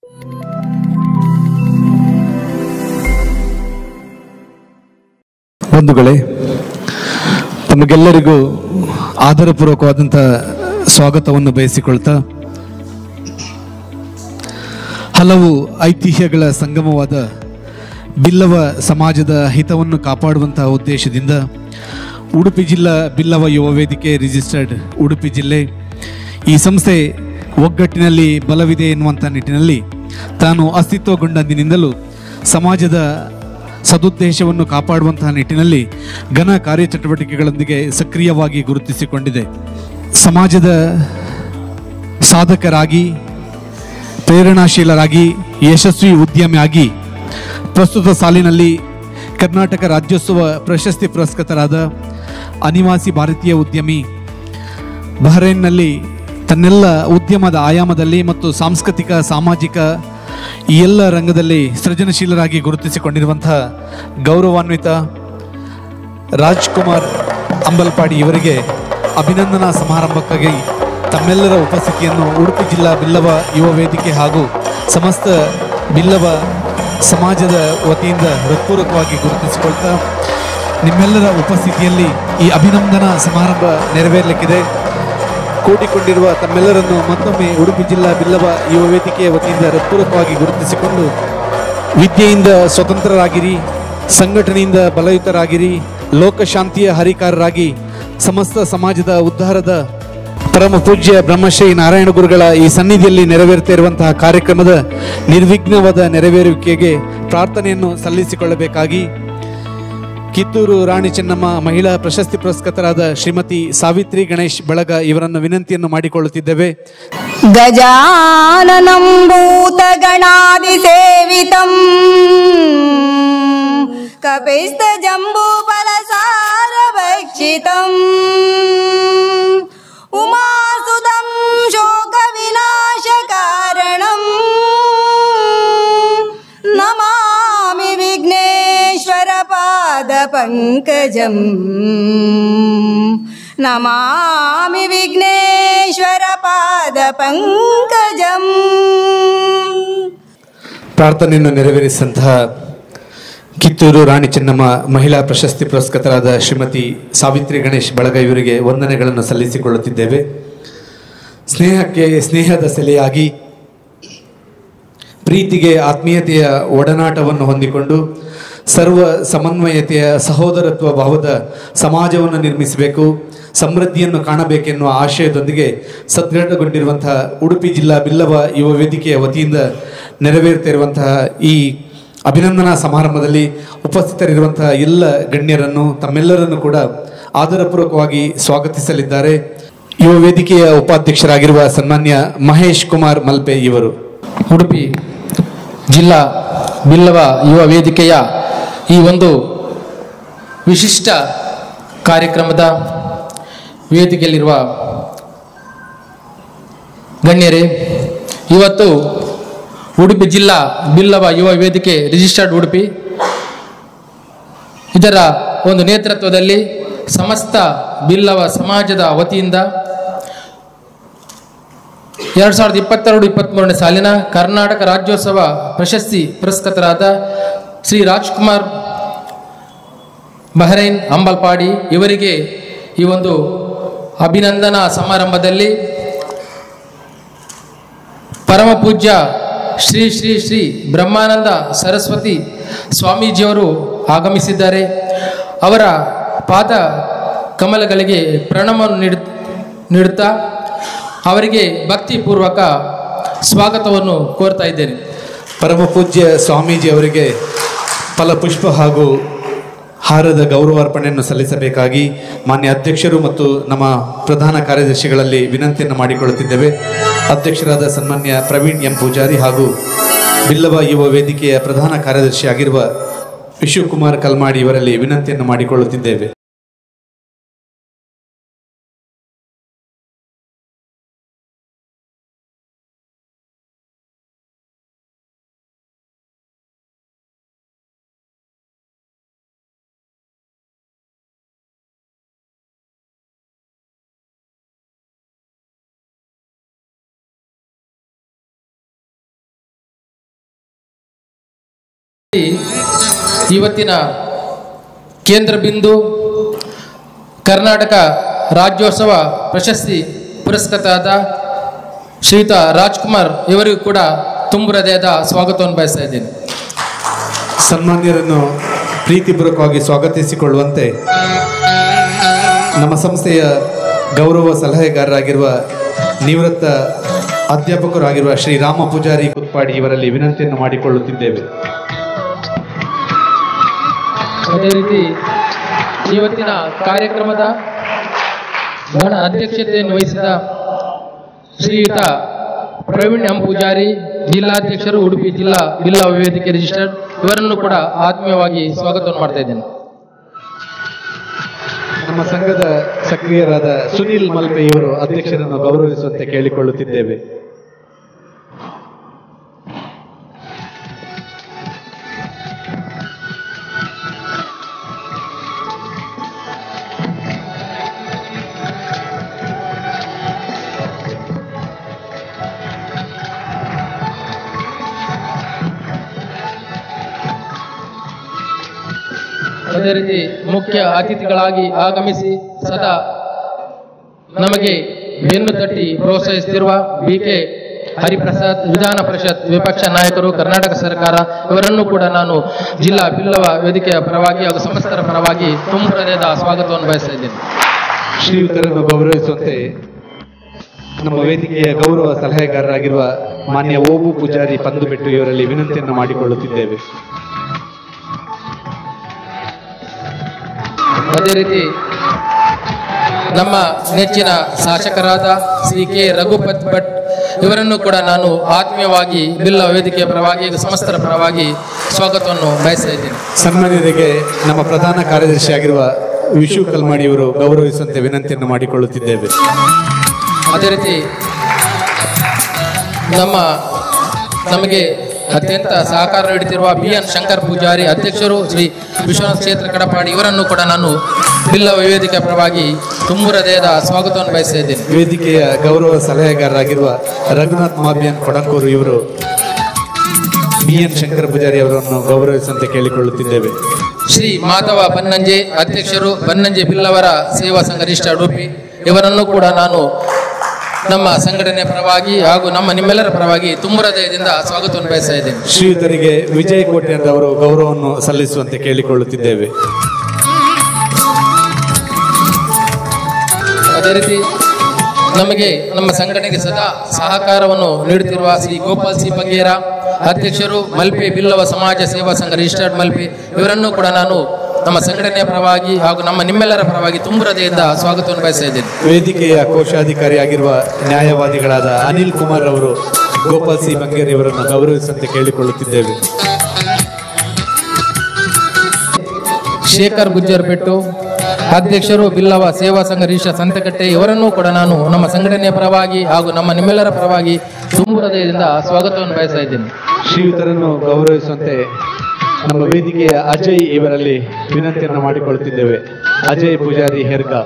ಬಂಧುಗಳೇ, ತಮಗೆಲ್ಲರಿಗೂ ಆದರಪೂರ್ವಕವಾದಂಥ ಸ್ವಾಗತವನ್ನು ಬಯಸಿಕೊಳ್ತಾ, ಹಲವು ಐತಿಹ್ಯಗಳ ಸಂಗಮವಾದ ಬಿಲ್ಲವ ಸಮಾಜದ ಹಿತವನ್ನು ಕಾಪಾಡುವಂತಹ ಉದ್ದೇಶದಿಂದ ಉಡುಪಿ ಜಿಲ್ಲಾ ಬಿಲ್ಲವ ಯುವ ವೇದಿಕೆ ರಿಜಿಸ್ಟರ್ಡ್ ಉಡುಪಿ ಜಿಲ್ಲೆ ಈ ಸಂಸ್ಥೆ ಒಗ್ಗಟ್ಟಿನಲ್ಲಿ ಬಲವಿದೆ ಎನ್ನುವಂಥ ನಿಟ್ಟಿನಲ್ಲಿ ತಾನು ಅಸ್ತಿತ್ವಗೊಂಡಂದಿನಿಂದಲೂ ಸಮಾಜದ ಸದುದ್ದೇಶವನ್ನು ಕಾಪಾಡುವಂತಹ ನಿಟ್ಟಿನಲ್ಲಿ ಘನ ಕಾರ್ಯಚಟುವಟಿಕೆಗಳೊಂದಿಗೆ ಸಕ್ರಿಯವಾಗಿ ಗುರುತಿಸಿಕೊಂಡಿದೆ. ಸಮಾಜದ ಸಾಧಕರಾಗಿ, ಪ್ರೇರಣಾಶೀಲರಾಗಿ, ಯಶಸ್ವಿ ಉದ್ಯಮಿಯಾಗಿ ಪ್ರಸ್ತುತ ಸಾಲಿನಲ್ಲಿ ಕರ್ನಾಟಕ ರಾಜ್ಯೋತ್ಸವ ಪ್ರಶಸ್ತಿ ಪುರಸ್ಕೃತರಾದ ಅನಿವಾಸಿ ಭಾರತೀಯ ಉದ್ಯಮಿ, ಬಹ್ರೈನ್ನಲ್ಲಿ ತನ್ನೆಲ್ಲ ಉದ್ಯಮದ ಆಯಾಮದಲ್ಲಿ ಮತ್ತು ಸಾಂಸ್ಕೃತಿಕ, ಸಾಮಾಜಿಕ ಈ ಎಲ್ಲ ರಂಗದಲ್ಲಿ ಸೃಜನಶೀಲರಾಗಿ ಗುರುತಿಸಿಕೊಂಡಿರುವಂತಹ ಗೌರವಾನ್ವಿತ ರಾಜ್ಕುಮಾರ್ ಅಂಬಲ್ಪಾಡಿ ಇವರಿಗೆ ಅಭಿನಂದನಾ ಸಮಾರಂಭಕ್ಕಾಗಿ ತಮ್ಮೆಲ್ಲರ ಉಪಸ್ಥಿತಿಯನ್ನು ಉಡುಪಿ ಜಿಲ್ಲಾ ಬಿಲ್ಲವ ಯುವ ವೇದಿಕೆ ಹಾಗೂ ಸಮಸ್ತ ಬಿಲ್ಲವ ಸಮಾಜದ ವತಿಯಿಂದ ಹೃತ್ಪೂರ್ವಕವಾಗಿ ಗುರುತಿಸಿಕೊಳ್ತಾ, ನಿಮ್ಮೆಲ್ಲರ ಉಪಸ್ಥಿತಿಯಲ್ಲಿ ಈ ಅಭಿನಂದನಾ ಸಮಾರಂಭ ನೆರವೇರಲಿಕ್ಕಿದೆ. ಕೂಡಿಕೊಂಡಿರುವ ತಮ್ಮೆಲ್ಲರನ್ನು ಮತ್ತೊಮ್ಮೆ ಉಡುಪಿ ಜಿಲ್ಲಾ ಬಿಲ್ಲವ ಯುವ ವೇದಿಕೆಯ ವತಿಯಿಂದ ಹೃತ್ಪೂರ್ವಕವಾಗಿ ಗುರುತಿಸಿಕೊಂಡು, ವಿದ್ಯೆಯಿಂದ ಸ್ವತಂತ್ರರಾಗಿರಿ, ಸಂಘಟನೆಯಿಂದ ಬಲಯುತರಾಗಿರಿ, ಲೋಕಶಾಂತಿಯ ಹರಿಕಾರರಾಗಿ ಸಮಸ್ತ ಸಮಾಜದ ಉದ್ಧಾರದ ಪರಮ ಪೂಜ್ಯ ಬ್ರಹ್ಮಶ್ರೀ ನಾರಾಯಣ ಗುರುಗಳ ಈ ಸನ್ನಿಧಿಯಲ್ಲಿ ನೆರವೇರ್ತಾ ಇರುವಂತಹ ಕಾರ್ಯಕ್ರಮದ ನಿರ್ವಿಘ್ನವಾದ ನೆರವೇರುವಿಕೆಗೆ ಪ್ರಾರ್ಥನೆಯನ್ನು ಸಲ್ಲಿಸಿಕೊಳ್ಳಬೇಕಾಗಿ ಕಿತ್ತೂರು ರಾಣಿ ಚೆನ್ನಮ್ಮ ಮಹಿಳಾ ಪ್ರಶಸ್ತಿ ಪುರಸ್ಕೃತರಾದ ಶ್ರೀಮತಿ ಸಾವಿತ್ರಿ ಗಣೇಶ್ ಬಳಗ ಇವರನ್ನು ವಿನಂತಿಯನ್ನು ಮಾಡಿಕೊಳ್ಳುತ್ತಿದ್ದೇವೆ. ಗಜಾನನಂ ಭೂತ ಗಣಾದಿ ಸೇವಿತಂ ಕಪಿಸ್ತ ಜಂಬೂ ಫಲಸಾರ ಭಕ್ಷಿತಂ ಉಮಾಸುತಂ ಶೋಕ ವಿನಾಶ ಕಾರಣಂ ನಮಾಮಿ ವಿಘ್ನೇಶ್ವರ ಪಾದ ಪಂಕಜಂ ನಮಾಮಿ ವಿಘ್ನೇಶ್ವರ ಪಾದ ಪಂಕಜಂ. ಪ್ರಾರ್ಥನೆಯನ್ನು ನೆರವೇರಿಸಿದಂತಹ ಕಿತ್ತೂರು ರಾಣಿ ಚೆನ್ನಮ್ಮ ಮಹಿಳಾ ಪ್ರಶಸ್ತಿ ಪುರಸ್ಕೃತರಾದ ಶ್ರೀಮತಿ ಸಾವಿತ್ರಿ ಗಣೇಶ್ ಬಳಗ ಇವರಿಗೆ ವಂದನೆಗಳನ್ನು ಸಲ್ಲಿಸಿಕೊಳ್ಳುತ್ತಿದ್ದೇವೆ. ಸ್ನೇಹಕ್ಕೆ ಸ್ನೇಹದ ಸೆಲೆಯಾಗಿ, ಪ್ರೀತಿಗೆ ಆತ್ಮೀಯತೆಯ ಒಡನಾಟವನ್ನು ಹೊಂದಿಕೊಂಡು ಸರ್ವ ಸಮನ್ವಯತೆಯ ಸಹೋದರತ್ವ ಭಾವದ ಸಮಾಜವನ್ನು ನಿರ್ಮಿಸಬೇಕು, ಸಮೃದ್ಧಿಯನ್ನು ಕಾಣಬೇಕೆನ್ನುವ ಆಶಯದೊಂದಿಗೆ ಸದೃಢಗೊಂಡಿರುವಂತಹ ಉಡುಪಿ ಜಿಲ್ಲಾ ಬಿಲ್ಲವ ಯುವ ವೇದಿಕೆಯ ವತಿಯಿಂದ ನೆರವೇರ್ತಾ ಇರುವಂತಹ ಈ ಅಭಿನಂದನಾ ಸಮಾರಂಭದಲ್ಲಿ ಉಪಸ್ಥಿತರಿರುವಂತಹ ಎಲ್ಲ ಗಣ್ಯರನ್ನು ತಮ್ಮೆಲ್ಲರನ್ನು ಕೂಡ ಆದರಪೂರ್ವಕವಾಗಿ ಸ್ವಾಗತಿಸಲಿದ್ದಾರೆ. ಯುವ ವೇದಿಕೆಯ ಉಪಾಧ್ಯಕ್ಷರಾಗಿರುವ ಸನ್ಮಾನ್ಯ ಮಹೇಶ್ ಕುಮಾರ್ ಮಲ್ಪೆ ಇವರು. ಉಡುಪಿ ಜಿಲ್ಲಾ ಬಿಲ್ಲವ ಯುವ ವೇದಿಕೆಯ ಈ ಒಂದು ವಿಶಿಷ್ಟ ಕಾರ್ಯಕ್ರಮದ ವೇದಿಕೆಯಲ್ಲಿರುವ ಗಣ್ಯರೇ, ಇವತ್ತು ಉಡುಪಿ ಜಿಲ್ಲಾ ಬಿಲ್ಲವ ಯುವ ವೇದಿಕೆ ರಿಜಿಸ್ಟರ್ಡ್ ಉಡುಪಿ ಇದರ ಒಂದು ನೇತೃತ್ವದಲ್ಲಿ ಸಮಸ್ತ ಬಿಲ್ಲವ ಸಮಾಜದ ವತಿಯಿಂದ 2022-23ನೇ ಸಾಲಿನ ಕರ್ನಾಟಕ ರಾಜ್ಯೋತ್ಸವ ಪ್ರಶಸ್ತಿ ಪುರಸ್ಕೃತರಾದ ಶ್ರೀ ರಾಜ್ಕುಮಾರ್ ಬಹ್ರೈನ್ ಅಂಬಲ್ಪಾಡಿ ಇವರಿಗೆ ಈ ಒಂದು ಅಭಿನಂದನಾ ಸಮಾರಂಭದಲ್ಲಿ ಪರಮ ಪೂಜ್ಯ ಶ್ರೀ ಶ್ರೀ ಶ್ರೀ ಬ್ರಹ್ಮಾನಂದ ಸರಸ್ವತಿ ಸ್ವಾಮೀಜಿಯವರು ಆಗಮಿಸಿದ್ದಾರೆ. ಅವರ ಪಾದ ಕಮಲಗಳಿಗೆ ಪ್ರಣಾಮವನ್ನು ನೀಡುತ್ತಾ ಅವರಿಗೆ ಭಕ್ತಿಪೂರ್ವಕ ಸ್ವಾಗತವನ್ನು ಕೋರ್ತಾ ಇದ್ದೇನೆ. ಪರಮ ಪೂಜ್ಯ ಸ್ವಾಮೀಜಿ ಅವರಿಗೆ ಫಲಪುಷ್ಪ ಹಾಗೂ ಹಾರದ ಗೌರವಾರ್ಪಣೆಯನ್ನು ಸಲ್ಲಿಸಬೇಕಾಗಿ ಮಾನ್ಯ ಅಧ್ಯಕ್ಷರು ಮತ್ತು ನಮ್ಮ ಪ್ರಧಾನ ಕಾರ್ಯದರ್ಶಿಗಳಲ್ಲಿ ವಿನಂತಿಯನ್ನು ಮಾಡಿಕೊಳ್ಳುತ್ತಿದ್ದೇವೆ. ಅಧ್ಯಕ್ಷರಾದ ಸನ್ಮಾನ್ಯ ಪ್ರವೀಣ್ ಎಂ ಪೂಜಾರಿ ಹಾಗೂ ಬಿಲ್ಲವ ಯುವ ವೇದಿಕೆಯ ಪ್ರಧಾನ ಕಾರ್ಯದರ್ಶಿಯಾಗಿರುವ ವಿಶ್ವಕುಮಾರ್ ಕಲ್ಮಾಡಿ ಇವರಲ್ಲಿ ವಿನಂತಿಯನ್ನು ಮಾಡಿಕೊಳ್ಳುತ್ತಿದ್ದೇವೆ. ಇವತ್ತಿನ ಕೇಂದ್ರ ಬಿಂದು ಕರ್ನಾಟಕ ರಾಜ್ಯೋತ್ಸವ ಪ್ರಶಸ್ತಿ ಪುರಸ್ಕೃತರಾದ ಶ್ರೀಯುತ ರಾಜ್ಕುಮಾರ್ ಇವರಿಗೂ ಕೂಡ ತುಂಬ ಹೃದಯದ ಸ್ವಾಗತವನ್ನು ಬಯಸ್ತಾ ಇದ್ದೇನೆ. ಸನ್ಮಾನ್ಯರನ್ನು ಪ್ರೀತಿಪೂರ್ವಕವಾಗಿ ಸ್ವಾಗತಿಸಿಕೊಳ್ಳುವಂತೆ ನಮ್ಮ ಸಂಸ್ಥೆಯ ಗೌರವ ಸಲಹೆಗಾರರಾಗಿರುವ ನಿವೃತ್ತ ಅಧ್ಯಾಪಕರಾಗಿರುವ ಶ್ರೀ ರಾಮ ಪೂಜಾರಿ ಕುತ್ಪಾಡಿ ಇವರಲ್ಲಿ ವಿನಂತಿಯನ್ನು ಮಾಡಿಕೊಳ್ಳುತ್ತಿದ್ದೇವೆ. ಅದೇ ರೀತಿ ಇವತ್ತಿನ ಕಾರ್ಯಕ್ರಮದ ಗಣ ಅಧ್ಯಕ್ಷತೆಯನ್ನು ವಹಿಸಿದ ಶ್ರೀಯುತ ಪ್ರವೀಣ್ ಎಂ ಪೂಜಾರಿ, ಜಿಲ್ಲಾಧ್ಯಕ್ಷರು, ಉಡುಪಿ ಜಿಲ್ಲಾ ವೇದಿಕೆ ರಿಜಿಸ್ಟರ್ಡ್, ಇವರನ್ನು ಕೂಡ ಆತ್ಮೀಯವಾಗಿ ಸ್ವಾಗತವನ್ನು ಮಾಡ್ತಾ ಇದ್ದೇನೆ. ನಮ್ಮ ಸಂಘದ ಸಕ್ರಿಯರಾದ ಸುನೀಲ್ ಮಲ್ಪೆ ಇವರು ಅಧ್ಯಕ್ಷರನ್ನು ಗೌರವಿಸುವಂತೆ ಕೇಳಿಕೊಳ್ಳುತ್ತಿದ್ದೇವೆ. ಅದೇ ರೀತಿ ಮುಖ್ಯ ಅತಿಥಿಗಳಾಗಿ ಆಗಮಿಸಿ ಸದಾ ನಮಗೆ ಬೆನ್ನು ತಟ್ಟಿ ಪ್ರೋತ್ಸಾಹಿಸುತ್ತಿರುವ ಬಿಕೆ ಹರಿಪ್ರಸಾದ್, ವಿಧಾನ ಪರಿಷತ್ ವಿಪಕ್ಷ ನಾಯಕರು, ಕರ್ನಾಟಕ ಸರ್ಕಾರ, ಇವರನ್ನು ಕೂಡ ನಾನು ಜಿಲ್ಲಾ ಬಿಲ್ಲವ ವೇದಿಕೆಯ ಪರವಾಗಿ ಹಾಗೂ ಸಂಸ್ಥರ ಪರವಾಗಿ ತುಂಬ ಹೃದಯದ ಸ್ವಾಗತವನ್ನು ಬಯಸ್ತಾ ಇದ್ದೇನೆ. ಶ್ರೀಯುತರನ್ನು ಗೌರವಿಸುವಂತೆ ನಮ್ಮ ವೇದಿಕೆಯ ಗೌರವ ಸಲಹೆಗಾರರಾಗಿರುವ ಮಾನ್ಯ ಓಬು ಪೂಜಾರಿ ಪಂದುಬೆಟ್ಟು ಇವರಲ್ಲಿ ವಿನಂತಿಯನ್ನು ಮಾಡಿಕೊಳ್ಳುತ್ತಿದ್ದೇವೆ. ಅದೇ ರೀತಿ ನಮ್ಮ ನೆಚ್ಚಿನ ಶಾಸಕರಾದ ಶ್ರೀ ಕೆ ರಘುಪತ್ ಭಟ್ ಇವರನ್ನು ಕೂಡ ನಾನು ಆತ್ಮೀಯವಾಗಿ ಬಿಲ್ಲ ವೇದಿಕೆಯ ಪರವಾಗಿ ಸಮಸ್ತರ ಪರವಾಗಿ ಸ್ವಾಗತವನ್ನು ಬಯಸ್ತಾ ಇದ್ದೇನೆ. ಸನ್ಮಾನ್ಯರಿಗೆ ನಮ್ಮ ಪ್ರಧಾನ ಕಾರ್ಯದರ್ಶಿಯಾಗಿರುವ ವಿಶು ಕಲ್ಮಾಡಿ ಇವರು ಗೌರವಿಸುವಂತೆ ವಿನಂತಿಯನ್ನು ಮಾಡಿಕೊಳ್ಳುತ್ತಿದ್ದೇವೆ. ಅದೇ ರೀತಿ ನಮಗೆ ಅತ್ಯಂತ ಸಹಕಾರ ನೀಡುತ್ತಿರುವ BN ಶಂಕರ್ ಪೂಜಾರಿ, ಅಧ್ಯಕ್ಷರು, ಶ್ರೀ ವಿಶ್ವನಾಥ ಕ್ಷೇತ್ರ ಕಡಪಾಡಿ, ಇವರನ್ನು ಕೂಡ ನಾನು ಬಿಲ್ಲ ವೇದಿಕೆಯ ಪರವಾಗಿ ತುಂಬ ಹೃದಯದ ಸ್ವಾಗತವನ್ನು ಬಯಸ್ತಾ ಇದ್ದೇನೆ. ವೇದಿಕೆಯ ಗೌರವ ಸಲಹೆಗಾರರಾಗಿರುವ ರಘುನಾಥ್ ಮಾಬಿಯನ್ ಕೊಡಂಕೂರು ಇವರು BN ಶಂಕರ್ ಪೂಜಾರಿ ಅವರನ್ನು ಗೌರವಿಸುವಂತೆ ಕೇಳಿಕೊಳ್ಳುತ್ತಿದ್ದೇವೆ. ಶ್ರೀ ಮಾಧವ ಬನ್ನಂಜೆ, ಅಧ್ಯಕ್ಷರು, ಬನ್ನಂಜೆ ಬಿಲ್ಲವರ ಸೇವಾ ಸಂಘ ರಿಜಿಸ್ಟರ್ಡ್ ಉಡುಪಿ, ಇವರನ್ನು ಕೂಡ ನಾನು ನಮ್ಮ ಸಂಘಟನೆಯ ಪರವಾಗಿ ಹಾಗೂ ನಿಮ್ಮೆಲ್ಲರ ಪರವಾಗಿ ತುಂಬ ಹೃದಯದಿಂದ ಸ್ವಾಗತವನ್ನು ಬಯಸ್ತಾ ಇದ್ದೇನೆ. ಶ್ರೀಯುತರಿಗೆ ವಿಜಯ್ ಕೋಟೆ ಅವರು ಗೌರವವನ್ನು ಸಲ್ಲಿಸುವಂತೆ ಕೇಳಿಕೊಳ್ಳುತ್ತಿದ್ದೇವೆ. ಅದೇ ರೀತಿ ನಮಗೆ ನಮ್ಮ ಸಂಘಟನೆಗೆ ಸದಾ ಸಹಕಾರವನ್ನು ನೀಡುತ್ತಿರುವ ಶ್ರೀ ಗೋಪಾಲ್ ಸಿ ಬಂಗೇರ, ಅಧ್ಯಕ್ಷರು, ಮಲ್ಪೆ ಬಿಲ್ಲವ ಸಮಾಜ ಸೇವಾ ಸಂಘ ರಿಜಿಸ್ಟರ್ಡ್ ಮಲ್ಪೆ, ಇವರನ್ನು ಕೂಡ ನಾನು ನಮ್ಮ ಸಂಘಟನೆಯ ಪರವಾಗಿ ಹಾಗೂ ನಿಮ್ಮೆಲ್ಲರ ಪರವಾಗಿ ತುಂಬ ಹೃದಯದಿಂದ ಸ್ವಾಗತವನ್ನು ಬಯಸ್ತಾ ಇದ್ದೇನೆ. ವೇದಿಕೆಯ ಕೋಶಾಧಿಕಾರಿಯಾಗಿರುವ ನ್ಯಾಯವಾದಿಗಳಾದ ಅನಿಲ್ ಕುಮಾರ್ ಅವರು ಗೋಪಾಲ್ ಸಿ ಬಂಗೇರಿ ಅವರನ್ನು ಗೌರವಿಸುವಂತೆ ಕೇಳಿಕೊಳ್ಳುತ್ತಿದ್ದೇವೆ. ಶೇಖರ್ ಗುಜ್ಜರ್ ಬೆಟ್ಟು, ಅಧ್ಯಕ್ಷರು, ಬಿಲ್ಲವ ಸೇವಾ ಸಂಘ ರಿಜಿಸ್ಟರ್ ಸಂತೆಕಟ್ಟೆ, ಇವರನ್ನೂ ಕೂಡ ನಾನು ನಮ್ಮ ಸಂಘಟನೆಯ ಪರವಾಗಿ ಹಾಗೂ ನಿಮ್ಮೆಲ್ಲರ ಪರವಾಗಿ ತುಂಬ ಹೃದಯದಿಂದ ಸ್ವಾಗತವನ್ನು ಬಯಸ್ತಾ ಇದ್ದೇನೆ. ಶ್ರೀಯುತರನ್ನು ಗೌರವಿಸುವಂತೆ ನಮ್ಮ ವೇದಿಕೆಯ ಅಜಯ್ ಇವರಲ್ಲಿ ವಿನಂತಿಯನ್ನು ಮಾಡಿಕೊಳ್ಳುತ್ತಿದ್ದೇವೆ. ಅಜಯ್ ಪೂಜಾರಿ ಹೆರ್ಗಾ.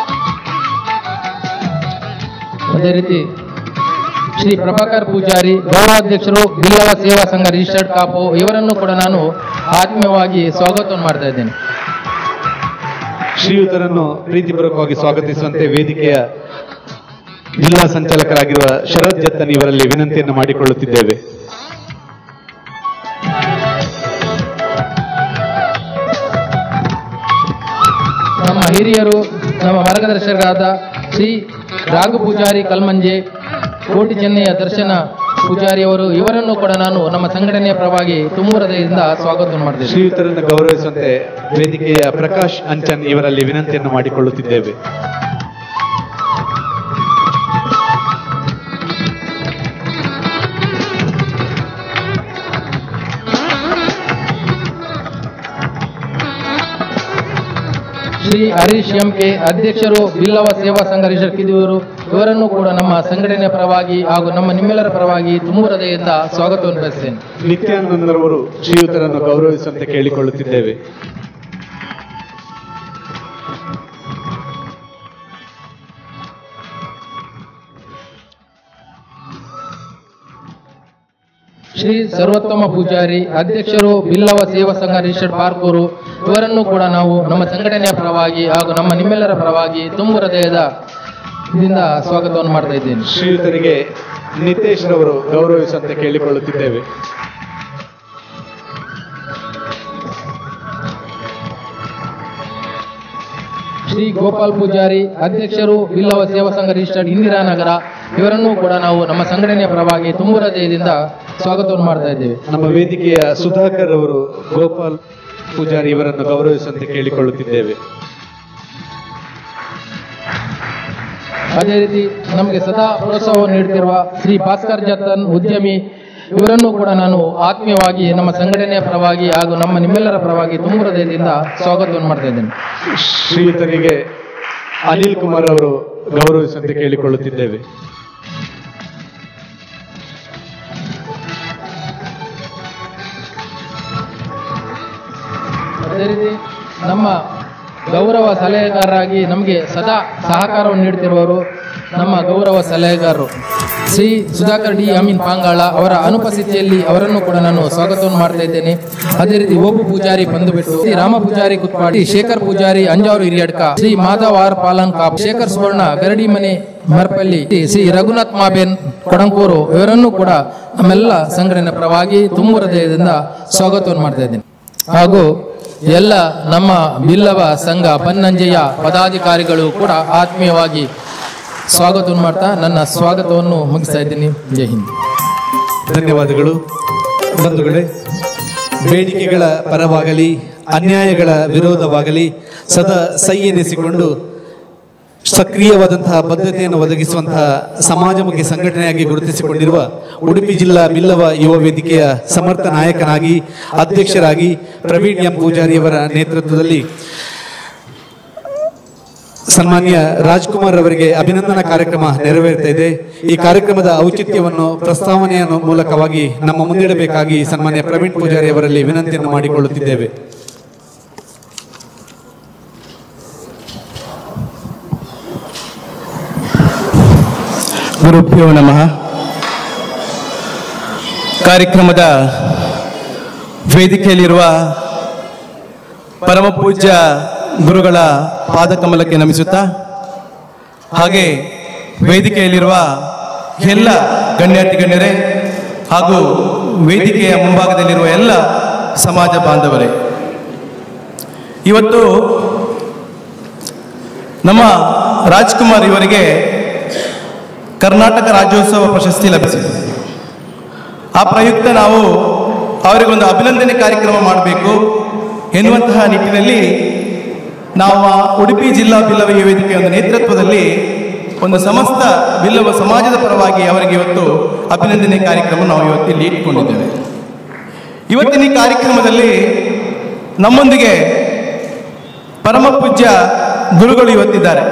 ಅದೇ ರೀತಿ ಶ್ರೀ ಪ್ರಭಾಕರ್ ಪೂಜಾರಿ, ಗೌರವಾಧ್ಯಕ್ಷರು, ಬಿಲ್ಲವ ಸೇವಾ ಸಂಘ ರಿಜಿಸ್ಟರ್ಡ್ ಕಾಪು, ಇವರನ್ನು ಕೂಡ ನಾನು ಆತ್ಮೀಯವಾಗಿ ಸ್ವಾಗತವನ್ನು ಮಾಡ್ತಾ ಇದ್ದೇನೆ. ಶ್ರೀಯುತರನ್ನು ಪ್ರೀತಿಪೂರ್ವಕವಾಗಿ ಸ್ವಾಗತಿಸುವಂತೆ ವೇದಿಕೆಯ ಜಿಲ್ಲಾ ಸಂಚಾಲಕರಾಗಿರುವ ಶರತ್ ಜತ್ತನ್ ಇವರಲ್ಲಿ ವಿನಂತಿಯನ್ನು ಮಾಡಿಕೊಳ್ಳುತ್ತಿದ್ದೇವೆ. ನಮ್ಮ ಹಿರಿಯರು, ನಮ್ಮ ಮಾರ್ಗದರ್ಶಕರಾದ ಶ್ರೀ ರಾಘು ಪೂಜಾರಿ ಕಲ್ಮಂಜೆ, ಕೋಟಿ ಚೆನ್ನೈಯ ದರ್ಶನ ಪೂಜಾರಿ ಅವರು, ಇವರನ್ನು ಕೂಡ ನಾನು ನಮ್ಮ ಸಂಘಟನೆಯ ಪರವಾಗಿ ತುಂಬ ಹೃದಯದಿಂದ ಸ್ವಾಗತವನ್ನು ಮಾಡಿದ್ದೇನೆ. ಶ್ರೀಯುತರನ್ನು ಗೌರವಿಸುವಂತೆ ವೇದಿಕೆಯ ಪ್ರಕಾಶ್ ಅಂಚನ್ ಇವರಲ್ಲಿ ವಿನಂತಿಯನ್ನು ಮಾಡಿಕೊಳ್ಳುತ್ತಿದ್ದೇವೆ. ಶ್ರೀ ಹರೀಶ್ ಎಂಕೆ, ಅಧ್ಯಕ್ಷರು, ಬಿಲ್ಲವ ಸೇವಾ ಸಂಘ ರಿಜಿಸ್ಟರ್ ಕಿದಿಯೂರು, ಇವರನ್ನು ಕೂಡ ನಮ್ಮ ಸಂಘಟನೆಯ ಪರವಾಗಿ ಹಾಗೂ ನಿಮ್ಮೆಲ್ಲರ ಪರವಾಗಿ ತುಂಬ ಹೃದಯದಿಂದ ಸ್ವಾಗತವನ್ನು ಬಯಸುತ್ತೇನೆ. ನಿತ್ಯಾನಂದರವರು ಶ್ರೀಯುತರನ್ನು ಗೌರವಿಸುವಂತೆ ಕೇಳಿಕೊಳ್ಳುತ್ತಿದ್ದೇವೆ. ಶ್ರೀ ಸರ್ವೋತ್ತಮ ಪೂಜಾರಿ ಅಧ್ಯಕ್ಷರು ಬಿಲ್ಲವ ಸೇವಾ ಸಂಘ ರಿಜಿಸ್ಟರ್ಡ್ ಪಾರ್ಕೂರು ಇವರನ್ನು ಕೂಡ ನಾವು ನಮ್ಮ ಸಂಘಟನೆಯ ಪರವಾಗಿ ಹಾಗೂ ನಮ್ಮ ನಿಮ್ಮೆಲ್ಲರ ಪರವಾಗಿ ತುಂಬು ಹೃದಯದ ಸ್ವಾಗತವನ್ನು ಮಾಡ್ತಾ ಇದ್ದೇನೆ. ಶ್ರೀಯುತರಿಗೆ ನಿತೇಶ್ ರವರು ಗೌರವಿಸುವಂತೆ ಕೇಳಿಕೊಳ್ಳುತ್ತಿದ್ದೇವೆ. ಶ್ರೀ ಗೋಪಾಲ್ ಪೂಜಾರಿ ಅಧ್ಯಕ್ಷರು ಬಿಲ್ಲವ ಸೇವಾ ಸಂಘ ರಿಜಿಸ್ಟರ್ಡ್ ಇಂದಿರಾನಗರ ಇವರನ್ನು ಕೂಡ ನಾವು ನಮ್ಮ ಸಂಘಟನೆಯ ಪರವಾಗಿ ತುಂಬು ಹೃದಯದಿಂದ ಸ್ವಾಗತವನ್ನು ಮಾಡ್ತಾ ಇದ್ದೇವೆ. ನಮ್ಮ ವೇದಿಕೆಯ ಸುಧಾಕರ್ ಅವರು ಗೋಪಾಲ್ ಪೂಜಾರಿ ಇವರನ್ನು ಗೌರವಿಸುವಂತೆ ಕೇಳಿಕೊಳ್ಳುತ್ತಿದ್ದೇವೆ. ಅದೇ ರೀತಿ ನಮಗೆ ಸದಾ ಪ್ರೋತ್ಸಾಹವನ್ನು ನೀಡುತ್ತಿರುವ ಶ್ರೀ ಭಾಸ್ಕರ್ ಜತನ್ ಉದ್ಯಮಿ ಇವರನ್ನು ಕೂಡ ನಾನು ಆತ್ಮೀಯವಾಗಿ ನಮ್ಮ ಸಂಘಟನೆಯ ಪರವಾಗಿ ಹಾಗೂ ನಮ್ಮ ನಿಮ್ಮೆಲ್ಲರ ಪರವಾಗಿ ತುಂಬು ಹೃದಯದಿಂದ ಸ್ವಾಗತವನ್ನು ಮಾಡ್ತಾ ಇದ್ದೇನೆ. ಶ್ರೀಯುತರಿಗೆ ಅನಿಲ್ ಕುಮಾರ್ ಅವರು ಗೌರವಿಸುವಂತೆ ಕೇಳಿಕೊಳ್ಳುತ್ತಿದ್ದೇವೆ. ಅದೇ ರೀತಿ ನಮ್ಮ ಗೌರವ ಸಲಹೆಗಾರರಾಗಿ ನಮಗೆ ಸದಾ ಸಹಕಾರವನ್ನು ನೀಡುತ್ತಿರುವವರು ನಮ್ಮ ಗೌರವ ಸಲಹೆಗಾರರು ಶ್ರೀ ಸುಧಾಕರ್ ಡಿ ಅಮೀನ್ ಪಾಂಗಾಳ ಅವರ ಅನುಪಸ್ಥಿತಿಯಲ್ಲಿ ಅವರನ್ನು ಕೂಡ ನಾನು ಸ್ವಾಗತವನ್ನು ಮಾಡ್ತಾ ಇದ್ದೇನೆ. ಅದೇ ರೀತಿ ಓಬು ಪೂಜಾರಿ ಬಂದುಬಿಟ್ಟು ಶ್ರೀ ರಾಮ ಪೂಜಾರಿ ಕುತ್ಪಾಡಿ, ಶೇಖರ್ ಪೂಜಾರಿ ಅಂಜಾರು ಹಿರಿಯಡ್ಕ, ಶ್ರೀ ಮಾಧವ್ ಆರ್ ಪಾಲನ್ ಕಾಪ್, ಶೇಖರ್ ಸುವರ್ಣ ಗರಡಿ ಮನೆ ಮರ್ಪಲ್ಲಿ, ಶ್ರೀ ರಘುನಾಥ್ ಮಾಬೇನ್ ಕೊಡಂಕೂರು ಇವರನ್ನು ಕೂಡ ನಮ್ಮೆಲ್ಲ ಸಂಘಟನೆ ಪರವಾಗಿ ತುಂಬು ಹೃದಯದಿಂದ ಸ್ವಾಗತವನ್ನು ಮಾಡ್ತಾ ಇದ್ದೇನೆ. ಹಾಗೂ ಎಲ್ಲ ನಮ್ಮ ಬಿಲ್ಲವ ಸಂಘ ಪನ್ನಂಜೆಯ ಪದಾಧಿಕಾರಿಗಳು ಕೂಡ ಆತ್ಮೀಯವಾಗಿ ಸ್ವಾಗತವನ್ನು ಮಾಡ್ತಾ ನನ್ನ ಸ್ವಾಗತವನ್ನು ಮುಗಿಸ್ತಾ ಇದ್ದೀನಿ. ಜೈ ಹಿಂದ್. ಧನ್ಯವಾದಗಳು. ಬಂಧುಗಳೇ, ಬೇಡಿಕೆಗಳ ಪರವಾಗಲಿ ಅನ್ಯಾಯಗಳ ವಿರೋಧವಾಗಲಿ ಸದಾ ಸೈ ಎನಿಸಿಕೊಂಡು ಸಕ್ರಿಯವಾದಂತಹ ಬದ್ಧತೆಯನ್ನು ಒದಗಿಸುವಂತಹ ಸಮಾಜಮುಖಿ ಸಂಘಟನೆಯಾಗಿ ಗುರುತಿಸಿಕೊಂಡಿರುವ ಉಡುಪಿ ಜಿಲ್ಲಾ ಬಿಲ್ಲವ ಯುವ ವೇದಿಕೆಯ ಸಮರ್ಥ ನಾಯಕನಾಗಿ ಅಧ್ಯಕ್ಷರಾಗಿ ಪ್ರವೀಣ್ ಎಂ ಪೂಜಾರಿಯವರ ನೇತೃತ್ವದಲ್ಲಿ ಸನ್ಮಾನ್ಯ ರಾಜ್ಕುಮಾರ್ ಅವರಿಗೆ ಅಭಿನಂದನಾ ಕಾರ್ಯಕ್ರಮ ನೆರವೇರ್ತಾ ಇದೆ. ಈ ಕಾರ್ಯಕ್ರಮದ ಔಚಿತ್ಯವನ್ನು ಪ್ರಸ್ತಾವನೆಯ ಮೂಲಕವಾಗಿ ನಮ್ಮ ಮುಂದಿಡಬೇಕಾಗಿ ಸನ್ಮಾನ್ಯ ಪ್ರವೀಣ್ ಪೂಜಾರಿ ಅವರಲ್ಲಿ ವಿನಂತಿಯನ್ನು ಮಾಡಿಕೊಳ್ಳುತ್ತಿದ್ದೇವೆ. ಗುರುಭ್ಯೋ ನಮಃ. ಕಾರ್ಯಕ್ರಮದ ವೇದಿಕೆಯಲ್ಲಿರುವ ಪರಮ ಪೂಜ್ಯ ಗುರುಗಳ ಪಾದಕಮಲಕ್ಕೆ ನಮಿಸುತ್ತಾ, ಹಾಗೆ ವೇದಿಕೆಯಲ್ಲಿರುವ ಎಲ್ಲ ಗಣ್ಯಾತಿ ಗಣ್ಯರೇ ಹಾಗೂ ವೇದಿಕೆಯ ಮುಂಭಾಗದಲ್ಲಿರುವ ಎಲ್ಲ ಸಮಾಜ ಬಾಂಧವರೇ, ಇವತ್ತು ನಮ್ಮ ರಾಜ್ಕುಮಾರ್ ಇವರಿಗೆ ಕರ್ನಾಟಕ ರಾಜ್ಯೋತ್ಸವ ಪ್ರಶಸ್ತಿ ಲಭಿಸಿದೆ. ಆ ಪ್ರಯುಕ್ತ ನಾವು ಅವರಿಗೊಂದು ಅಭಿನಂದನೆ ಕಾರ್ಯಕ್ರಮ ಮಾಡಬೇಕು ಎನ್ನುವಂತಹ ನಿಟ್ಟಿನಲ್ಲಿ ನಾವು ಉಡುಪಿ ಜಿಲ್ಲಾ ಬಿಲ್ಲವ ವೇದಿಕೆಯ ಒಂದು ನೇತೃತ್ವದಲ್ಲಿ ಒಂದು ಸಮಸ್ತ ಬಿಲ್ಲವ ಸಮಾಜದ ಪರವಾಗಿ ಅವರಿಗೆ ಇವತ್ತು ಅಭಿನಂದನೆ ಕಾರ್ಯಕ್ರಮ ನಾವು ಇವತ್ತಿಲ್ಲಿ ಇಟ್ಟುಕೊಂಡಿದ್ದೇವೆ. ಇವತ್ತಿನ ಈ ಕಾರ್ಯಕ್ರಮದಲ್ಲಿ ನಮ್ಮೊಂದಿಗೆ ಪರಮ ಪೂಜ್ಯ ಗುರುಗಳು ಇವತ್ತಿದ್ದಾರೆ.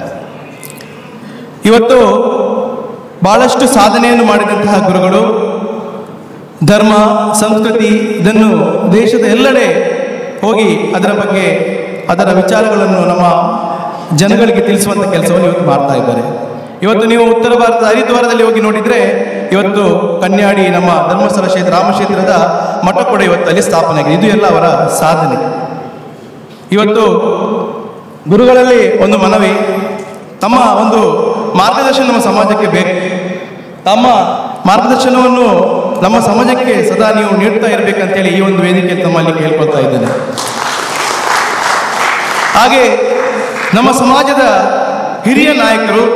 ಇವತ್ತು ಬಹಳಷ್ಟು ಸಾಧನೆಯನ್ನು ಮಾಡಿದಂತಹ ಗುರುಗಳು, ಧರ್ಮ ಸಂಸ್ಕೃತಿ ಇದನ್ನು ದೇಶದ ಎಲ್ಲೆಡೆ ಹೋಗಿ ಅದರ ಬಗ್ಗೆ ಅದರ ವಿಚಾರಗಳನ್ನು ನಮ್ಮ ಜನಗಳಿಗೆ ತಿಳಿಸುವಂಥ ಕೆಲಸವನ್ನು ಇವತ್ತು ಮಾಡ್ತಾ ಇದ್ದಾರೆ. ಇವತ್ತು ನೀವು ಉತ್ತರ ಭಾರತದ ಹರಿದ್ವಾರದಲ್ಲಿ ಹೋಗಿ ನೋಡಿದರೆ ಇವತ್ತು ಕನ್ಯಾಡಿ ನಮ್ಮ ಧರ್ಮಸ್ಥಳ ಕ್ಷೇತ್ರ ರಾಮಕ್ಷೇತ್ರದ ಮಠ ಕೂಡ ಇವತ್ತು ಅಲ್ಲಿ ಸ್ಥಾಪನೆ ಆಗಿದೆ. ಇದು ಎಲ್ಲ ಅವರ ಸಾಧನೆ. ಇವತ್ತು ಗುರುಗಳಲ್ಲಿ ಒಂದು ಮನವಿ, ತಮ್ಮ ಒಂದು ಮಾರ್ಗದರ್ಶನ ನಮ್ಮ ಸಮಾಜಕ್ಕೆ ಬೇಕು. ತಮ್ಮ ಮಾರ್ಗದರ್ಶನವನ್ನು ನಮ್ಮ ಸಮಾಜಕ್ಕೆ ಸದಾ ನೀವು ನೀಡ್ತಾ ಇರಬೇಕಂತೇಳಿ ಈ ಒಂದು ವೇದಿಕೆ ತಮ್ಮಲ್ಲಿ ಕೇಳ್ಕೊಳ್ತಾ ಇದ್ದೇನೆ. ಹಾಗೆ ನಮ್ಮ ಸಮಾಜದ ಹಿರಿಯ ನಾಯಕರು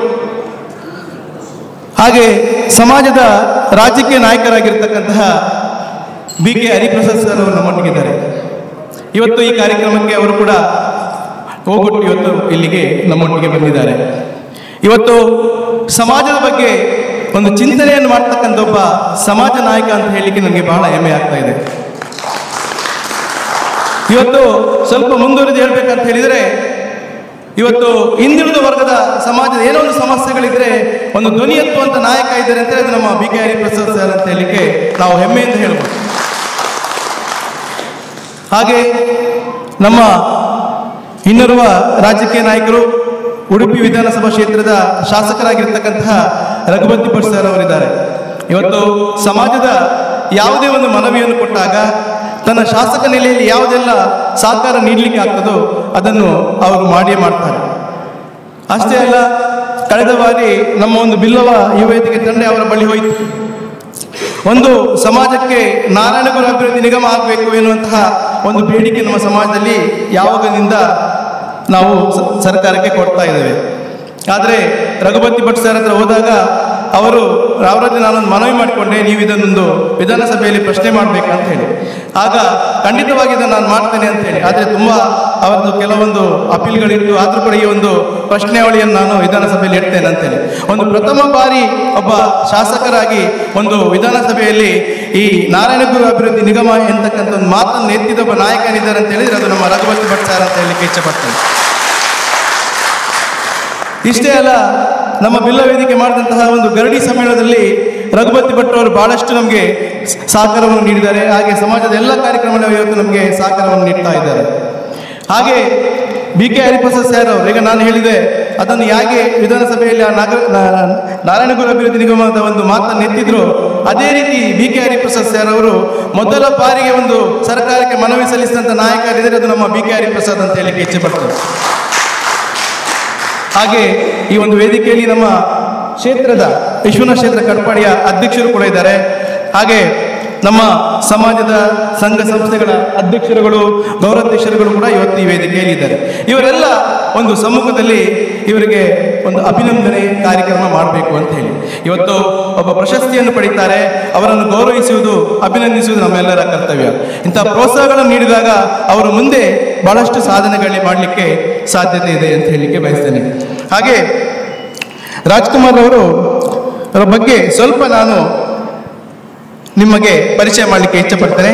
ಹಾಗೆ ಸಮಾಜದ ರಾಜಕೀಯ ನಾಯಕರಾಗಿರ್ತಕ್ಕಂತಹ BK ಹರಿಪ್ರಸಾದ್ ಸರ್ ಅವರು ನಮ್ಮೊಟ್ಟಿಗಿದ್ದಾರೆ. ಇವತ್ತು ಈ ಕಾರ್ಯಕ್ರಮಕ್ಕೆ ಅವರು ಕೂಡ ಹೋಗೊಟ್ಟು ಇವತ್ತು ಇಲ್ಲಿಗೆ ನಮ್ಮೊಟ್ಟಿಗೆ ಬಂದಿದ್ದಾರೆ. ಇವತ್ತು ಸಮಾಜದ ಬಗ್ಗೆ ಒಂದು ಚಿಂತನೆಯನ್ನು ಮಾಡ್ತಕ್ಕಂಥ ಒಬ್ಬ ಸಮಾಜ ನಾಯಕ ಅಂತ ಹೇಳಲಿಕ್ಕೆ ನನಗೆ ಬಹಳ ಹೆಮ್ಮೆ ಆಗ್ತಾ ಇದೆ. ಇವತ್ತು ಸ್ವಲ್ಪ ಮುಂದುವರೆದು ಹೇಳ್ಬೇಕಂತ ಹೇಳಿದರೆ, ಇವತ್ತು ಹಿಂದುಳಿದ ವರ್ಗದ ಸಮಾಜದ ಏನೋ ಒಂದು ಸಮಸ್ಯೆಗಳಿದ್ರೆ ಒಂದು ಧ್ವನಿ ಎತ್ತುವಂತ ನಾಯಕ ಇದ್ದಾರೆ ಅಂತ ಹೇಳಿದ್ರೆ ನಮ್ಮ BK ಹರಿಪ್ರಸಾದ್ ಸರ್ ಅಂತ ಹೇಳಲಿಕ್ಕೆ ನಾವು ಹೆಮ್ಮೆಯಿಂದ ಹೇಳ್ಬೋದು. ಹಾಗೆ ನಮ್ಮ ಇನ್ನೋರ್ವ ರಾಜಕೀಯ ನಾಯಕರು ಉಡುಪಿ ವಿಧಾನಸಭಾ ಕ್ಷೇತ್ರದ ಶಾಸಕರಾಗಿರ್ತಕ್ಕಂತಹ ರಘುಪತಿ ಭಟ್ ಸರ್ ಅವರಿದ್ದಾರೆ. ಇವತ್ತು ಸಮಾಜದ ಯಾವುದೇ ಒಂದು ಮನವಿಯನ್ನು ಕೊಟ್ಟಾಗ ತನ್ನ ಶಾಸಕ ನೆಲೆಯಲ್ಲಿ ಯಾವುದೆಲ್ಲ ಸಹಕಾರ ನೀಡಲಿಕ್ಕೆ ಆಗ್ತದೋ ಅದನ್ನು ಅವರು ಮಾಡಿಯೇ ಮಾಡ್ತಾರೆ. ಅಷ್ಟೇ ಅಲ್ಲ, ಕಳೆದ ಬಾರಿ ನಮ್ಮ ಒಂದು ಬಿಲ್ಲವ ಯುವ ವೇದಿಕೆ ತಂಡ ಅವರ ಬಳಿ ಹೋಯಿತು. ಒಂದು ಸಮಾಜಕ್ಕೆ ನಾರಾಯಣಗುರು ಅಭಿವೃದ್ಧಿ ನಿಗಮ ಆಗಬೇಕು ಎನ್ನುವಂತಹ ಒಂದು ಬೇಡಿಕೆ ನಮ್ಮ ಸಮಾಜದಲ್ಲಿ ಯಾವಾಗಲಿಂದ ನಾವು ಸರ್ಕಾರಕ್ಕೆ ಕೊಡ್ತಾ ಇದ್ದೇವೆ. ಆದರೆ ರಘುಪತಿ ಭಟ್ ಸರ್ ಹತ್ರ ಹೋದಾಗ ಅವರಲ್ಲಿ ನಾನೊಂದು ಮನವಿ ಮಾಡಿಕೊಂಡೆ, ನೀವು ಇದನ್ನೊಂದು ವಿಧಾನಸಭೆಯಲ್ಲಿ ಪ್ರಶ್ನೆ ಮಾಡಬೇಕಂತ ಹೇಳಿ. ಆಗ ಖಂಡಿತವಾಗಿ ಇದನ್ನು ನಾನು ಮಾಡ್ತೇನೆ ಅಂತ ಹೇಳಿ. ಆದರೆ ತುಂಬ ಅವರದ್ದು ಕೆಲವೊಂದು ಅಪೀಲ್ಗಳಿತ್ತು. ಆದರೂ ಕೂಡ ಈ ಒಂದು ಪ್ರಶ್ನೆವಳಿಯನ್ನು ನಾನು ವಿಧಾನಸಭೆಯಲ್ಲಿ ಇಡ್ತೇನೆ ಅಂತೇಳಿ ಒಂದು ಪ್ರಥಮ ಬಾರಿ ಒಬ್ಬ ಶಾಸಕರಾಗಿ ಒಂದು ವಿಧಾನಸಭೆಯಲ್ಲಿ ಈ ನಾರಾಯಣಗುರು ಅಭಿವೃದ್ಧಿ ನಿಗಮ ಎಂತಕ್ಕಂಥ ಒಂದು ಮಾತನ್ನು ಎತ್ತಿದ ಒಬ್ಬ ನಾಯಕನಿದ್ದಾರೆ ಅಂತ ಹೇಳಿದ್ರೆ ಅದು ನಮ್ಮ ರಘುಪತಿ ಭಟ್ ಸರ್ ಅಂತ ಹೇಳಲಿಕ್ಕೆ ಇಚ್ಛೆಪಡ್ತೇನೆ. ಇಷ್ಟೇ ಅಲ್ಲ, ನಮ್ಮ ಬಿಲ್ಲ ವೇದಿಕೆ ಮಾಡಿದಂತಹ ಒಂದು ಗರಡಿ ಸಮ್ಮೇಳನದಲ್ಲಿ ರಘುಪತಿ ಭಟ್ ಅವರು ಬಹಳಷ್ಟು ನಮಗೆ ಸಹಕಾರವನ್ನು ನೀಡಿದ್ದಾರೆ. ಹಾಗೆ ಸಮಾಜದ ಎಲ್ಲ ಕಾರ್ಯಕ್ರಮಗಳು ಇವತ್ತು ನಮಗೆ ಸಹಕಾರವನ್ನು ನೀಡ್ತಾ ಇದ್ದಾರೆ. ಹಾಗೆ BK ಹರಿಪ್ರಸಾದ್ ಸರ್ ಅವರು, ಈಗ ನಾನು ಹೇಳಿದೆ ಅದನ್ನು ಹೇಗೆ ವಿಧಾನಸಭೆಯಲ್ಲಿ ನಾರಾಯಣಗುರು ಅಭಿವೃದ್ಧಿ ನಿಗಮದ ಒಂದು ಮಾತನ್ನು ಎತ್ತಿದ್ರು, ಅದೇ ರೀತಿ BK ಹರಿಪ್ರಸಾದ್ ಸರ್ ಅವರು ಮೊದಲ ಬಾರಿಗೆ ಒಂದು ಸರ್ಕಾರಕ್ಕೆ ಮನವಿ ಸಲ್ಲಿಸಿದಂಥ ನಾಯಕರಿದ್ದರೆ ಅದು ನಮ್ಮ BK ಹರಿಪ್ರಸಾದ್ ಅಂತ ಹೇಳಲಿಕ್ಕೆ ಇಚ್ಛೆ ಪಡ್ತಾರೆ. ಹಾಗೆ ಈ ಒಂದು ವೇದಿಕೆಯಲ್ಲಿ ನಮ್ಮ ಕ್ಷೇತ್ರದ ವಿಶ್ವನಾಥ ಕ್ಷೇತ್ರ ಕಟ್ಪಾಡಿಯ ಅಧ್ಯಕ್ಷರು ಕೂಡ ಇದ್ದಾರೆ. ಹಾಗೆ ನಮ್ಮ ಸಮಾಜದ ಸಂಘ ಸಂಸ್ಥೆಗಳ ಅಧ್ಯಕ್ಷರುಗಳು, ಗೌರವಾಧ್ಯಕ್ಷರುಗಳು ಕೂಡ ಇವತ್ತು ಈ ವೇದಿಕೆಯಲ್ಲಿ ಇದ್ದಾರೆ. ಇವರೆಲ್ಲ ಒಂದು ಸಮ್ಮುಖದಲ್ಲಿ ಇವರಿಗೆ ಒಂದು ಅಭಿನಂದನೆ ಕಾರ್ಯಕ್ರಮ ಮಾಡಬೇಕು ಅಂತ ಹೇಳಿ ಇವತ್ತು ಒಬ್ಬ ಪ್ರಶಸ್ತಿಯನ್ನು ಪಡೀತಾರೆ. ಅವರನ್ನು ಗೌರವಿಸುವುದು, ಅಭಿನಂದಿಸುವುದು ನಮ್ಮೆಲ್ಲರ ಕರ್ತವ್ಯ. ಇಂತಹ ಪ್ರೋತ್ಸಾಹಗಳನ್ನು ನೀಡಿದಾಗ ಅವರು ಮುಂದೆ ಬಹಳಷ್ಟು ಸಾಧನೆಗಳೇ ಮಾಡಲಿಕ್ಕೆ ಸಾಧ್ಯತೆ ಇದೆ ಅಂತ ಹೇಳಲಿಕ್ಕೆ ಬಯಸ್ತೇನೆ. ಹಾಗೆ ರಾಜ್ಕುಮಾರ್ ಅವರ ಬಗ್ಗೆ ಸ್ವಲ್ಪ ನಾನು ನಿಮಗೆ ಪರಿಚಯ ಮಾಡಲಿಕ್ಕೆ ಇಷ್ಟಪಡ್ತೇನೆ.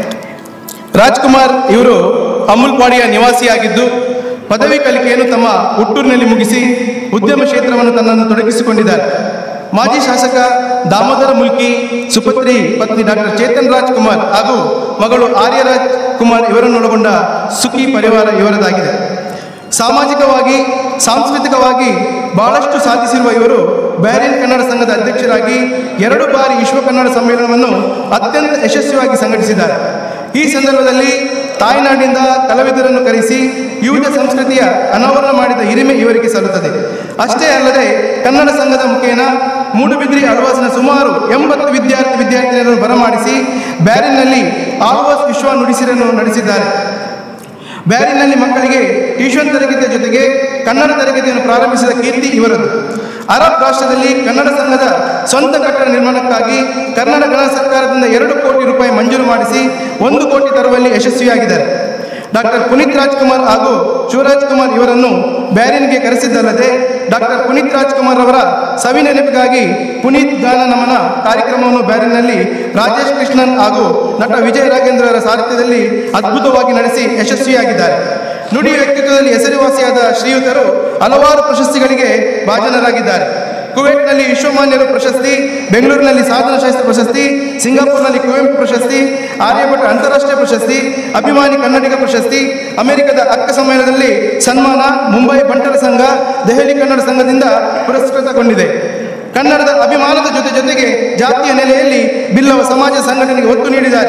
ರಾಜ್ಕುಮಾರ್ ಇವರು ಅಮುಲ್ಪಾಡಿಯ ನಿವಾಸಿಯಾಗಿದ್ದು ಪದವಿ ಕಲಿಕೆಯನ್ನು ತಮ್ಮ ಹುಟ್ಟೂರಿನಲ್ಲಿ ಮುಗಿಸಿ ಉದ್ಯಮ ಕ್ಷೇತ್ರವನ್ನು ತನ್ನನ್ನು ತೊಡಗಿಸಿಕೊಂಡಿದ್ದಾರೆ. ಮಾಜಿ ಶಾಸಕ ದಾಮೋದರ ಮುಲ್ಕಿ ಸುಪತ್ರಿ ಪತ್ನಿ ಡಾಕ್ಟರ್ ಚೇತನ್ ರಾಜ್ಕುಮಾರ್ ಹಾಗೂ ಮಗಳು ಆರ್ಯ ರಾಜ್ಕುಮಾರ್ ಇವರನ್ನೊಳಗೊಂಡ ಸುಖಿ ಪರಿವಾರ ಇವರದಾಗಿದೆ. ಸಾಮಾಜಿಕವಾಗಿ, ಸಾಂಸ್ಕೃತಿಕವಾಗಿ ಬಹಳಷ್ಟು ಸಾಧಿಸಿರುವ ಇವರು ಬ್ಯಾರಿಯನ್ ಕನ್ನಡ ಸಂಘದ ಅಧ್ಯಕ್ಷರಾಗಿ 2 ಬಾರಿ ವಿಶ್ವ ಕನ್ನಡ ಸಮ್ಮೇಳನವನ್ನು ಅತ್ಯಂತ ಯಶಸ್ವಿಯಾಗಿ ಸಂಘಟಿಸಿದ್ದಾರೆ. ಈ ಸಂದರ್ಭದಲ್ಲಿ ತಾಯ್ನಾಡಿನಿಂದ ಕಲಾವಿದರನ್ನು ಕರೆಸಿ ವಿವಿಧ ಸಂಸ್ಕೃತಿಯ ಅನಾವರಣ ಮಾಡಿದ ಹಿರಿಮೆ ಇವರಿಗೆ ಸಲ್ಲುತ್ತದೆ. ಅಷ್ಟೇ ಅಲ್ಲದೆ ಕನ್ನಡ ಸಂಘದ ಮುಖೇನ ಮೂಡುಬಿದ್ರಿ ಅಳ್ವಾಸಿನ ಸುಮಾರು 80 ವಿದ್ಯಾರ್ಥಿನಿಯರನ್ನು ಬರಮಾಡಿಸಿ ಬ್ಯಾರಿನ್ನಲ್ಲಿ ಆಳ್ವಾಸ್ ವಿಶ್ವ ನುಡಿಸಿರನ್ನು ನಡೆಸಿದ್ದಾರೆ. ಬ್ಯಾರಿನ್ನಲ್ಲಿ ಮಕ್ಕಳಿಗೆ ಟ್ಯೂಷನ್ ತರಗತಿಯ ಜೊತೆಗೆ ಕನ್ನಡ ತರಗತಿಯನ್ನು ಪ್ರಾರಂಭಿಸಿದ ಕೀರ್ತಿ ಇವರದು. ಅರಬ್ ರಾಷ್ಟ್ರದಲ್ಲಿ ಕನ್ನಡ ಸಂಘದ ಸ್ವಂತ ಕಟ್ಟಡ ನಿರ್ಮಾಣಕ್ಕಾಗಿ ಕರ್ನಾಟಕ ಗಣ ಸರ್ಕಾರದಿಂದ 2 ಕೋಟಿ ರೂಪಾಯಿ ಮಂಜೂರು ಮಾಡಿಸಿ 1 ಕೋಟಿ ತರುವಲ್ಲಿ ಯಶಸ್ವಿಯಾಗಿದ್ದಾರೆ. ಡಾಕ್ಟರ್ ಪುನೀತ್ ರಾಜ್ಕುಮಾರ್ ಹಾಗೂ ಶಿವರಾಜ್ ಕುಮಾರ್ ಇವರನ್ನು ಬ್ಯಾರಿನ್ಗೆ ಕರೆಸಿದ್ದಲ್ಲದೆ ಡಾಕ್ಟರ್ ಪುನೀತ್ ರಾಜ್ಕುಮಾರ್ ಅವರ ಸವಿನೆನಪಿಗಾಗಿ ಪುನೀತ್ ಗಾನ ನಮನ ಕಾರ್ಯಕ್ರಮವನ್ನು ಬ್ಯಾರಿನ್ನಲ್ಲಿ ರಾಜೇಶ್ ಕೃಷ್ಣನ್ ಹಾಗೂ ನಟ ವಿಜಯ ರಾಘೇಂದ್ರರ ಸಾರಥ್ಯದಲ್ಲಿ ಅದ್ಭುತವಾಗಿ ನಡೆಸಿ ಯಶಸ್ವಿಯಾಗಿದ್ದಾರೆ. ನುಡಿ ವ್ಯಕ್ತಿತ್ವದಲ್ಲಿ ಹೆಸರುವಾಸಿಯಾದ ಶ್ರೀಯುತರು ಹಲವಾರು ಪ್ರಶಸ್ತಿಗಳಿಗೆ ಭಾಜನರಾಗಿದ್ದಾರೆ. ಕುವೈಟ್ನಲ್ಲಿ ವಿಶ್ವಮಾನ್ಯರು ಪ್ರಶಸ್ತಿ, ಬೆಂಗಳೂರಿನಲ್ಲಿ ಸಾಧನಶಾಸ್ತ್ರ ಪ್ರಶಸ್ತಿ, ಸಿಂಗಾಪುರ್ನಲ್ಲಿ ಕುವೆಂಪು ಪ್ರಶಸ್ತಿ, ಆರ್ಯಭಟ ಅಂತಾರಾಷ್ಟ್ರೀಯ ಪ್ರಶಸ್ತಿ, ಅಭಿಮಾನಿ ಕನ್ನಡಿಗ ಪ್ರಶಸ್ತಿ, ಅಮೆರಿಕದ ಅಕ್ಕ ಸಮ್ಮೇಳನದಲ್ಲಿ ಸನ್ಮಾನ, ಮುಂಬೈ ಬಂಟರ ಸಂಘ, ದೆಹಲಿ ಕನ್ನಡ ಸಂಘದಿಂದ ಪುರಸ್ಕೃತಗೊಂಡಿದೆ. ಕನ್ನಡದ ಅಭಿಮಾನದ ಜೊತೆಗೆ ಜಾತಿಯ ನೆಲೆಯಲ್ಲಿ ಬಿಲ್ಲವ ಸಮಾಜ ಸಂಘಟನೆಗೆ ಒತ್ತು ನೀಡಿದ್ದಾರೆ.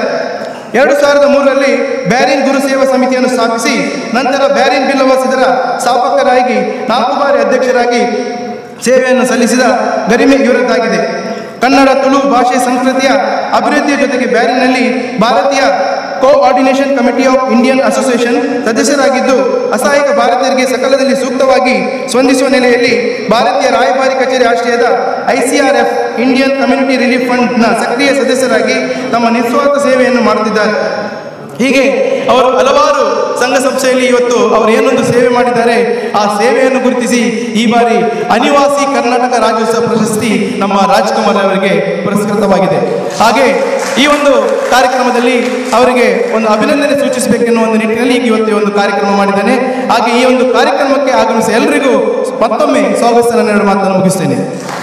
2003ರಲ್ಲಿ ಬ್ಯಾರಿನ್ ಗುರು ಸೇವಾ ಸಮಿತಿಯನ್ನು ಸ್ಥಾಪಿಸಿ ನಂತರ ಬ್ಯಾರಿನ್ ಬಿಲ್ಲವ ಇದರ ಸ್ಥಾಪಕರಾಗಿ 4 ಬಾರಿ ಅಧ್ಯಕ್ಷರಾಗಿ ಸೇವೆಯನ್ನು ಸಲ್ಲಿಸಿದ ಗರಿಮೆ ಇವರದ್ದಾಗಿದೆ. ಕನ್ನಡ, ತುಳು ಭಾಷೆ ಸಂಸ್ಕೃತಿಯ ಅಭಿವೃದ್ಧಿಯ ಜೊತೆಗೆ ಬ್ಯಾರಿನ್ನಲ್ಲಿ ಭಾರತೀಯ coordination committee of Indian association ಸದಸ್ಯರಾಗಿದ್ದು ಅಸಹಾಯಕ ಭಾರತೀಯರಿಗೆ ಸಕಾಲದಲ್ಲಿ ಸೂಕ್ತವಾಗಿ ಸ್ಪಂದಿಸುವ ನೆಲೆಯಲ್ಲಿ ಭಾರತೀಯ ರಾಯಭಾರಿ ಕಚೇರಿ ಆಶ್ರಯದ ICRF ಇಂಡಿಯನ್ ಕಮ್ಯುನಿಟಿ ರಿಲೀಫ್ ಫಂಡ್ನ ಸಕ್ರಿಯ ಸದಸ್ಯರಾಗಿ ತಮ್ಮ ನಿಸ್ವಾರ್ಥ ಸೇವೆಯನ್ನು ಮಾಡುತ್ತಿದ್ದಾರೆ. ಹೀಗೆ ಅವರು ಹಲವಾರು ಸಂಘ ಸಂಸ್ಥೆಯಲ್ಲಿ ಇವತ್ತು ಅವರು ಏನೊಂದು ಸೇವೆ ಮಾಡಿದ್ದಾರೆ ಆ ಸೇವೆಯನ್ನು ಗುರುತಿಸಿ ಈ ಬಾರಿ ಅನಿವಾಸಿ ಕರ್ನಾಟಕ ರಾಜ್ಯೋತ್ಸವ ಪ್ರಶಸ್ತಿ ನಮ್ಮ ರಾಜ್ಕುಮಾರ್ ಅವರಿಗೆ ಪುರಸ್ಕೃತವಾಗಿದೆ. ಹಾಗೆ ಈ ಒಂದು ಕಾರ್ಯಕ್ರಮದಲ್ಲಿ ಅವರಿಗೆ ಒಂದು ಅಭಿನಂದನೆ ಸೂಚಿಸಬೇಕೆನ್ನುವ ಒಂದು ನಿಟ್ಟಿನಲ್ಲಿ ಇವತ್ತು ಈ ಒಂದು ಕಾರ್ಯಕ್ರಮ ಮಾಡಿದ್ದೇನೆ. ಹಾಗೆ ಈ ಒಂದು ಕಾರ್ಯಕ್ರಮಕ್ಕೆ ಆಗಮಿಸಿ ಎಲ್ಲರಿಗೂ ಮತ್ತೊಮ್ಮೆ ಸ್ವಾಗತ ನೀಡುವ ಮಾತನ್ನು ಮುಗಿಸ್ತೇನೆ.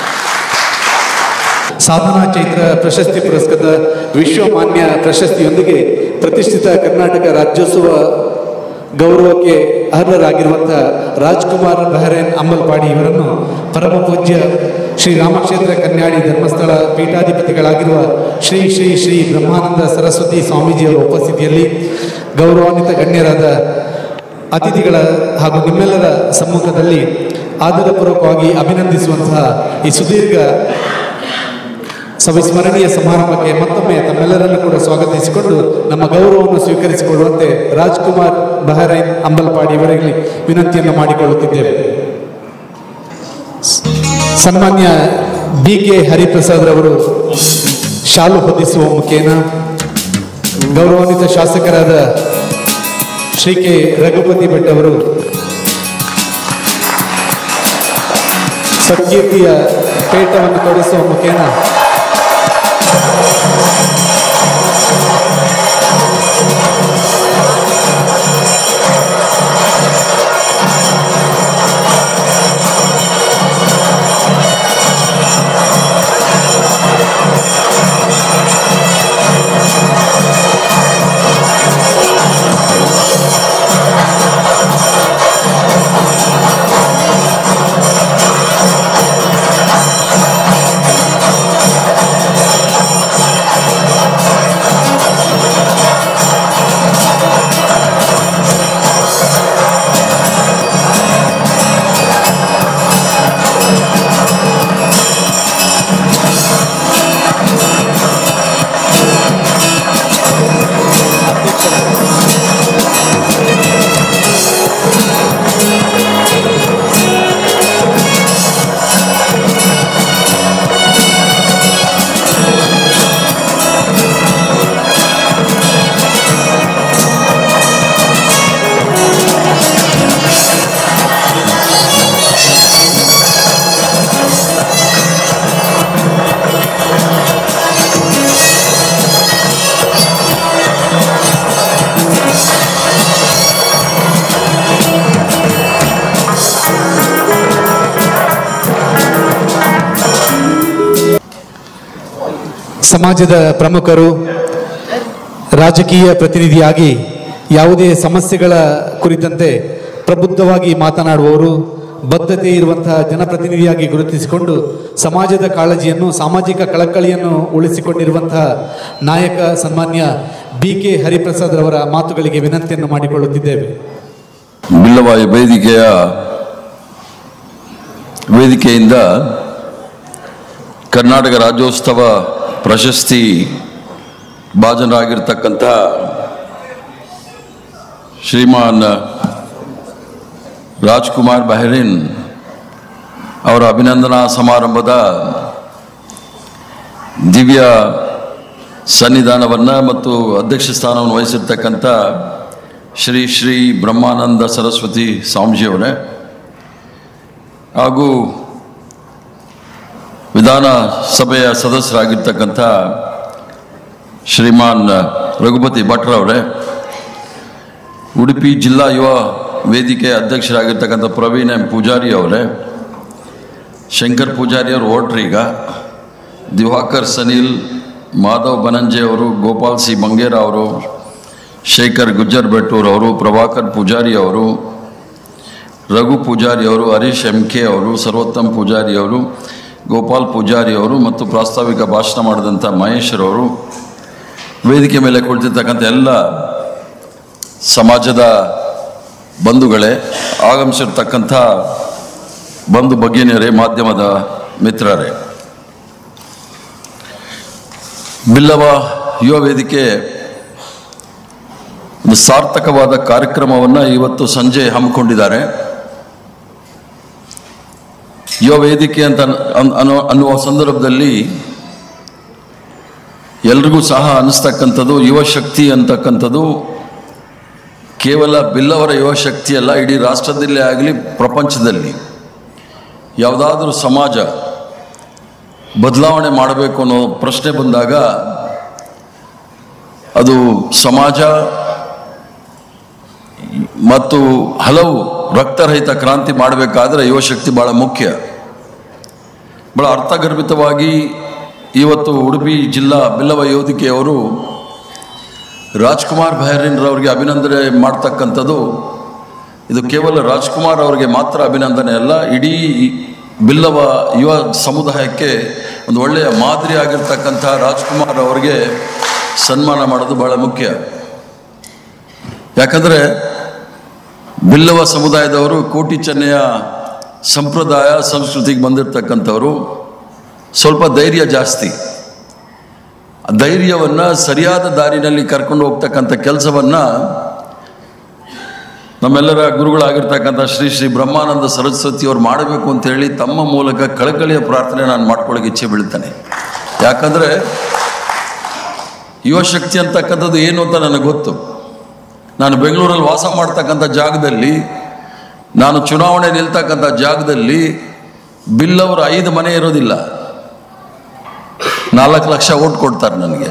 ಸಾಧನಾ ಚೈತ್ರ ಪ್ರಶಸ್ತಿ ಪುರಸ್ಕೃತ ವಿಶ್ವಮಾನ್ಯ ಪ್ರಶಸ್ತಿಯೊಂದಿಗೆ ಪ್ರತಿಷ್ಠಿತ ಕರ್ನಾಟಕ ರಾಜ್ಯೋತ್ಸವ ಗೌರವಕ್ಕೆ ಅರ್ಹರಾಗಿರುವಂಥ ರಾಜ್ಕುಮಾರ್ ಬಹರೇನ್ ಅಂಬಲ್ಪಾಡಿ ಇವರನ್ನು ಪರಮ ಪೂಜ್ಯ ಶ್ರೀ ರಾಮಕ್ಷೇತ್ರ ಕನ್ಯಾಡಿ ಧರ್ಮಸ್ಥಳ ಪೀಠಾಧಿಪತಿಗಳಾಗಿರುವ ಶ್ರೀ ಶ್ರೀ ಶ್ರೀ ಬ್ರಹ್ಮಾನಂದ ಸರಸ್ವತಿ ಸ್ವಾಮೀಜಿಯವರ ಉಪಸ್ಥಿತಿಯಲ್ಲಿ ಗೌರವಾನ್ವಿತ ಗಣ್ಯರಾದ ಅತಿಥಿಗಳ ಹಾಗೂ ನಿಮ್ಮೆಲ್ಲರ ಸಮ್ಮುಖದಲ್ಲಿ ಆದರಪೂರ್ವಕವಾಗಿ ಅಭಿನಂದಿಸುವಂತಹ ಈ ಸುದೀರ್ಘ ಸವಿಸ್ಮರಣೀಯ ಸಮಾರಂಭಕ್ಕೆ ಮತ್ತೊಮ್ಮೆ ತಮ್ಮೆಲ್ಲರನ್ನು ಕೂಡ ಸ್ವಾಗತಿಸಿಕೊಂಡು ನಮ್ಮ ಗೌರವವನ್ನು ಸ್ವೀಕರಿಸಿಕೊಳ್ಳುವಂತೆ ರಾಜ್ಕುಮಾರ್ ಬಹರೈನ್ ಅಂಬಲ್ಪಾಡಿ ಇವರಲ್ಲಿ ವಿನಂತಿಯನ್ನು ಮಾಡಿಕೊಳ್ಳುತ್ತಿದ್ದೇವೆ. ಸನ್ಮಾನ್ಯ BK ಹರಿಪ್ರಸಾದ್ ರವರು ಶಾಲು ಹೊದಿಸುವ ಮುಖೇನ ಗೌರವಾನ್ವಿತ ಶಾಸಕರಾದ ಶ್ರೀ ಕೆ ರಘುಪತಿ ಭಟ್ ಅವರು ಸತ್ಕೀರ್ತಿಯ ಪೇಟವನ್ನು ತೊಡಿಸುವ ಮುಖೇನ ಸಮಾಜದ ಪ್ರಮುಖರು, ರಾಜಕೀಯ ಪ್ರತಿನಿಧಿಯಾಗಿ ಯಾವುದೇ ಸಮಸ್ಯೆಗಳ ಕುರಿತಂತೆ ಪ್ರಬುದ್ಧವಾಗಿ ಮಾತನಾಡುವವರು, ಬದ್ಧತೆ ಇರುವಂತಹ ಜನಪ್ರತಿನಿಧಿಯಾಗಿ ಗುರುತಿಸಿಕೊಂಡು ಸಮಾಜದ ಕಾಳಜಿಯನ್ನು, ಸಾಮಾಜಿಕ ಕಳಕಳಿಯನ್ನು ಉಳಿಸಿಕೊಂಡಿರುವಂತಹ ನಾಯಕ ಸನ್ಮಾನ್ಯ BK ಹರಿಪ್ರಸಾದ್ ರವರ ಮಾತುಗಳಿಗೆ ವಿನಂತಿಯನ್ನು ಮಾಡಿಕೊಳ್ಳುತ್ತಿದ್ದೇವೆ. ಬಿಲ್ಲವಾಯಿ ವೇದಿಕೆಯಿಂದ ಕರ್ನಾಟಕ ರಾಜ್ಯೋತ್ಸವ ಪ್ರಶಸ್ತಿ ಭಾಜನರಾಗಿರ್ತಕ್ಕಂಥ ಶ್ರೀಮಾನ್ ರಾಜ್ಕುಮಾರ್ ಬಹರೇನ್ ಅವರ ಅಭಿನಂದನಾ ಸಮಾರಂಭದ ದಿವ್ಯ ಸನ್ನಿಧಾನವನ್ನು ಮತ್ತು ಅಧ್ಯಕ್ಷ ಸ್ಥಾನವನ್ನು ವಹಿಸಿರ್ತಕ್ಕಂಥ ಶ್ರೀ ಶ್ರೀ ಬ್ರಹ್ಮಾನಂದ ಸರಸ್ವತಿ ಸ್ವಾಮೀಜಿಯವರೇ ಹಾಗೂ ವಿಧಾನಸಭೆಯ ಸದಸ್ಯರಾಗಿರ್ತಕ್ಕಂಥ ಶ್ರೀಮಾನ್ ರಘುಪತಿ ಭಟ್ರವರೇ, ಉಡುಪಿ ಜಿಲ್ಲಾ ಯುವ ವೇದಿಕೆ ಅಧ್ಯಕ್ಷರಾಗಿರ್ತಕ್ಕಂಥ ಪ್ರವೀಣ್ ಎಂ ಪೂಜಾರಿ ಅವರೇ, ಶಂಕರ್ ಪೂಜಾರಿ ಅವರು ಓಟ್ರೀಗ, ದಿವಾಕರ್ ಸನೀಲ್, ಮಾಧವ್ ಬನಂಜೆ ಅವರು, ಗೋಪಾಲ್ ಸಿ ಬಂಗೇರ ಅವರು, ಶೇಖರ್ ಗುಜ್ಜರ್ ಬೆಟ್ಟೂರ್ ಅವರು, ಪ್ರಭಾಕರ್ ಪೂಜಾರಿ ಅವರು, ರಘು ಪೂಜಾರಿ ಅವರು, ಹರೀಶ್ MK ಅವರು, ಸರ್ವೋತ್ತಮ್ ಪೂಜಾರಿ ಅವರು, ಗೋಪಾಲ್ ಪೂಜಾರಿ ಅವರು ಮತ್ತು ಪ್ರಾಸ್ತಾವಿಕ ಭಾಷಣ ಮಾಡಿದಂಥ ಮಹೇಶ್ರವರು, ವೇದಿಕೆ ಮೇಲೆ ಕುಳಿತಿರ್ತಕ್ಕಂಥ ಎಲ್ಲ ಸಮಾಜದ ಬಂಧುಗಳೇ, ಆಗಮಿಸಿರ್ತಕ್ಕಂಥ ಬಂಧು ಭಗಿನಿಯರೇ, ಮಾಧ್ಯಮದ ಮಿತ್ರರೇ, ಬಿಲ್ಲವ ಯುವ ವೇದಿಕೆ ಒಂದು ಸಾರ್ಥಕವಾದ ಕಾರ್ಯಕ್ರಮವನ್ನು ಇವತ್ತು ಸಂಜೆ ಹಮ್ಮಿಕೊಂಡಿದ್ದಾರೆ. ಯುವ ವೇದಿಕೆ ಅಂತ ಅನ್ನುವ ಸಂದರ್ಭದಲ್ಲಿ ಎಲ್ರಿಗೂ ಸಹ ಅನ್ನಿಸ್ತಕ್ಕಂಥದ್ದು, ಯುವ ಶಕ್ತಿ ಅಂತಕ್ಕಂಥದ್ದು ಕೇವಲ ಬಿಲ್ಲವರ ಯುವ ಶಕ್ತಿ ಅಲ್ಲ, ಇಡೀ ರಾಷ್ಟ್ರದಲ್ಲೇ ಆಗಲಿ ಪ್ರಪಂಚದಲ್ಲಿ ಯಾವುದಾದ್ರೂ ಸಮಾಜ ಬದಲಾವಣೆ ಮಾಡಬೇಕು ಅನ್ನೋ ಪ್ರಶ್ನೆ ಬಂದಾಗ ಅದು ಸಮಾಜ ಮತ್ತು ಹಲವು ರಕ್ತರಹಿತ ಕ್ರಾಂತಿ ಮಾಡಬೇಕಾದ್ರೆ ಯುವಶಕ್ತಿ ಭಾಳ ಮುಖ್ಯ. ಭಾಳ ಅರ್ಥಗರ್ಭಿತವಾಗಿ ಇವತ್ತು ಉಡುಪಿ ಜಿಲ್ಲಾ ಬಿಲ್ಲವ ವೇದಿಕೆಯವರು ರಾಜ್ಕುಮಾರ್ ಬಹರಿನ್ರವ್ರಿಗೆ ಅಭಿನಂದನೆ ಮಾಡ್ತಕ್ಕಂಥದ್ದು ಇದು ಕೇವಲ ರಾಜ್ಕುಮಾರ್ ಅವರಿಗೆ ಮಾತ್ರ ಅಭಿನಂದನೆ ಅಲ್ಲ, ಇಡೀ ಬಿಲ್ಲವ ಯುವ ಸಮುದಾಯಕ್ಕೆ ಒಂದು ಒಳ್ಳೆಯ ಮಾದರಿ ಆಗಿರ್ತಕ್ಕಂಥ ರಾಜ್ಕುಮಾರ್ ಅವರಿಗೆ ಸನ್ಮಾನ ಮಾಡೋದು ಬಹಳ ಮುಖ್ಯ. ಯಾಕಂದರೆ ಬಿಲ್ಲವ ಸಮುದಾಯದವರು ಕೋಟಿ ಚೆನ್ನೆಯ ಸಂಪ್ರದಾಯ ಸಂಸ್ಕೃತಿಗೆ ಬಂದಿರತಕ್ಕಂಥವರು, ಸ್ವಲ್ಪ ಧೈರ್ಯ ಜಾಸ್ತಿ. ಧೈರ್ಯವನ್ನು ಸರಿಯಾದ ದಾರಿನಲ್ಲಿ ಕರ್ಕೊಂಡು ಹೋಗ್ತಕ್ಕಂಥ ಕೆಲಸವನ್ನು ನಮ್ಮೆಲ್ಲರ ಗುರುಗಳಾಗಿರ್ತಕ್ಕಂಥ ಶ್ರೀ ಶ್ರೀ ಬ್ರಹ್ಮಾನಂದ ಸರಸ್ವತಿಯವರು ಮಾಡಬೇಕು ಅಂತೇಳಿ ತಮ್ಮ ಮೂಲಕ ಕಳಕಳಿಯ ಪ್ರಾರ್ಥನೆ ನಾನು ಮಾಡ್ಕೊಳ್ಳೋಕೆ ಇಚ್ಛೆ ಬೀಳ್ತಾನೆ. ಯಾಕಂದರೆ ಯುವಶಕ್ತಿ ಅಂತಕ್ಕಂಥದ್ದು ಏನು ಅಂತ ನನಗೆ ಗೊತ್ತು. ನಾನು ಬೆಂಗಳೂರಲ್ಲಿ ವಾಸ ಮಾಡ್ತಕ್ಕಂಥ ಜಾಗದಲ್ಲಿ, ನಾನು ಚುನಾವಣೆ ನಿಲ್ತಕ್ಕಂಥ ಜಾಗದಲ್ಲಿ ಬಿಲ್ಲವರು 5 ಮನೆ ಇರೋದಿಲ್ಲ, 4 ಲಕ್ಷ ಓಟ್ ಕೊಡ್ತಾರೆ ನನಗೆ.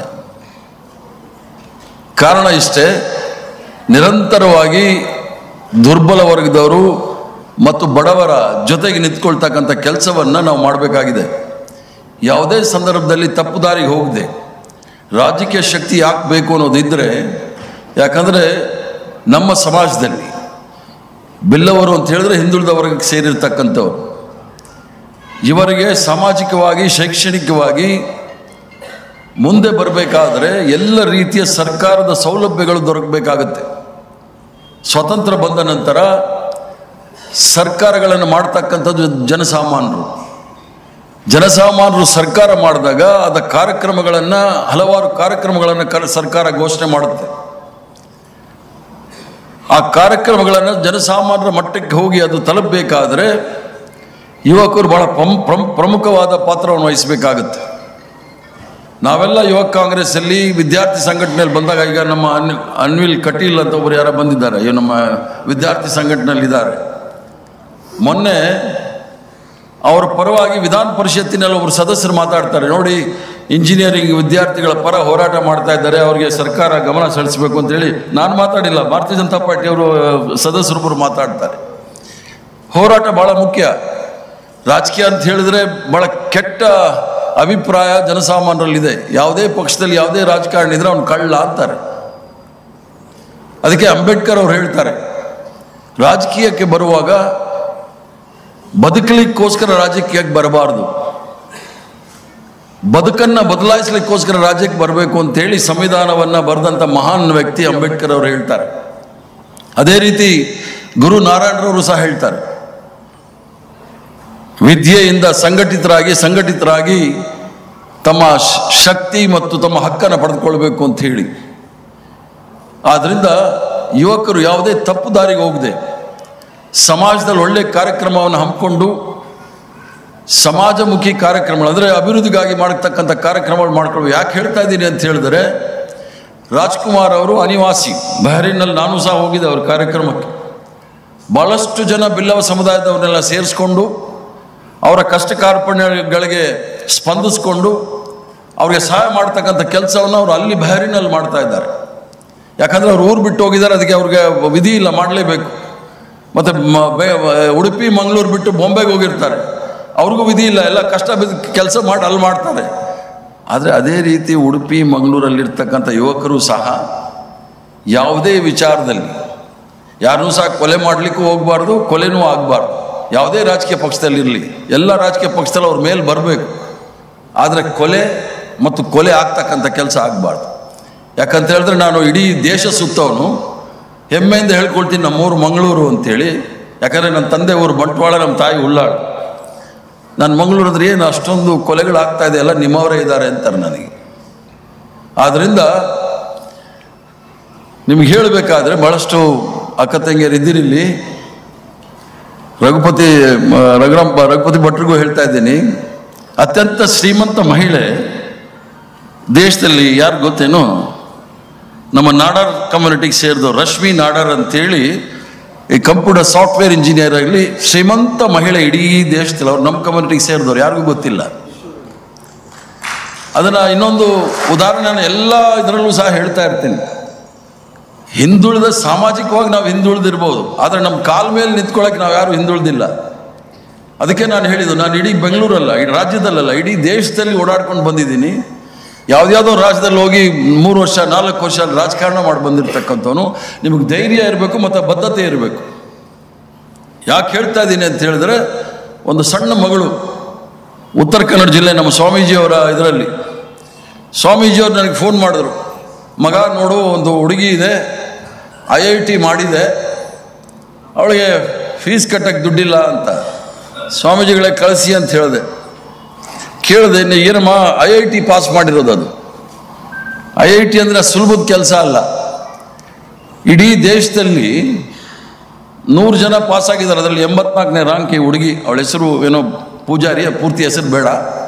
ಕಾರಣ ಇಷ್ಟೇ, ನಿರಂತರವಾಗಿ ದುರ್ಬಲ ವರ್ಗದವರು ಮತ್ತು ಬಡವರ ಜೊತೆಗೆ ನಿಂತ್ಕೊಳ್ತಕ್ಕಂಥ ಕೆಲಸವನ್ನು ನಾವು ಮಾಡಬೇಕಾಗಿದೆ. ಯಾವುದೇ ಸಂದರ್ಭದಲ್ಲಿ ತಪ್ಪು ದಾರಿಗೆ ಹೋಗದೆ ರಾಜಕೀಯ ಶಕ್ತಿ ಯಾಕೆ ಬೇಕು ಅನ್ನೋದಿದ್ದರೆ, ಯಾಕಂದರೆ ನಮ್ಮ ಸಮಾಜದಲ್ಲಿ ಬಿಲ್ಲವರು ಅಂತ ಹೇಳಿದ್ರೆ ಹಿಂದುಳಿದ ವರ್ಗಕ್ಕೆ ಸೇರಿರ್ತಕ್ಕಂಥವ್ರು. ಇವರಿಗೆ ಸಾಮಾಜಿಕವಾಗಿ ಶೈಕ್ಷಣಿಕವಾಗಿ ಮುಂದೆ ಬರಬೇಕಾದ್ರೆ ಎಲ್ಲ ರೀತಿಯ ಸರ್ಕಾರದ ಸೌಲಭ್ಯಗಳು ದೊರಕಬೇಕಾಗತ್ತೆ. ಸ್ವತಂತ್ರ ಬಂದ ನಂತರ ಸರ್ಕಾರಗಳನ್ನು ಮಾಡ್ತಕ್ಕಂಥದ್ದು ಜನಸಾಮಾನ್ಯರು ಸರ್ಕಾರ ಮಾಡಿದಾಗ ಅದ ಕಾರ್ಯಕ್ರಮಗಳನ್ನು, ಹಲವಾರು ಕಾರ್ಯಕ್ರಮಗಳನ್ನು ಸರ್ಕಾರ ಘೋಷಣೆ ಮಾಡುತ್ತೆ. ಆ ಕಾರ್ಯಕ್ರಮಗಳನ್ನು ಜನಸಾಮಾನ್ಯರ ಮಟ್ಟಕ್ಕೆ ಹೋಗಿ ಅದು ತಲುಪಬೇಕಾದ್ರೆ ಯುವಕರು ಬಹಳ ಪ್ರಮುಖವಾದ ಪಾತ್ರವನ್ನು ವಹಿಸಬೇಕಾಗುತ್ತೆ. ನಾವೆಲ್ಲ ಯುವಕ ಕಾಂಗ್ರೆಸ್ಸಲ್ಲಿ ವಿದ್ಯಾರ್ಥಿ ಸಂಘಟನೆಯಲ್ಲಿ ಬಂದಾಗ, ಈಗ ನಮ್ಮ ಅನ್ವಿಲ್ ಕಟೀಲ್ ಅಂತ ಒಬ್ಬರು ಯಾರೋ ಬಂದಿದ್ದಾರೆ, ಇವು ನಮ್ಮ ವಿದ್ಯಾರ್ಥಿ ಸಂಘಟನೆಯಲ್ಲಿದ್ದಾರೆ. ಮೊನ್ನೆ ಅವರ ಪರವಾಗಿ ವಿಧಾನ ಪರಿಷತ್ತಿನಲ್ಲಿ ಒಬ್ಬರು ಸದಸ್ಯರು ಮಾತಾಡ್ತಾರೆ, ನೋಡಿ ಇಂಜಿನಿಯರಿಂಗ್ ವಿದ್ಯಾರ್ಥಿಗಳ ಪರ ಹೋರಾಟ ಮಾಡ್ತಾ ಇದ್ದಾರೆ, ಅವರಿಗೆ ಸರ್ಕಾರ ಗಮನ ಸೆಳೆಸಬೇಕು ಅಂತೇಳಿ. ನಾನು ಮಾತಾಡಿಲ್ಲ, ಭಾರತೀಯ ಜನತಾ ಪಾರ್ಟಿಯವರು ಸದಸ್ಯರೊಬ್ಬರು ಮಾತಾಡ್ತಾರೆ. ಹೋರಾಟ ಭಾಳ ಮುಖ್ಯ. ರಾಜಕೀಯ ಅಂತ ಹೇಳಿದ್ರೆ ಭಾಳ ಕೆಟ್ಟ ಅಭಿಪ್ರಾಯ ಜನಸಾಮಾನ್ಯರಲ್ಲಿದೆ. ಯಾವುದೇ ಪಕ್ಷದಲ್ಲಿ ಯಾವುದೇ ರಾಜಕಾರಣಿ ಇದ್ರೆ ಅವ್ನು ಕಳ್ಳ ಅಂತಾರೆ. ಅದಕ್ಕೆ ಅಂಬೇಡ್ಕರ್ ಅವರು ಹೇಳ್ತಾರೆ, ರಾಜಕೀಯಕ್ಕೆ ಬರುವಾಗ ಬದುಕಲಿಕ್ಕೋಸ್ಕರ ರಾಜಕೀಯಕ್ಕೆ ಬರಬಾರ್ದು, ಬದುಕನ್ನು ಬದಲಾಯಿಸಲಿಕ್ಕೋಸ್ಕರ ರಾಜ್ಯಕ್ಕೆ ಬರಬೇಕು ಅಂತೇಳಿ ಸಂವಿಧಾನವನ್ನು ಬರೆದಂಥ ಮಹಾನ್ ವ್ಯಕ್ತಿ ಅಂಬೇಡ್ಕರ್ ಅವರು ಹೇಳ್ತಾರೆ. ಅದೇ ರೀತಿ ಗುರು ನಾರಾಯಣರವರು ಸಹ ಹೇಳ್ತಾರೆ, ವಿದ್ಯೆಯಿಂದ ಸಂಘಟಿತರಾಗಿ ತಮ್ಮ ಶಕ್ತಿ ಮತ್ತು ತಮ್ಮ ಹಕ್ಕನ್ನು ಪಡೆದುಕೊಳ್ಬೇಕು ಅಂತ ಹೇಳಿ. ಆದ್ದರಿಂದ ಯುವಕರು ಯಾವುದೇ ತಪ್ಪು ದಾರಿಗೆ ಹೋಗದೆ ಸಮಾಜದಲ್ಲಿ ಒಳ್ಳೆಯ ಕಾರ್ಯಕ್ರಮವನ್ನು ಹಮ್ಮಿಕೊಂಡು, ಸಮಾಜಮುಖಿ ಕಾರ್ಯಕ್ರಮಗಳು ಅಂದರೆ ಅಭಿವೃದ್ಧಿಗಾಗಿ ಮಾಡತಕ್ಕಂಥ ಕಾರ್ಯಕ್ರಮಗಳು ಮಾಡ್ಕೊಳ್ಬೇಕು. ಯಾಕೆ ಹೇಳ್ತಾ ಇದ್ದೀನಿ ಅಂತ ಹೇಳಿದರೆ, ರಾಜ್ಕುಮಾರ್ ಅವರು ಅನಿವಾಸಿ ಬಹರೀನ್ನಲ್ಲಿ, ನಾನು ಸಹ ಹೋಗಿದ್ದೆ ಅವ್ರ ಕಾರ್ಯಕ್ರಮಕ್ಕೆ. ಭಾಳಷ್ಟು ಜನ ಬಿಲ್ಲವ ಸಮುದಾಯದವ್ರನ್ನೆಲ್ಲ ಸೇರಿಸ್ಕೊಂಡು ಅವರ ಕಷ್ಟ ಕಾರ್ಪಣ್ಯಗಳಿಗೆ ಸ್ಪಂದಿಸ್ಕೊಂಡು ಅವ್ರಿಗೆ ಸಹಾಯ ಮಾಡ್ತಕ್ಕಂಥ ಕೆಲಸವನ್ನು ಅವರು ಅಲ್ಲಿ ಬಹರೀನಲ್ಲಿ ಮಾಡ್ತಾ ಇದ್ದಾರೆ. ಯಾಕಂದರೆ ಅವ್ರು ಊರು ಬಿಟ್ಟು ಹೋಗಿದ್ದಾರೆ, ಅದಕ್ಕೆ ಅವ್ರಿಗೆ ವಿಧಿ ಇಲ್ಲ, ಮಾಡಲೇಬೇಕು. ಮತ್ತು ಉಡುಪಿ ಮಂಗಳೂರು ಬಿಟ್ಟು ಬಾಂಬೆಗೆ ಹೋಗಿರ್ತಾರೆ, ಅವ್ರಿಗೂ ವಿಧಿ ಇಲ್ಲ, ಎಲ್ಲ ಕಷ್ಟ ಬಿದ್ದು ಕೆಲಸ ಮಾಡಿ ಅಲ್ಲಿ ಮಾಡ್ತಾರೆ. ಆದರೆ ಅದೇ ರೀತಿ ಉಡುಪಿ ಮಂಗಳೂರಲ್ಲಿರ್ತಕ್ಕಂಥ ಯುವಕರು ಸಹ ಯಾವುದೇ ವಿಚಾರದಲ್ಲಿ ಯಾರನ್ನೂ ಸಹ ಕೊಲೆ ಮಾಡಲಿಕ್ಕೂ ಹೋಗಬಾರ್ದು, ಕೊಲೆನೂ ಆಗಬಾರ್ದು. ಯಾವುದೇ ರಾಜಕೀಯ ಪಕ್ಷದಲ್ಲಿರಲಿ, ಎಲ್ಲ ರಾಜಕೀಯ ಪಕ್ಷದಲ್ಲಿ ಅವ್ರ ಮೇಲೆ ಬರಬೇಕು. ಆದರೆ ಕೊಲೆ ಆಗ್ತಕ್ಕಂಥ ಕೆಲಸ ಆಗಬಾರ್ದು. ಯಾಕಂತ ಹೇಳಿದ್ರೆ, ನಾನು ಇಡೀ ದೇಶ ಸುತ್ತವನು, ಹೆಮ್ಮೆಯಿಂದ ಹೇಳ್ಕೊಳ್ತೀನಿ ನಮ್ಮೂರು ಮಂಗಳೂರು ಅಂತೇಳಿ. ಯಾಕಂದರೆ ನನ್ನ ತಂದೆ ಊರು ಬಂಟ್ವಾಳ, ನಮ್ಮ ತಾಯಿ ಉಳ್ಳಾಳು. ನಾನು ಮಂಗಳೂರು ಅಂದ್ರೆ ಏನು ಅಷ್ಟೊಂದು ಕೊಲೆಗಳಾಗ್ತಾ ಇದೆ, ಎಲ್ಲ ನಿಮ್ಮವರೇ ಇದ್ದಾರೆ ಅಂತಾರೆ ನನಗೆ. ಆದ್ದರಿಂದ ನಿಮ್ಗೆ ಹೇಳಬೇಕಾದ್ರೆ ಭಾಳಷ್ಟು ಅಕ್ಕ ತಂಗಿಯರಿದ್ದಿರಿಲ್ಲಿ. ರಘುಪತಿ ಭಟ್ರಿಗೂ ಹೇಳ್ತಾ ಇದ್ದೀನಿ, ಅತ್ಯಂತ ಶ್ರೀಮಂತ ಮಹಿಳೆ ದೇಶದಲ್ಲಿ ಯಾರು ಗೊತ್ತೇನೋ, ನಮ್ಮ ನಾಡಾರ್ ಕಮ್ಯುನಿಟಿಗೆ ಸೇರಿದವರು ರಶ್ಮಿ ನಾಡಾರ್ ಅಂತೇಳಿ, ಈ ಕಂಪ್ಯೂಟರ್ ಸಾಫ್ಟ್ವೇರ್ ಇಂಜಿನಿಯರ್ ಆಗಲಿ ಶ್ರೀಮಂತ ಮಹಿಳೆ ಇಡೀ ದೇಶದಲ್ಲಿ. ಅವ್ರು ನಮ್ಮ ಕಮ್ಯುನಿಟಿಗೆ ಸೇರಿದವರು, ಯಾರಿಗೂ ಗೊತ್ತಿಲ್ಲ. ಅದನ್ನು ಇನ್ನೊಂದು ಉದಾಹರಣೆ ನಾನು ಎಲ್ಲ ಇದರಲ್ಲೂ ಸಹ ಹೇಳ್ತಾ ಇರ್ತೀನಿ. ಹಿಂದುಳಿದ ಸಾಮಾಜಿಕವಾಗಿ ನಾವು ಹಿಂದುಳಿದಿರ್ಬೋದು, ಆದರೆ ನಮ್ಮ ಕಾಲ ಮೇಲೆ ನಿಂತ್ಕೊಳ್ಳೋಕೆ ನಾವು ಯಾರು ಹಿಂದುಳಿದಿಲ್ಲ. ಅದಕ್ಕೆ ನಾನು ಹೇಳಿದ್ದು, ನಾನು ಇಡೀ ಬೆಂಗಳೂರಲ್ಲ, ಇಡೀ ರಾಜ್ಯದಲ್ಲ, ಇಡೀ ದೇಶದಲ್ಲಿ ಓಡಾಡ್ಕೊಂಡು ಬಂದಿದ್ದೀನಿ. ಯಾವುದ್ಯಾವುದೋ ರಾಜ್ಯದಲ್ಲಿ ಹೋಗಿ 3 ವರ್ಷ 4 ವರ್ಷ ರಾಜಕಾರಣ ಮಾಡಿ ಬಂದಿರತಕ್ಕಂಥವನು, ನಿಮಗೆ ಧೈರ್ಯ ಇರಬೇಕು ಮತ್ತು ಬದ್ಧತೆ ಇರಬೇಕು. ಯಾಕೆ ಹೇಳ್ತಾ ಇದ್ದೀನಿ ಅಂತ ಹೇಳಿದ್ರೆ, ಒಂದು ಸಣ್ಣ ಮಗಳು ಉತ್ತರ ಕನ್ನಡ ಜಿಲ್ಲೆ ನಮ್ಮ ಸ್ವಾಮೀಜಿಯವರ ಇದರಲ್ಲಿ, ಸ್ವಾಮೀಜಿಯವರು ನನಗೆ ಫೋನ್ ಮಾಡಿದ್ರು, ಮಗ ನೋಡು ಒಂದು ಹುಡುಗಿ ಇದೆ, IIT ಮಾಡಿದೆ, ಅವಳಿಗೆ ಫೀಸ್ ಕಟ್ಟಕ್ಕೆ ದುಡ್ಡಿಲ್ಲ ಅಂತ. ಸ್ವಾಮೀಜಿಗಳೇ ಕಳಿಸಿ ಅಂತ ಕೇಳಿದೆ. ಏನಮ್ಮ IIT ಪಾಸ್ ಮಾಡಿರೋದು? ಅದು IIT ಅಂದರೆ ಸುಲಭದ ಕೆಲಸ ಅಲ್ಲ. ಇಡೀ ದೇಶದಲ್ಲಿ 100 ಜನ ಪಾಸ್ ಆಗಿದ್ದಾರೆ, ಅದರಲ್ಲಿ 84ನೇ ರ್ಯಾಂಕ್ ಈ ಹುಡುಗಿ. ಅವಳ ಹೆಸರು ಏನೋ ಪೂಜಾರಿ, ಪೂರ್ತಿ ಹೆಸರು ಬೇಡ.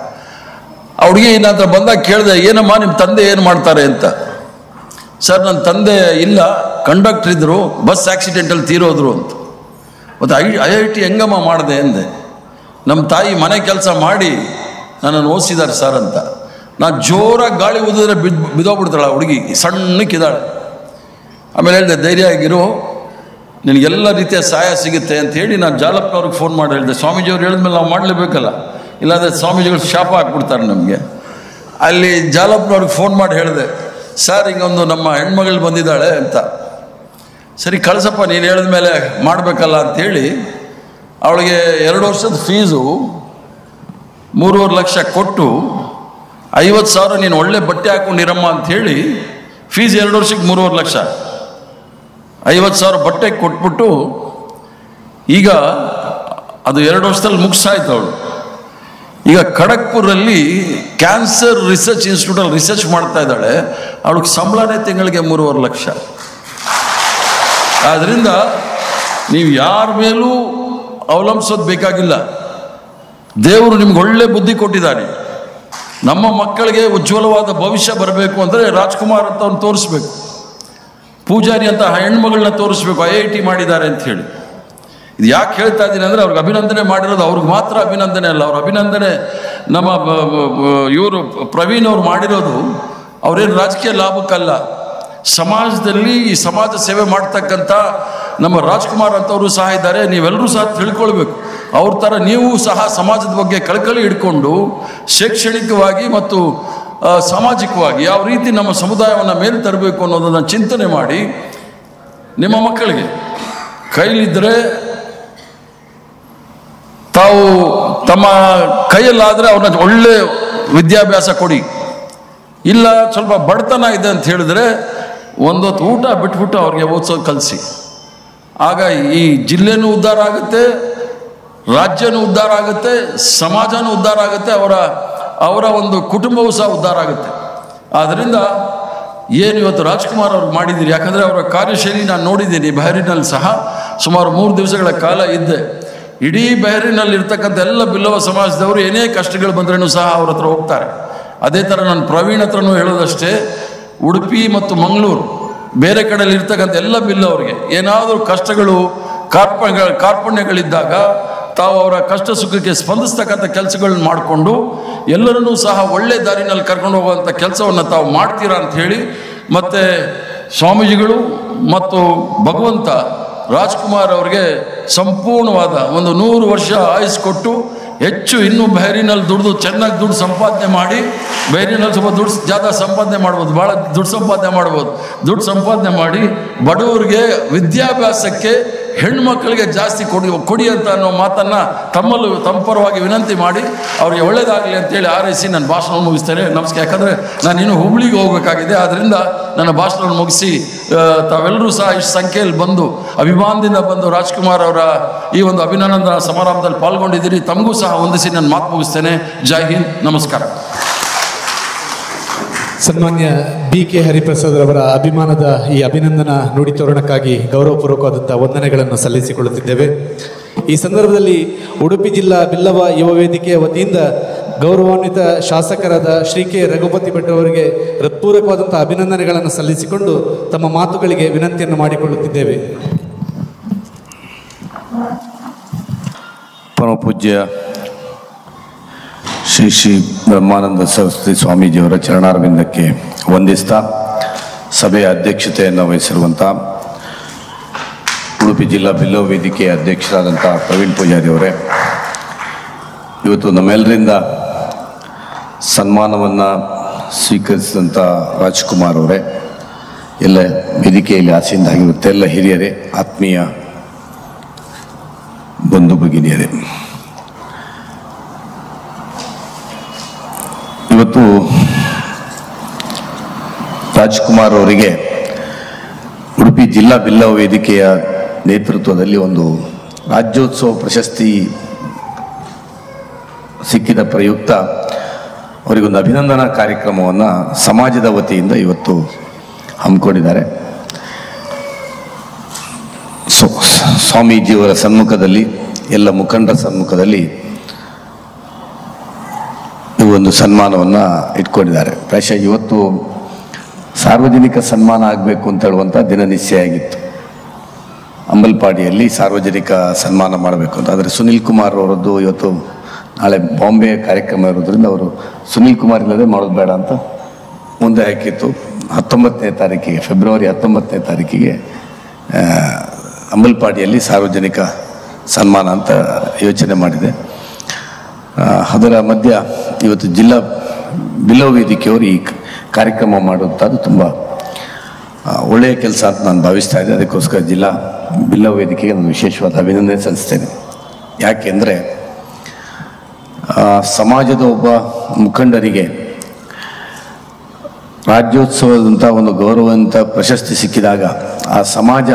ಆ ಹುಡುಗಿ ನನ್ನ ಹತ್ರ ಬಂದಾಗ ಕೇಳಿದೆ, ಏನಮ್ಮ ನಿಮ್ಮ ತಂದೆ ಏನು ಮಾಡ್ತಾರೆ ಅಂತ. ಸರ್ ನನ್ನ ತಂದೆ ಇಲ್ಲ, ಕಂಡಕ್ಟರ್ ಇದ್ದರು, ಬಸ್ ಆಕ್ಸಿಡೆಂಟಲ್ಲಿ ತೀರೋದ್ರು ಅಂತ. ಮತ್ತು IIT ಹೆಂಗಮ್ಮ ಮಾಡಿದೆ ಅಂದೆ. ನಮ್ಮ ತಾಯಿ ಮನೆ ಕೆಲಸ ಮಾಡಿ ನನ್ನನ್ನು ಓದಿಸಿದ್ದಾರೆ ಸರ್ ಅಂತ. ನಾನು ಜೋರಾಗಿ ಗಾಳಿ ಊದಿದ್ರೆ ಬಿದ್ದೋಗ್ಬಿಡ್ತಾಳೆ ಆ ಹುಡುಗಿ, ಸಣ್ಣಕ್ಕಿದ್ದಾಳೆ. ಆಮೇಲೆ ಹೇಳಿದೆ, ಧೈರ್ಯ ಆಗಿರು, ನಿನಗೆಲ್ಲ ರೀತಿಯ ಸಹಾಯ ಸಿಗುತ್ತೆ ಅಂತ ಹೇಳಿ ನಾನು ಜಾಲಪ್ಪನವ್ರಿಗೆ ಫೋನ್ ಮಾಡಿ ಹೇಳಿದೆ. ಸ್ವಾಮೀಜಿಯವ್ರು ಹೇಳಿದ್ಮೇಲೆ ನಾವು ಮಾಡಲೇಬೇಕಲ್ಲ, ಇಲ್ಲಾಂದರೆ ಸ್ವಾಮೀಜಿಗಳು ಶಾಪ ಹಾಕ್ಬಿಡ್ತಾರೆ ನಮಗೆ. ಅಲ್ಲಿ ಜಾಲಪ್ಪನವ್ರಿಗೆ ಫೋನ್ ಮಾಡಿ ಹೇಳಿದೆ, ಸರ್ ಹಿಂಗೊಂದು ನಮ್ಮ ಹೆಣ್ಮಗಳು ಬಂದಿದ್ದಾಳೆ ಅಂತ. ಸರಿ ಕಳಿಸಪ್ಪ, ನೀನು ಹೇಳಿದ ಮೇಲೆ ಮಾಡಬೇಕಲ್ಲ ಅಂಥೇಳಿ ಅವಳಿಗೆ 2 ವರ್ಷದ ಫೀಸು 3.5 ಲಕ್ಷ ಕೊಟ್ಟು 50,000 ನೀನು ಒಳ್ಳೆ ಬಟ್ಟೆ ಹಾಕೊಂಡಿರಮ್ಮ ಅಂಥೇಳಿ ಫೀಸ್ 2 ವರ್ಷಕ್ಕೆ 3.5 ಲಕ್ಷ 50,000 ಬಟ್ಟೆ ಕೊಟ್ಬಿಟ್ಟು, ಈಗ ಅದು 2 ವರ್ಷದಲ್ಲಿ ಮುಗಿಸಾಯ್ತು ಅವಳು. ಈಗ ಖಡಗ್ಪುರಲ್ಲಿ ಕ್ಯಾನ್ಸರ್ ರಿಸರ್ಚ್ ಇನ್ಸ್ಟಿಟ್ಯೂಟಲ್ಲಿ ರಿಸರ್ಚ್ ಮಾಡ್ತಾ ಇದ್ದಾಳೆ. ಅವಳಿಗೆ ಸಂಬಳನೇ ತಿಂಗಳಿಗೆ 3.5 ಲಕ್ಷ. ಆದ್ದರಿಂದ ನೀವು ಯಾರ ಮೇಲೂ ಅವಲಂಬಿಸೋದು ಬೇಕಾಗಿಲ್ಲ. ದೇವರು ನಿಮ್ಗೆ ಒಳ್ಳೆ ಬುದ್ಧಿ ಕೊಟ್ಟಿದ್ದಾನೆ. ನಮ್ಮ ಮಕ್ಕಳಿಗೆ ಉಜ್ವಲವಾದ ಭವಿಷ್ಯ ಬರಬೇಕು ಅಂದರೆ ರಾಜ್ಕುಮಾರ್ ಅಂತ ಅವ್ನು ತೋರಿಸ್ಬೇಕು, ಪೂಜಾರಿ ಅಂತ ಹೆಣ್ಮಗಳನ್ನ ತೋರಿಸ್ಬೇಕು, IIT ಮಾಡಿದ್ದಾರೆ ಅಂತ ಹೇಳಿ. ಇದು ಯಾಕೆ ಹೇಳ್ತಾ ಇದ್ದೀನಿ ಅಂದರೆ, ಅವ್ರಿಗೆ ಅಭಿನಂದನೆ ಮಾಡಿರೋದು ಅವ್ರಿಗೆ ಮಾತ್ರ ಅಭಿನಂದನೆ ಅಲ್ಲ. ಅವ್ರ ಅಭಿನಂದನೆ ನಮ್ಮ ಇವರು ಪ್ರವೀಣ್ ಅವ್ರು ಮಾಡಿರೋದು ಅವ್ರೇನು ರಾಜಕೀಯ ಲಾಭಕ್ಕಲ್ಲ. ಸಮಾಜದಲ್ಲಿ ಈ ಸಮಾಜ ಸೇವೆ ಮಾಡ್ತಕ್ಕಂಥ ನಮ್ಮ ರಾಜ್ಕುಮಾರ್ ಅಂತವರು ಸಹ ಇದ್ದಾರೆ. ನೀವೆಲ್ಲರೂ ಸಹ ತಿಳ್ಕೊಳ್ಬೇಕು. ಅವ್ರ ಥರ ನೀವು ಸಹ ಸಮಾಜದ ಬಗ್ಗೆ ಕಳಕಳಿ ಹಿಡ್ಕೊಂಡು ಶೈಕ್ಷಣಿಕವಾಗಿ ಮತ್ತು ಸಾಮಾಜಿಕವಾಗಿ ಯಾವ ರೀತಿ ನಮ್ಮ ಸಮುದಾಯವನ್ನು ಮೇಲೆ ತರಬೇಕು ಅನ್ನೋದನ್ನು ಚಿಂತನೆ ಮಾಡಿ, ನಿಮ್ಮ ಮಕ್ಕಳಿಗೆ ಕೈಲಿದ್ದರೆ ತಾವು ತಮ್ಮ ಕೈಯಲ್ಲಾದರೆ ಅವ್ರನ್ನ ಒಳ್ಳೆ ವಿದ್ಯಾಭ್ಯಾಸ ಕೊಡಿ. ಇಲ್ಲ ಸ್ವಲ್ಪ ಬಡತನ ಇದೆ ಅಂತ ಹೇಳಿದ್ರೆ ಒಂದೊತ್ತು ಊಟ ಬಿಟ್ಬಿಟ್ಟು ಅವ್ರಿಗೆ ಓದಿಸೋದು ಕಲಿಸಿ. ಆಗ ಈ ಜಿಲ್ಲೆನೂ ಉದ್ಧಾರ ಆಗುತ್ತೆ, ರಾಜ್ಯನೂ ಉದ್ಧಾರ ಆಗುತ್ತೆ, ಸಮಾಜನೂ ಉದ್ಧಾರ ಆಗುತ್ತೆ, ಅವರ ಒಂದು ಕುಟುಂಬವೂ ಸಹ ಉದ್ಧಾರ ಆಗುತ್ತೆ. ಆದ್ದರಿಂದ ಏನು ಇವತ್ತು ರಾಜ್ಕುಮಾರ್ ಅವ್ರಿಗೆ ಮಾಡಿದ್ದೀರಿ, ಯಾಕಂದರೆ ಅವರ ಕಾರ್ಯಶೈಲಿ ನಾನು ನೋಡಿದ್ದೀನಿ. ಬಹರಿನಲ್ಲಿ ಸಹ ಸುಮಾರು 3 ದಿವಸಗಳ ಕಾಲ ಇದ್ದೆ. ಇಡೀ ಬಹರಿನಲ್ಲಿ ಇರ್ತಕ್ಕಂಥ ಎಲ್ಲ ಬಿಲ್ಲವ ಸಮಾಜದವರು ಏನೇ ಕಷ್ಟಗಳು ಬಂದ್ರೂ ಸಹ ಅವ್ರ ಹತ್ರ ಹೋಗ್ತಾರೆ. ಅದೇ ಥರ ನಾನು ಪ್ರವೀಣ್ ಹತ್ರನೂ ಹೇಳೋದಷ್ಟೇ, ಉಡುಪಿ ಮತ್ತು ಮಂಗಳೂರು ಬೇರೆ ಕಡೆಯಲ್ಲಿ ಇರ್ತಕ್ಕಂಥ ಎಲ್ಲ ಬಿಲ್ಲವರಿಗೆ ಏನಾದರೂ ಕಷ್ಟಗಳು ಕಾರ್ಪಣ್ಯಗಳಿದ್ದಾಗ ತಾವು ಅವರ ಕಷ್ಟ ಸುಖಕ್ಕೆ ಸ್ಪಂದಿಸ್ತಕ್ಕಂಥ ಕೆಲಸಗಳನ್ನ ಮಾಡಿಕೊಂಡು ಎಲ್ಲರನ್ನೂ ಸಹ ಒಳ್ಳೆ ದಾರಿನಲ್ಲಿ ಕರ್ಕೊಂಡು ಹೋಗುವಂಥ ಕೆಲಸವನ್ನು ತಾವು ಮಾಡ್ತೀರಾ ಅಂತ ಹೇಳಿ, ಮತ್ತು ಸ್ವಾಮೀಜಿಗಳು ಮತ್ತು ಭಗವಂತ ರಾಜ್ಕುಮಾರ್ ಅವರಿಗೆ ಸಂಪೂರ್ಣವಾದ ಒಂದು 100 ವರ್ಷ ಆಯುಸ್ ಕೊಟ್ಟು ಹೆಚ್ಚು ಇನ್ನೂ ಬಹರಿನಲ್ಲಿ ಚೆನ್ನಾಗಿ ದುಡ್ಡು ಸಂಪಾದನೆ ಮಾಡಿ, ಬಹರಿನಲ್ಲಿ ಸ್ವಲ್ಪ ದುಡ್ಡು ಜಾದ ಸಂಪಾದನೆ ಮಾಡ್ಬೋದು, ಭಾಳ ದುಡ್ಡು ಸಂಪಾದನೆ ಮಾಡಿ ಬಡವರಿಗೆ ವಿದ್ಯಾಭ್ಯಾಸಕ್ಕೆ ಹೆಣ್ಮಕ್ಳಿಗೆ ಜಾಸ್ತಿ ಕೊಡಿ ಅಂತ ಅನ್ನೋ ಮಾತನ್ನು ತಮ್ಮ ಪರವಾಗಿ ವಿನಂತಿ ಮಾಡಿ ಅವರಿಗೆ ಒಳ್ಳೆಯದಾಗಲಿ ಅಂತೇಳಿ ಹಾರೈಸಿ ನನ್ನ ಭಾಷಣವನ್ನು ಮುಗಿಸ್ತೇನೆ. ನಮಸ್ಕಾರ. ಯಾಕಂದರೆ ನಾನು ಇನ್ನೂ ಹುಬ್ಳಿಗೆ ಹೋಗಬೇಕಾಗಿದೆ, ಆದ್ದರಿಂದ ನನ್ನ ಭಾಷಣವನ್ನು ಮುಗಿಸಿ ತಾವೆಲ್ಲರೂ ಸಹ ಇಷ್ಟು ಸಂಖ್ಯೆಯಲ್ಲಿ ಬಂದು ಅಭಿಮಾನದಿಂದ ಬಂದು ರಾಜ್ಕುಮಾರ್ ಅವರ ಈ ಒಂದು ಅಭಿನಂದನಾ ಸಮಾರಂಭದಲ್ಲಿ ಪಾಲ್ಗೊಂಡಿದ್ದೀರಿ. ತಮಗೂ ಸಹ ಹೊಂದಿಸಿ ನನ್ನ ಮಾತು ಮುಗಿಸ್ತೇನೆ. ಜೈ ಹಿಂದ್, ನಮಸ್ಕಾರ. ಸನ್ಮಾನ್ಯ BK ಹರಿಪ್ರಸಾದ್ ಅವರ ಅಭಿಮಾನದ ಈ ಅಭಿನಂದನಾ ನುಡಿ ತೋರಣಕ್ಕಾಗಿ ಗೌರವಪೂರ್ವಕವಾದಂಥ ವಂದನೆಗಳನ್ನು ಸಲ್ಲಿಸಿಕೊಳ್ಳುತ್ತಿದ್ದೇವೆ. ಈ ಸಂದರ್ಭದಲ್ಲಿ ಉಡುಪಿ ಜಿಲ್ಲಾ ಬಿಲ್ಲವ ಯುವ ವೇದಿಕೆಯ ವತಿಯಿಂದ ಗೌರವಾನ್ವಿತ ಶಾಸಕರಾದ ಶ್ರೀ ಕೆ ರಘುಪತಿ ಭಟ್ ಅವರಿಗೆ ಹೃತ್ಪೂರ್ವಕವಾದಂಥ ಅಭಿನಂದನೆಗಳನ್ನು ಸಲ್ಲಿಸಿಕೊಂಡು ತಮ್ಮ ಮಾತುಗಳಿಗೆ ವಿನಂತಿಯನ್ನು ಮಾಡಿಕೊಳ್ಳುತ್ತಿದ್ದೇವೆ. ಪರಮ ಪೂಜ್ಯ ಶ್ರೀ ಬ್ರಹ್ಮಾನಂದ ಸರಸ್ವತಿ ಸ್ವಾಮೀಜಿಯವರ ಚರಣಾರವಿಂದಕ್ಕೆ ವಂದಿಸ್ತಾ ಸಭೆಯ ಅಧ್ಯಕ್ಷತೆಯನ್ನು ವಹಿಸಿರುವಂಥ ಉಡುಪಿ ಜಿಲ್ಲಾ ಬಿಲ್ಲವ ವೇದಿಕೆಯ ಅಧ್ಯಕ್ಷರಾದಂಥ ಪ್ರವೀಣ್ ಪೂಜಾರಿ ಅವರೇ, ಇವತ್ತು ನಮ್ಮೆಲ್ಲರಿಂದ ಸನ್ಮಾನವನ್ನು ಸ್ವೀಕರಿಸಿದಂಥ ರಾಜ್ಕುಮಾರ್ ಅವರೇ, ಎಲ್ಲ ವೇದಿಕೆಯಲ್ಲಿ ಆಸೀನರಾಗಿರುತ್ತೆ ಎಲ್ಲ ಹಿರಿಯರೇ, ಆತ್ಮೀಯ ಬಂಧು ಭಗಿನಿಯರೇ, ಇವತ್ತು ರಾಜ್ಕುಮಾರ್ ಅವರಿಗೆ ಉಡುಪಿ ಜಿಲ್ಲಾ ಬಿಲ್ಲವ ವೇದಿಕೆಯ ನೇತೃತ್ವದಲ್ಲಿ ಒಂದು ರಾಜ್ಯೋತ್ಸವ ಪ್ರಶಸ್ತಿ ಸಿಕ್ಕಿದ ಪ್ರಯುಕ್ತ ಅವರಿಗೊಂದು ಅಭಿನಂದನಾ ಕಾರ್ಯಕ್ರಮವನ್ನು ಸಮಾಜದ ವತಿಯಿಂದ ಇವತ್ತು ಹಮ್ಮಿಕೊಂಡಿದ್ದಾರೆ. ಸ್ವಾಮೀಜಿಯವರ ಸಮ್ಮುಖದಲ್ಲಿ, ಎಲ್ಲ ಮುಖಂಡರ ಸಮ್ಮುಖದಲ್ಲಿ ಈ ಒಂದು ಸನ್ಮಾನವನ್ನು ಇಟ್ಕೊಂಡಿದ್ದಾರೆ. ಪ್ರಾಯಶಃ ಇವತ್ತು ಸಾರ್ವಜನಿಕ ಸನ್ಮಾನ ಆಗಬೇಕು ಅಂತ ಹೇಳುವಂಥ ದಿನ ನಿಶ್ಚಯ ಆಗಿತ್ತು. ಅಂಬಲ್ಪಾಡಿಯಲ್ಲಿ ಸಾರ್ವಜನಿಕ ಸನ್ಮಾನ ಮಾಡಬೇಕು ಅಂತ. ಆದರೆ ಸುನಿಲ್ ಕುಮಾರ್ ಅವರದ್ದು ಇವತ್ತು ನಾಳೆ ಬಾಂಬೆ ಕಾರ್ಯಕ್ರಮ ಇರೋದ್ರಿಂದ ಅವರು ಸುನಿಲ್ ಕುಮಾರ್ ಇಲ್ಲದೆ ಮಾಡೋದು ಬೇಡ ಅಂತ ಮುಂದೆ ಹಾಕಿತ್ತು. 19ನೇ ತಾರೀಕಿಗೆ, ಫೆಬ್ರವರಿ 19ನೇ ತಾರೀಕಿಗೆ ಅಂಬಲ್ಪಾಡಿಯಲ್ಲಿ ಸಾರ್ವಜನಿಕ ಸನ್ಮಾನ ಅಂತ ಯೋಚನೆ ಮಾಡಿದೆ. ಅದರ ಮಧ್ಯ ಇವತ್ತು ಜಿಲ್ಲಾ ಬಿಲ್ಲವ ವೇದಿಕೆಯವರು ಈ ಕಾರ್ಯಕ್ರಮ ಮಾಡುವಂಥದ್ದು ತುಂಬ ಒಳ್ಳೆಯ ಕೆಲಸ ಅಂತ ನಾನು ಭಾವಿಸ್ತಾ ಇದ್ದೆ. ಅದಕ್ಕೋಸ್ಕರ ಜಿಲ್ಲಾ ಬಿಲ್ಲವ ವೇದಿಕೆಗೆ ನಾನು ವಿಶೇಷವಾದ ಅಭಿನಂದನೆ ಸಲ್ಲಿಸ್ತೇನೆ. ಯಾಕೆಂದರೆ ಸಮಾಜದ ಒಬ್ಬ ಮುಖಂಡರಿಗೆ ರಾಜ್ಯೋತ್ಸವದಂಥ ಒಂದು ಗೌರವಂತ ಪ್ರಶಸ್ತಿ ಸಿಕ್ಕಿದಾಗ ಆ ಸಮಾಜ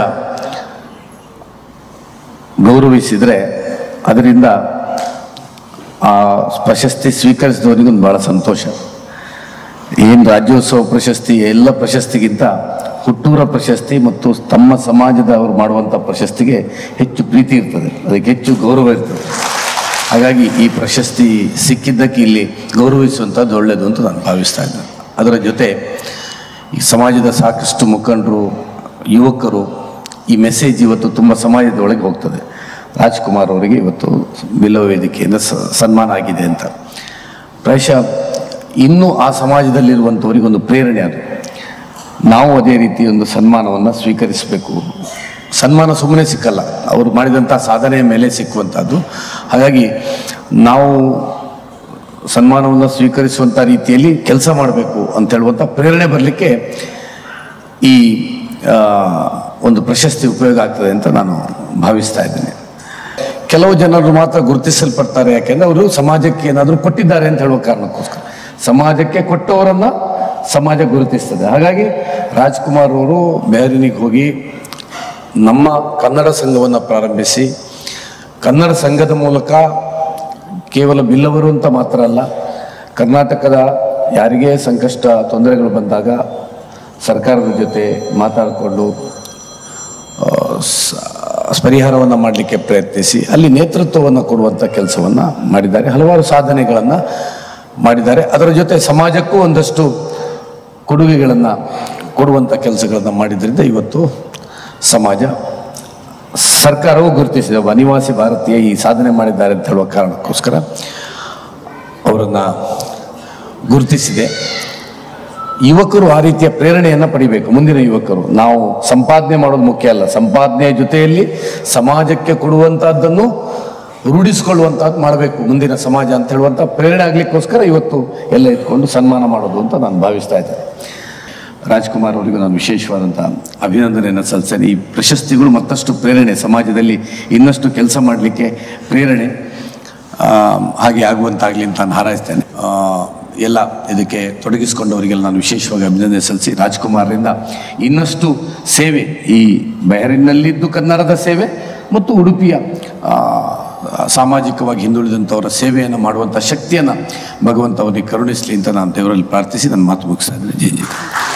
ಗೌರವಿಸಿದರೆ ಅದರಿಂದ ಆ ಪ್ರಶಸ್ತಿ ಸ್ವೀಕರಿಸಿದವರಿಗೊಂದು ಭಾಳ ಸಂತೋಷ. ಏನು ರಾಜ್ಯೋತ್ಸವ ಪ್ರಶಸ್ತಿ ಎಲ್ಲ ಪ್ರಶಸ್ತಿಗಿಂತ ಹುಟ್ಟೂರ ಪ್ರಶಸ್ತಿ ಮತ್ತು ತಮ್ಮ ಸಮಾಜದವರು ಮಾಡುವಂಥ ಪ್ರಶಸ್ತಿಗೆ ಹೆಚ್ಚು ಪ್ರೀತಿ ಇರ್ತದೆ, ಅದಕ್ಕೆ ಹೆಚ್ಚು ಗೌರವ ಇರ್ತದೆ. ಹಾಗಾಗಿ ಈ ಪ್ರಶಸ್ತಿ ಸಿಕ್ಕಿದ್ದಕ್ಕೆ ಇಲ್ಲಿ ಗೌರವಿಸುವಂಥದ್ದು ಒಳ್ಳೆಯದು ಅಂತ ನಾನು ಭಾವಿಸ್ತಾ ಇದ್ದೇನೆ. ಅದರ ಜೊತೆ ಈ ಸಮಾಜದ ಸಾಕಷ್ಟು ಮುಖಂಡರು, ಯುವಕರು ಈ ಮೆಸೇಜ್ ಇವತ್ತು ತುಂಬ ಸಮಾಜದ ಒಳಗೆ ಹೋಗ್ತದೆ. ರಾಜ್ಕುಮಾರ್ ಅವರಿಗೆ ಇವತ್ತು ಬಿಲ್ಲವ ವೇದಿಕೆಯಿಂದ ಸನ್ಮಾನ ಆಗಿದೆ ಅಂತ ಪ್ರಾಯಶಃ ಇನ್ನೂ ಆ ಸಮಾಜದಲ್ಲಿರುವಂಥವರಿಗೊಂದು ಪ್ರೇರಣೆ ಅದು. ನಾವು ಅದೇ ರೀತಿ ಒಂದು ಸನ್ಮಾನವನ್ನು ಸ್ವೀಕರಿಸಬೇಕು. ಸನ್ಮಾನ ಸುಮ್ಮನೆ ಸಿಕ್ಕಲ್ಲ, ಅವರು ಮಾಡಿದಂಥ ಸಾಧನೆಯ ಮೇಲೆ ಸಿಕ್ಕುವಂಥದ್ದು. ಹಾಗಾಗಿ ನಾವು ಸನ್ಮಾನವನ್ನು ಸ್ವೀಕರಿಸುವಂಥ ರೀತಿಯಲ್ಲಿ ಕೆಲಸ ಮಾಡಬೇಕು ಅಂತ ಹೇಳುವಂಥ ಪ್ರೇರಣೆ ಬರಲಿಕ್ಕೆ ಈ ಒಂದು ಪ್ರಶಸ್ತಿ ಉಪಯೋಗ ಆಗ್ತದೆ ಅಂತ ನಾನು ಭಾವಿಸ್ತಾ ಇದ್ದೇನೆ. ಕೆಲವು ಜನರು ಮಾತ್ರ ಗುರುತಿಸಲ್ಪಡ್ತಾರೆ, ಯಾಕೆಂದರೆ ಅವರು ಸಮಾಜಕ್ಕೆ ಏನಾದರೂ ಕೊಟ್ಟಿದ್ದಾರೆ ಅಂತ ಹೇಳುವ ಕಾರಣಕ್ಕೋಸ್ಕರ. ಸಮಾಜಕ್ಕೆ ಕೊಟ್ಟವರನ್ನು ಸಮಾಜ ಗುರುತಿಸ್ತದೆ. ಹಾಗಾಗಿ ರಾಜ್ಕುಮಾರ್ ಅವರು ಬೆಹರಿನಿಗೆ ಹೋಗಿ ನಮ್ಮ ಕನ್ನಡ ಸಂಘವನ್ನು ಪ್ರಾರಂಭಿಸಿ, ಕನ್ನಡ ಸಂಘದ ಮೂಲಕ ಕೇವಲ ಬಿಲ್ಲವರು ಅಂತ ಮಾತ್ರ ಅಲ್ಲ, ಕರ್ನಾಟಕದ ಯಾರಿಗೇ ಸಂಕಷ್ಟ ತೊಂದರೆಗಳು ಬಂದಾಗ ಸರ್ಕಾರದ ಜೊತೆ ಮಾತಾಡಿಕೊಂಡು ಪರಿಹಾರವನ್ನು ಮಾಡಲಿಕ್ಕೆ ಪ್ರಯತ್ನಿಸಿ ಅಲ್ಲಿ ನೇತೃತ್ವವನ್ನು ಕೊಡುವಂಥ ಕೆಲಸವನ್ನು ಮಾಡಿದ್ದಾರೆ. ಹಲವಾರು ಸಾಧನೆಗಳನ್ನು ಮಾಡಿದ್ದಾರೆ. ಅದರ ಜೊತೆ ಸಮಾಜಕ್ಕೂ ಒಂದಷ್ಟು ಕೊಡುಗೆಗಳನ್ನು ಕೊಡುವಂಥ ಕೆಲಸಗಳನ್ನು ಮಾಡಿದ್ರಿಂದ ಇವತ್ತು ಸಮಾಜ, ಸರ್ಕಾರವೂ ಗುರುತಿಸಿದೆ. ಒಬ್ಬ ಅನಿವಾಸಿ ಭಾರತೀಯ ಈ ಸಾಧನೆ ಮಾಡಿದ್ದಾರೆ ಅಂತ ಹೇಳುವ ಕಾರಣಕ್ಕೋಸ್ಕರ ಅವರನ್ನು ಗುರುತಿಸಿದೆ. ಯುವಕರು ಆ ರೀತಿಯ ಪ್ರೇರಣೆಯನ್ನು ಪಡಿಬೇಕು. ಮುಂದಿನ ಯುವಕರು ನಾವು ಸಂಪಾದನೆ ಮಾಡೋದು ಮುಖ್ಯ ಅಲ್ಲ, ಸಂಪಾದನೆಯ ಜೊತೆಯಲ್ಲಿ ಸಮಾಜಕ್ಕೆ ಕೊಡುವಂಥದ್ದನ್ನು ರೂಢಿಸಿಕೊಳ್ಳುವಂಥದ್ದು ಮಾಡಬೇಕು ಮುಂದಿನ ಸಮಾಜ ಅಂತ ಹೇಳುವಂಥ ಪ್ರೇರಣೆ ಆಗಲಿಕ್ಕೋಸ್ಕರ ಇವತ್ತು ಎಲ್ಲ ಇಟ್ಕೊಂಡು ಸನ್ಮಾನ ಮಾಡೋದು ಅಂತ ನಾನು ಭಾವಿಸ್ತಾ ಇದ್ದೇನೆ. ರಾಜ್ಕುಮಾರ್ ಅವರಿಗೂ ನಾನು ವಿಶೇಷವಾದಂಥ ಅಭಿನಂದನೆಯನ್ನು ಸಲ್ಲಿಸ್ತೇನೆ. ಈ ಪ್ರಶಸ್ತಿಗಳು ಮತ್ತಷ್ಟು ಪ್ರೇರಣೆ, ಸಮಾಜದಲ್ಲಿ ಇನ್ನಷ್ಟು ಕೆಲಸ ಮಾಡಲಿಕ್ಕೆ ಪ್ರೇರಣೆ ಹಾಗೆ ಆಗುವಂತಾಗಲಿ ಅಂತ ನಾನು ಹಾರೈಸ್ತೇನೆ. ಎಲ್ಲ ಇದಕ್ಕೆ ತೊಡಗಿಸಿಕೊಂಡವರಿಗೆಲ್ಲ ನಾನು ವಿಶೇಷವಾಗಿ ಅಭಿನಂದನೆ ಸಲ್ಲಿಸಿ, ರಾಜ್ಕುಮಾರ್ರಿಂದ ಇನ್ನಷ್ಟು ಸೇವೆ, ಈ ಬೆಹರಿನ್ನಲ್ಲಿದ್ದು ಕನ್ನಡದ ಸೇವೆ ಮತ್ತು ಉಡುಪಿಯ ಸಾಮಾಜಿಕವಾಗಿ ಹಿಂದುಳಿದಂಥವರ ಸೇವೆಯನ್ನು ಮಾಡುವಂಥ ಶಕ್ತಿಯನ್ನು ಭಗವಂತ ಅವರಿಗೆ ಕರುಣಿಸಲಿ ಅಂತ ನಾನು ದೇವರಲ್ಲಿ ಪ್ರಾರ್ಥಿಸಿ ನನ್ನ ಮಾತು ಮುಗಿಸ್ತಾ ಇದ್ದೇನೆ. ಜೈ ಜೈ.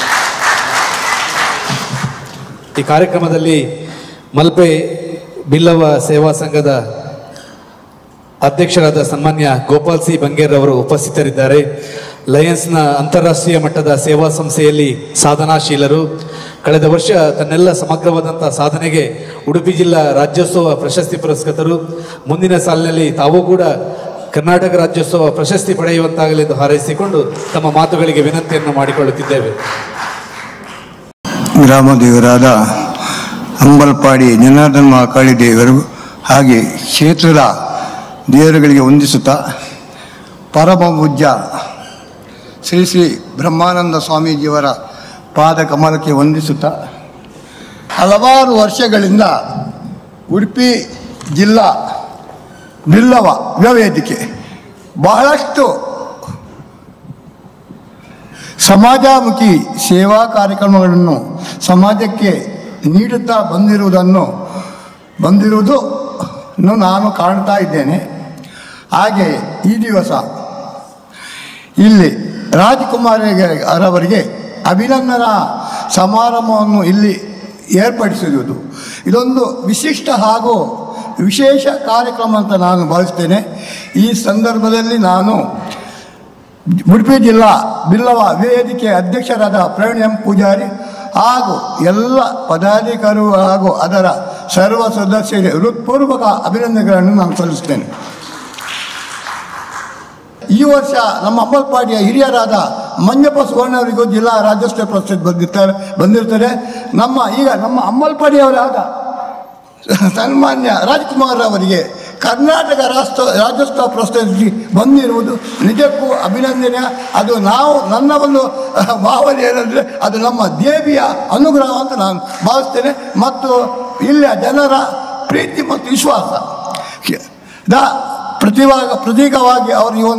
ಈ ಕಾರ್ಯಕ್ರಮದಲ್ಲಿ ಮಲ್ಪೆ ಬಿಲ್ಲವ ಸೇವಾ ಸಂಘದ ಅಧ್ಯಕ್ಷರಾದ ಸನ್ಮಾನ್ಯ ಗೋಪಾಲ್ ಸಿ ಬಂಗೇರ್ ಅವರು ಉಪಸ್ಥಿತರಿದ್ದಾರೆ. ಲಯನ್ಸ್ನ ಅಂತಾರಾಷ್ಟ್ರೀಯ ಮಟ್ಟದ ಸೇವಾ ಸಂಸ್ಥೆಯಲ್ಲಿ ಸಾಧನಾಶೀಲರು. ಕಳೆದ ವರ್ಷ ತನ್ನೆಲ್ಲ ಸಮಗ್ರವಾದಂಥ ಸಾಧನೆಗೆ ಉಡುಪಿ ಜಿಲ್ಲಾ ರಾಜ್ಯೋತ್ಸವ ಪ್ರಶಸ್ತಿ ಪುರಸ್ಕೃತರು. ಮುಂದಿನ ಸಾಲಿನಲ್ಲಿ ತಾವು ಕೂಡ ಕರ್ನಾಟಕ ರಾಜ್ಯೋತ್ಸವ ಪ್ರಶಸ್ತಿ ಪಡೆಯುವಂತಾಗಲಿ ಎಂದು ಹಾರೈಸಿಕೊಂಡು ತಮ್ಮ ಮಾತುಗಳಿಗೆ ವಿನಂತಿಯನ್ನು ಮಾಡಿಕೊಳ್ಳುತ್ತಿದ್ದೇವೆ. ಗ್ರಾಮ ದೇವರಾದ ಅಂಬಲ್ಪಾಡಿ ಜನಾರ್ದನ ಮಹಾಕಾಳಿ ದೇವರು ಹಾಗೆ ಕ್ಷೇತ್ರದ ದೇವರುಗಳಿಗೆ ವಂದಿಸುತ್ತಾ, ಪರಮ ಪೂಜ್ಯ ಶ್ರೀ ಶ್ರೀ ಬ್ರಹ್ಮಾನಂದ ಸ್ವಾಮೀಜಿಯವರ ಪಾದ ಕಮಲಕ್ಕೆ ವಂದಿಸುತ್ತಾ, ಹಲವಾರು ವರ್ಷಗಳಿಂದ ಉಡುಪಿ ಜಿಲ್ಲಾ ಬಿಲ್ಲವ ಯುವವೇದಿಕೆ ಬಹಳಷ್ಟು ಸಮಾಜಮುಖಿ ಸೇವಾ ಕಾರ್ಯಕ್ರಮಗಳನ್ನು ಸಮಾಜಕ್ಕೆ ನೀಡುತ್ತಾ ಬಂದಿರುವುದು ನಾನು ಕಾಣ್ತಾ ಇದ್ದೇನೆ. ಹಾಗೆ ಈ ದಿವಸ ಇಲ್ಲಿ ರಾಜ್ಕುಮಾರ್ ಅವರಿಗೆ ಅಭಿನಂದನಾ ಸಮಾರಂಭವನ್ನು ಇಲ್ಲಿ ಏರ್ಪಡಿಸಿರುವುದು ಇದೊಂದು ವಿಶಿಷ್ಟ ಹಾಗೂ ವಿಶೇಷ ಕಾರ್ಯಕ್ರಮ ಅಂತ ನಾನು ಭಾವಿಸ್ತೇನೆ. ಈ ಸಂದರ್ಭದಲ್ಲಿ ನಾನು ಉಡುಪಿ ಜಿಲ್ಲಾ ಬಿಲ್ಲವ ವೇದಿಕೆ ಅಧ್ಯಕ್ಷರಾದ ಪ್ರವೀಣ್ ಎಂ ಪೂಜಾರಿ ಹಾಗೂ ಎಲ್ಲ ಪದಾಧಿಕಾರಿಗಳು ಹಾಗೂ ಅದರ ಸರ್ವ ಸದಸ್ಯರಿಗೆ ಹೃತ್ಪೂರ್ವಕ ಅಭಿನಂದನೆಗಳನ್ನು ನಾನು ಸಲ್ಲಿಸ್ತೇನೆ. ಈ ವರ್ಷ ನಮ್ಮ ಅಂಬಲ್ಪಾಡಿಯ ಹಿರಿಯರಾದ ಮಂಜಪ್ಪ ಸುವರ್ಣವರಿಗೂ ಜಿಲ್ಲಾ ರಾಜ್ಯೋತ್ಸವ ಪ್ರಶಸ್ತಿ ಬಂದಿರ್ತಾರೆ. ನಮ್ಮ ಅಂಬಲ್ಪಾಡಿಯವರಾದ ಸನ್ಮಾನ್ಯ ರಾಜ್ಕುಮಾರ್ ಅವರಿಗೆ ಕರ್ನಾಟಕ ರಾಜ್ಯೋತ್ಸವ ಪ್ರಶಸ್ತಿ ಬಂದಿರುವುದು ನಿಜಕ್ಕೂ ಅಭಿನಂದನೆ. ಅದು ನನ್ನ ಒಂದು ಭಾವನೆ ಏನಂದರೆ ಅದು ನಮ್ಮ ದೇವಿಯ ಅನುಗ್ರಹ ಅಂತ ನಾನು ಭಾವಿಸ್ತೇನೆ. ಮತ್ತು ಇಲ್ಲಿಯ ಜನರ ಪ್ರೀತಿ ಮತ್ತು ವಿಶ್ವಾಸ ಪ್ರತೀಕವಾಗಿ ಅವರು ಈ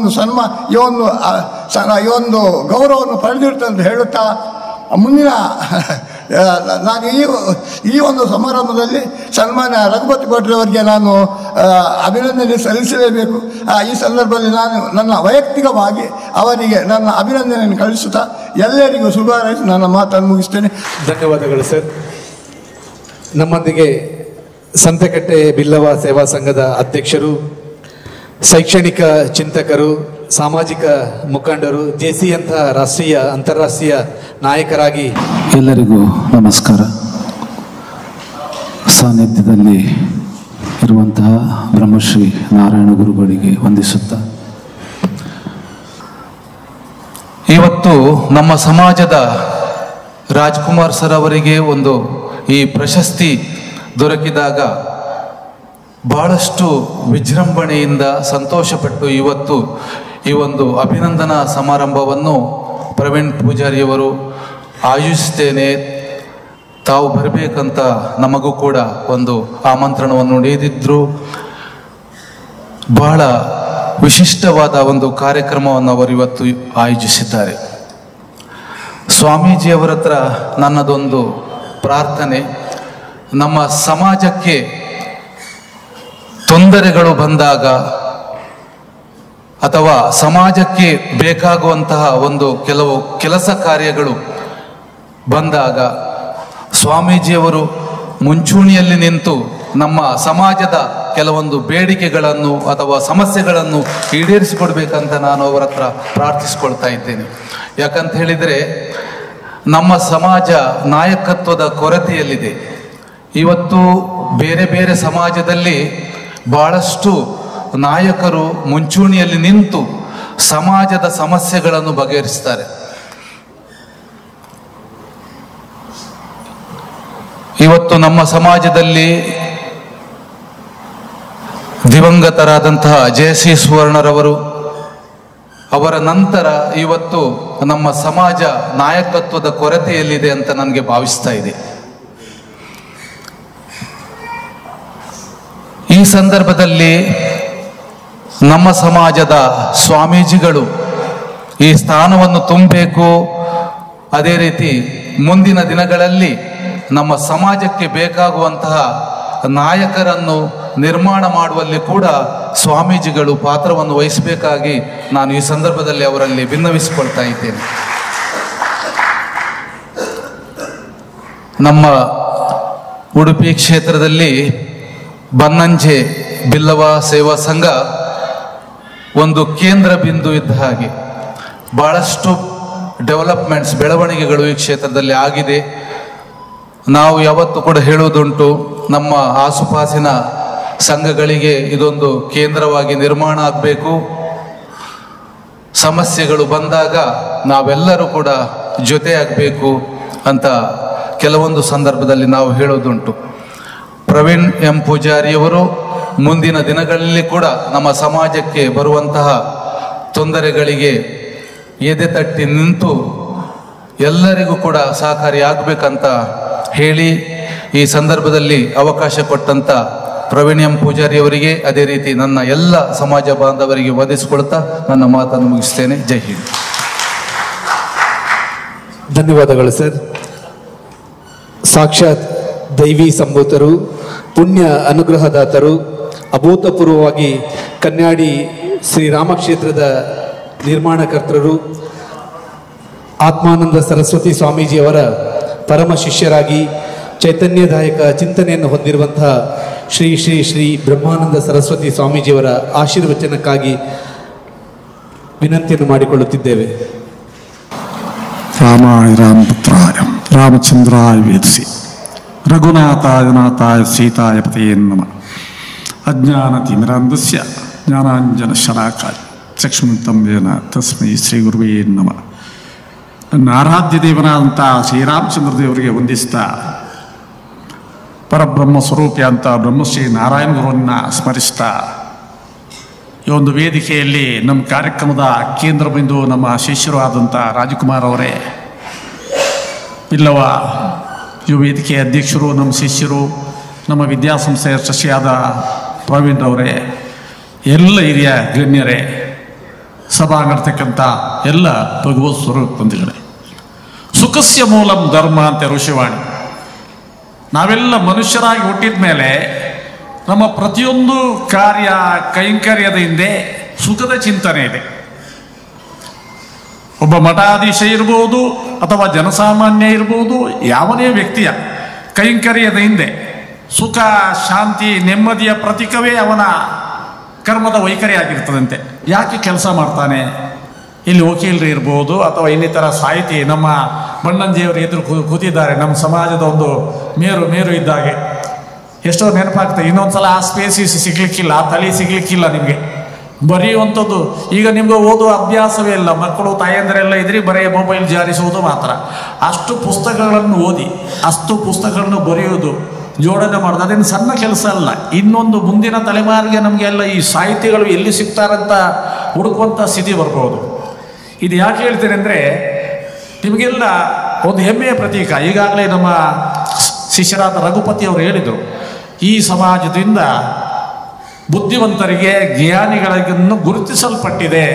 ಒಂದು ಗೌರವವನ್ನು ಪಡೆದಿರ್ತಾರೆ ಅಂತ ಹೇಳುತ್ತಾ ಮುಂದಿನ ನಾನು ಈ ಒಂದು ಸಮಾರಂಭದಲ್ಲಿ ಸನ್ಮಾನ್ಯ ರಘುಪತಿ ಭಟ್ರವರಿಗೆ ನಾನು ಅಭಿನಂದನೆ ಸಲ್ಲಿಸಲೇಬೇಕು. ಈ ಸಂದರ್ಭದಲ್ಲಿ ನಾನು ನನ್ನ ವೈಯಕ್ತಿಕವಾಗಿ ಅವರಿಗೆ ನನ್ನ ಅಭಿನಂದನೆಯನ್ನು ಕಳಿಸುತ್ತಾ ಎಲ್ಲರಿಗೂ ಶುಭ ಹಾರೈಸಿ ನನ್ನ ಮಾತನ್ನು ಮುಗಿಸ್ತೇನೆ. ಧನ್ಯವಾದಗಳು ಸರ್. ನಮ್ಮೊಂದಿಗೆ ಸಂತೆಕಟ್ಟೆ ಬಿಲ್ಲವ ಸೇವಾ ಸಂಘದ ಅಧ್ಯಕ್ಷರು, ಶೈಕ್ಷಣಿಕ ಚಿಂತಕರು, ಸಾಮಾಜಿಕ ಮುಖಂಡರು, ಜೆಸಿಯಂಥ ರಾಷ್ಟ್ರೀಯ ಅಂತಾರಾಷ್ಟ್ರೀಯ ನಾಯಕರಾಗಿ ಎಲ್ಲರಿಗೂ ನಮಸ್ಕಾರ. ಸಾನ್ನಿಧ್ಯದಲ್ಲಿ ಇರುವಂತಹ ಬ್ರಹ್ಮಶ್ರೀ ನಾರಾಯಣ ಗುರುಗಳಿಗೆ ವಂದಿಸುತ್ತಾ, ಇವತ್ತು ನಮ್ಮ ಸಮಾಜದ ರಾಜ್ಕುಮಾರ್ ಸರ್ ಅವರಿಗೆ ಈ ಪ್ರಶಸ್ತಿ ದೊರಕಿದಾಗ ಬಹಳಷ್ಟು ವಿಜೃಂಭಣೆಯಿಂದ ಸಂತೋಷಪಟ್ಟು ಇವತ್ತು ಈ ಒಂದು ಅಭಿನಂದನಾ ಸಮಾರಂಭವನ್ನು ಪ್ರವೀಣ್ ಪೂಜಾರಿಯವರು ಆಯೋಜಿಸ್ತೇನೆ, ತಾವು ಬರಬೇಕಂತ ನಮಗೂ ಕೂಡ ಒಂದು ಆಮಂತ್ರಣವನ್ನು ನೀಡಿದ್ರು. ಬಹಳ ವಿಶಿಷ್ಟವಾದ ಒಂದು ಕಾರ್ಯಕ್ರಮವನ್ನು ಅವರು ಇವತ್ತು ಆಯೋಜಿಸಿದ್ದಾರೆ. ಸ್ವಾಮೀಜಿಯವರ ಹತ್ರ ನನ್ನದೊಂದು ಪ್ರಾರ್ಥನೆ, ನಮ್ಮ ಸಮಾಜಕ್ಕೆ ತೊಂದರೆಗಳು ಬಂದಾಗ ಅಥವಾ ಸಮಾಜಕ್ಕೆ ಬೇಕಾಗುವಂತಹ ಕೆಲವು ಕೆಲಸ ಕಾರ್ಯಗಳು ಬಂದಾಗ ಸ್ವಾಮೀಜಿಯವರು ಮುಂಚೂಣಿಯಲ್ಲಿ ನಿಂತು ನಮ್ಮ ಸಮಾಜದ ಕೆಲವೊಂದು ಬೇಡಿಕೆಗಳನ್ನು ಅಥವಾ ಸಮಸ್ಯೆಗಳನ್ನು ಈಡೇರಿಸಿಕೊಡ್ಬೇಕಂತ ನಾನು ಅವರ ಹತ್ರ ಪ್ರಾರ್ಥಿಸ್ಕೊಳ್ತಾ ಇದ್ದೇನೆ. ಯಾಕಂತ ಹೇಳಿದರೆ ನಮ್ಮ ಸಮಾಜ ನಾಯಕತ್ವದ ಕೊರತೆಯಲ್ಲಿದೆ. ಇವತ್ತು ಬೇರೆ ಬೇರೆ ಸಮಾಜದಲ್ಲಿ ಬಹಳಷ್ಟು ನಾಯಕರು ಮುಂಚೂಣಿಯಲ್ಲಿ ನಿಂತು ಸಮಾಜದ ಸಮಸ್ಯೆಗಳನ್ನು ಬಗೆಹರಿಸ್ತಾರೆ. ಇವತ್ತು ನಮ್ಮ ಸಮಾಜದಲ್ಲಿ ದಿವಂಗತರಾದಂತಹ ಜೆ.ಸಿ. ಸುವರ್ಣರವರು, ಅವರ ನಂತರ ಇವತ್ತು ನಮ್ಮ ಸಮಾಜ ನಾಯಕತ್ವದ ಕೊರತೆಯಲ್ಲಿದೆ ಅಂತ ನನಗೆ ಭಾವಿಸ್ತಾ ಇದೆ. ಈ ಸಂದರ್ಭದಲ್ಲಿ ನಮ್ಮ ಸಮಾಜದ ಸ್ವಾಮೀಜಿಗಳು ಈ ಸ್ಥಾನವನ್ನು ತುಂಬಬೇಕು. ಅದೇ ರೀತಿ ಮುಂದಿನ ದಿನಗಳಲ್ಲಿ ನಮ್ಮ ಸಮಾಜಕ್ಕೆ ಬೇಕಾಗುವಂತಹ ನಾಯಕರನ್ನು ನಿರ್ಮಾಣ ಮಾಡುವಲ್ಲಿ ಕೂಡ ಸ್ವಾಮೀಜಿಗಳು ಪಾತ್ರವನ್ನು ವಹಿಸಬೇಕಾಗಿ ನಾನು ಈ ಸಂದರ್ಭದಲ್ಲಿ ಅವರಲ್ಲಿ ವಿನ್ನವಿಸಿಕೊಳ್ತಾ ಇದ್ದೇನೆ. ನಮ್ಮ ಉಡುಪಿ ಕ್ಷೇತ್ರದಲ್ಲಿ ಬನ್ನಂಜೆ ಬಿಲ್ಲವ ಸೇವಾ ಸಂಘ ಒಂದು ಕೇಂದ್ರ ಬಿಂದು ಇದ್ದ ಹಾಗೆ ಬಹಳಷ್ಟು ಬೆಳವಣಿಗೆಗಳು ಈ ಕ್ಷೇತ್ರದಲ್ಲಿ ಆಗಿದೆ. ನಾವು ಯಾವತ್ತೂ ಕೂಡ ಹೇಳುವುದುಂಟು, ನಮ್ಮ ಆಸುಪಾಸಿನ ಸಂಘಗಳಿಗೆ ಇದೊಂದು ಕೇಂದ್ರವಾಗಿ ನಿರ್ಮಾಣ ಆಗಬೇಕು. ಸಮಸ್ಯೆಗಳು ಬಂದಾಗ ನಾವೆಲ್ಲರೂ ಕೂಡ ಜೊತೆಯಾಗಬೇಕು ಅಂತ ಕೆಲವೊಂದು ಸಂದರ್ಭದಲ್ಲಿ ನಾವು ಹೇಳೋದುಂಟು. ಪ್ರವೀಣ್ ಎಂ ಪೂಜಾರಿಯವರು ಮುಂದಿನ ದಿನಗಳಲ್ಲಿ ಕೂಡ ನಮ್ಮ ಸಮಾಜಕ್ಕೆ ಬರುವಂತಹ ತೊಂದರೆಗಳಿಗೆ ಎದೆ ತಟ್ಟಿ ನಿಂತು ಎಲ್ಲರಿಗೂ ಕೂಡ ಸಹಕಾರಿಯಾಗಬೇಕಂತ ಹೇಳಿ ಈ ಸಂದರ್ಭದಲ್ಲಿ ಅವಕಾಶ ಕೊಟ್ಟಂತ ಪ್ರವೀಣ್ ಎಂ ಪೂಜಾರಿ ಅವರಿಗೆ, ಅದೇ ರೀತಿ ನನ್ನ ಎಲ್ಲ ಸಮಾಜ ಬಾಂಧವರಿಗೆ ವಂದಿಸಿಕೊಳ್ತಾ ನನ್ನ ಮಾತನ್ನು ಮುಗಿಸ್ತೇನೆ. ಜೈ ಹಿಂದ್. ಧನ್ಯವಾದಗಳು ಸರ್. ಸಾಕ್ಷಾತ್ ದೈವಿ ಸಂಭೂತರು, ಪುಣ್ಯ ಅನುಗ್ರಹದಾತರು, ಅಭೂತಪೂರ್ವವಾಗಿ ಕನ್ಯಾಡಿ ಶ್ರೀರಾಮ ಕ್ಷೇತ್ರದ ನಿರ್ಮಾಣಕರ್ತರು, ಆತ್ಮಾನಂದ ಸರಸ್ವತಿ ಸ್ವಾಮೀಜಿಯವರ ಪರಮ ಶಿಷ್ಯರಾಗಿ ಚೈತನ್ಯದಾಯಕ ಚಿಂತನೆಯನ್ನು ಹೊಂದಿರುವಂತಹ ಶ್ರೀ ಶ್ರೀ ಶ್ರೀ ಬ್ರಹ್ಮಾನಂದ ಸರಸ್ವತಿ ಸ್ವಾಮೀಜಿಯವರ ಆಶೀರ್ವಚನಕ್ಕಾಗಿ ವಿನಂತಿಯನ್ನು ಮಾಡಿಕೊಳ್ಳುತ್ತಿದ್ದೇವೆ. ರಾಮಾಯ ರಾಮಪುತ್ರಾಯ ರಾಮಚಂದ್ರಾಯ ವೇದಸಿ ರಘುನಾಥಾಯ ನಾಥಾಯ ಸೀತಾಯ ಪತಯೇ ನಮಃ. ಅಜ್ಞಾನತಿಮಿರಾಂಧಸ್ಯ ಜ್ಞಾನಾಂಜನ ಶಲಾಕಾಯ ಚಕ್ಷುಮಂತಂ ಯೇನ ತಸ್ಮೈ ಶ್ರೀ ಗುರುವೇ ನಮಃ. ನನ್ನ ಆರಾಧ್ಯ ದೇವನಾದಂಥ ಶ್ರೀರಾಮಚಂದ್ರ ದೇವರಿಗೆ ವಂದಿಸ್ತಾ ಪರಬ್ರಹ್ಮ ಸ್ವರೂಪಿ ಅಂತ ಬ್ರಹ್ಮಶ್ರೀ ನಾರಾಯಣ ಗುರುವನ್ನ ಸ್ಮರಿಸ್ತಾ ಈ ಒಂದು ವೇದಿಕೆಯಲ್ಲಿ ನಮ್ಮ ಕಾರ್ಯಕ್ರಮದ ಕೇಂದ್ರ ಬಿಂದು ನಮ್ಮ ಶಿಷ್ಯರು ಆದಂಥ ರಾಜಕುಮಾರ್ ಅವರೇ, ಇಲ್ಲವ ಈ ವೇದಿಕೆಯ ಅಧ್ಯಕ್ಷರು, ನಮ್ಮ ಶಿಷ್ಯರು, ನಮ್ಮ ವಿದ್ಯಾಸಂಸ್ಥೆಯ ಸಚಿಯಾದ ಪ್ರವೀಣ್ ಅವರೇ, ಎಲ್ಲ ಹಿರಿಯ ಗಣ್ಯರೇ, ಸಭಾಂಗರ್ತಕ್ಕಂಥ ಎಲ್ಲ ಭಗವತ್ ಸ್ವರೂಪ ಬಂಧುಗಳೇ, ಸುಖಸ್ಯ ಮೂಲಂ ಧರ್ಮ ಅಂತ ಋಷಿವಾಣಿ. ನಾವೆಲ್ಲ ಮನುಷ್ಯರಾಗಿ ಹುಟ್ಟಿದ ಮೇಲೆ ನಮ್ಮ ಪ್ರತಿಯೊಂದು ಕಾರ್ಯ ಕೈಂಕರ್ಯದ ಹಿಂದೆ ಸುಖದ ಚಿಂತನೆ ಇದೆ. ಒಬ್ಬ ಮಠಾಧೀಶ ಇರ್ಬೋದು ಅಥವಾ ಜನಸಾಮಾನ್ಯ ಇರ್ಬೋದು, ಯಾವನೇ ವ್ಯಕ್ತಿಯ ಕೈಂಕರ್ಯದ ಹಿಂದೆ ಸುಖ, ಶಾಂತಿ, ನೆಮ್ಮದಿಯ ಪ್ರತೀಕವೇ ಅವನ ಕರ್ಮದ ವೈಖರಿ ಆಗಿರ್ತದಂತೆ. ಯಾಕೆ ಕೆಲಸ ಮಾಡ್ತಾನೆ? ಇಲ್ಲಿ ವಕೀಲರು ಇರ್ಬೋದು ಅಥವಾ ಇನ್ನಿತರ ಸಾಹಿತಿ, ನಮ್ಮ ಬಣ್ಣಂಜಿಯವರು ಎದುರು ಕೂತಿದ್ದಾರೆ, ನಮ್ಮ ಸಮಾಜದ ಒಂದು ಮೇರು ಇದ್ದಾಗೆ. ಎಷ್ಟೋ ನೆನಪಾಗ್ತದೆ. ಇನ್ನೊಂದ್ಸಲ ಆ ಸ್ಪೇಸಿಸ್ ಸಿಗ್ಲಿಕ್ಕಿಲ್ಲ, ಆ ತಲೆ ಸಿಗ್ಲಿಕ್ಕಿಲ್ಲ ನಿಮಗೆ. ಬರೆಯುವಂಥದ್ದು ಈಗ ನಿಮ್ಗೆ ಓದುವ ಅಭ್ಯಾಸವೇ ಇಲ್ಲ. ಮಕ್ಕಳು ತಾಯಂದರೆಲ್ಲ ಇದ್ರಿ ಬರೀ ಮೊಬೈಲ್ ಜಾರಿಸುವುದು ಮಾತ್ರ. ಅಷ್ಟು ಪುಸ್ತಕಗಳನ್ನು ಓದಿ, ಅಷ್ಟು ಪುಸ್ತಕಗಳನ್ನು ಬರೆಯುವುದು, ಜೋಡಣೆ ಮಾಡೋದು ಅದೇನು ಸಣ್ಣ ಕೆಲಸ ಅಲ್ಲ. ಇನ್ನೊಂದು ಮುಂದಿನ ತಲೆಮಾರಿಗೆ ನಮಗೆಲ್ಲ ಈ ಸಾಹಿತಿಗಳು ಎಲ್ಲಿ ಸಿಗ್ತಾರಂತ ಹುಡುಕುವಂಥ ಸ್ಥಿತಿ ಬರ್ಬೋದು. ಇದು ಯಾಕೆ ಹೇಳ್ತೇನೆ ಅಂದರೆ, ನಿಮಗೆಲ್ಲ ಒಂದು ಹೆಮ್ಮೆಯ ಪ್ರತೀಕ. ಈಗಾಗಲೇ ನಮ್ಮ ಶಿಷ್ಯರಾದ ರಘುಪತಿ ಅವರು ಹೇಳಿದರು, ಈ ಸಮಾಜದಿಂದ ಬುದ್ಧಿವಂತರಿಗೆ, ಜ್ಞಾನಿಗಳನ್ನು ಗುರುತಿಸಲ್ಪಟ್ಟಿದೆ.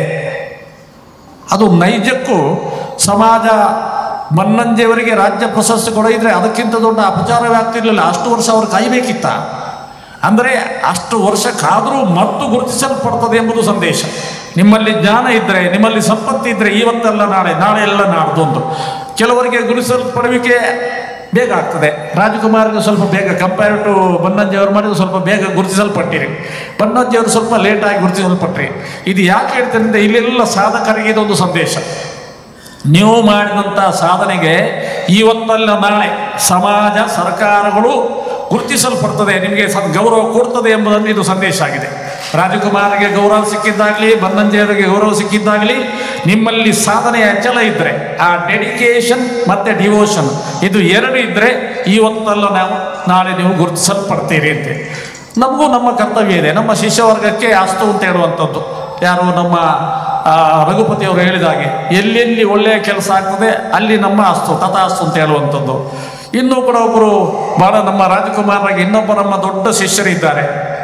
ಅದು ನೈಜಕ್ಕೂ ಸಮಾಜ ಮನ್ನಂಜೆಯವರಿಗೆ ರಾಜ್ಯ ಪ್ರಶಸ್ತಿ ಕೊಡೋಯಿದ್ರೆ ಅದಕ್ಕಿಂತ ದೊಡ್ಡ ಅಪಚಾರವೇ ಆಗ್ತಿರ್ಲಿಲ್ಲ. ಅಷ್ಟು ವರ್ಷ ಅವ್ರು ಕಾಯಬೇಕಿತ್ತ. ಅಂದರೆ ಅಷ್ಟು ವರ್ಷ ಕಾದರೂ ಮತ್ತು ಗುರುತಿಸಲ್ಪಡ್ತದೆ ಎಂಬುದು ಸಂದೇಶ. ನಿಮ್ಮಲ್ಲಿ ಜ್ಞಾನ ಇದ್ದರೆ, ನಿಮ್ಮಲ್ಲಿ ಸಂಪತ್ತಿ ಇದ್ದರೆ, ಇವತ್ತಲ್ಲ ನಾಳೆ, ನಾಳೆ ಎಲ್ಲ ನಾಡ್ದೊಂದು. ಕೆಲವರಿಗೆ ಗುರುತಿಸಲ್ಪಡುವಿಕೆ ಬೇಗ ಆಗ್ತದೆ. ರಾಜಕುಮಾರ್ಗೆ ಸ್ವಲ್ಪ ಬೇಗ, ಕಂಪೇರ್ ಟು ಬನ್ನಂಜಿಯವರು ಮಾಡಿದ್ರು ಸ್ವಲ್ಪ ಬೇಗ ಗುರುತಿಸಲ್ಪಟ್ಟಿರಿ. ಬನ್ನಂಜಿಯವರು ಸ್ವಲ್ಪ ಲೇಟಾಗಿ ಗುರುತಿಸಲ್ಪಟ್ರಿ. ಇದು ಯಾಕೆ ಹೇಳ್ತೇನೆ ಅಂದರೆ, ಇಲ್ಲೆಲ್ಲ ಸಾಧಕರಿಗೆ ಇದೊಂದು ಸಂದೇಶ. ನೀವು ಮಾಡಿದಂಥ ಸಾಧನೆಗೆ ಇವತ್ತಲ್ಲ ನಾಳೆ ಸಮಾಜ, ಸರ್ಕಾರಗಳು ಗುರುತಿಸಲ್ಪಡ್ತದೆ, ನಿಮಗೆ ಗೌರವ ಕೊಡ್ತದೆ ಎಂಬುದನ್ನು ಇದು ಸಂದೇಶ ಆಗಿದೆ. ರಾಜಕುಮಾರಿಗೆ ಗೌರವ ಸಿಕ್ಕಿದ್ದಾಗಲಿ, ಬನ್ನಂಜಿಯವರಿಗೆ ಗೌರವ ಸಿಕ್ಕಿದ್ದಾಗಲಿ, ನಿಮ್ಮಲ್ಲಿ ಸಾಧನೆಯ ಛಲ ಇದ್ದರೆ, ಆ ಡೆಡಿಕೇಶನ್ ಮತ್ತು ಡಿವೋಷನ್ ಇದು ಎರಡು ಇದ್ದರೆ ಇವತ್ತಲ್ಲ ನಾಳೆ ನೀವು ಗುರುತಿಸಲ್ಪಡ್ತೀರಿ ಅಂತ. ನಮಗೂ ನಮ್ಮ ಕರ್ತವ್ಯ ಇದೆ. ನಮ್ಮ ಶಿಷ್ಯವರ್ಗಕ್ಕೆ ಅಸ್ತು ಅಂತ ಹೇಳುವಂಥದ್ದು. ಯಾರು ನಮ್ಮ ರಘುಪತಿ ಅವರು ಹೇಳಿದ ಹಾಗೆ, ಎಲ್ಲೆಲ್ಲಿ ಒಳ್ಳೆಯ ಕೆಲಸ ಆಗ್ತದೆ ಅಲ್ಲಿ ನಮ್ಮ ಅಸ್ತು, ತಥಾಸ್ತು ಅಂತ ಹೇಳುವಂಥದ್ದು. ಇನ್ನೂ ಕೂಡ ಒಬ್ಬರು ಭಾಳ ನಮ್ಮ ರಾಜಕುಮಾರರಾಗಿ ಇನ್ನೊಬ್ಬ ನಮ್ಮ ದೊಡ್ಡ ಶಿಷ್ಯರಿದ್ದಾರೆ.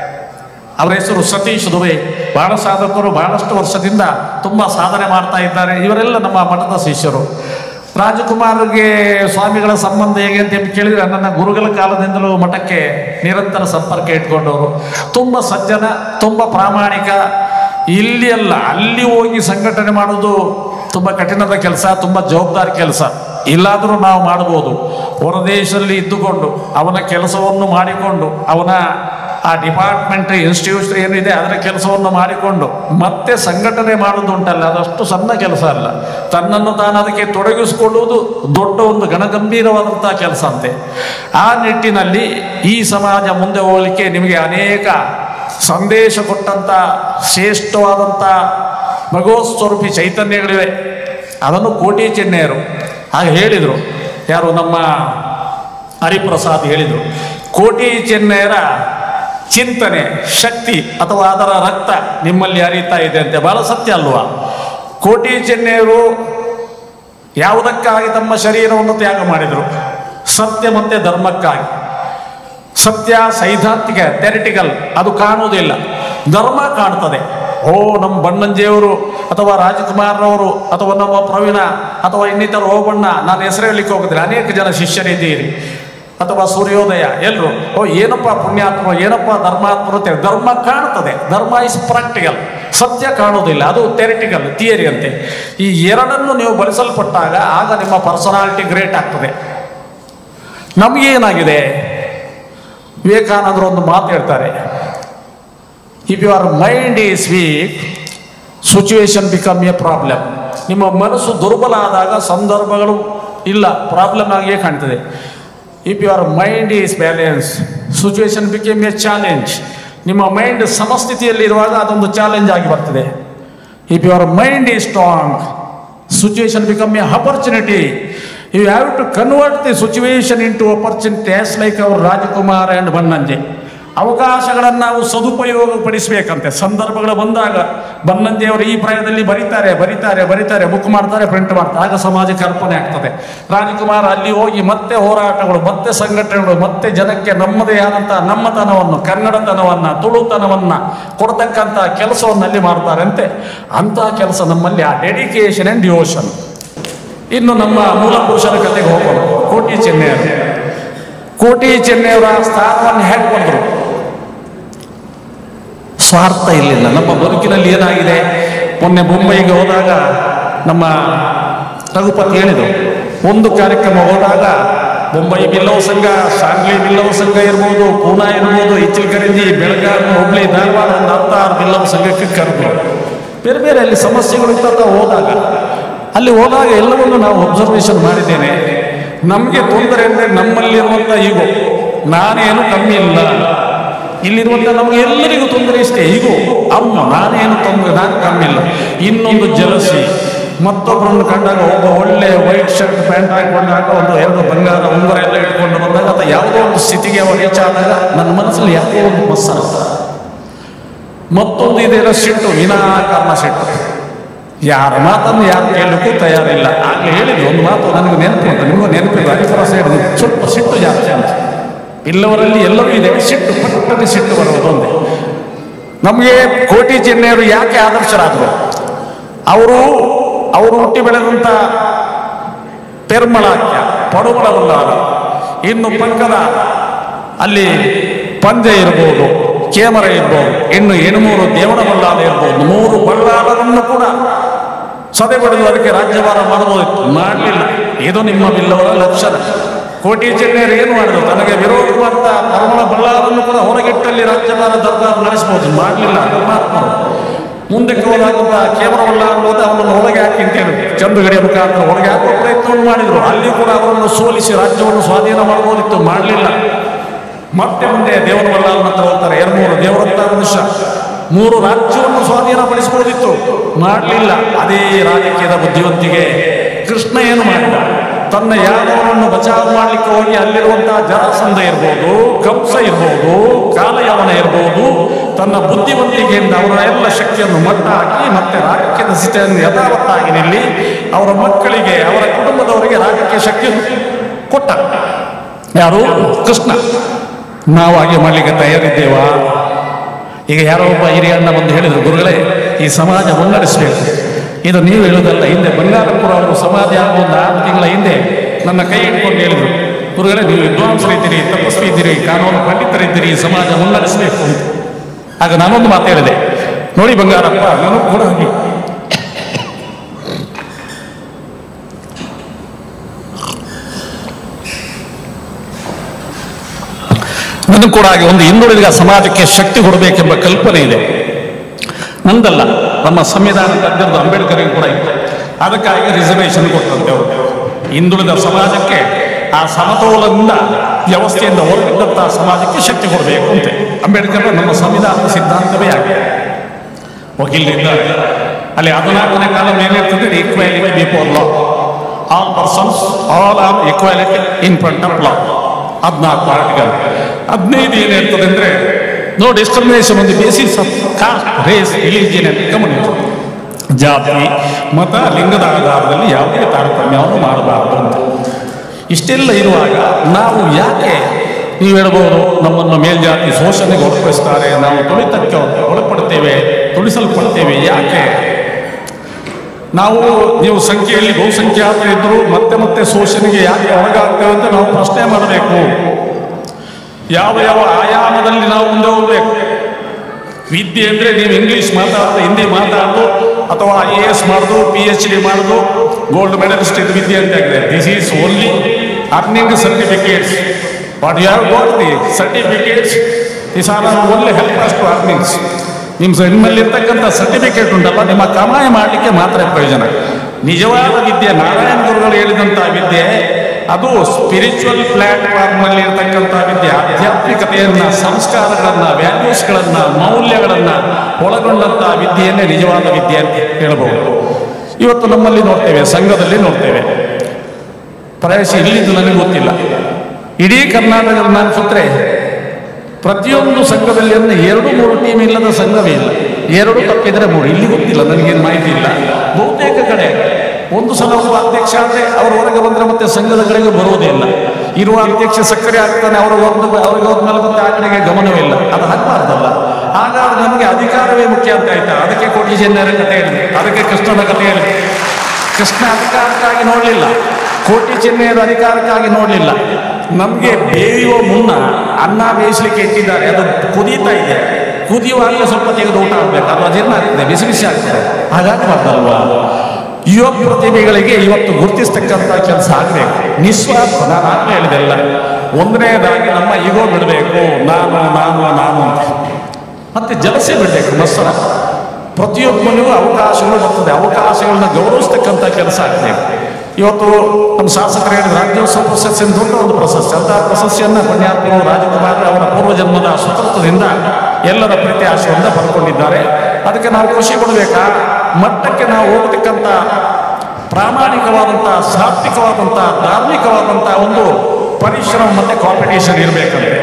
ಅವರ ಹೆಸರು ಸತೀಶ್ ದುಬೆ. ಬಹಳ ಸಾಧಕರು, ಬಹಳಷ್ಟು ವರ್ಷದಿಂದ ತುಂಬ ಸಾಧನೆ ಮಾಡ್ತಾ ಇದ್ದಾರೆ. ಇವರೆಲ್ಲ ನಮ್ಮ ಮಠದ ಶಿಷ್ಯರು. ರಾಜಕುಮಾರ್ಗೆ ಸ್ವಾಮಿಗಳ ಸಂಬಂಧ ಹೇಗೆ ಅಂತ ಕೇಳಿದರೆ, ನನ್ನ ಗುರುಗಳ ಕಾಲದಿಂದಲೂ ಮಠಕ್ಕೆ ನಿರಂತರ ಸಂಪರ್ಕ ಇಟ್ಕೊಂಡವರು. ತುಂಬ ಸಜ್ಜನ, ತುಂಬ ಪ್ರಾಮಾಣಿಕ. ಇಲ್ಲಿ ಅಲ್ಲ ಅಲ್ಲಿ ಹೋಗಿ ಸಂಘಟನೆ ಮಾಡೋದು ತುಂಬ ಕಠಿಣದ ಕೆಲಸ, ತುಂಬ ಜವಾಬ್ದಾರಿ ಕೆಲಸ. ಇಲ್ಲಾದರೂ ನಾವು ಮಾಡ್ಬೋದು. ಹೊರದೇಶದಲ್ಲಿ ಇದ್ದುಕೊಂಡು ಅವನ ಕೆಲಸವನ್ನು ಮಾಡಿಕೊಂಡು, ಅವನ ಆ ಡಿಪಾರ್ಟ್ಮೆಂಟ್, ಇನ್ಸ್ಟಿಟ್ಯೂಷನ್ ಏನಿದೆ ಅದರ ಕೆಲಸವನ್ನು ಮಾಡಿಕೊಂಡು ಮತ್ತೆ ಸಂಘಟನೆ ಮಾಡೋದು ಉಂಟಲ್ಲ, ಅದಷ್ಟು ಸಣ್ಣ ಕೆಲಸ ಅಲ್ಲ. ತನ್ನನ್ನು ತಾನು ಅದಕ್ಕೆ ತೊಡಗಿಸಿಕೊಳ್ಳುವುದು ದೊಡ್ಡ ಒಂದು ಗಣಗಂಭೀರವಾದಂಥ ಕೆಲಸ ಅಂತೆ. ಆ ನಿಟ್ಟಿನಲ್ಲಿ ಈ ಸಮಾಜ ಮುಂದೆ ಹೋಗಲಿಕ್ಕೆ ನಿಮಗೆ ಅನೇಕ ಸಂದೇಶ ಕೊಟ್ಟಂಥ ಶ್ರೇಷ್ಠವಾದಂಥ ಭಗವತ್ ಸ್ವರೂಪಿ ಚೈತನ್ಯಗಳಿವೆ. ಅದನ್ನು ಕೋಟಿ ಚೆನ್ನೈಯರು ಹಾಗೆ ಹೇಳಿದರು. ಯಾರು ನಮ್ಮ ಹರಿಪ್ರಸಾದ್ ಹೇಳಿದರು, ಕೋಟಿ ಚೆನ್ನೈಯರ ಚಿಂತನೆ, ಶಕ್ತಿ ಅಥವಾ ಅದರ ರಕ್ತ ನಿಮ್ಮಲ್ಲಿ ಹರಿತಾ ಇದೆ ಅಂತೆ. ಬಹಳ ಸತ್ಯ ಅಲ್ವಾ? ಕೋಟಿ ಚೆನ್ನೈಯವರು ಯಾವುದಕ್ಕಾಗಿ ತಮ್ಮ ಶರೀರವನ್ನು ತ್ಯಾಗ ಮಾಡಿದರು? ಸತ್ಯ ಮತ್ತು ಧರ್ಮಕ್ಕಾಗಿ. ಸತ್ಯ ಸೈದ್ಧಾಂತಿಕ ಥೆರಿಟಿಕಲ್, ಅದು ಕಾಣುವುದಿಲ್ಲ. ಧರ್ಮ ಕಾಣ್ತದೆ. ನಮ್ಮ ಬಣ್ಣಂಜಿಯವರು ಅಥವಾ ರಾಜಕುಮಾರ್ರವರು ಅಥವಾ ನಮ್ಮ ಪ್ರವೀಣ ಅಥವಾ ಇನ್ನಿತರ ಓಬಣ್ಣ, ನಾನು ಹೆಸರು ಹೇಳಲಿಕ್ಕೆ ಹೋಗೋದಿಲ್ಲ, ಅನೇಕ ಜನ ಶಿಷ್ಯರಿದ್ದೀರಿ, ಅಥವಾ ಸೂರ್ಯೋದಯ, ಎಲ್ಲರೂ ಏನಪ್ಪ ಪುಣ್ಯಾತ್ಮ, ಏನಪ್ಪ ಧರ್ಮಾತ್ಮರು ಅಂತೇಳಿ. ಧರ್ಮ ಕಾಣ್ತದೆ, ಧರ್ಮ ಇಸ್ ಪ್ರಾಕ್ಟಿಕಲ್. ಸತ್ಯ ಕಾಣುವುದಿಲ್ಲ, ಅದು ಥೆರಿಟಿಕಲ್, ಥಿಯರಿ ಅಂತೆ. ಈ ಎರಡನ್ನು ನೀವು ಬಳಸಲ್ಪಟ್ಟಾಗ ಆಗ ನಿಮ್ಮ ಪರ್ಸನಾಲಿಟಿ ಗ್ರೇಟ್ ಆಗ್ತದೆ. ನಮಗೇನಾಗಿದೆ? ವಿವೇಕಾನಂದರು ಒಂದು ಮಾತು ಹೇಳ್ತಾರೆ, if your mind is weak situation become a problem. ನಿಮ್ಮ ಮನಸ್ಸು ದುರ್ಬಲ ಆದಾಗ ಸಂದರ್ಭಗಳು ಇಲ್ಲ, ಪ್ರಾಬ್ಲಮ್ ಆಗಿಯೇ ಕಾಣ್ತದೆ. If your mind is balance situation become a challenge. ನಿಮ್ಮ ಮೈಂಡ್ ಸಮಸ್ಥಿತಿಯಲ್ಲಿರುವಾಗ ಅದೊಂದು ಚಾಲೆಂಜ್ ಆಗಿ ಬರ್ತದೆ. If your mind is strong situation become a opportunity. You have to convert the situation into opportunity, as like our Rajkumar and Bannanje. ಅವಕಾಶಗಳನ್ನು ನಾವು ಸದುಪಯೋಗಪಡಿಸಬೇಕಂತೆ. ಸಂದರ್ಭಗಳು ಬಂದಾಗ ಬನ್ನಂಜೆಯವರು ಈ ಪ್ರಾಯದಲ್ಲಿ ಬರೀತಾರೆ, ಬುಕ್ ಮಾಡ್ತಾರೆ, ಪ್ರಿಂಟ್ ಮಾಡ್ತಾರೆ, ಆಗ ಸಮಾಜಕ್ಕೆ ಅರ್ಪಣೆ ಆಗ್ತದೆ. ರಾಜಕುಮಾರ್ ಅಲ್ಲಿ ಹೋಗಿ ಮತ್ತೆ ಹೋರಾಟಗಳು, ಮತ್ತೆ ಸಂಘಟನೆಗಳು, ಮತ್ತೆ ಜನಕ್ಕೆ ನಮ್ಮದೇ ಆದಂಥ ನಮ್ಮತನವನ್ನು, ಕನ್ನಡತನವನ್ನು, ತುಳುತನವನ್ನು ಕೊಡ್ತಕ್ಕಂಥ ಕೆಲಸವನ್ನು ಅಲ್ಲಿ ಮಾಡ್ತಾರೆ ಅಂತೆ. ಅಂಥ ಕೆಲಸ ನಮ್ಮಲ್ಲಿ ಆ ಡೆಡಿಕೇಶನ್ ಆ್ಯಂಡ್ ಡಿವೋಷನ್. ಇನ್ನು ನಮ್ಮ ಮೂಲ ಪುರುಷರ ಕಥೆಗೆ ಹೋಗೋಣ. ಕೋಟಿ ಚೆನ್ನೈಯವರು. ಕೋಟಿ ಚೆನ್ನೈಯವರ ಸ್ಥಾನವನ್ನು ಹೇಗೆ ಬಂದರು? ಸ್ವಾರ್ಥ ಇರಲಿಲ್ಲ. ನಮ್ಮ ಬದುಕಿನಲ್ಲಿ ಏನಾಗಿದೆ? ಮೊನ್ನೆ ಮುಂಬೈಗೆ ಹೋದಾಗ ನಮ್ಮ ರಘುಪತಿ ಹೇಳಿದರು, ಒಂದು ಕಾರ್ಯಕ್ರಮ ಹೋದಾಗ ಮುಂಬೈ ಬಿಲ್ಲವ ಸಂಘ, ಸಾಂಗ್ಲಿ ಬಿಲ್ಲವ ಸಂಘ ಇರ್ಬೋದು, ಪೂನಾ ಇರ್ಬೋದು, ಇಚಲಕರಂಜಿ, ಬೆಳಗಾವಿ, ಹುಬ್ಳಿ, ಧಾರವಾಡ, ಒಂದು 10 ಬಿಲ್ಲವ ಸಂಘಕ್ಕೆ ಕರೆದ್ರು. ಬೇರೆ ಬೇರೆ ಅಲ್ಲಿ ಸಮಸ್ಯೆಗಳು ಇತ್ತ ಅಲ್ಲಿ ಹೋದಾಗ ಎಲ್ಲವನ್ನೂ ನಾವು ಅಬ್ಸರ್ವೇಷನ್ ಮಾಡಿದ್ದೇನೆ. ನಮಗೆ ತೊಂದರೆ ಅಂದರೆ ನಮ್ಮಲ್ಲಿರುವಂಥ ಈಗೋ, ನಾನೇನು ಕಮ್ಮಿ ಇಲ್ಲ. ಇಲ್ಲಿರುವಂಥ ನಮಗೆ ಎಲ್ಲರಿಗೂ ತೊಂದರೆ ಇಷ್ಟೇ. ಈಗೋ ನಾನೇನು ತೊಂದರೆ, ನಾನು ಕಮ್ಮಿ ಇಲ್ಲ. ಇನ್ನೊಂದು ಜಲಸಿ, ಮತ್ತೊಬ್ಬರನ್ನು ಕಂಡಾಗ ಒಬ್ಬ ಒಳ್ಳೆ ವೈಟ್ ಶರ್ಟ್ ಪ್ಯಾಂಟ್ ಹಾಕೊಂಡಾಗ ಒಂದು 2 ಬಂಗಾರ ಉಂಗುರ ಎಲ್ಲ ಇಟ್ಕೊಂಡು ಬಂದಾಗ ಅಥವಾ ಯಾವುದೋ ಒಂದು ಸ್ಥಿತಿಗೆ ಅವರು ರೀಚ್ ಆದಾಗ ನನ್ನ ಮನಸ್ಸಲ್ಲಿ ಯಾವುದೋ ಒಂದು ಮಸ್ಸ. ಮತ್ತೊಂದು ಇದೆಲ್ಲ ಸಿಟ್ಟು, ವಿನಾಕಾರಣ ಸಿಟ್ಟು. ಯಾರ ಮಾತನ್ನು ಯಾರು ಕೇಳಲಿಕ್ಕೂ ತಯಾರಿಲ್ಲ. ಆಗಲೇ ಹೇಳಿದ್ರು ಒಂದು ಮಾತು ನನಗೆ ನೆನಪು ಅಂತ, ನಿಮಗೂ ನೆನಪಿಲ್ಲ. ಹರಿಪುರ ಸೈಡ್ ಸ್ವಲ್ಪ ಸಿಟ್ಟು ಜಾಸ್ತಿ ಅಂತ. ಇಲ್ಲವರಲ್ಲಿ ಎಲ್ಲವೂ ಇದೆ, ಸಿಟ್ಟು, ಪಟ್ಟನೆ ಸಿಟ್ಟು ಬರುವುದು ಒಂದೇ. ನಮಗೆ ಕೋಟಿ ಚೆನ್ನೈಯವರು ಯಾಕೆ ಆದರ್ಶರಾದರು? ಅವರು ಹುಟ್ಟಿ ಬೆಳೆದಂಥ ಪೆರ್ಮಳಾಕ್ಯ, ಪಡುಮಳವಲ್ಲಾದ, ಇನ್ನು ಪಕ್ಕದ ಅಲ್ಲಿ ಪಂಜೆ ಇರ್ಬೋದು, ಕೇಮರ ಇರ್ಬೋದು, ಇನ್ನು 800 ದೇವರ ಬಳ್ಳಾಲ ಇರ್ಬೋದು. 3 ಬಳ್ಳಾಲರನ್ನು ಕೂಡ ಸದೆ ಬಡಿದು ಅದಕ್ಕೆ ರಾಜ್ಯಭಾರ ಮಾಡಬಹುದಿತ್ತು, ಮಾಡಲಿಲ್ಲ. ಇದು ನಿಮ್ಮ ಬಿಲ್ಲವರ ಲಕ್ಷಣ. ಕೋಟಿ ಚೆನ್ನೈಯರು ಏನು ಮಾಡಿದ್ರು? ತನಗೆ ವಿರೋಧವಾದ ಪರಮಳ ಬಳ್ಳಾರನ್ನು ಕೂಡ ಹೊರಗಿಟ್ಟಲ್ಲಿ ರಾಜ್ಯಭಾರ ದರ್ಬಾರ್ ನಡೆಸಬಹುದು, ಮಾಡಲಿಲ್ಲ. ಪರಮಾತ್ಮರು ಮುಂದಕ್ಕೆ ಹೋದಾಗ ಕೇವಲ ಅನ್ನೋದು ಅವನನ್ನು ಹೊರಗೆ ಹಾಕಿ ಅಂತ ಹೇಳಿದ್ರು. ಚಂದ್ರಗಡಿಯ ಮುಖಾಂತರ ಹೊರಗೆ ಹಾಕುವ ಪ್ರಯತ್ನವನ್ನು ಮಾಡಿದ್ರು. ಅಲ್ಲಿ ಕೂಡ ಅವರನ್ನು ಸೋಲಿಸಿ ರಾಜ್ಯವನ್ನು ಸ್ವಾಧೀನ ಮಾಡಬಹುದಿತ್ತು, ಮಾಡಲಿಲ್ಲ. ಮತ್ತೆ ಮುಂದೆ ದೇವರ ಬಳ್ಳಾರ ಹತ್ರ ಹೋಗ್ತಾರೆ. 2 ದೇವರತ್ತ ಮನುಷ್ಯ 3 ರಾಜ್ಯವನ್ನು ಸ್ವಾಧೀನಪಡಿಸಬಹುದಿತ್ತು, ಮಾಡಲಿಲ್ಲ. ಅದೇ ರಾಜಕೀಯದ ಬುದ್ಧಿವಂತಿಗೆ ಕೃಷ್ಣ ಏನು ಮಾಡಿದ? ತನ್ನ ಯಾದವರನ್ನು ಬಚಾವ್ ಮಾಡಲಿಕ್ಕೆ ಹೋಗಿ ಅಲ್ಲಿರುವಂತಹ ಜರಾಸಂಧ ಇರ್ಬೋದು, ಕಂಸ ಇರ್ಬೋದು, ಕಾಲಯವನ ಇರ್ಬೋದು, ತನ್ನ ಬುದ್ಧಿವಂತಿಕೆಯಿಂದ ಅವರ ಎಲ್ಲ ಶಕ್ತಿಯನ್ನು ಮಟ್ಟ ಹಾಕಿ ಮತ್ತೆ ರಾಜಕೀಯದ ಸ್ಥಿತಿಯನ್ನು ಯಥಾವತ್ತಾಗಿ ನಿಲ್ಲಿ ಅವರ ಮಕ್ಕಳಿಗೆ, ಅವರ ಕುಟುಂಬದವರಿಗೆ ರಾಜಕೀಯ ಶಕ್ತಿಯನ್ನು ಕೊಟ್ಟ. ಯಾರು? ಕೃಷ್ಣ. ನಾವು ಹಾಗೆ ಮಾಡಲಿಕ್ಕೆ ತಯಾರಿದ್ದೇವಾ? ಈಗ ಯಾರೋ ಒಬ್ಬ ಹಿರಿಯಣ್ಣ ಬಂದು ಹೇಳಿದರು, ಗುರುಗಳೇ ಈ ಸಮಾಜ ಮುನ್ನಡೆಸಬೇಕು. ಇದು ನೀವು ಹೇಳೋದಲ್ಲ. ಹಿಂದೆ ಬಂಗಾರಪುರ ಅವರು ಸಮಾಜ ಆಗುವ ಒಂದು 6 ತಿಂಗಳ ಹಿಂದೆ ನನ್ನ ಕೈ ಇಟ್ಕೊಂಡು ಹೇಳಿದರು, ಗುರುಗಳೇ ನೀವು ವಿದ್ವಾಂಸರಿದ್ದೀರಿ, ತಪಸ್ವಿ ಇದ್ದೀರಿ, ಕಾನೂನು ಪಂಡಿತರಿದ್ದೀರಿ, ಈ ಸಮಾಜ ಮುನ್ನಡೆಸಬೇಕು ಅಂತ. ಆಗ ನಾನೊಂದು ಮಾತು ಹೇಳಿದೆ, ನೋಡಿ ಬಂಗಾರಪ್ಪ, ನಾನು ಕೂಡ ಹಾಗೆ ನನಗೂ ಕೂಡ ಹಾಗೆ ಒಂದು ಹಿಂದುಳಿದ ಸಮಾಜಕ್ಕೆ ಶಕ್ತಿ ಕೊಡಬೇಕೆಂಬ ಕಲ್ಪನೆ ಇದೆ. ನಂದಲ್ಲ, ನಮ್ಮ ಸಂವಿಧಾನ ತಜ್ಞರು ಅಂಬೇಡ್ಕರ್ಗೆ ಕೂಡ ಇತ್ತು. ಅದಕ್ಕಾಗಿ ರಿಸರ್ವೇಷನ್ ಕೊಟ್ಟಂತೆ ಅವರು. ಹಿಂದುಳಿದ ಸಮಾಜಕ್ಕೆ ಆ ಸಮತೋಲನದಿಂದ ವ್ಯವಸ್ಥೆಯಿಂದ ಹೊರಗಿದ್ದಂತಹ ಸಮಾಜಕ್ಕೆ ಶಕ್ತಿ ಕೊಡಬೇಕು ಅಂತ ಅಂಬೇಡ್ಕರ್ ನಮ್ಮ ಸಂವಿಧಾನದ ಸಿದ್ಧಾಂತವೇ ಆಗಿದೆ. ವಕೀಲರಿಂದ ಅಲ್ಲಿ 14ನೇ ಕಾಲಂ ಏನಿರ್ತದೆ? Equality before law, all persons all are equality in front of law. 14 article. 15 ಏನಿರ್ತದೆ ಅಂದ್ರೆ no discrimination on the basis of caste, race, religion and community. ಜಾತಿ ಮತ ಲಿಂಗದ ಆಧಾರದಲ್ಲಿ ಯಾವುದೇ ತಾರತಮ್ಯವನ್ನು ಮಾಡಬಾರದು ಅಂತ. ಇಷ್ಟೆಲ್ಲ ಇರುವಾಗ ನಾವು ಯಾಕೆ, ನೀವು ಹೇಳ್ಬೋದು ನಮ್ಮನ್ನು ಮೇಲ್ಜಾತಿ ಶೋಷಣೆಗೆ ಒಳಪಡಿಸ್ತಾರೆ, ನಾವು ತುಳಿತಕ್ಕೆ ಒಳಪಡ್ತೇವೆ, ತುಳಿಸಲ್ಪಡ್ತೇವೆ, ಯಾಕೆ ನಾವು, ನೀವು ಸಂಖ್ಯೆಯಲ್ಲಿ ಬಹುಸಂಖ್ಯಾತರಿದ್ದರೂ ಮತ್ತೆ ಮತ್ತೆ ಶೋಷಣೆಗೆ ಯಾಕೆ ಒಳಗಾಗ್ತೇವೆ ಅಂತ ನಾವು ಪ್ರಶ್ನೆ ಮಾಡಬೇಕು. ಯಾವ ಯಾವ ಆಯಾಮದಲ್ಲಿ ನಾವು ಮುಂದೆ ಹೋಗ್ಬೇಕು. ವಿದ್ಯೆ ಅಂದರೆ ನೀವು ಇಂಗ್ಲೀಷ್ ಮಾತಾಡೋದು, ಹಿಂದಿ ಮಾತಾಡೋದು, ಅಥವಾ IAS ಮಾಡೋದು, PhD ಮಾಡೋದು, ಗೋಲ್ಡ್ ಮೆಡಲಿಸ್ಟ್ ಇದು ವಿದ್ಯೆ ಅಂತ ಆಗಿದೆ. This is only earning certificates. What you have got the certificates, this are only help us to earnings. ನಿಮ್ಮಲ್ಲಿರ್ತಕ್ಕಂಥ ಸರ್ಟಿಫಿಕೇಟ್ ಉಂಟಲ್ಲ, ನಿಮ್ಮ ಕಮಾಯಿ ಮಾಡಲಿಕ್ಕೆ ಮಾತ್ರ ಪ್ರಯೋಜನ. ನಿಜವಾದ ವಿದ್ಯೆ, ನಾರಾಯಣ ಗುರುಗಳು ಹೇಳಿದಂಥ ವಿದ್ಯೆ, ಅದು ಸ್ಪಿರಿಚುವಲ್ ಪ್ಲಾಟ್ಫಾರ್ಮ್ನಲ್ಲಿ ಇರತಕ್ಕಂಥ ವಿದ್ಯೆ, ಆಧ್ಯಾತ್ಮಿಕತೆಯನ್ನು, ಸಂಸ್ಕಾರಗಳನ್ನು, ವ್ಯಾಲ್ಯೂಸ್ಗಳನ್ನು, ಮೌಲ್ಯಗಳನ್ನು ಒಳಗೊಂಡಂಥ ವಿದ್ಯೆಯನ್ನೇ ನಿಜವಾದ ವಿದ್ಯೆ ಅಂತ ಹೇಳಬಹುದು. ಇವತ್ತು ನಮ್ಮಲ್ಲಿ ನೋಡ್ತೇವೆ, ಸಂಘದಲ್ಲಿ ನೋಡ್ತೇವೆ, ಪ್ರಾಯಶಃ ಇಲ್ಲಿದ್ದು ನನಗೆ ಗೊತ್ತಿಲ್ಲ, ಇಡೀ ಕರ್ನಾಟಕದ ನಾನು ಸುತ್ತರೆ ಪ್ರತಿಯೊಂದು ಸಂಘದಲ್ಲಿ 2-3 ಟೀಮ್ ಇಲ್ಲದ ಸಂಘವೇ ಇಲ್ಲ. 2 ತಪ್ಪಿದ್ರೆ 3, ಇಲ್ಲಿ ಗೊತ್ತಿಲ್ಲ, ನನಗೇನು ಮಾಹಿತಿ ಇಲ್ಲ. ಬಹುತೇಕ ಕಡೆ ಒಂದು ಸಲ ಒಬ್ಬ ಅಧ್ಯಕ್ಷ ಆದರೆ ಅವರು ಹೊರಗೆ ಬಂದರೆ ಮತ್ತೆ ಸಂಘದ ಕಡೆಗೆ ಬರುವುದೇ ಇಲ್ಲ. ಇರುವ ಅಧ್ಯಕ್ಷ ಸಕ್ಕರೆ ಆಗ್ತಾನೆ, ಅವ್ರಿಗೆ ಹೋದ್ಮೇಲೆ ಮತ್ತೆ ಆ ಕಡೆಗೆ ಗಮನವೇ ಇಲ್ಲ. ಅದು ಆಗಬಾರ್ದಲ್ಲ. ಹಾಗಾದ್ರೆ ನಮಗೆ ಅಧಿಕಾರವೇ ಮುಖ್ಯ ಅಂತ ಆಯ್ತಾ? ಅದಕ್ಕೆ ಕೋಟಿ ಚೆನ್ನರ ಕಥೆ ಹೇಳಿದೆ, ಅದಕ್ಕೆ ಕೃಷ್ಣನ ಕಥೆ ಹೇಳಿದೆ. ಕೃಷ್ಣ ಅಧಿಕಾರಕ್ಕಾಗಿ ನೋಡಲಿಲ್ಲ, ಕೋಟಿ ಚೆನ್ನೈಯರ ಅಧಿಕಾರಕ್ಕಾಗಿ ನೋಡಲಿಲ್ಲ. ನಮಗೆ ಬೇಯುವ ಮುನ್ನ ಅನ್ನ ಬೇಯಿಸಲಿಕ್ಕೆ ಇಟ್ಟಿದ್ದಾರೆ, ಅದು ಕುದೀತಾ ಇದೆ, ಕುದಿಯುವಾಗಲೇ ಸ್ವಲ್ಪ ತೆಗೆದು ಊಟ ಆಗಬೇಕು, ಅದು ಅಜೀರ್ಣ ಆಗ್ತದೆ, ಬಿಸಿ ಬಿಸಿ ಆಗ್ತದೆ. ಹಾಗಾಗಬಾರ್ದಲ್ವಾ? ಯುವ ಪ್ರತಿಭೆಗಳಿಗೆ ಇವತ್ತು ಗುರುತಿಸ್ತಕ್ಕಂಥ ಕೆಲಸ ಆಗಬೇಕು. ನಿಸ್ವಾರ್ಥ, ನಾನು ಆಗಲೇ ಹೇಳಿದೆಲ್ಲ. ಒಂದನೇದಾಗಿ ನಮ್ಮ ಈಗೋ ಬಿಡಬೇಕು, ನಾನು ನಾನು ನಾನು ಅಂತ. ಮತ್ತೆ ಜಲಸೆ ಬಿಡಬೇಕು, ಮತ್ಸರ. ಪ್ರತಿಯೊಬ್ಬನಿಗೂ ಅವಕಾಶಗಳು ಬರ್ತದೆ, ಅವಕಾಶಗಳನ್ನ ಗೌರವಿಸ್ತಕ್ಕಂಥ ಕೆಲಸ ಆಗಬೇಕು. ಇವತ್ತು ನಮ್ಮ ಶಾಸಕರು ಹೇಳಿದ ರಾಜ್ಯೋತ್ಸವ ಪ್ರಶಸ್ತಿ ದೊಡ್ಡ ಒಂದು ಪ್ರಶಸ್ತಿ. ಅಂತಹ ಪ್ರಶಸ್ತಿಯನ್ನು ಪುಣ್ಯಾತ್ಮರು ರಾಜಕುಮಾರ್ ಅವರ ಪೂರ್ವಜನ್ಮದ ಸುಕೃತದಿಂದ ಎಲ್ಲರ ಪ್ರೀತಿ ಆಶಯದಿಂದ ಬರ್ಕೊಂಡಿದ್ದಾರೆ. ಅದಕ್ಕೆ ನಾವು ಖುಷಿ ಪಡಬೇಕಾ? ಮಟ್ಟಕ್ಕೆ ನಾವು ಹೋಗತಕ್ಕಂಥ ಪ್ರಾಮಾಣಿಕವಾದಂಥ, ಸಾತ್ವಿಕವಾದಂಥ, ಧಾರ್ಮಿಕವಾದಂಥ ಒಂದು ಪರಿಶ್ರಮ ಮತ್ತು ಕಾಂಪಿಟೇಷನ್ ಇರಬೇಕಂದ್ರೆ.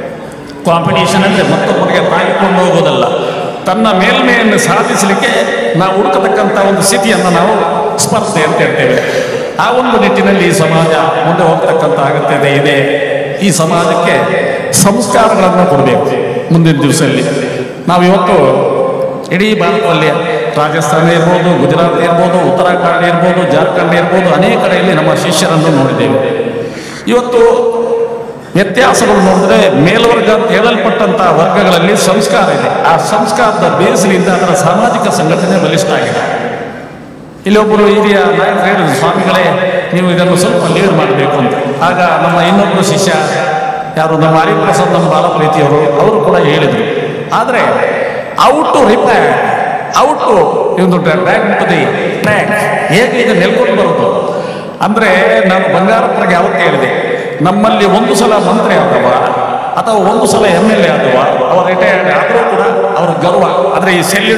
ಕಾಂಪಿಟೇಷನ್ ಅಂದರೆ ಮತ್ತೊಬ್ಬರಿಗೆ ತಾಗಿಕೊಂಡು ಹೋಗೋದಲ್ಲ, ತನ್ನ ಮೇಲ್ಮೆಯನ್ನು ಸಾಧಿಸಲಿಕ್ಕೆ ನಾವು ಹುಡುಕತಕ್ಕಂಥ ಒಂದು ಸ್ಥಿತಿಯನ್ನು ನಾವು ಸ್ಪರ್ಧೆ ಅಂತ ಹೇಳ್ತೇವೆ. ಆ ಒಂದು ನಿಟ್ಟಿನಲ್ಲಿ ಈ ಸಮಾಜ ಮುಂದೆ ಹೋಗ್ತಕ್ಕಂಥ ಅಗತ್ಯತೆ ಇದೆ. ಈ ಸಮಾಜಕ್ಕೆ ಸಂಸ್ಕಾರಗಳನ್ನು ಕೊಡಬೇಕು. ಮುಂದಿನ ದಿವಸದಲ್ಲಿ ನಾವು ಇವತ್ತು ಇಡೀ ಭಾರತದಲ್ಲಿ ರಾಜಸ್ಥಾನ ಇರ್ಬೋದು, ಗುಜರಾತ್ ಇರ್ಬೋದು, ಉತ್ತರಾಖಂಡ ಇರ್ಬೋದು, ಜಾರ್ಖಂಡ್ ಇರ್ಬೋದು, ಅನೇಕ ಕಡೆಯಲ್ಲಿ ನಮ್ಮ ಶಿಷ್ಯರನ್ನು ನೋಡಿದ್ದೇವೆ. ಇವತ್ತು ವ್ಯತ್ಯಾಸಗಳು ನೋಡಿದ್ರೆ ಮೇಲ್ವರ್ಗ ಅಂತ ಹೇಳಲ್ಪಟ್ಟಂಥ ವರ್ಗಗಳಲ್ಲಿ ಸಂಸ್ಕಾರ ಇದೆ. ಆ ಸಂಸ್ಕಾರದ ಬೇಸಿನಿಂದ ಅದರ ಸಾಮಾಜಿಕ ಸಂಘಟನೆ ಬಲಿಷ್ಠ ಆಗಿದೆ. ಇಲ್ಲೊಬ್ಬರು ಹಿರಿಯ ನಾಯಕರು ಹೇಳಿದ್ರು, ಸ್ವಾಮಿಗಳೇ ನೀವು ಇದನ್ನು ಸ್ವಲ್ಪ ಲೀಡ್ ಮಾಡಬೇಕು ಅಂತ. ಆಗ ನಮ್ಮ ಇನ್ನೊಬ್ಬರು ಶಿಷ್ಯ ಯಾರು, ನಮ್ಮ ಹರಿಪ್ರಸಾದ್, ನಮ್ಮ ಬಾಲ ಪ್ರೀತಿಯವರು, ಅವರು ಕೂಡ ಹೇಳಿದರು. ಆದರೆ ಔಟು ರಿಪೇರ್, ಔಟು ಒಂದು ಬ್ಯಾಕ್ ಮುಟ್ಟದೆ ಟ್ರ್ಯಾಕ್, ಹೇಗೆ ಈಗ ನೆಲ್ಕೊಂಡು ಬರೋದು ಅಂದರೆ, ನಾನು ಬಂಗಾರಪ್ಪರಿಗೆ ಯಾವತ್ತು ಹೇಳಿದೆ, ನಮ್ಮಲ್ಲಿ ಒಂದು ಸಲ ಮಂತ್ರಿ ಆದವ ಅಥವಾ ಒಂದು ಸಲ MLA ಆದವ, ಅವ್ರು ರಿಟೈರ್ಡ್ ಆದರೂ ಕೂಡ ಅವ್ರ ಗರ್ವ. ಆದರೆ ಈ ಸೆಲ್ಯೂಟ್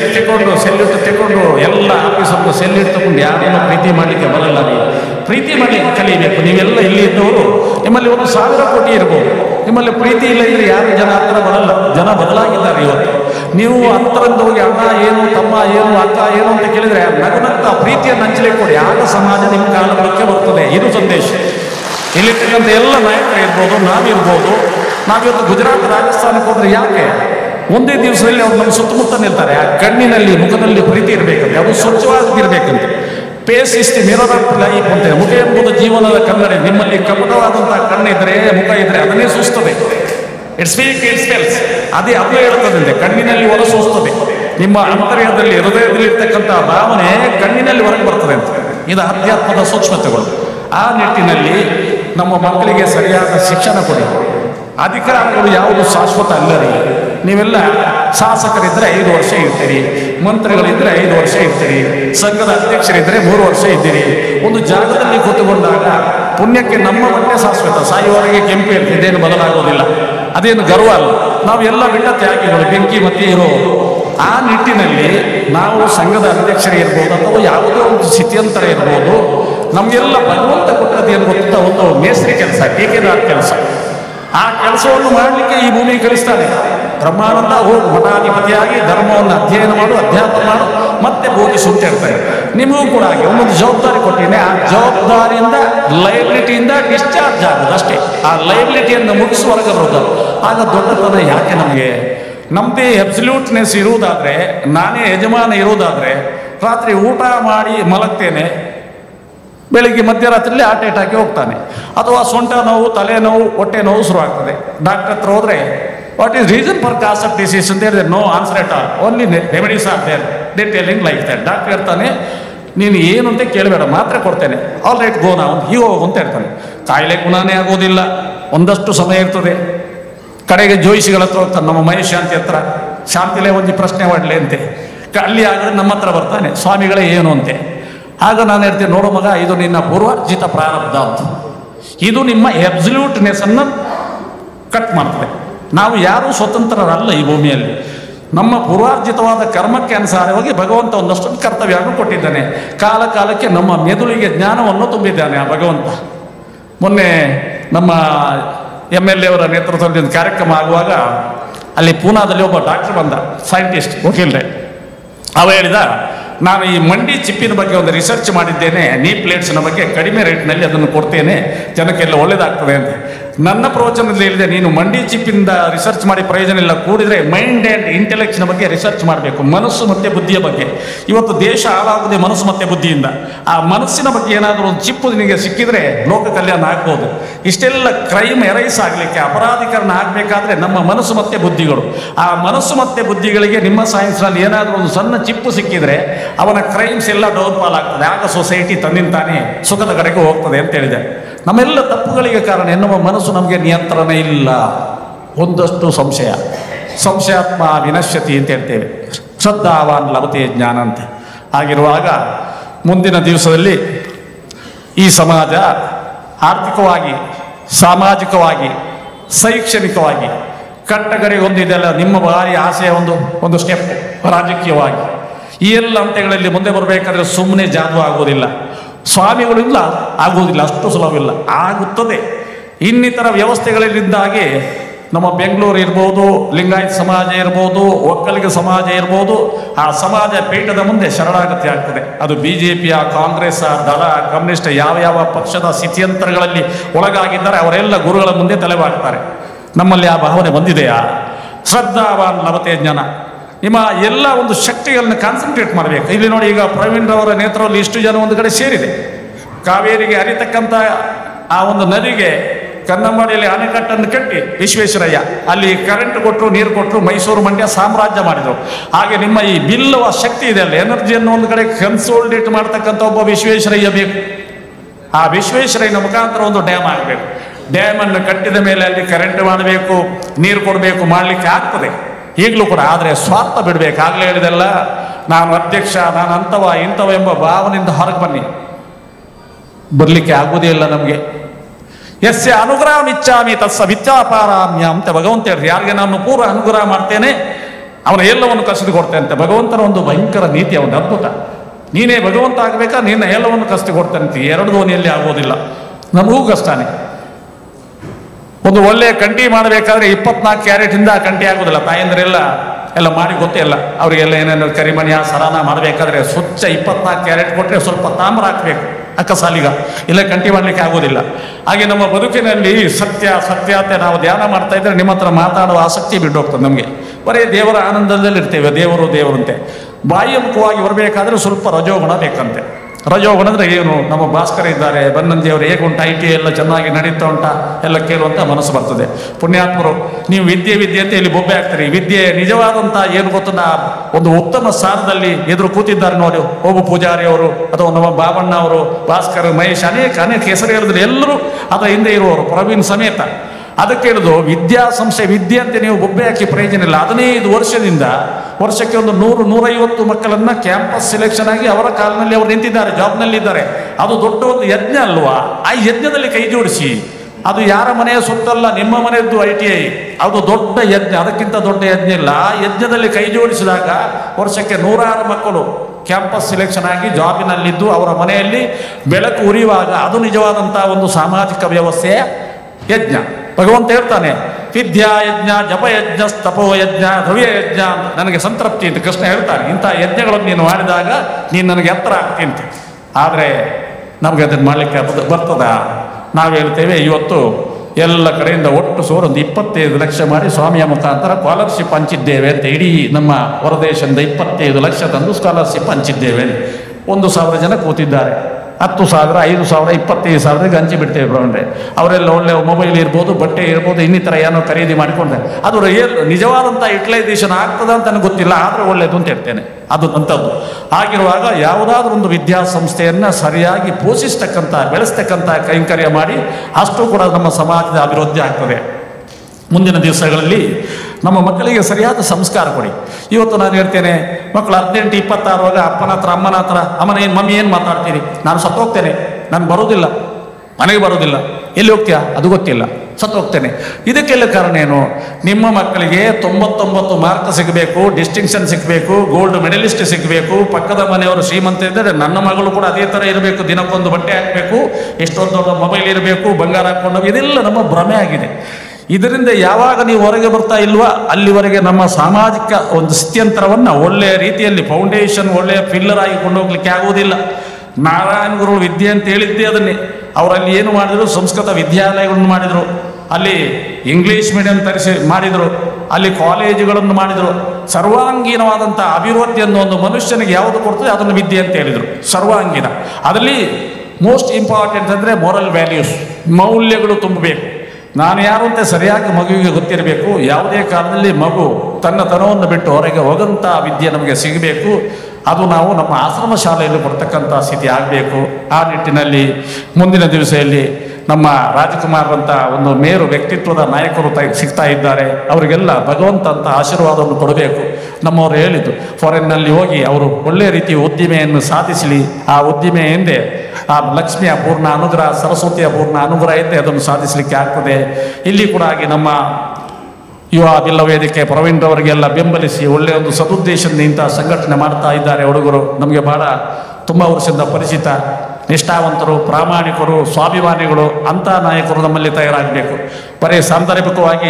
ತೆಕೊಂಡು ಎಲ್ಲ ಆಫೀಸರ್ಗೂ ಸೆಲ್ಯೂಟ್ ತಗೊಂಡು ಯಾರನ್ನು ಪ್ರೀತಿ ಮಾಡಲಿಕ್ಕೆ ಬರಲ್ಲ. ನೀವು ಪ್ರೀತಿ ಮಾಡಿ ಕಲಿಬೇಕು. ನೀವೆಲ್ಲ ಇಲ್ಲಿ ಇದ್ದವರು, ನಿಮ್ಮಲ್ಲಿ 1,000 ಕೋಟಿ ಇರ್ಬೋದು, ನಿಮ್ಮಲ್ಲಿ ಪ್ರೀತಿ ಇಲ್ಲ ಇದ್ರೆ ಯಾರು ಜನ ಹತ್ರ ಬರಲ್ಲ. ಜನ ಬದಲಾಗಿದ್ದಾರೆ. ಇವತ್ತು ನೀವು ಹತ್ತರಿಂದ ಹೋಗಿ ಅಣ್ಣ ಏನು, ತಮ್ಮ ಏನು, ಅಕ್ಕ ಏನು ಅಂತ ಕೇಳಿದ್ರೆ ನಗುನಂತ ಪ್ರೀತಿಯನ್ನು ಹಂಚಲಿಕ್ಕೆ ಕೊಡಿ. ಆಗ ಸಮಾಜ ನಿಮ್ಮ ಕಾಲಕ್ಕೆ ಬರ್ತದೆ. ಇದು ಸಂದೇಶ. ಇಲ್ಲಿರ್ತಕ್ಕಂಥ ಎಲ್ಲ ನಾಯಕರು ಇರ್ಬೋದು, ನಾವಿರ್ಬೋದು. ನಾವಿವತ್ತು ಗುಜರಾತ್, ರಾಜಸ್ಥಾನಕ್ಕೆ ಹೋದ್ರೆ ಯಾಕೆ ಒಂದೇ ದಿವಸದಲ್ಲಿ ಅವ್ರು ನಮ್ಮ ಸುತ್ತಮುತ್ತ ನಿಲ್ತಾರೆ. ಆ ಕಣ್ಣಿನಲ್ಲಿ, ಮುಖದಲ್ಲಿ ಪ್ರೀತಿ ಇರಬೇಕಂತೆ, ಅದು ಸ್ವಚ್ಛವಾಗಿರ್ಬೇಕಂತೆ. Face is the mirror of life ಅಂತ. ಮುಖ ಎಂಬುದು ಜೀವನದ ಕನ್ನಡಿ. ನಿಮ್ಮಲ್ಲಿ ಕಪಟವಾದಂತಹ ಕಣ್ಣಿದ್ರೆ, ಮುಖ ಇದ್ರೆ ಅದನ್ನೇ ಸೂಸ್ತದೆ. ಇಟ್ಸ್ ಸ್ಪೆಲ್ಸ್, ಅದು ಹೇಳ್ತದಂತೆ. ಕಣ್ಣಿನಲ್ಲಿ ಹೊರ ಸೂಸ್ತದೆ. ನಿಮ್ಮ ಅಂತರ್ಯದಲ್ಲಿ, ಹೃದಯದಲ್ಲಿ ಇರ್ತಕ್ಕಂಥ ಭಾವನೆ ಕಣ್ಣಿನಲ್ಲಿ ಹೊರಗೆ ಬರ್ತದೆ ಅಂತ. ಇದು ಅಧ್ಯಾತ್ಮದ ಸೂಕ್ಷ್ಮತೆಗಳು. ಆ ನಿಟ್ಟಿನಲ್ಲಿ ನಮ್ಮ ಮಕ್ಕಳಿಗೆ ಸರಿಯಾದ ಶಿಕ್ಷಣ ಕೊಡಿ. ಅಧಿಕಾರಗಳು ಯಾವುದು ಶಾಶ್ವತ ಅಲ್ಲರಿ. ನೀವೆಲ್ಲ ಶಾಸಕರಿದ್ದರೆ 5 ವರ್ಷ ಇರ್ತೀರಿ, ಮಂತ್ರಿಗಳಿದ್ದರೆ 5 ವರ್ಷ ಇರ್ತೀರಿ, ಸಂಘದ ಅಧ್ಯಕ್ಷರಿದ್ದರೆ 3 ವರ್ಷ ಇದ್ದೀರಿ. ಒಂದು ಜಾಗದಲ್ಲಿ ಕೂತುಕೊಂಡಾಗ ಪುಣ್ಯಕ್ಕೆ ನಮ್ಮ ಬಟ್ಟೆ ಶಾಶ್ವತ, ಸಾಯುವವರೆಗೆ ಕೆಂಪು ಇರ್ತಿದ್ದೇನು ಬದಲಾಗೋದಿಲ್ಲ. ಅದೇನು ಗರ್ವ ಅಲ್ಲ. ನಾವು ಎಲ್ಲ ಬಿಟ್ಟ ತ್ಯಾಗಿಗಳು, ಬೆಂಕಿ ಮತ್ತೆ ಇರೋ. ಆ ನಿಟ್ಟಿನಲ್ಲಿ ನಾವು ಸಂಘದ ಅಧ್ಯಕ್ಷರೇ ಇರ್ಬೋದು ಅಥವಾ ಯಾವುದೋ ಒಂದು ಸ್ಥಿತಿಯಂತರ ಇರ್ಬೋದು. ನಮಗೆಲ್ಲ ಭಗವಂತ ಕೊಟ್ಟದ್ದು ಏನು ಗೊತ್ತಾ, ಒಂದು ಮೇಸ್ತ್ರಿ ಕೆಲಸ, ಟೇಕೆದಾರ್ ಕೆಲಸ. ಆ ಕೆಲಸವನ್ನು ಮಾಡಲಿಕ್ಕೆ ಈ ಭೂಮಿ ಕಲಿಸ್ತಾನೆ. ಬ್ರಹ್ಮಾನಂದ ಹೋಗು ಮಠಾಧಿಪತಿಯಾಗಿ ಧರ್ಮವನ್ನು ಅಧ್ಯಯನ ಮಾಡು, ಅಧ್ಯಾತ್ಮ ಮಾಡು, ಮತ್ತೆ ಬೋಧಿಸು ಅಂತ ಹೇಳ್ತಾರೆ. ನಿಮಗೂ ಕೂಡ ಹಾಗೆ ಒಂದೊಂದು ಜವಾಬ್ದಾರಿ ಕೊಟ್ಟಿದ್ದೇನೆ. ಆ ಜವಾಬ್ದಾರಿಯಿಂದ ಲೈಬಿಲಿಟಿಯಿಂದ ಡಿಸ್ಚಾರ್ಜ್ ಆಗೋದು ಅಷ್ಟೇ. ಆ ಲೈಬಿಲಿಟಿಯನ್ನು ಮುಗಿಸುವವರೆಗೆ ಬರೋದು. ಆಗ ದೊಡ್ಡತನ ಯಾಕೆ ನಮಗೆ? ನಮ್ಮದೇ ಅಬ್ಸಲ್ಯೂಟ್ನೆಸ್ ಇರುವುದಾದರೆ, ನಾನೇ ಯಜಮಾನ ಇರುವುದಾದರೆ, ರಾತ್ರಿ ಊಟ ಮಾಡಿ ಮಲಗ್ತೇನೆ, ಬೆಳಿಗ್ಗೆ ಮಧ್ಯರಾತ್ರಿಯಲ್ಲಿ ಹಾರ್ಟ್ ಅಟ್ಯಾಕ್ ಹೋಗ್ತಾನೆ. ಅಥವಾ ಸೊಂಟ ನೋವು, ತಲೆನೋವು, ಹೊಟ್ಟೆ ನೋವು ಶುರು ಆಗ್ತದೆ. ಡಾಕ್ಟರ್ ಹತ್ರ ಹೋದರೆ what is reason for cause of disease ಅಂತ ಹೇಳಿದ್ರೆ no answer at all, only remedies are there, they telling like that. Doctor ಹೇಳ್ತಾನೆ ನೀನು ಏನು ಅಂತ ಕೇಳಬೇಡ, ಮಾತ್ರೆ ಕೊಡ್ತೇನೆ, ಆಲ್ ರೈಟ್ ಗೋ ನಾವು ಹೀಗೆ ಹೋಗು ಅಂತ ಹೇಳ್ತಾನೆ. ಕಾಯಿಲೆ ಗುಣನೇ ಆಗೋದಿಲ್ಲ, ಒಂದಷ್ಟು ಸಮಯ ಇರ್ತದೆ. ಕಡೆಗೆ ಜೋಯಿಸಿಗಳ ಹತ್ರ ಹೋಗ್ತಾನೆ, ನಮ್ಮ ಮಹೇಶ್ ಶಾಂತಿ ಹತ್ರ. ಶಾಂತಿಲೇ ಒಂದು ಪ್ರಶ್ನೆ ಮಾಡಲಿ ಅಂತೆ. ಅಲ್ಲಿ ಆದರೆ ನಮ್ಮ ಹತ್ರ ಬರ್ತಾನೆ, ಸ್ವಾಮಿಗಳೇ ಏನು ಅಂತೆ. ಆಗ ನಾನು ಹೇಳ್ತೀನಿ, ನೋಡು ಮಗ, ಇದು ನಿನ್ನ ಪೂರ್ವಾರ್ಜಿತ ಪ್ರಾರಬ್ಧ ಅಂತ. ಇದು ನಿಮ್ಮ ಎಬ್ಸಲ್ಯೂಟ್ನೆಸ್ ಅನ್ನು ಕಟ್ ಮಾಡ್ತದೆ. ನಾವು ಯಾರೂ ಸ್ವತಂತ್ರರಲ್ಲ ಈ ಭೂಮಿಯಲ್ಲಿ. ನಮ್ಮ ಪೂರ್ವಾರ್ಜಿತವಾದ ಕರ್ಮಕ್ಕೆ ಅನುಸಾರವಾಗಿ ಭಗವಂತ ಒಂದಷ್ಟು ಕರ್ತವ್ಯವನ್ನು ಕೊಟ್ಟಿದ್ದಾನೆ. ಕಾಲ ಕಾಲಕ್ಕೆ ನಮ್ಮ ಮೆದುಳಿಗೆ ಜ್ಞಾನವನ್ನು ತುಂಬಿದ್ದಾನೆ ಆ ಭಗವಂತ. ಮೊನ್ನೆ ನಮ್ಮ MLA ಅವರ ನೇತೃತ್ವದಲ್ಲಿ ಒಂದು ಕಾರ್ಯಕ್ರಮ ಆಗುವಾಗ ಅಲ್ಲಿ ಪೂನಾದಲ್ಲಿ ಒಬ್ಬ ಡಾಕ್ಟರ್ ಬಂದ, ಸೈಂಟಿಸ್ಟ್, ವಕೀಲರೇ. ಅವ ಹೇಳಿದ, ನಾನು ಈ ಮಂಡಿ ಚಿಪ್ಪಿನ ಬಗ್ಗೆ ಒಂದು ರಿಸರ್ಚ್ ಮಾಡಿದ್ದೇನೆ, ನೀ ಪ್ಲೇಟ್ಸ್ನ ಬಗ್ಗೆ ಕಡಿಮೆ ರೇಟ್ನಲ್ಲಿ ಅದನ್ನು ಕೊಡ್ತೇನೆ, ಜನಕ್ಕೆಲ್ಲ ಒಳ್ಳೇದಾಗ್ತದೆ ಅಂತ. ನನ್ನ ಪ್ರವಚನದಲ್ಲಿ ಹೇಳಿದೆ, ನೀನು ಮಂಡಿ ಚಿಪ್ಪಿಂದ ರಿಸರ್ಚ್ ಮಾಡಿ ಪ್ರಯೋಜನ ಇಲ್ಲ, ಕೂಡಿದ್ರೆ ಮೈಂಡ್ ಆ್ಯಂಡ್ ಇಂಟೆಲೆಕ್ಟ್ನ ಬಗ್ಗೆ ರಿಸರ್ಚ್ ಮಾಡಬೇಕು, ಮನಸ್ಸು ಮತ್ತು ಬುದ್ಧಿಯ ಬಗ್ಗೆ. ಇವತ್ತು ದೇಶ ಹಾಳಾಗುವುದೇ ಮನಸ್ಸು ಮತ್ತು ಬುದ್ಧಿಯಿಂದ. ಆ ಮನಸ್ಸಿನ ಬಗ್ಗೆ ಏನಾದರೂ ಒಂದು ಚಿಪ್ಪು ನಿನಗೆ ಸಿಕ್ಕಿದ್ರೆ ಲೋಕ ಕಲ್ಯಾಣ ಆಗ್ಬೋದು. ಇಷ್ಟೆಲ್ಲ ಕ್ರೈಮ್ ಎರೈಸ್ ಆಗಲಿಕ್ಕೆ, ಅಪರಾಧೀಕರಣ ಆಗಬೇಕಾದ್ರೆ ನಮ್ಮ ಮನಸ್ಸು ಮತ್ತು ಬುದ್ಧಿಗಳು. ಆ ಮನಸ್ಸು ಮತ್ತು ಬುದ್ಧಿಗಳಿಗೆ ನಿಮ್ಮ ಸೈನ್ಸ್ನಲ್ಲಿ ಏನಾದರೂ ಒಂದು ಸಣ್ಣ ಚಿಪ್ಪು ಸಿಕ್ಕಿದ್ರೆ ಅವನ ಕ್ರೈಮ್ಸ್ ಎಲ್ಲ ಡೌನ್ಫಾಲ್ ಆಗ್ತದೆ. ಆಗ ಸೊಸೈಟಿ ತನ್ನಿಂತಾನೇ ಸುಖದ ಕಡೆಗೆ ಹೋಗ್ತದೆ ಅಂತ ಹೇಳಿದೆ. ನಮ್ಮೆಲ್ಲ ತಪ್ಪುಗಳಿಗೆ ಕಾರಣ ಎನ್ನುವ ಮನಸ್ಸು ನಮಗೆ ನಿಯಂತ್ರಣ ಇಲ್ಲ. ಒಂದಷ್ಟು ಸಂಶಯಾತ್ಮ ವಿನಶ್ಯತಿ ಅಂತ ಹೇಳ್ತೇವೆ, ಶ್ರದ್ಧಾವಾನ್ ಲಭತೆ ಜ್ಞಾನ ಅಂತ. ಆಗಿರುವಾಗ ಮುಂದಿನ ದಿವಸದಲ್ಲಿ ಈ ಸಮಾಜ ಆರ್ಥಿಕವಾಗಿ, ಸಾಮಾಜಿಕವಾಗಿ, ಶೈಕ್ಷಣಿಕವಾಗಿ ಕಟ್ಟಗಡೆ ಹೊಂದಿದೆಲ್ಲ ನಿಮ್ಮ ಭಾರಿ ಆಸೆಯ ಒಂದು ಸ್ಟೆಪ್. ರಾಜಕೀಯವಾಗಿ ಈ ಎಲ್ಲ ಹಂತಗಳಲ್ಲಿ ಮುಂದೆ ಬರಬೇಕಾದ್ರೆ ಸುಮ್ಮನೆ ಜಾದು ಆಗೋದಿಲ್ಲ, ಸ್ವಾಮಿಗಳಿಂದ ಆಗುವುದಿಲ್ಲ, ಅಷ್ಟು ಸುಲಭವಿಲ್ಲ. ಆಗುತ್ತದೆ. ಇನ್ನಿತರ ವ್ಯವಸ್ಥೆಗಳಿಂದಾಗಿ ನಮ್ಮ ಬೆಂಗಳೂರು ಇರ್ಬೋದು, ಲಿಂಗಾಯತ ಸಮಾಜ ಇರ್ಬೋದು, ಒಕ್ಕಲಿಗ ಸಮಾಜ ಇರ್ಬೋದು, ಆ ಸಮಾಜ ಪೀಠದ ಮುಂದೆ ಶರಣಾಗತಿ ಆಗ್ತದೆ. ಅದು BJPಯ, ಕಾಂಗ್ರೆಸ್, ದಳ, ಕಮ್ಯುನಿಸ್ಟ್, ಯಾವ ಪಕ್ಷದ ಸ್ಥಿತಿಯಂತರಗಳಲ್ಲಿ ಒಳಗಾಗಿದ್ದಾರೆ ಅವರೆಲ್ಲ ಗುರುಗಳ ಮುಂದೆ ತಲೆಬಾಗ್ತಾರೆ. ನಮ್ಮಲ್ಲಿ ಆ ಭಾವನೆ ಬಂದಿದೆಯಾ? ಶ್ರದ್ಧಾವಾನ್ ಲಭತೆ ಜ್ಞಾನ. ನಿಮ್ಮ ಎಲ್ಲ ಒಂದು ಶಕ್ತಿಗಳನ್ನು ಕಾನ್ಸಂಟ್ರೇಟ್ ಮಾಡಬೇಕು. ಇಲ್ಲಿ ನೋಡಿ, ಈಗ ಪ್ರವೀಣ್ ರವರ ನೇತೃತ್ವದಲ್ಲಿ ಇಷ್ಟು ಜನ ಒಂದು ಕಡೆ ಸೇರಿದೆ. ಕಾವೇರಿಗೆ ಹರಿತಕ್ಕಂಥ ಆ ಒಂದು ನದಿಗೆ ಕನ್ನಂಬಾಡಿಯಲ್ಲಿ ಅಣೆಕಟ್ಟನ್ನು ಕಟ್ಟಿ ವಿಶ್ವೇಶ್ವರಯ್ಯ ಅಲ್ಲಿ ಕರೆಂಟ್ ಕೊಟ್ಟರು, ನೀರು ಕೊಟ್ಟರು, ಮೈಸೂರು ಮಂಡ್ಯ ಸಾಮ್ರಾಜ್ಯ ಮಾಡಿದರು. ಹಾಗೆ ನಿಮ್ಮ ಈ ಬಿಲ್ಲುವ ಶಕ್ತಿ ಇದೆ ಅಲ್ಲ, ಎನರ್ಜಿಯನ್ನು ಒಂದು ಕಡೆ ಕನ್ಸೋಲ್ಡೇಟ್ ಮಾಡ್ತಕ್ಕಂಥ ಒಬ್ಬ ವಿಶ್ವೇಶ್ವರಯ್ಯ ಬೇಕು. ಆ ವಿಶ್ವೇಶ್ವರಯ್ಯನ ಮುಖಾಂತರ ಒಂದು ಡ್ಯಾಮ್ ಆಗಬೇಕು. ಡ್ಯಾಮನ್ನು ಕಟ್ಟಿದ ಮೇಲೆ ಅಲ್ಲಿ ಕರೆಂಟ್ ಮಾಡಬೇಕು, ನೀರು ಕೊಡಬೇಕು, ಮಾಡಲಿಕ್ಕೆ ಆಗ್ತದೆ ಈಗಲೂ ಕೂಡ. ಆದರೆ ಸ್ವಾರ್ಥ ಬಿಡಬೇಕು. ಆಗಲೇ ಹೇಳಿದೆಲ್ಲ, ನಾನು ಅಧ್ಯಕ್ಷ, ನಾನು ಅಂಥವ ಇಂಥವ ಎಂಬ ಭಾವನೆಯಿಂದ ಹೊರಗೆ ಬನ್ನಿ. ಬರಲಿಕ್ಕೆ ಆಗುವುದೇ ಇಲ್ಲ ನಮಗೆ. ಯಸ್ಯ ಅನುಗ್ರಹ ಇಚ್ಛಾಮಿ ತತ್ಸ ವಿದ್ಯಾಪಾರಾಮ್ಯ ಅಂತ ಭಗವಂತ ಹೇಳ್ರಿ. ಯಾರಿಗೆ ನಾನು ಪೂರ್ವ ಅನುಗ್ರಹ ಮಾಡ್ತೇನೆ ಅವನ ಎಲ್ಲವನ್ನು ಕಸಿದು ಕೊಡ್ತೇನೆ ಅಂತ. ಭಗವಂತನ ಒಂದು ಭಯಂಕರ ನೀತಿ, ಅವನ ಅದ್ಭುತ. ನೀನೇ ಭಗವಂತ ಆಗಬೇಕಾ, ನಿನ್ನ ಎಲ್ಲವನ್ನು ಕಸಿದು ಕೊಡ್ತೇನೆ ಅಂತ. ಎರಡು ದೋಣಿಯಲ್ಲಿ ಆಗೋದಿಲ್ಲ, ನಮಗೂ ಕಷ್ಟನೇ. ಒಂದು ಒಳ್ಳೆಯ ಕಂಟಿ ಮಾಡಬೇಕಾದ್ರೆ 24 ಕ್ಯಾರೆಟಿಂದ ಕಂಟಿ ಆಗೋದಿಲ್ಲ. ತಾಯಂದ್ರೆಲ್ಲ ಮಾಡಿ ಗೊತ್ತೇ ಇಲ್ಲ ಅವರಿಗೆಲ್ಲ. ಏನೇನು ಕರಿಮಣಿಯ ಸರಾನ ಮಾಡಬೇಕಾದ್ರೆ ಸ್ವಚ್ಛ 24 ಕ್ಯಾರೆಟ್ ಕೊಟ್ಟರೆ ಸ್ವಲ್ಪ ತಾಮ್ರ ಹಾಕಬೇಕು ಅಕ್ಕಸಾಲಿಗ, ಇಲ್ಲ ಕಂಟಿ ಮಾಡಲಿಕ್ಕೆ ಆಗೋದಿಲ್ಲ. ಹಾಗೆ ನಮ್ಮ ಬದುಕಿನಲ್ಲಿ ಸತ್ಯ ಅಂತ ನಾವು ಧ್ಯಾನ ಮಾಡ್ತಾ ಇದ್ರೆ ನಿಮ್ಮ ಹತ್ರ ಮಾತಾಡುವ ಆಸಕ್ತಿ ಬಿಟ್ಟೋಗ್ತದೆ ನಮಗೆ. ಬರೀ ದೇವರ ಆನಂದದಲ್ಲಿ ಇರ್ತೇವೆ, ದೇವರಂತೆ. ಬಾಯಿಯ ಮುಖವಾಗಿ ಬರಬೇಕಾದ್ರೆ ಸ್ವಲ್ಪ ರಜೋಗುಣ ಬೇಕಂತೆ. ರಜೋಗುಣ ಅಂದರೆ ಏನು? ನಮ್ಮ ಭಾಸ್ಕರ ಇದ್ದಾರೆ, ಬನ್ನಂಜಿಯವರು ಹೇಗುಂಟ, IT ಎಲ್ಲ ಚೆನ್ನಾಗಿ ನಡೀತಾ ಉಂಟಾ ಎಲ್ಲ ಕೇಳುವಂಥ ಮನಸ್ಸು ಬರ್ತದೆ. ಪುಣ್ಯಾತ್ಮರು, ನೀವು ವಿದ್ಯೆ ಅಂತ ಇಲ್ಲಿ ಬೊಬ್ಬೆ ಆಗ್ತೀರಿ. ವಿದ್ಯೆ ನಿಜವಾದಂಥ ಏನು ಗೊತ್ತ, ಒಂದು ಉತ್ತಮ ಸ್ಥಾನದಲ್ಲಿ ಎದುರು ಕೂತಿದ್ದಾರೆ ನೋಡಿ, ಓಬು ಪೂಜಾರಿ ಅವರು ಅಥವಾ ನಮ್ಮ ಬಾಬಣ್ಣ ಅವರು, ಭಾಸ್ಕರ್, ಮಹೇಶ್, ಅನೇಕ ಹೆಸರು ಹೇಳಿದ್ರೆ ಎಲ್ಲರೂ ಅದರ ಹಿಂದೆ ಇರುವವರು, ಪ್ರವೀಣ್ ಸಮೇತ. ಅದಕ್ಕೆ ಹೇಳಿದು ವಿದ್ಯಾಸಂಸ್ಥೆ, ವಿದ್ಯೆ ಅಂತ ನೀವು ಬೊಬ್ಬೆ ಹಾಕಿ ಪ್ರಯೋಜನ ಇಲ್ಲ. 15 ವರ್ಷದಿಂದ ವರ್ಷಕ್ಕೆ ಒಂದು 100-150 ಮಕ್ಕಳನ್ನ ಕ್ಯಾಂಪಸ್ ಸೆಲೆಕ್ಷನ್ ಆಗಿ ಅವರ ಕಾಲಿನಲ್ಲಿ ಅವರು ನಿಂತಿದ್ದಾರೆ, ಜಾಬ್ನಲ್ಲಿದ್ದಾರೆ. ಅದು ದೊಡ್ಡ ಒಂದು ಯಜ್ಞ ಅಲ್ವಾ? ಆ ಯಜ್ಞದಲ್ಲಿ ಕೈ ಜೋಡಿಸಿ. ಅದು ಯಾರ ಮನೆಯ ಸೊತ್ತಲ್ಲ, ನಿಮ್ಮ ಮನೆಯದ್ದು ITI. ಅದು ದೊಡ್ಡ ಯಜ್ಞ, ಅದಕ್ಕಿಂತ ದೊಡ್ಡ ಯಜ್ಞ ಇಲ್ಲ. ಆ ಯಜ್ಞದಲ್ಲಿ ಕೈ ಜೋಡಿಸಿದಾಗ ವರ್ಷಕ್ಕೆ 100 ಮಕ್ಕಳು ಕ್ಯಾಂಪಸ್ ಸೆಲೆಕ್ಷನ್ ಆಗಿ ಜಾಬಿನಲ್ಲಿದ್ದು ಅವರ ಮನೆಯಲ್ಲಿ ಬೆಳಕು ಉರಿಯುವಾಗ ಅದು ನಿಜವಾದಂತಹ ಒಂದು ಸಾಮಾಜಿಕ ವ್ಯವಸ್ಥೆಯ ಯಜ್ಞ. ಭಗವಂತ ಹೇಳ್ತಾನೆ, ವಿದ್ಯಾಯಜ್ಞ, ಜಪಯಜ್ಞ, ತಪೋಯಜ್ಞ, ರವಿಯಜ್ಞ ಅಂತ ನನಗೆ ಸಂತೃಪ್ತಿ ಅಂತ ಕೃಷ್ಣ ಹೇಳ್ತಾನೆ. ಇಂಥ ಯಜ್ಞಗಳನ್ನು ನೀನು ಮಾಡಿದಾಗ ನೀನು ನನಗೆ ಎತ್ತರ ಆಗ್ತೀನಿ ಅಂತ. ಆದರೆ ನಮಗೆ ಅದನ್ನು ಮಾಡಲಿಕ್ಕೆ ಬರ್ತದ? ನಾವು ಹೇಳ್ತೇವೆ ಇವತ್ತು ಎಲ್ಲ ಕಡೆಯಿಂದ ಒಟ್ಟು ಸುಮಾರು ಒಂದು 25 ಲಕ್ಷ ಮಾಡಿ ಸ್ವಾಮಿಯ ಮುಖಾಂತರ ಸ್ಕಾಲರ್ಶಿಪ್ ಹಂಚಿದ್ದೇವೆ ಅಂತ. ಇಡೀ ನಮ್ಮ ಹೊರದೇಶದಿಂದ 25 ಲಕ್ಷ ತಂದು ಸ್ಕಾಲರ್ಶಿಪ್ ಹಂಚಿದ್ದೇವೆ. 1,000 ಜನ ಕೂತಿದ್ದಾರೆ. 10,000, 5,000, 25,000ಗೆ ಹಂಚಿ ಬಿಡ್ತೇವೆ ಬ್ರಹ್ಮಣ್ರೆ. ಅವರೆಲ್ಲ ಒಳ್ಳೆ ಮೊಬೈಲ್ ಇರ್ಬೋದು, ಬಟ್ಟೆ ಇರ್ಬೋದು, ಇನ್ನಿತರ ಏನೋ ಖರೀದಿ ಮಾಡಿಕೊಂಡ್ರೆ ಅದು ನಿಜವಾದಂಥ ಯುಟಿಲೈಸೇಷನ್ ಆಗ್ತದ ಅಂತ ನನಗೆ ಗೊತ್ತಿಲ್ಲ, ಆದರೆ ಒಳ್ಳೆಯದು ಅಂತ ಹೇಳ್ತೇನೆ. ಅದು ಅಂಥದ್ದು ಆಗಿರುವಾಗ ಯಾವುದಾದ್ರೂ ಒಂದು ವಿದ್ಯಾಸಂಸ್ಥೆಯನ್ನು ಸರಿಯಾಗಿ ಪೋಷಿಸ್ತಕ್ಕಂಥ, ಬೆಳೆಸ್ತಕ್ಕಂಥ ಕೈಂಕರ್ಯ ಮಾಡಿ ಅಷ್ಟು ಕೂಡ ನಮ್ಮ ಸಮಾಜದ ಅಭಿವೃದ್ಧಿ ಆಗ್ತದೆ. ಮುಂದಿನ ದಿವಸಗಳಲ್ಲಿ ನಮ್ಮ ಮಕ್ಕಳಿಗೆ ಸರಿಯಾದ ಸಂಸ್ಕಾರ ಕೊಡಿ. ಇವತ್ತು ನಾನು ಹೇಳ್ತೇನೆ, ಮಕ್ಕಳು 18, 26 ಅಪ್ಪನ ಹತ್ರ, ಅಮ್ಮನ ಹತ್ರ, ಅಮ್ಮನ ಏನು ಮಮ್ಮಿ ಏನು ಮಾತಾಡ್ತೀರಿ, ನಾನು ಸತ್ತು ಹೋಗ್ತೇನೆ, ನಾನು ಬರೋದಿಲ್ಲ, ಮನೆಗೆ ಬರೋದಿಲ್ಲ, ಎಲ್ಲಿ ಹೋಗ್ತೀಯಾ ಅದು ಗೊತ್ತಿಲ್ಲ, ಸತ್ತು ಹೋಗ್ತೇನೆ. ಇದಕ್ಕೆಲ್ಲ ಕಾರಣ ಏನು? ನಿಮ್ಮ ಮಕ್ಕಳಿಗೆ 99 ಮಾರ್ಕ್ ಸಿಗಬೇಕು, ಡಿಸ್ಟಿಂಕ್ಷನ್ ಸಿಗಬೇಕು, ಗೋಲ್ಡ್ ಮೆಡಲಿಸ್ಟ್ ಸಿಗಬೇಕು, ಪಕ್ಕದ ಮನೆಯವರು ಶ್ರೀಮಂತ ಇದ್ದರೆ ನನ್ನ ಮಗಳು ಕೂಡ ಅದೇ ಥರ ಇರಬೇಕು, ದಿನಕ್ಕೊಂದು ಬಟ್ಟೆ ಹಾಕಬೇಕು, ಎಷ್ಟೊಂದು ದೊಡ್ಡ ಮೊಬೈಲ್ ಇರಬೇಕು, ಬಂಗಾರ ಹಾಕೊಂಡು, ಇದೆಲ್ಲ ನಮ್ಮ ಭ್ರಮೆ ಆಗಿದೆ. ಇದರಿಂದ ಯಾವಾಗ ನೀವು ಹೊರಗೆ ಬರ್ತಾ ಇಲ್ವಾ ಅಲ್ಲಿವರೆಗೆ ನಮ್ಮ ಸಾಮಾಜಿಕ ಒಂದು ಸ್ಥಿತ್ಯಂತರವನ್ನು ಒಳ್ಳೆಯ ರೀತಿಯಲ್ಲಿ ಫೌಂಡೇಶನ್, ಒಳ್ಳೆಯ ಪಿಲ್ಲರ್ ಆಗಿ ಕೊಂಡೋಗ್ಲಿಕ್ಕೆ ಆಗುವುದಿಲ್ಲ. ನಾರಾಯಣ ಗುರುಗಳು ವಿದ್ಯೆ ಅಂತ ಹೇಳಿದ್ದೆ ಅದನ್ನೇ. ಅವರಲ್ಲಿ ಏನು ಮಾಡಿದರು? ಸಂಸ್ಕೃತ ವಿದ್ಯಾಲಯಗಳನ್ನು ಮಾಡಿದರು, ಅಲ್ಲಿ ಇಂಗ್ಲೀಷ್ ಮೀಡಿಯಂ ತರಿಸಿ ಮಾಡಿದರು, ಅಲ್ಲಿ ಕಾಲೇಜುಗಳನ್ನು ಮಾಡಿದರು. ಸರ್ವಾಂಗೀಣವಾದಂಥ ಅಭಿವೃದ್ಧಿಯನ್ನು ಒಂದು ಮನುಷ್ಯನಿಗೆ ಯಾವುದು ಕೊಡ್ತದೆ ಅದನ್ನು ವಿದ್ಯೆ ಅಂತ ಹೇಳಿದರು, ಸರ್ವಾಂಗೀಣ. ಅದರಲ್ಲಿ ಮೋಸ್ಟ್ ಇಂಪಾರ್ಟೆಂಟ್ ಅಂದರೆ ಮೊರಲ್ ವ್ಯಾಲ್ಯೂಸ್, ಮೌಲ್ಯಗಳು ತುಂಬಬೇಕು. ನಾನು ಯಾರು ಅಂತ ಸರಿಯಾಗಿ ಮಗುವಿಗೆ ಗೊತ್ತಿರಬೇಕು. ಯಾವುದೇ ಕಾಲದಲ್ಲಿ ಮಗು ತನ್ನ ತನವನ್ನು ಬಿಟ್ಟು ಹೊರಗೆ ಹೋಗಂಥ ವಿದ್ಯೆ ನಮಗೆ ಸಿಗಬೇಕು. ಅದು ನಾವು ನಮ್ಮ ಆಶ್ರಮ ಶಾಲೆಯಲ್ಲಿ ಕೊಡ್ತಕ್ಕಂಥ ಸ್ಥಿತಿ ಆಗಬೇಕು. ಆ ನಿಟ್ಟಿನಲ್ಲಿ ಮುಂದಿನ ದಿವಸದಲ್ಲಿ ನಮ್ಮ ರಾಜಕುಮಾರಂಥ ಒಂದು ಮೇರು ವ್ಯಕ್ತಿತ್ವದ ನಾಯಕರು ಸಿಗ್ತಾ ಇದ್ದಾರೆ. ಅವರಿಗೆಲ್ಲ ಭಗವಂತ ಅಂತ ಆಶೀರ್ವಾದವನ್ನು ಕೊಡಬೇಕು. ನಮ್ಮವರು ಹೇಳಿದ್ದು ಫಾರಿನ್ನಲ್ಲಿ ಹೋಗಿ ಅವರು ಒಳ್ಳೆಯ ರೀತಿಯ ಉದ್ದಿಮೆಯನ್ನು ಸಾಧಿಸಲಿ. ಆ ಉದ್ದಿಮೆ ಎಂದೇ ಆ ಲಕ್ಷ್ಮಿಯ ಪೂರ್ಣ ಅನುಗ್ರಹ, ಸರಸ್ವತಿಯ ಪೂರ್ಣ ಅನುಗ್ರಹ ಎಂದೇ ಅದನ್ನು ಸಾಧಿಸಲಿಕ್ಕೆ ಆಗ್ತದೆ. ಇಲ್ಲಿ ಕೂಡ ಆಗಿ ನಮ್ಮ ಯುವ ಬಿಲ್ಲ ವೇದಿಕೆ ಪ್ರವೀಣ್ರವರಿಗೆಲ್ಲ ಬೆಂಬಲಿಸಿ ಒಳ್ಳೆಯ ಒಂದು ಸದುದ್ದೇಶದಿಂದ ಇಂಥ ಸಂಘಟನೆ ಮಾಡ್ತಾ ಇದ್ದಾರೆ ಹುಡುಗರು. ನಮಗೆ ಬಹಳ ತುಂಬ ವರ್ಷದಿಂದ ಪರಿಚಿತ, ನಿಷ್ಠಾವಂತರು, ಪ್ರಾಮಾಣಿಕರು, ಸ್ವಾಭಿಮಾನಿಗಳು, ಅಂಥ ನಾಯಕರು ನಮ್ಮಲ್ಲಿ ತಯಾರಾಗಬೇಕು. ಬರೀ ಸಾಂದರ್ಭಿಕವಾಗಿ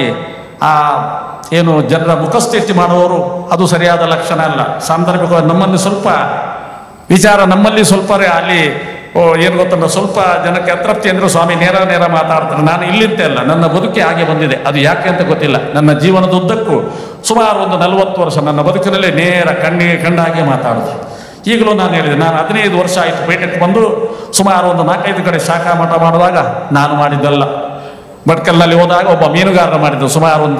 ಏನು ಜನರ ಮುಖಸ್ಥಿತಿ ಮಾಡುವವರು ಅದು ಸರಿಯಾದ ಲಕ್ಷಣ ಅಲ್ಲ. ಸಾಂದರ್ಭಿಕವಾಗಿ ನಮ್ಮಲ್ಲಿ ಸ್ವಲ್ಪ ವಿಚಾರ, ನಮ್ಮಲ್ಲಿ ಸ್ವಲ್ಪ ಅಲ್ಲಿ ಏನು ಗೊತ್ತಂದ್ರೆ ಸ್ವಲ್ಪ ಜನಕ್ಕೆ ಅತೃಪ್ತಿ ಅಂದರೆ ಸ್ವಾಮಿ ನೇರ ಮಾತಾಡ್ತಾರೆ. ನಾನು ಇಲ್ಲಿಂತೆ ಅಲ್ಲ, ನನ್ನ ಬದುಕಿ ಹಾಗೆ ಬಂದಿದೆ. ಅದು ಯಾಕೆ ಅಂತ ಗೊತ್ತಿಲ್ಲ. ನನ್ನ ಜೀವನದ ಉದ್ದಕ್ಕೂ ಸುಮಾರು ಒಂದು 40 ವರ್ಷ ನನ್ನ ಬದುಕಿನಲ್ಲಿ ನೇರ ಕಣ್ಣಿಗೆ ಕಂಡಾಗೆ ಮಾತಾಡೋದು. ಈಗಲೂ ನಾನು ಹೇಳಿದೆ, ನಾನು 15 ವರ್ಷ ಆಯಿತು ಪೇಟೆಗೆ ಬಂದು. ಸುಮಾರು ಒಂದು 4-5 ಕಡೆ ಶಾಖಾ ಮಠ ಮಾಡುವಾಗ ನಾನು ಮಾಡಿದ್ದಲ್ಲ. ಭಟ್ಕಲ್ನಲ್ಲಿ ಹೋದಾಗ ಒಬ್ಬ ಮೀನುಗಾರರ ಮಾಡಿದ್ದು, ಸುಮಾರು ಒಂದು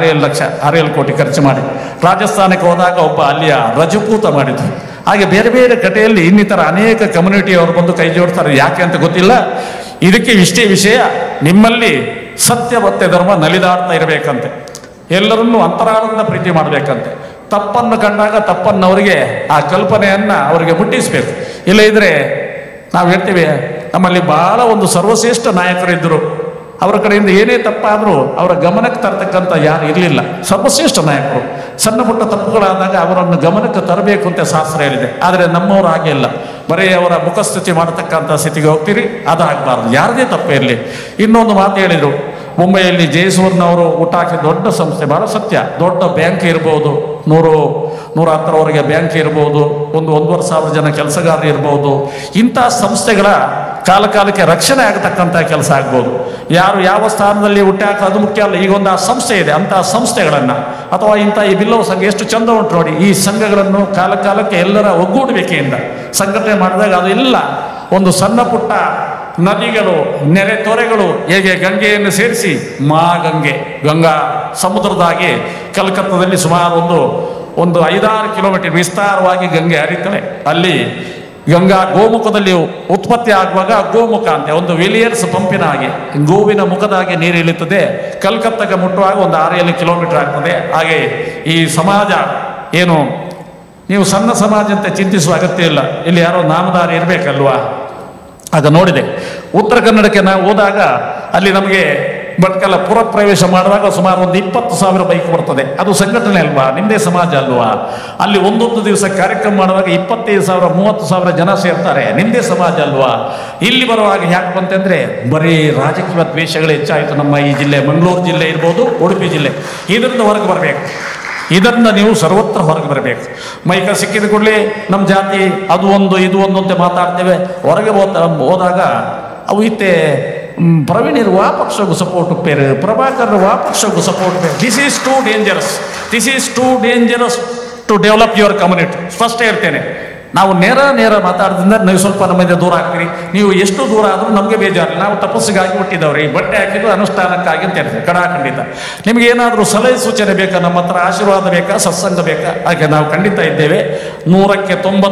6-7 ಕೋಟಿ ಖರ್ಚು ಮಾಡಿ. ರಾಜಸ್ಥಾನಕ್ಕೆ ಹೋದಾಗ ಒಬ್ಬ ಅಲ್ಲಿಯ ರಜಪೂತ ಮಾಡಿದ್ದು. ಹಾಗೆ ಬೇರೆ ಬೇರೆ ಕಡೆಯಲ್ಲಿ ಇನ್ನಿತರ ಅನೇಕ ಕಮ್ಯುನಿಟಿಯವರು ಬಂದು ಕೈ ಜೋಡ್ತಾರೆ. ಯಾಕೆ ಅಂತ ಗೊತ್ತಿಲ್ಲ. ಇದಕ್ಕೆ ಇಷ್ಟೇ ವಿಷಯ, ನಿಮ್ಮಲ್ಲಿ ಸತ್ಯ ಮತ್ತೆ ಧರ್ಮ ನಲಿದಾಡ್ತಾ ಇರಬೇಕಂತೆ. ಎಲ್ಲರನ್ನೂ ಅಂತರಾಳದಿಂದ ಪ್ರೀತಿ ಮಾಡಬೇಕಂತೆ. ತಪ್ಪನ್ನು ಕಂಡಾಗ ತಪ್ಪನ್ನು ಅವರಿಗೆ ಆ ಕಲ್ಪನೆಯನ್ನು ಅವರಿಗೆ ಮುಟ್ಟಿಸಬೇಕು. ಇಲ್ಲ ಇದ್ರೆ ನಾವು ಹೇಳ್ತೀವಿ, ನಮ್ಮಲ್ಲಿ ಬಹಳ ಒಂದು ಸರ್ವಶ್ರೇಷ್ಠ ನಾಯಕರಿದ್ದರು. ಅವರ ಕಡೆಯಿಂದ ಏನೇ ತಪ್ಪಾದರೂ ಅವರ ಗಮನಕ್ಕೆ ತರತಕ್ಕಂಥ ಯಾರು ಇರಲಿಲ್ಲ. ಸರ್ವಶ್ರೇಷ್ಠ ನಾಯಕರು. ಸಣ್ಣ ಪುಟ್ಟ ತಪ್ಪುಗಳಾದಾಗ ಅವರನ್ನು ಗಮನಕ್ಕೆ ತರಬೇಕು ಅಂತ ಶಾಸ್ತ್ರ ಹೇಳಿದೆ. ಆದರೆ ನಮ್ಮವರು ಹಾಗೆ ಇಲ್ಲ. ಬರೀ ಅವರ ಮುಖಸ್ತುತಿ ಮಾಡತಕ್ಕಂಥ ಸ್ಥಿತಿಗೆ ಹೋಗ್ತೀರಿ. ಅದಾಗಬಾರ್ದು, ಯಾರದೇ ತಪ್ಪೇ ಇರಲಿ. ಇನ್ನೊಂದು ಮಾತು ಹೇಳಿದರು, ಮುಂಬೈಯಲ್ಲಿ ಜಯಸೂರ್ನವರು ಹುಟ್ಟಾಕಿದ ದೊಡ್ಡ ಸಂಸ್ಥೆ, ಬಹಳ ಸತ್ಯ. ದೊಡ್ಡ ಬ್ಯಾಂಕ್ ಇರ್ಬೋದು, 100-110ವರೆಗೆ ಬ್ಯಾಂಕ್ ಇರ್ಬೋದು, 1,500 ಜನ ಕೆಲಸಗಾರರು ಇರ್ಬೋದು. ಇಂಥ ಸಂಸ್ಥೆಗಳ ಕಾಲಕ್ಕೆ ರಕ್ಷಣೆ ಆಗತಕ್ಕಂಥ ಕೆಲಸ ಆಗ್ಬೋದು. ಯಾರು ಯಾವ ಸ್ಥಾನದಲ್ಲಿ ಹುಟ್ಟಾಕ ಅದು ಮುಖ್ಯ ಅಲ್ಲ. ಈಗೊಂದು ಆ ಸಂಸ್ಥೆ ಇದೆ, ಅಂತಹ ಸಂಸ್ಥೆಗಳನ್ನು ಅಥವಾ ಇಂಥ ಈ ಬಿಲ್ಲವ ಸಂಘ ಎಷ್ಟು ಚಂದ ಉಂಟು ನೋಡಿ. ಈ ಸಂಘಗಳನ್ನು ಕಾಲಕ್ಕೆ ಎಲ್ಲರ ಒಗ್ಗೂಡುವಿಕೆಯಿಂದ ಸಂಘಟನೆ ಮಾಡಿದಾಗ ಅದೆಲ್ಲ ಒಂದು ಸಣ್ಣ ಪುಟ್ಟ ನದಿಗಳು, ನೆರೆ ತೊರೆಗಳು, ಹೇಗೆ ಗಂಗೆಯನ್ನು ಸೇರಿಸಿ ಗಂಗಾ ಸಮುದ್ರದಾಗಿ ಕಲ್ಕತ್ತಾದಲ್ಲಿ ಸುಮಾರು ಒಂದು 5-6 ಕಿಲೋಮೀಟರ್ ವಿಸ್ತಾರವಾಗಿ ಗಂಗೆ ಹರಿತಾಳೆ. ಅಲ್ಲಿ ಗಂಗಾ ಗೋಮುಖದಲ್ಲಿ ಉತ್ಪತ್ತಿ ಆಗುವಾಗ ಗೋಮುಖ ಅಂತ ಒಂದು ವಿಲಿಯರ್ಸ್ ಪಂಪಿನ ಹಾಗೆ ಗೋವಿನ ಮುಖದಾಗೆ ನೀರು ಇಳಿಯುತ್ತದೆ. ಕಲ್ಕತ್ತಾಗೆ ಮುಟ್ಟುವಾಗ ಒಂದು 6-7 ಕಿಲೋಮೀಟರ್ ಆಗ್ತದೆ. ಹಾಗೆ ಈ ಸಮಾಜ ಏನು, ನೀವು ಸಣ್ಣ ಸಮಾಜ ಅಂತ ಚಿಂತಿಸುವ ಅಗತ್ಯ ಇಲ್ಲ. ಇಲ್ಲಿ ಯಾರೋ ನಾಮಧಾರಿ ಇರಬೇಕಲ್ವಾ? ಆಗ ನೋಡಿದೆ, ಉತ್ತರ ಕನ್ನಡಕ್ಕೆ ನಾವು ಹೋದಾಗ ಅಲ್ಲಿ ನಮಗೆ ಭಟ್ಕಳ ಪುರ ಪ್ರವೇಶ ಮಾಡುವಾಗ ಸುಮಾರು ಒಂದು 20,000 ಬೈಕ್ ಬರ್ತದೆ. ಅದು ಸಂಘಟನೆ ಅಲ್ವಾ, ನಿಮ್ಮದೇ ಸಮಾಜ ಅಲ್ವಾ? ಅಲ್ಲಿ ಒಂದೊಂದು ದಿವಸ ಕಾರ್ಯಕ್ರಮ ಮಾಡುವಾಗ 25,000 30,000 ಜನ ಸೇರ್ತಾರೆ, ನಿಮ್ಮದೇ ಸಮಾಜ ಅಲ್ವಾ? ಇಲ್ಲಿ ಬರುವಾಗ ಯಾಕೆ ಬಂತಂದ್ರೆ ಬರೀ ರಾಜಕೀಯ ದ್ವೇಷಗಳು ಹೆಚ್ಚಾಯಿತು. ನಮ್ಮ ಈ ಜಿಲ್ಲೆ, ಮಂಗಳೂರು ಜಿಲ್ಲೆ ಇರ್ಬೋದು, ಉಡುಪಿ ಜಿಲ್ಲೆ, ಇದರಿಂದ ಹೊರಗೆ ಬರಬೇಕು. ಇದರಿಂದ ನೀವು ಸರ್ವತ್ರ ಹೊರಗೆ ಬರಬೇಕು. ಮೈಕ ಸಿಕ್ಕಿದ ಕೂಡಲೇ ನಮ್ಮ ಜಾತಿ ಅದು ಒಂದು ಇದು ಒಂದು ಅಂತ ಮಾತಾಡ್ತೇವೆ. ಹೊರಗೆ ಹೋದಾಗ ಅವು ಇತ್ತೆ ಪ್ರವೀಣರು ವಾ ಪಕ್ಷಗೂ ಸಪೋರ್ಟ್ ಪೇರು, ಪ್ರಭಾಕರ್ ವಾ ಪಕ್ಷಗೂ ಸಪೋರ್ಟ್ ಪೇರು. This is too dangerous. This is too dangerous to develop your community. ಸ್ಪಷ್ಟ ಹೇಳ್ತೇನೆ, ನಾವು ನೇರ ಮಾತಾಡೋದ್ರಿಂದ ನೀವು ಸ್ವಲ್ಪ ನಮ್ಮಿಂದ ದೂರ ಆಗ್ತೀರಿ. ನೀವು ಎಷ್ಟು ದೂರ ಆದರೂ ನಮಗೆ ಬೇಜಾರಿಲ್ಲ. ನಾವು ತಪಸ್ಸಿಗಾಗಿ ಹುಟ್ಟಿದವ್ರಿ, ಬಟ್ಟೆ ಹಾಕಿದ್ದು ಅನುಷ್ಠಾನಕ್ಕಾಗಿ ಅಂತ ಹೇಳ್ತೀವಿ. ಖಂಡಿತ ನಿಮಗೆ ಏನಾದರೂ ಸಲಹೆ ಸೂಚನೆ ಬೇಕಾ, ನಮ್ಮ ಹತ್ರ ಆಶೀರ್ವಾದ ಬೇಕಾ, ಸತ್ಸಂಗ ಬೇಕಾ, ಹಾಗೆ ನಾವು ಖಂಡಿತ ಇದ್ದೇವೆ. 100ಕ್ಕೆ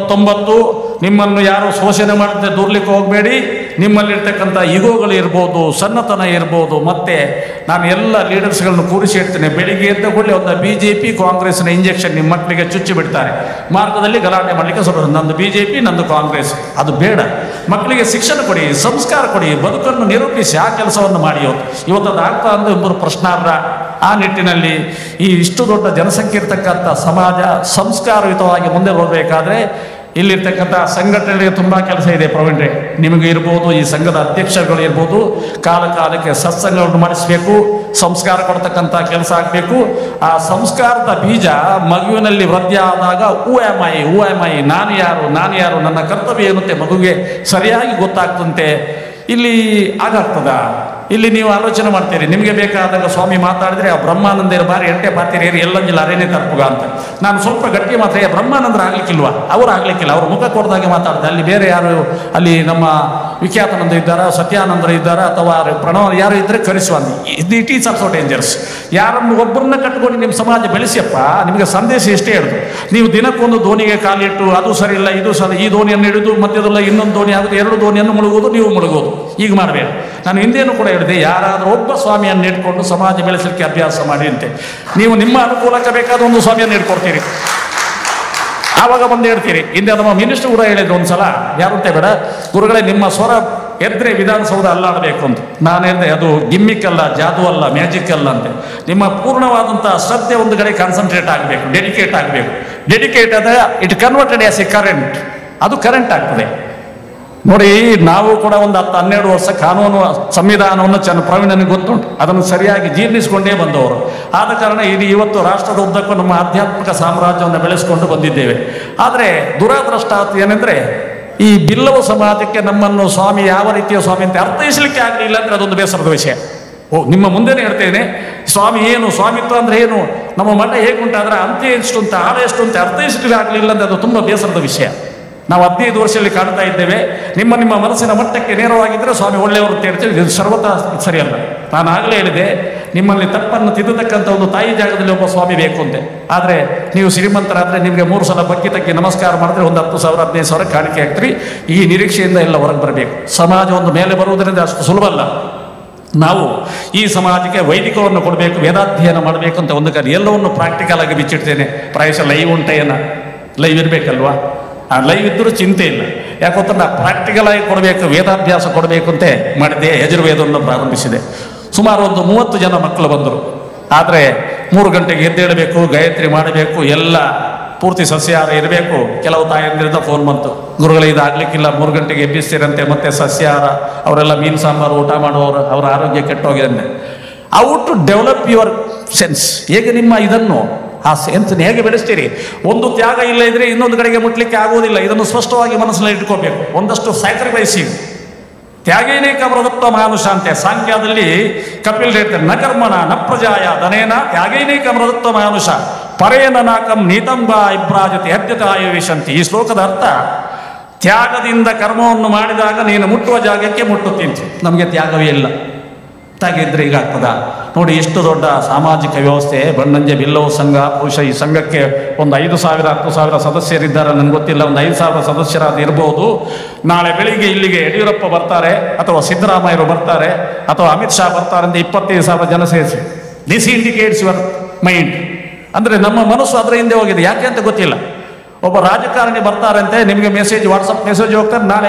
99 ನಿಮ್ಮನ್ನು ಯಾರು ಶೋಷಣೆ ಮಾಡದೆ ದೂರ್ಲಿಕ್ಕೆ ಹೋಗಬೇಡಿ. ನಿಮ್ಮಲ್ಲಿರ್ತಕ್ಕಂಥ ಈಗೋಗಳು ಇರ್ಬೋದು, ಸಣ್ಣತನ ಇರ್ಬೋದು. ಮತ್ತೆ ನಾನು ಎಲ್ಲ ಲೀಡರ್ಸ್ಗಳನ್ನು ಕೂರಿಸಿ ಹೇಳ್ತೇನೆ, ಬೆಳಿಗ್ಗೆ ಎದ್ದ ಕೂಡಲೇ ಒಂದು BJP ಕಾಂಗ್ರೆಸ್ನ ಇಂಜೆಕ್ಷನ್ ನಿಮ್ಮ ಮಕ್ಕಳಿಗೆ ಚುಚ್ಚಿ ಬಿಡ್ತಾರೆ. ಮಾರ್ಗದಲ್ಲಿ ಗಲಾಟೆ ಮಾಡಲಿಕ್ಕೆ ಸ್ವಲ್ಪ ನಂದು BJP ನಂದು ಕಾಂಗ್ರೆಸ್, ಅದು ಬೇಡ. ಮಕ್ಕಳಿಗೆ ಶಿಕ್ಷಣ ಕೊಡಿ, ಸಂಸ್ಕಾರ ಕೊಡಿ, ಬದುಕನ್ನು ನಿರೂಪಿಸಿ ಆ ಕೆಲಸವನ್ನು ಮಾಡಿ. ಇವತ್ತು ಅದು ಆಗ್ತಾ ಅಂದ್ರೆ ಒಬ್ಬರು ಪ್ರಶ್ನಾರ್ಹ. ಆ ನಿಟ್ಟಿನಲ್ಲಿ ಈ ಇಷ್ಟು ದೊಡ್ಡ ಜನಸಂಖ್ಯೆ ಇರ್ತಕ್ಕಂಥ ಸಮಾಜ ಸಂಸ್ಕಾರಯುತವಾಗಿ ಮುಂದೆ ಹೋಗಬೇಕಾದ್ರೆ ಇಲ್ಲಿರ್ತಕ್ಕಂಥ ಸಂಘಟನೆಗಳಿಗೆ ತುಂಬ ಕೆಲಸ ಇದೆ. ಪ್ರವೀಣ್ರೆ, ನಿಮಗೆ ಇರ್ಬೋದು, ಈ ಸಂಘದ ಅಧ್ಯಕ್ಷರುಗಳು ಇರ್ಬೋದು, ಕಾಲಕ್ಕೆ ಸತ್ಸಂಗವನ್ನು ಮಾಡಿಸಬೇಕು, ಸಂಸ್ಕಾರ ಕೊಡ್ತಕ್ಕಂಥ ಕೆಲಸ ಆಗಬೇಕು. ಆ ಸಂಸ್ಕಾರದ ಬೀಜ ಮಗುವಿನಲ್ಲಿ ವೃದ್ಧಿ ಆದಾಗ ಹೂ ಆಮ್ ಐ, ನಾನು ಯಾರು, ನನ್ನ ಕರ್ತವ್ಯ ಏನುತ್ತೆ ಮಗುವಿಗೆ ಸರಿಯಾಗಿ ಗೊತ್ತಾಗ್ತಂತೆ. ಇಲ್ಲಿ ಆಗಾಗ್ತದ? ಇಲ್ಲಿ ನೀವು ಆಲೋಚನೆ ಮಾಡ್ತೀರಿ, ನಿಮಗೆ ಬೇಕಾದಾಗ ಸ್ವಾಮಿ ಮಾತಾಡಿದ್ರೆ ಆ ಬ್ರಹ್ಮಾನಂದರ ಬಾರಿ ಎಂಟೆ ಪಾತಿರಿ ಎಲ್ಲಂಜಿಲ್ಲ ಅರೇನೇ ತರ್ಪುಗ ಅಂತ. ನಾನು ಸ್ವಲ್ಪ ಗಟ್ಟಿ ಮಾತ್ರ, ಬ್ರಹ್ಮಾನಂದ್ರ ಆಗ್ಲಿಕ್ಕಿಲ್ವಾ? ಅವ್ರು ಆಗ್ಲಿಕ್ಕಿಲ್ಲ, ಅವ್ರು ಮುಖ ಕೊಡ್ದಾಗೆ ಮಾತಾಡ್ತಾರೆ. ಅಲ್ಲಿ ಬೇರೆ ಯಾರು, ಅಲ್ಲಿ ನಮ್ಮ ವಿಖ್ಯಾತಾನಂದ ಇದ್ದಾರ, ಸತ್ಯಾನಂದರು ಇದ್ದಾರ, ಅಥವಾ ಪ್ರಣವ ಯಾರು ಇದ್ರೆ ಕರೆಸುವಂತ. It is also dangers. ಯಾರನ್ನು ಒಬ್ಬರನ್ನ ಕಟ್ಕೊಂಡು ನಿಮ್ಮ ಸಮಾಜ ಬೆಳೆಸಿಯಪ್ಪ. ನಿಮಗೆ ಸಂದೇಶ ಎಷ್ಟೇ ಹೇಳುದು, ನೀವು ದಿನಕ್ಕೊಂದು ದೋಣಿಗೆ ಕಾಲಿಟ್ಟು ಅದು ಸರಿ ಇಲ್ಲ ಇದು ಸರಿ, ಈ ದೋಣಿಯನ್ನು ಹಿಡಿದು ಮಧ್ಯದಲ್ಲ ಇನ್ನೊಂದು ದೋಣಿ ಆಗುತ್ತೆ, 2 ದೋಣಿಯನ್ನು ಮುಳುಗೋದು, ನೀವು ಮುಳುಗೋದು. ಈಗ ಮಾಡಬೇಕು. ನಾನು ಹಿಂದೇನು ಕೂಡ ಹೇಳಿದೆ, ಯಾರಾದರೂ ಒಬ್ಬ ಸ್ವಾಮಿಯನ್ನು ಇಟ್ಕೊಂಡು ಸಮಾಜ ಬೆಳೆಸಲಿಕ್ಕೆ ಅಭ್ಯಾಸ ಮಾಡಿ ಅಂತೆ. ನೀವು ನಿಮ್ಮ ಅನುಕೂಲಕ್ಕೆ ಬೇಕಾದ ಒಂದು ಸ್ವಾಮಿಯನ್ನು ಇಟ್ಕೊಡ್ತೀರಿ, ಆವಾಗ ಬಂದು ಹೇಳ್ತೀರಿ. ಹಿಂದೆ ನಮ್ಮ ಮಿನಿಸ್ಟರ್ ಕೂಡ ಹೇಳಿದ್ರು ಒಂದ್ಸಲ, ಯಾರಂತೆ ಬೇಡ ಗುರುಗಳೇ, ನಿಮ್ಮ ಸ್ವರ ಎದ್ರೆ ವಿಧಾನಸೌಧ ಅಲ್ಲಾಡಬೇಕು ಅಂತ. ನಾನು ಹೇಳಿದೆ, ಅದು ಗಿಮ್ಮಿಕ್ ಅಲ್ಲ, ಜಾದು ಅಲ್ಲ, ಮ್ಯಾಜಿಕ್ ಅಲ್ಲ ಅಂತೆ. ನಿಮ್ಮ ಪೂರ್ಣವಾದಂತಹ ಶ್ರದ್ಧೆ ಒಂದು ಕಡೆ ಕಾನ್ಸಂಟ್ರೇಟ್ ಆಗಬೇಕು, ಡೆಡಿಕೇಟ್ ಆಗಬೇಕು. ಡೆಡಿಕೇಟ್ ಆದ it converted as a current, ಅದು ಕರೆಂಟ್ ಆಗ್ತದೆ. ನೋಡಿ, ನಾವು ಕೂಡ ಒಂದು 10-12 ವರ್ಷ ಕಾನೂನು ಸಂವಿಧಾನವನ್ನು ಪ್ರವೀಣನಿಗೆ ಗೊತ್ತುಂಟು, ಅದನ್ನು ಸರಿಯಾಗಿ ಜೀರ್ಣಿಸಿಕೊಂಡೇ ಬಂದವರು. ಆದ ಕಾರಣ ಇವತ್ತು ರಾಷ್ಟ್ರದ ಉದ್ದಕ್ಕೂ ನಮ್ಮ ಆಧ್ಯಾತ್ಮಿಕ ಸಾಮ್ರಾಜ್ಯವನ್ನು ಬೆಳೆಸಿಕೊಂಡು ಬಂದಿದ್ದೇವೆ. ಆದರೆ ದುರಾದೃಷ್ಟ ಏನೆಂದರೆ, ಈ ಬಿಲ್ಲವ ಸಮಾಜಕ್ಕೆ ನಮ್ಮನ್ನು ಸ್ವಾಮಿ ಯಾವ ರೀತಿಯ ಸ್ವಾಮಿ ಅಂತ ಅರ್ಥೈಸಲಿಕ್ಕೆ ಆಗಲಿಲ್ಲ ಅಂದರೆ ಅದೊಂದು ಬೇಸರದ ವಿಷಯ. ನಿಮ್ಮ ಮುಂದೆನೇ ಹೇಳ್ತೇನೆ, ಸ್ವಾಮಿ ಏನು, ಸ್ವಾಮಿತ್ವ ಅಂದ್ರೆ ಏನು, ನಮ್ಮ ಮಠ ಹೇಗುಂಟಾದ್ರೆ ಅಂತ್ಯ ಎಷ್ಟು ಅಂತ, ಆಳ ಎಷ್ಟು ಅಂತ ಅರ್ಥೈಸಲಿಕ್ಕೆ ಆಗಲಿಲ್ಲ ಅಂದರೆ ಅದು ತುಂಬ ಬೇಸರದ ವಿಷಯ. ನಾವು 15 ವರ್ಷದಲ್ಲಿ ಕಾಣ್ತಾ ಇದ್ದೇವೆ. ನಿಮ್ಮ ಮನಸ್ಸಿನ ಮಟ್ಟಕ್ಕೆ ನೇರವಾಗಿದ್ದರೆ ಸ್ವಾಮಿ ಒಳ್ಳೆಯವರು ಅಂತ ಹೇಳ್ತೀವಿ, ಇದು ಸರ್ವತಾ ಸರಿಯಲ್ಲ. ನಾನು ಆಗಲೇ ಹೇಳಿದೆ, ನಿಮ್ಮಲ್ಲಿ ತಪ್ಪನ್ನು ತಿದ್ದತಕ್ಕಂಥ ಒಂದು ತಾಯಿ ಜಾಗದಲ್ಲಿ ಒಬ್ಬ ಸ್ವಾಮಿ ಬೇಕು ಅಂತೆ. ಆದರೆ ನೀವು ಶ್ರೀಮಂತರಾದರೆ ನಿಮಗೆ 3 ಸಲ ಬಗ್ಗಿ ತಗ್ಗಿ ನಮಸ್ಕಾರ ಮಾಡಿದ್ರೆ ಒಂದು 10,000 15,000 ಕಾಣಿಕೆ ಆಗ್ತೀರಿ. ಈ ನಿರೀಕ್ಷೆಯಿಂದ ಎಲ್ಲ ಹೊರಗೆ ಬರಬೇಕು. ಸಮಾಜ ಒಂದು ಮೇಲೆ ಬರುವುದರಿಂದ ಅಷ್ಟು ಸುಲಭ ಅಲ್ಲ. ನಾವು ಈ ಸಮಾಜಕ್ಕೆ ವೈದಿಕವನ್ನು ಕೊಡಬೇಕು, ವೇದಾಧ್ಯಯನ ಮಾಡಬೇಕು ಅಂತ ಒಂದು ಕಡೆ ಎಲ್ಲವನ್ನು ಪ್ರಾಕ್ಟಿಕಲ್ ಆಗಿ ಬಿಚ್ಚಿಡ್ತೇನೆ. ಪ್ರಾಯಶಃ ಲೈವ್ ಲೈವ್ ಇರಬೇಕಲ್ವಾ? ಆ ಲೈವ್ ಇದ್ದರೂ ಚಿಂತೆ ಇಲ್ಲ. ಯಾಕೊತ್ತ ಪ್ರಾಕ್ಟಿಕಲ್ ಆಗಿ ಕೊಡಬೇಕು, ವೇದಾಭ್ಯಾಸ ಕೊಡಬೇಕು ಅಂತ ಮಾಡಿದ್ದೆ. ಯಜುರ್ವೇದವನ್ನು ಪ್ರಾರಂಭಿಸಿದೆ. ಸುಮಾರು ಒಂದು 30 ಜನ ಮಕ್ಕಳು ಬಂದರು. ಆದರೆ 3 ಗಂಟೆಗೆ ಎದ್ದೇಳಬೇಕು, ಗಾಯತ್ರಿ ಮಾಡಬೇಕು, ಎಲ್ಲ ಪೂರ್ತಿ ಸಸ್ಯಾಹಾರ ಇರಬೇಕು. ಕೆಲವು ತಾಯಂದಿರಿಂದ ಫೋನ್ ಬಂತು, ಗುರುಗಳೇ ಇದಾಗಲಿಕ್ಕಿಲ್ಲ, 3 ಗಂಟೆಗೆ ಎಬ್ಬಿಸ್ತೀರಂತೆ, ಮತ್ತೆ ಸಸ್ಯಾಹಾರ, ಅವರೆಲ್ಲ ಮೀನು ಸಾಂಬಾರು ಊಟ ಮಾಡುವವರು, ಅವರ ಆರೋಗ್ಯ ಕೆಟ್ಟೋಗಿದೆ. How to develop your sense, ಹೇಗೆ ನಿಮ್ಮ ಇದನ್ನು ಆ ಸೆನ್ಸ್ ಹೇಗೆ ಬೆಳೆಸ್ತೀರಿ? ಒಂದು ತ್ಯಾಗ ಇಲ್ಲ ಇದ್ರೆ ಇನ್ನೊಂದು ಕಡೆಗೆ ಮುಟ್ಲಿಕ್ಕೆ ಆಗುವುದಿಲ್ಲ. ಇದನ್ನು ಸ್ಪಷ್ಟವಾಗಿ ಮನಸ್ಸಿನಲ್ಲಿ ಇಟ್ಕೋಬೇಕು. ಒಂದಷ್ಟು ಸ್ಯಾಕ್ರಿಫೈಸಿಂಗ್, ತ್ಯಾಗೇನೇಕ ಪ್ರದತ್ತ ಮಾನುಷ ಅಂತೆ ಸಾಂಖ್ಯದಲ್ಲಿ ಕಪಿಲ್ ಹೇಳ್ತಾರೆ, ನ ಕರ್ಮಣ ನ ಪ್ರಜಾಯ ಧನೇನ ತ್ಯಾಗೇನೇಕ ಪ್ರದತ್ತ ಮಾನುಷ ಪರೇನ ನಾಕಂ ನೀತಂಬ ಇಬ್ರಾಜತಿ ಹದ್ಯತಾಯುವಿಶಂತಿ. ಈ ಶ್ಲೋಕದ ಅರ್ಥ, ತ್ಯಾಗದಿಂದ ಕರ್ಮವನ್ನು ಮಾಡಿದಾಗ ನೀನು ಮುಟ್ಟುವ ಜಾಗಕ್ಕೆ ಮುಟ್ಟುತ್ತೀನಿ. ನಮಗೆ ತ್ಯಾಗವೇ ಇಲ್ಲ. ತ್ಯಾಗ ಇದ್ರೆ ಈಗಾಗ್ತದ? ನೋಡಿ, ಎಷ್ಟು ದೊಡ್ಡ ಸಾಮಾಜಿಕ ವ್ಯವಸ್ಥೆ. ಬಣ್ಣಂಜೆ ಬಿಲ್ಲವ ಸಂಘ, ಬಹುಶಃ ಈ ಸಂಘಕ್ಕೆ ಒಂದು 5,000 10,000 ಸದಸ್ಯರಿದ್ದಾರೆ, ನನಗೆ ಗೊತ್ತಿಲ್ಲ. ಒಂದು 5,000 ಸದಸ್ಯರಾದ ಇರ್ಬೋದು. ನಾಳೆ ಬೆಳಿಗ್ಗೆ ಇಲ್ಲಿಗೆ ಯಡಿಯೂರಪ್ಪ ಬರ್ತಾರೆ, ಅಥವಾ ಸಿದ್ದರಾಮಯ್ಯರು ಬರ್ತಾರೆ, ಅಥವಾ ಅಮಿತ್ ಶಾ ಬರ್ತಾರೆ ಅಂತ 25,000 ಜನ ಸೇರಿಸಿ. This indicates your mind. ಅಂದರೆ ನಮ್ಮ ಮನಸ್ಸು ಅದರ ಹಿಂದೆ ಹೋಗಿದೆ. ಯಾಕೆ ಅಂತ ಗೊತ್ತಿಲ್ಲ. ಒಬ್ಬ ರಾಜಕಾರಣಿ ಬರ್ತಾರಂತೆ, ನಿಮಗೆ ಮೆಸೇಜ್, ವಾಟ್ಸಪ್ ಮೆಸೇಜ್ ಹೋಗ್ತಾರೆ, ನಾಳೆ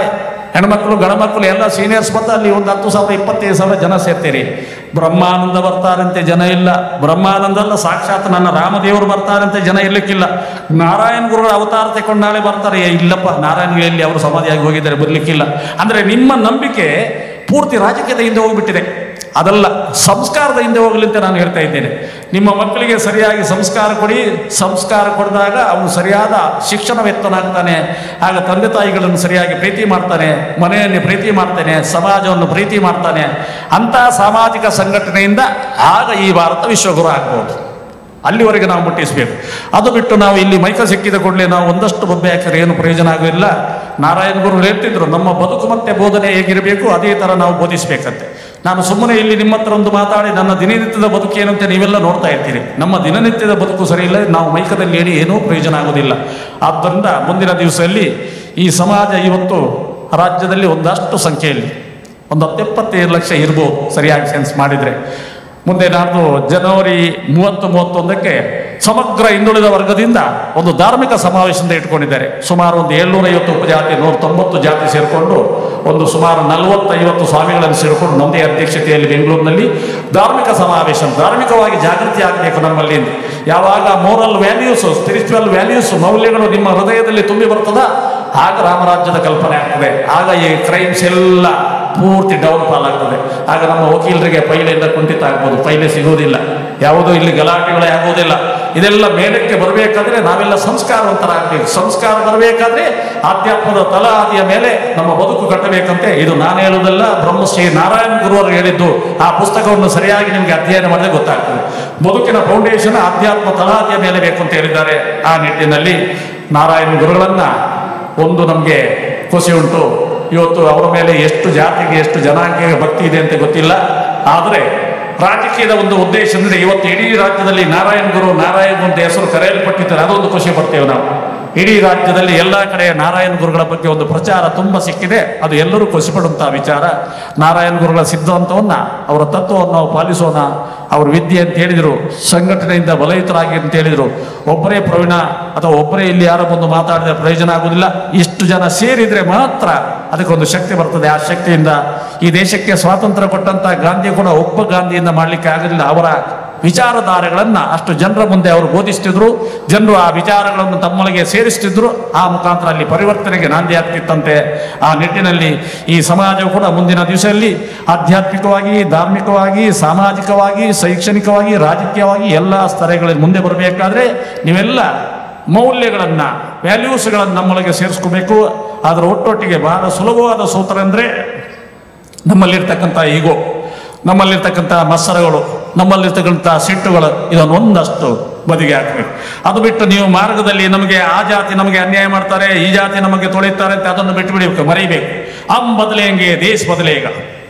ಹೆಣ್ಮಕ್ಳು ಗಣಮಕ್ಕಳು ಎಲ್ಲ ಸೀನಿಯರ್ಸ್ ಬಂದು ಅಲ್ಲಿ ಒಂದು 10,000 25,000 ಜನ ಸೇರ್ತೀರಿ. ಬ್ರಹ್ಮಾನಂದ ಬರ್ತಾರಂತೆ ಜನ ಇಲ್ಲ. ಬ್ರಹ್ಮಾನಂದ ಅಲ್ಲ, ಸಾಕ್ಷಾತ್ ನನ್ನ ರಾಮದೇವರು ಬರ್ತಾರಂತೆ ಜನ ಇರ್ಲಿಕ್ಕಿಲ್ಲ. ನಾರಾಯಣ ಗುರುಗಳ ಅವತಾರ ತಗೊಂಡು ನಾಳೆ ಬರ್ತಾರೆ, ಇಲ್ಲಪ್ಪ ನಾರಾಯಣ ಎಲ್ಲಿ ಅವರು ಸಮಾಧಿಯಾಗಿ ಹೋಗಿದ್ದಾರೆ, ಬರ್ಲಿಕ್ಕಿಲ್ಲ. ಅಂದ್ರೆ ನಿಮ್ಮ ನಂಬಿಕೆ ಪೂರ್ತಿ ರಾಜಕೀಯದ ಹಿಂದೆ ಹೋಗ್ಬಿಟ್ಟಿದೆ. ಅದಲ್ಲ, ಸಂಸ್ಕಾರದ ಹಿಂದೆ ಹೋಗಲಿ ಅಂತ ನಾನು ಹೇಳ್ತಾ ಇದ್ದೇನೆ. ನಿಮ್ಮ ಮಕ್ಕಳಿಗೆ ಸರಿಯಾಗಿ ಸಂಸ್ಕಾರ ಕೊಡಿ. ಸಂಸ್ಕಾರ ಕೊಡಿದಾಗ ಅವನು ಸರಿಯಾದ ಶಿಕ್ಷಣವೆತ್ತನಾಗ್ತಾನೆ. ಆಗ ತಂದೆ ತಾಯಿಗಳನ್ನು ಸರಿಯಾಗಿ ಪ್ರೀತಿ ಮಾಡ್ತಾನೆ, ಮನೆಯನ್ನು ಪ್ರೀತಿ ಮಾಡ್ತಾನೆ, ಸಮಾಜವನ್ನು ಪ್ರೀತಿ ಮಾಡ್ತಾನೆ. ಅಂಥ ಸಾಮಾಜಿಕ ಸಂಘಟನೆಯಿಂದ ಆಗ ಈ ಭಾರತ ವಿಶ್ವಗುರು ಆಗ್ಬೋದು. ಅಲ್ಲಿವರೆಗೆ ನಾವು ಮುಟ್ಟಿಸಬೇಕು. ಅದು ಬಿಟ್ಟು ನಾವು ಇಲ್ಲಿ ಮೈಕ ಸಿಕ್ಕಿದ ಕೂಡಲೇ ನಾವು ಒಂದಷ್ಟು ಬೊಬ್ಬೆ ಹಾಕಿದ್ರೆ ಏನು ಪ್ರಯೋಜನ ಆಗೋದಿಲ್ಲ. ನಾರಾಯಣ ಗುರು ಹೇಳ್ತಿದ್ರು, ನಮ್ಮ ಬದುಕು ಮತ್ತೆ ಬೋಧನೆ ಹೇಗಿರಬೇಕು ಅದೇ ಥರ ನಾವು ಬೋಧಿಸಬೇಕಂತೆ. ನಾನು ಸುಮ್ಮನೆ ಇಲ್ಲಿ ನಿಮ್ಮ ಹತ್ರ ಒಂದು ಮಾತಾಡಿ ನನ್ನ ದಿನನಿತ್ಯದ ಬದುಕು ಏನಂತೆ ನೀವೆಲ್ಲ ನೋಡ್ತಾ ಇರ್ತೀರಿ. ನಮ್ಮ ದಿನನಿತ್ಯದ ಬದುಕು ಸರಿ ಇಲ್ಲ, ನಾವು ಮೈಕದಲ್ಲಿ ಹೇಳಿ ಏನೂ ಪ್ರಯೋಜನ ಆಗೋದಿಲ್ಲ. ಆದ್ದರಿಂದ ಮುಂದಿನ ದಿವಸದಲ್ಲಿ ಈ ಸಮಾಜ ಇವತ್ತು ರಾಜ್ಯದಲ್ಲಿ ಒಂದಷ್ಟು ಸಂಖ್ಯೆಯಲ್ಲಿ ಒಂದು 70-75 ಲಕ್ಷ ಇರ್ಬೋದು ಸರಿಯಾಗಿ ಸೆನ್ಸ್ ಮಾಡಿದರೆ. ಮುಂದೆ ನಾಡ್ದು ಜನವರಿ 30-31ಕ್ಕೆ ಸಮಗ್ರ ಹಿಂದುಳಿದ ವರ್ಗದಿಂದ ಒಂದು ಧಾರ್ಮಿಕ ಸಮಾವೇಶದಿಂದ ಇಟ್ಕೊಂಡಿದ್ದಾರೆ. ಸುಮಾರು ಒಂದು 750 ಉಪಜಾತಿ, 190 ಜಾತಿ ಸೇರಿಕೊಂಡು ಒಂದು ಸುಮಾರು 40-50 ಸ್ವಾಮಿಗಳನ್ನು ಸೇರಿಕೊಂಡು ನಮ್ಮದೇ ಅಧ್ಯಕ್ಷತೆಯಲ್ಲಿ ಬೆಂಗಳೂರಿನಲ್ಲಿ ಧಾರ್ಮಿಕ ಸಮಾವೇಶ. ಧಾರ್ಮಿಕವಾಗಿ ಜಾಗೃತಿ ಆಗಬೇಕು ನಮ್ಮಲ್ಲಿ. ಯಾವಾಗ ಮೋರಲ್ ವ್ಯಾಲ್ಯೂಸ್, ಸ್ಪಿರಿಚುವಲ್ ವ್ಯಾಲ್ಯೂಸ್, ಮೌಲ್ಯಗಳು ನಿಮ್ಮ ಹೃದಯದಲ್ಲಿ ತುಂಬಿ ಬರ್ತದ, ಆಗ ರಾಮರಾಜ್ಯದ ಕಲ್ಪನೆ ಆಗ್ತದೆ. ಆಗ ಈ ಕ್ರೈಮ್ಸ್ ಎಲ್ಲ ಪೂರ್ತಿ ಡೌನ್ ಫಾಲ್ ಆಗ್ತದೆ. ಆಗ ನಮ್ಮ ವಕೀಲರಿಗೆ ಪೈಲೆಯಿಂದ ಕುಂಠಿತ ಆಗ್ಬೋದು, ಪೈಲೆ ಸಿಗೋದಿಲ್ಲ, ಯಾವುದೋ ಇಲ್ಲಿ ಗಲಾಟೆಗಳೇ ಆಗೋದಿಲ್ಲ. ಇದೆಲ್ಲ ಮೇಲಕ್ಕೆ ಬರಬೇಕಾದ್ರೆ ನಾವೆಲ್ಲ ಸಂಸ್ಕಾರವಂತರಾಗಬೇಕು. ಸಂಸ್ಕಾರ ಬರಬೇಕಾದ್ರೆ ಆಧ್ಯಾತ್ಮದ ತಲಾದಿಯ ಮೇಲೆ ನಮ್ಮ ಬದುಕು ಕಟ್ಟಬೇಕಂತೆ. ಇದು ನಾನು ಹೇಳುವುದಲ್ಲ, ಬ್ರಹ್ಮಶ್ರೀ ನಾರಾಯಣ ಗುರುವರು ಹೇಳಿದ್ದು. ಆ ಪುಸ್ತಕವನ್ನು ಸರಿಯಾಗಿ ನಿಮಗೆ ಅಧ್ಯಯನ ಮಾಡಿದ್ರೆ ಗೊತ್ತಾಗ್ತದೆ. ಬದುಕಿನ ಫೌಂಡೇಶನ್ ಆಧ್ಯಾತ್ಮ ತಲಾದಿಯ ಮೇಲೆ ಬೇಕು ಅಂತ ಹೇಳಿದ್ದಾರೆ. ಆ ನಿಟ್ಟಿನಲ್ಲಿ ನಾರಾಯಣ ಗುರುಗಳನ್ನ ಒಂದು ನಮಗೆ ಖುಷಿ ಉಂಟು. ಇವತ್ತು ಅವರ ಮೇಲೆ ಎಷ್ಟು ಜಾತಿಗೆ ಎಷ್ಟು ಜನಾಂಗಕ್ಕೆ ಭಕ್ತಿ ಇದೆ ಅಂತ ಗೊತ್ತಿಲ್ಲ. ಆದರೆ ರಾಜಕೀಯದ ಒಂದು ಉದ್ದೇಶ ಅಂದರೆ ಇವತ್ತು ಇಡೀ ರಾಜ್ಯದಲ್ಲಿ ನಾರಾಯಣ ಗುರು ಅಂತ ಹೆಸರು ಕರೆಯಲ್ಪಟ್ಟಿದ್ದಾರೆ. ಅದೊಂದು ಖುಷಿ ಪಡ್ತೇವೆ ನಾವು. ಇಡೀ ರಾಜ್ಯದಲ್ಲಿ ಎಲ್ಲ ಕಡೆ ನಾರಾಯಣ ಗುರುಗಳ ಬಗ್ಗೆ ಒಂದು ಪ್ರಚಾರ ತುಂಬ ಸಿಕ್ಕಿದೆ. ಅದು ಎಲ್ಲರೂ ಖುಷಿ ಪಡುವಂತಹ ವಿಚಾರ. ನಾರಾಯಣ ಗುರುಗಳ ಸಿದ್ಧಾಂತವನ್ನು, ಅವರ ತತ್ವವನ್ನು ನಾವು ಪಾಲಿಸೋಣ. ಅವರು ವಿದ್ಯೆ ಅಂತ ಹೇಳಿದರು, ಸಂಘಟನೆಯಿಂದ ಬಲಯುತರಾಗಿ ಅಂತ ಹೇಳಿದರು. ಒಬ್ಬರೇ ಪ್ರವೀಣ ಅಥವಾ ಒಬ್ಬರೇ ಇಲ್ಲಿ ಯಾರೋ ಬಂದು ಮಾತಾಡಿದ್ರೆ ಪ್ರಯೋಜನ ಆಗುವುದಿಲ್ಲ. ಇಷ್ಟು ಜನ ಸೇರಿದರೆ ಮಾತ್ರ ಅದಕ್ಕೊಂದು ಶಕ್ತಿ ಬರ್ತದೆ. ಆ ಶಕ್ತಿಯಿಂದ ಈ ದೇಶಕ್ಕೆ ಸ್ವಾತಂತ್ರ್ಯ ಕೊಟ್ಟಂತ ಗಾಂಧಿ ಕೂಡ ಒಬ್ಬ ಗಾಂಧಿಯಿಂದ ಮಾಡಲಿಕ್ಕೆ ಆಗಲಿಲ್ಲ. ಅವರ ವಿಚಾರಧಾರೆಗಳನ್ನು ಅಷ್ಟು ಜನರ ಮುಂದೆ ಅವರು ಬೋಧಿಸ್ತಿದ್ರು. ಜನರು ಆ ವಿಚಾರಗಳನ್ನು ತಮ್ಮೊಳಗೆ ಸೇರಿಸ್ತಿದ್ರು. ಆ ಮುಖಾಂತರ ಅಲ್ಲಿ ಪರಿವರ್ತನೆಗೆ ನಾಂದಿ ಆಗ್ತಿತ್ತಂತೆ. ಆ ನಿಟ್ಟಿನಲ್ಲಿ ಈ ಸಮಾಜವು ಕೂಡ ಮುಂದಿನ ದಿವಸದಲ್ಲಿ ಆಧ್ಯಾತ್ಮಿಕವಾಗಿ, ಧಾರ್ಮಿಕವಾಗಿ, ಸಾಮಾಜಿಕವಾಗಿ, ಶೈಕ್ಷಣಿಕವಾಗಿ, ರಾಜಕೀಯವಾಗಿ ಎಲ್ಲ ಸ್ತರಗಳಲ್ಲಿ ಮುಂದೆ ಬರಬೇಕಾದ್ರೆ ನೀವೆಲ್ಲ ಮೌಲ್ಯಗಳನ್ನು, ವ್ಯಾಲ್ಯೂಸ್ಗಳನ್ನು ನಮ್ಮೊಳಗೆ ಸೇರಿಸ್ಕೋಬೇಕು. ಅದರ ಒಟ್ಟೊಟ್ಟಿಗೆ ಬಹಳ ಸುಲಭವಾದ ಸೂತ್ರ ಅಂದರೆ ನಮ್ಮಲ್ಲಿರ್ತಕ್ಕಂಥ ಈಗೋ, ನಮ್ಮಲ್ಲಿರ್ತಕ್ಕಂಥ ಮತ್ಸರಗಳು, ನಮ್ಮಲ್ಲಿರ್ತಕ್ಕಂಥ ಸಿಟ್ಟುಗಳು, ಇದನ್ನು ಒಂದಷ್ಟು ಬದಿಗೆ ಹಾಕಬೇಕು. ಅದು ಬಿಟ್ಟು ನೀವು ಮಾರ್ಗದಲ್ಲಿ ನಮಗೆ ಆ ಜಾತಿ ನಮಗೆ ಅನ್ಯಾಯ ಮಾಡ್ತಾರೆ, ಈ ಜಾತಿ ನಮಗೆ ತೊಳಿತಾರೆ ಅಂತ ಅದನ್ನು ಬಿಟ್ಟು ಬಿಡಬೇಕು, ಮರಿಬೇಕು. ಬದಲೇಂಗೆ ದೇಶ ಬದಲೇಗ.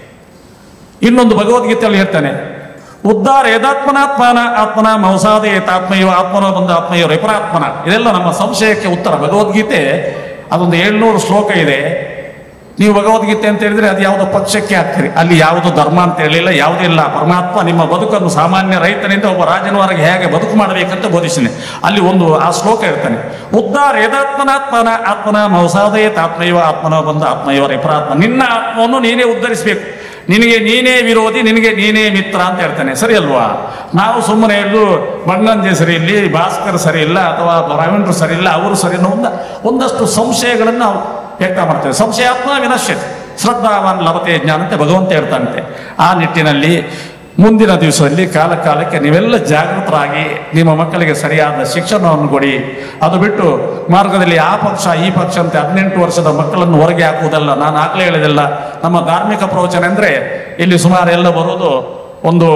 ಇನ್ನೊಂದು ಭಗವದ್ಗೀತೆಯಲ್ಲಿ ಹೇಳ್ತಾನೆ, ಉದ್ಧಾರ ಯದಾತ್ಮನಾತ್ಮನ ಆತ್ಮನ ಮೌಸಾದ ಏತಾತ್ಮಯೋ ಆತ್ಮನೋ ಬಂದ ಆತ್ಮಯೋ ರಿಪರಾತ್ಮನ. ಇದೆಲ್ಲ ನಮ್ಮ ಸಂಶಯಕ್ಕೆ ಉತ್ತರ. ಭಗವದ್ಗೀತೆ ಅದೊಂದು 700 ಶ್ಲೋಕ ಇದೆ. ನೀವು ಭಗವದ್ಗೀತೆ ಅಂತ ಹೇಳಿದ್ರೆ ಅದು ಯಾವುದೋ ಪಕ್ಷಕ್ಕೆ ಹಾಕ್ತೀರಿ. ಅಲ್ಲಿ ಯಾವುದು ಧರ್ಮ ಅಂತ ಹೇಳಿಲ್ಲ, ಯಾವುದಿಲ್ಲ. ಪರಮಾತ್ಮ ನಿಮ್ಮ ಬದುಕನ್ನು ಸಾಮಾನ್ಯ ರೈತನಿಂದ ಒಬ್ಬ ರಾಜನವರೆಗೆ ಹೇಗೆ ಬದುಕು ಮಾಡಬೇಕಂತ ಬೋಧಿಸಿದೆ. ಅಲ್ಲಿ ಒಂದು ಆ ಶ್ಲೋಕ ಇರ್ತಾನೆ, ಉದ್ಧಾರ ಯದಾತ್ಮನಾತ್ಮನ ಆತ್ಮನ ಮೌಸಾದಯತ್ ಆತ್ಮಯೋ ಆತ್ಮನೋ ಬಂದ ಆತ್ಮಯೋ ರಿಪರಾತ್ಮ. ನಿನ್ನ ಆತ್ಮವನ್ನು ನೀನೇ ಉದ್ಧರಿಸಬೇಕು. ನಿನಗೆ ನೀನೇ ವಿರೋಧಿ, ನಿನಗೆ ನೀನೇ ಮಿತ್ರ ಅಂತ ಹೇಳ್ತಾನೆ. ಸರಿ ಅಲ್ವಾ? ನಾವು ಸುಮ್ಮನೆ ಹೇಳುದು ಬಣ್ಣಂಜೆ ಸರಿ ಇಲ್ಲಿ, ಭಾಸ್ಕರ್ ಸರಿ ಇಲ್ಲ, ಅಥವಾ ರವೀಂದ್ರ ಸರಿ ಇಲ್ಲ, ಅವರು ಸರಿ ಒಂದಷ್ಟು ಸಂಶಯಗಳನ್ನು ನಾವು ವ್ಯಕ್ತ ಮಾಡ್ತೇವೆ. ಸಂಶಯಾತ್ಮ ವಿನಶ್ಯತೆ ಶ್ರದ್ಧಾವಾನ್ ಲಭತೆ ಜ್ಞಾನ ಅಂತ ಭಗವಂತ ಹೇಳ್ತಾನಂತೆ. ಆ ನಿಟ್ಟಿನಲ್ಲಿ ಮುಂದಿನ ದಿವಸದಲ್ಲಿ ಕಾಲಕ್ಕೆ ನೀವೆಲ್ಲ ಜಾಗೃತರಾಗಿ ನಿಮ್ಮ ಮಕ್ಕಳಿಗೆ ಸರಿಯಾದ ಶಿಕ್ಷಣವನ್ನು ಕೊಡಿ. ಅದು ಬಿಟ್ಟು ಮಾರ್ಗದಲ್ಲಿ ಆ ಪಕ್ಷ ಈ ಪಕ್ಷ ಅಂತ 18 ವರ್ಷದ ಮಕ್ಕಳನ್ನು ಹೊರಗೆ ಹಾಕುವುದಲ್ಲ. ನಾನು ಆಗಲೇ ಹೇಳಿದೆಲ್ಲ, ನಮ್ಮ ಧಾರ್ಮಿಕ ಪ್ರವಚನ ಅಂದರೆ ಇಲ್ಲಿ ಸುಮಾರು ಎಲ್ಲ ಬರೋದು ಒಂದು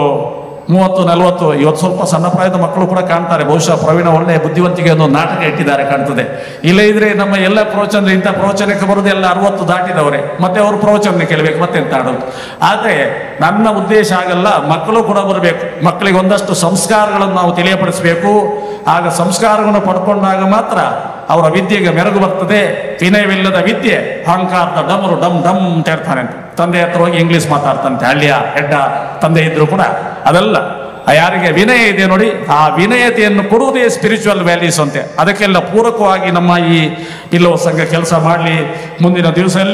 30-40. ಇವತ್ತು ಸ್ವಲ್ಪ ಸಣ್ಣ ಪ್ರಾಯದ ಮಕ್ಕಳು ಕೂಡ ಕಾಣ್ತಾರೆ. ಬಹುಶಃ ಪ್ರವೀಣ ಒಳ್ಳೆಯ ಬುದ್ಧಿವಂತಿಗೆ ಒಂದು ನಾಟಕ ಇಟ್ಟಿದ್ದಾರೆ ಕಾಣ್ತದೆ. ಇಲ್ಲ ಇದ್ರೆ ನಮ್ಮ ಎಲ್ಲ ಪ್ರವಚನ ಇಂಥ ಪ್ರವಚನಕ್ಕೆ ಬರೋದು ಎಲ್ಲ 60 ದಾಟಿದವರೇ. ಮತ್ತೆ ಅವರು ಪ್ರವಚನ ಕೇಳಬೇಕು, ಮತ್ತೆ ಎಂತ ಆಡೋದು. ಆದರೆ ನನ್ನ ಉದ್ದೇಶ ಆಗಲ್ಲ, ಮಕ್ಕಳು ಕೂಡ ಬರಬೇಕು. ಮಕ್ಕಳಿಗೆ ಒಂದಷ್ಟು ಸಂಸ್ಕಾರಗಳನ್ನು ನಾವು ತಿಳಿಯಪಡಿಸಬೇಕು. ಆಗ ಸಂಸ್ಕಾರವನ್ನು ಪಡ್ಕೊಂಡಾಗ ಮಾತ್ರ ಅವರ ವಿದ್ಯೆಗೆ ಮೆರುಗು ಬರ್ತದೆ. ವಿನಯವಿಲ್ಲದ ವಿದ್ಯೆ ಅಹಂಕಾರದ ಡಮರು ಡಮ್ ಡಮ್ ಅಂತ ಹೇಳ್ತಾನೆ. ತಂದೆ ಹತ್ರ ಹೋಗಿ ಇಂಗ್ಲೀಷ್ ಮಾತಾಡ್ತಂತೆ, ಹಳ್ಳಿಯ ಹೆಡ್ಡ ತಂದೆ ಇದ್ರು ಕೂಡ. ಅದೆಲ್ಲ ಯಾರಿಗೆ ವಿನಯ ಇದೆ ನೋಡಿ, ಆ ವಿನಯತೆಯನ್ನು ಕೊಡುವುದೇ ಸ್ಪಿರಿಚುವಲ್ ವ್ಯಾಲ್ಯೂಸ್ ಅಂತೆ. ಅದಕ್ಕೆಲ್ಲ ಪೂರಕವಾಗಿ ನಮ್ಮ ಈ ಇಲ್ಲೋ ಸಂಘ ಕೆಲಸ ಮಾಡಲಿ. ಮುಂದಿನ ದಿವಸದಲ್ಲಿ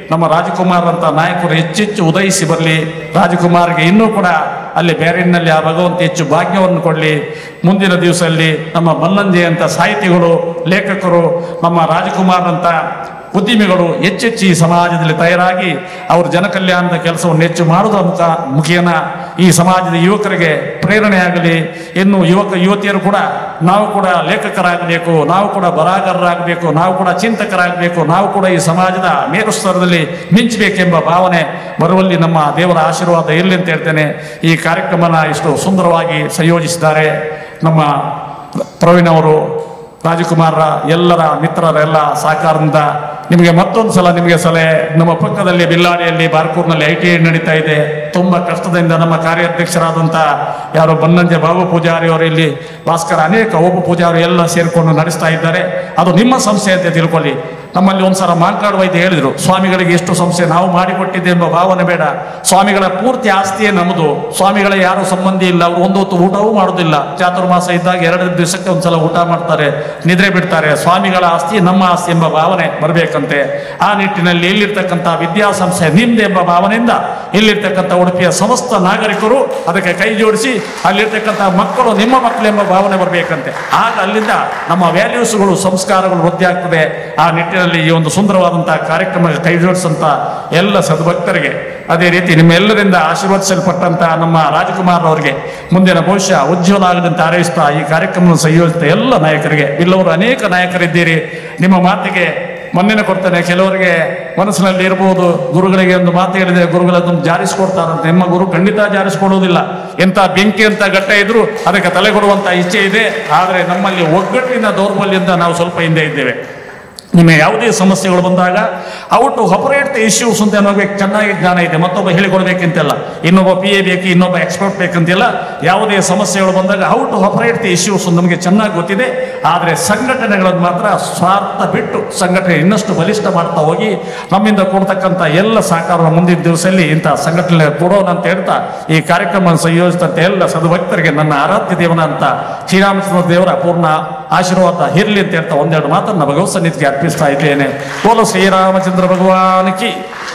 ನಮ್ಮ ರಾಜಕುಮಾರ್ ಅಂತ ನಾಯಕರು ಹೆಚ್ಚೆಚ್ಚು ಉದಯಿಸಿ ಬರಲಿ. ರಾಜಕುಮಾರ್ಗೆ ಇನ್ನೂ ಕೂಡ ಅಲ್ಲಿ ಬೇರಿನಲ್ಲಿ ಆ ಭಗವಂತ ಹೆಚ್ಚು ಭಾಗ್ಯವನ್ನು ಕೊಡಲಿ. ಮುಂದಿನ ದಿವಸದಲ್ಲಿ ನಮ್ಮ ಬನ್ನಂಜೆ ಅಂತ ಸಾಹಿತಿಗಳು, ಲೇಖಕರು, ನಮ್ಮ ರಾಜಕುಮಾರ್ ಅಂತ ಉದ್ಯಮಿಗಳು ಹೆಚ್ಚೆಚ್ಚು ಈ ಸಮಾಜದಲ್ಲಿ ತಯಾರಾಗಿ ಅವರು ಜನಕಲ್ಯಾಣದ ಕೆಲಸವನ್ನು ಹೆಚ್ಚು ಮಾಡುವುದರ ಮುಖೇನ ಈ ಸಮಾಜದ ಯುವಕರಿಗೆ ಪ್ರೇರಣೆಯಾಗಲಿ. ಇನ್ನು ಯುವತಿಯರು ಕೂಡ ನಾವು ಕೂಡ ಲೇಖಕರಾಗಬೇಕು, ನಾವು ಕೂಡ ಬರಹಗಾರರಾಗಬೇಕು, ನಾವು ಕೂಡ ಚಿಂತಕರಾಗಬೇಕು, ನಾವು ಕೂಡ ಈ ಸಮಾಜದ ಮೇರು ಸ್ತರದಲ್ಲಿ ಮಿಂಚಬೇಕೆಂಬ ಭಾವನೆ ಬರುವಲ್ಲಿ ನಮ್ಮ ದೇವರ ಆಶೀರ್ವಾದ ಇರಲಿ ಅಂತ ಹೇಳ್ತೇನೆ. ಈ ಕಾರ್ಯಕ್ರಮನ ಇಷ್ಟು ಸುಂದರವಾಗಿ ಸಂಯೋಜಿಸಿದ್ದಾರೆ ನಮ್ಮ ಪ್ರವೀಣ್ ಅವರು, ರಾಜಕುಮಾರ, ಎಲ್ಲರ ಮಿತ್ರರ ಎಲ್ಲ ಸಹಕಾರದಿಂದ ನಿಮಗೆ ಮತ್ತೊಂದು ಸಲ ನಿಮಗೆ ಸಲಹೆ. ನಮ್ಮ ಪಕ್ಕದಲ್ಲಿ ಬಿಲ್ಲಾಡಿಯಲ್ಲಿ ಬಾರ್ಕೂರ್ನಲ್ಲಿ ITI ನಡೀತಾ ಇದೆ. ತುಂಬ ಕಷ್ಟದಿಂದ ನಮ್ಮ ಕಾರ್ಯಾಧ್ಯಕ್ಷರಾದಂಥ ಯಾರು ಬನ್ನಂಜೆ ಬಾಬು ಪೂಜಾರಿ ಅವರು, ಇಲ್ಲಿ ಭಾಸ್ಕರ, ಅನೇಕ ಒಬ್ಬ ಪೂಜಾರಿ ಎಲ್ಲ ಸೇರಿಕೊಂಡು ನಡೆಸ್ತಾ ಇದ್ದಾರೆ. ಅದು ನಿಮ್ಮ ಸಂಸ್ಥೆ ಅಂತ ತಿಳ್ಕೊಳ್ಳಿ. ನಮ್ಮಲ್ಲಿ ಒಂದ್ಸಲ ಮಾಂಕಾಡು ವೈದ್ಯ ಹೇಳಿದರು, ಸ್ವಾಮಿಗಳಿಗೆ ಎಷ್ಟು ಸಂಸ್ಥೆ ನಾವು ಮಾಡಿಕೊಟ್ಟಿದ್ದೆ ಎಂಬ ಭಾವನೆ ಬೇಡ. ಸ್ವಾಮಿಗಳ ಪೂರ್ತಿ ಆಸ್ತಿಯೇ ನಮ್ಮದು. ಸ್ವಾಮಿಗಳ ಯಾರು ಸಂಬಂಧಿ ಇಲ್ಲ. ಅವರು ಒಂದು ಹೊತ್ತು ಊಟವೂ ಮಾಡೋದಿಲ್ಲ. ಚಾತುರ್ಮಾಸ ಇದ್ದಾಗ 2 ದಿವಸಕ್ಕೆ ಒಂದ್ಸಲ ಊಟ ಮಾಡ್ತಾರೆ, ನಿದ್ರೆ ಬಿಡ್ತಾರೆ. ಸ್ವಾಮಿಗಳ ಆಸ್ತಿ ನಮ್ಮ ಆಸ್ತಿ ಎಂಬ ಭಾವನೆ ಬರಬೇಕಂತೆ. ಆ ನಿಟ್ಟಿನಲ್ಲಿ ಇಲ್ಲಿರ್ತಕ್ಕಂಥ ವಿದ್ಯಾಸಂಸ್ಥೆ ನಿಮ್ದು ಎಂಬ ಭಾವನೆಯಿಂದ ಇಲ್ಲಿರ್ತಕ್ಕಂಥ ಉಡುಪಿಯ ಸಮಸ್ತ ನಾಗರಿಕರು ಅದಕ್ಕೆ ಕೈ ಜೋಡಿಸಿ ಅಲ್ಲಿರ್ತಕ್ಕಂಥ ಮಕ್ಕಳು ನಿಮ್ಮ ಮಕ್ಕಳು ಎಂಬ ಭಾವನೆ ಬರಬೇಕಂತೆ. ಆಗ ಅಲ್ಲಿಂದ ನಮ್ಮ ವ್ಯಾಲ್ಯೂಸ್ಗಳು, ಸಂಸ್ಕಾರಗಳು ವೃದ್ಧಿ ಆಗ್ತದೆ. ಆ ನಿಟ್ಟಿನಲ್ಲಿ ಈ ಒಂದು ಸುಂದರವಾದಂತಹ ಕಾರ್ಯಕ್ರಮ ಕೈ ಜೋಡಿಸಂತ ಎಲ್ಲ ಸದ್ಭಕ್ತರಿಗೆ, ಅದೇ ರೀತಿ ನಿಮ್ಮೆಲ್ಲರಿಂದ ಆಶೀರ್ವದಿಸಲ್ಪಟ್ಟಂತ ನಮ್ಮ ರಾಜಕುಮಾರ್ ಅವರಿಗೆ ಮುಂದಿನ ಭವಿಷ್ಯ ಉಜ್ವಲ ಆಗದಂತೆ ಹಾರೈಸ್ತಾ ಈ ಕಾರ್ಯಕ್ರಮವನ್ನು ಸಂಯೋಜಿಸಿದ ಎಲ್ಲ ನಾಯಕರಿಗೆ, ಇಲ್ಲವರು ಅನೇಕ ನಾಯಕರಿದ್ದೀರಿ. ನಿಮ್ಮ ಮಾತಿಗೆ ಮನ್ನಣೆ ಕೊಡ್ತೇನೆ. ಕೆಲವರಿಗೆ ಮನಸ್ಸಿನಲ್ಲಿ ಇರಬಹುದು, ಗುರುಗಳಿಗೆ ಒಂದು ಮಾತು ಹೇಳಿದೆ, ಗುರುಗಳದನ್ನು ಜಾರಿಸಿಕೊಡ್ತಾರಂತೆ. ನಿಮ್ಮ ಗುರು ಖಂಡಿತ ಜಾರಿಸಿಕೊಡುವುದಿಲ್ಲ. ಎಂಥ ಬೆಂಕಿ ಅಂತ ಘಟ್ಟ ಇದ್ರು ಅದಕ್ಕೆ ತಲೆ ಕೊಡುವಂಥ ಇಚ್ಛೆ ಇದೆ. ಆದರೆ ನಮ್ಮಲ್ಲಿ ಒಗ್ಗಟ್ಟಿನ ದೌರ್ಬಲ್ಯದಿಂದ ನಾವು ಸ್ವಲ್ಪ ಹಿಂದೆ ಇದ್ದೇವೆ. ನಿಮಗೆ ಯಾವುದೇ ಸಮಸ್ಯೆಗಳು ಬಂದಾಗ ಔಟ್ ಆಪರೇಟ್ ದ ಇಶ್ಯೂಸ್ ಅಂತ ಅನ್ನೋಬೇಕು ಚೆನ್ನಾಗಿ ಜ್ಞಾನ ಇದೆ. ಮತ್ತೊಬ್ಬ ಹೇಳಿಕೊಡ್ಬೇಕಂತೆಲ್ಲ, ಇನ್ನೊಬ್ಬ PA ಬೇಕು, ಇನ್ನೊಬ್ಬ ಎಕ್ಸ್ಪರ್ಟ್ ಬೇಕಂತಿಲ್ಲ. ಯಾವುದೇ ಸಮಸ್ಯೆಗಳು ಬಂದಾಗ ಔಟ್ ಆಪರೇಟ್ ದ ಇಶ್ಯೂಸ್ ನಮಗೆ ಚೆನ್ನಾಗಿ ಗೊತ್ತಿದೆ. ಆದರೆ ಸಂಘಟನೆಗಳನ್ನು ಮಾತ್ರ ಸ್ವಾರ್ಥ ಬಿಟ್ಟು ಸಂಘಟನೆ ಇನ್ನಷ್ಟು ಬಲಿಷ್ಠ ಮಾಡ್ತಾ ಹೋಗಿ ನಮ್ಮಿಂದ ಕೊಡ್ತಕ್ಕಂಥ ಎಲ್ಲ ಸಹಕಾರ ಮುಂದಿನ ದಿವಸದಲ್ಲಿ ಇಂಥ ಸಂಘಟನೆ ಕೊಡೋಣ ಅಂತ ಹೇಳ್ತಾ ಈ ಕಾರ್ಯಕ್ರಮ ಸಂಯೋಜಿಸಿದಂತೆ ಎಲ್ಲ ಸದ್ಭಕ್ತರಿಗೆ ನನ್ನ ಆರಾಧ್ಯ ದೇವನ ಅಂತ ಶ್ರೀರಾಮಚಂದ್ರ ದೇವರ ಪೂರ್ಣ ಆಶೀರ್ವಾದ ಇರಲಿ ಅಂತ ಹೇಳ್ತಾ ಒಂದೆರಡು ಮಾತನ್ನು ಭಗವತ್ ಸನ್ನಿಧಿಗೆ ಅರ್ಪಿಸ್ತಾ ಇದ್ದೇನೆ. ಬೋಲೋ ಶ್ರೀರಾಮಚಂದ್ರ ಭಗವಾನ್ ಕಿ.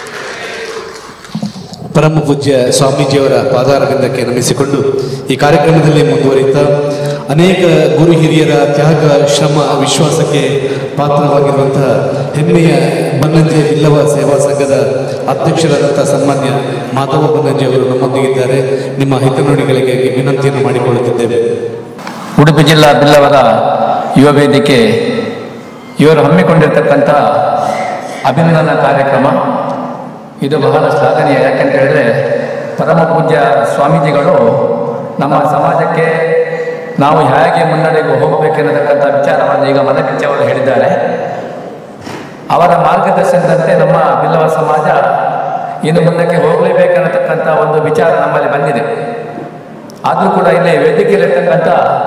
ಪರಮ ಪೂಜ್ಯ ಸ್ವಾಮೀಜಿಯವರ ಪಾದಾರವಿಂದಕ್ಕೆ ನಮಿಸಿಕೊಂಡು ಈ ಕಾರ್ಯಕ್ರಮದಲ್ಲಿ ಮುಂದುವರಿಯುತ್ತಾ ಅನೇಕ ಗುರು ಹಿರಿಯರ ತ್ಯಾಗ, ಶ್ರಮ, ವಿಶ್ವಾಸಕ್ಕೆ ಪಾತ್ರವಾಗಿರುವಂತಹ ಹೆಮ್ಮೆಯ ಬನ್ನಂಜೆ ಬಿಲ್ಲವ ಸೇವಾ ಸಂಘದ ಅಧ್ಯಕ್ಷರಾದಂಥ ಸನ್ಮಾನ್ಯ ಮಾಧವ ಬನ್ನಂಜೆ ಅವರು ನಮ್ಮೊಂದಿಗಿದ್ದಾರೆ. ನಿಮ್ಮ ಹಿತನುಡಿಗಳಿಗೆ ವಿನಂತಿಯನ್ನು ಮಾಡಿಕೊಳ್ಳುತ್ತಿದ್ದೇವೆ. ಉಡುಪಿ ಜಿಲ್ಲಾ ಬಿಲ್ಲವರ ಯುವ ವೇದಿಕೆ ಇವರು ಹಮ್ಮಿಕೊಂಡಿರ್ತಕ್ಕಂಥ ಅಭಿನಂದನಾ ಕಾರ್ಯಕ್ರಮ ಇದು ಬಹಳ ಶ್ಲಾಘನೀಯ. ಯಾಕೆಂತ ಹೇಳಿದ್ರೆ ಪರಮ ಪೂಜ್ಯ ಸ್ವಾಮೀಜಿಗಳು ನಮ್ಮ ಸಮಾಜಕ್ಕೆ ನಾವು ಹೇಗೆ ಮುನ್ನಡೆಗೆ ಹೋಗಬೇಕೆನ್ನತಕ್ಕಂಥ ವಿಚಾರವನ್ನು ಈಗ ಮನಕಿಚ್ಚಿ ಅವರು ಹೇಳಿದ್ದಾರೆ. ಅವರ ಮಾರ್ಗದರ್ಶನದಂತೆ ನಮ್ಮ ಬಿಲ್ಲವ ಸಮಾಜ ಇನ್ನು ಮುಂದಕ್ಕೆ ಹೋಗಲೇಬೇಕೆನ್ನತಕ್ಕಂಥ ಒಂದು ವಿಚಾರ ನಮ್ಮಲ್ಲಿ ಬಂದಿದೆ. ಆದರೂ ಕೂಡ ಇಲ್ಲಿ ವೇದಿಕೆಯಲ್ಲಿರ್ತಕ್ಕಂಥ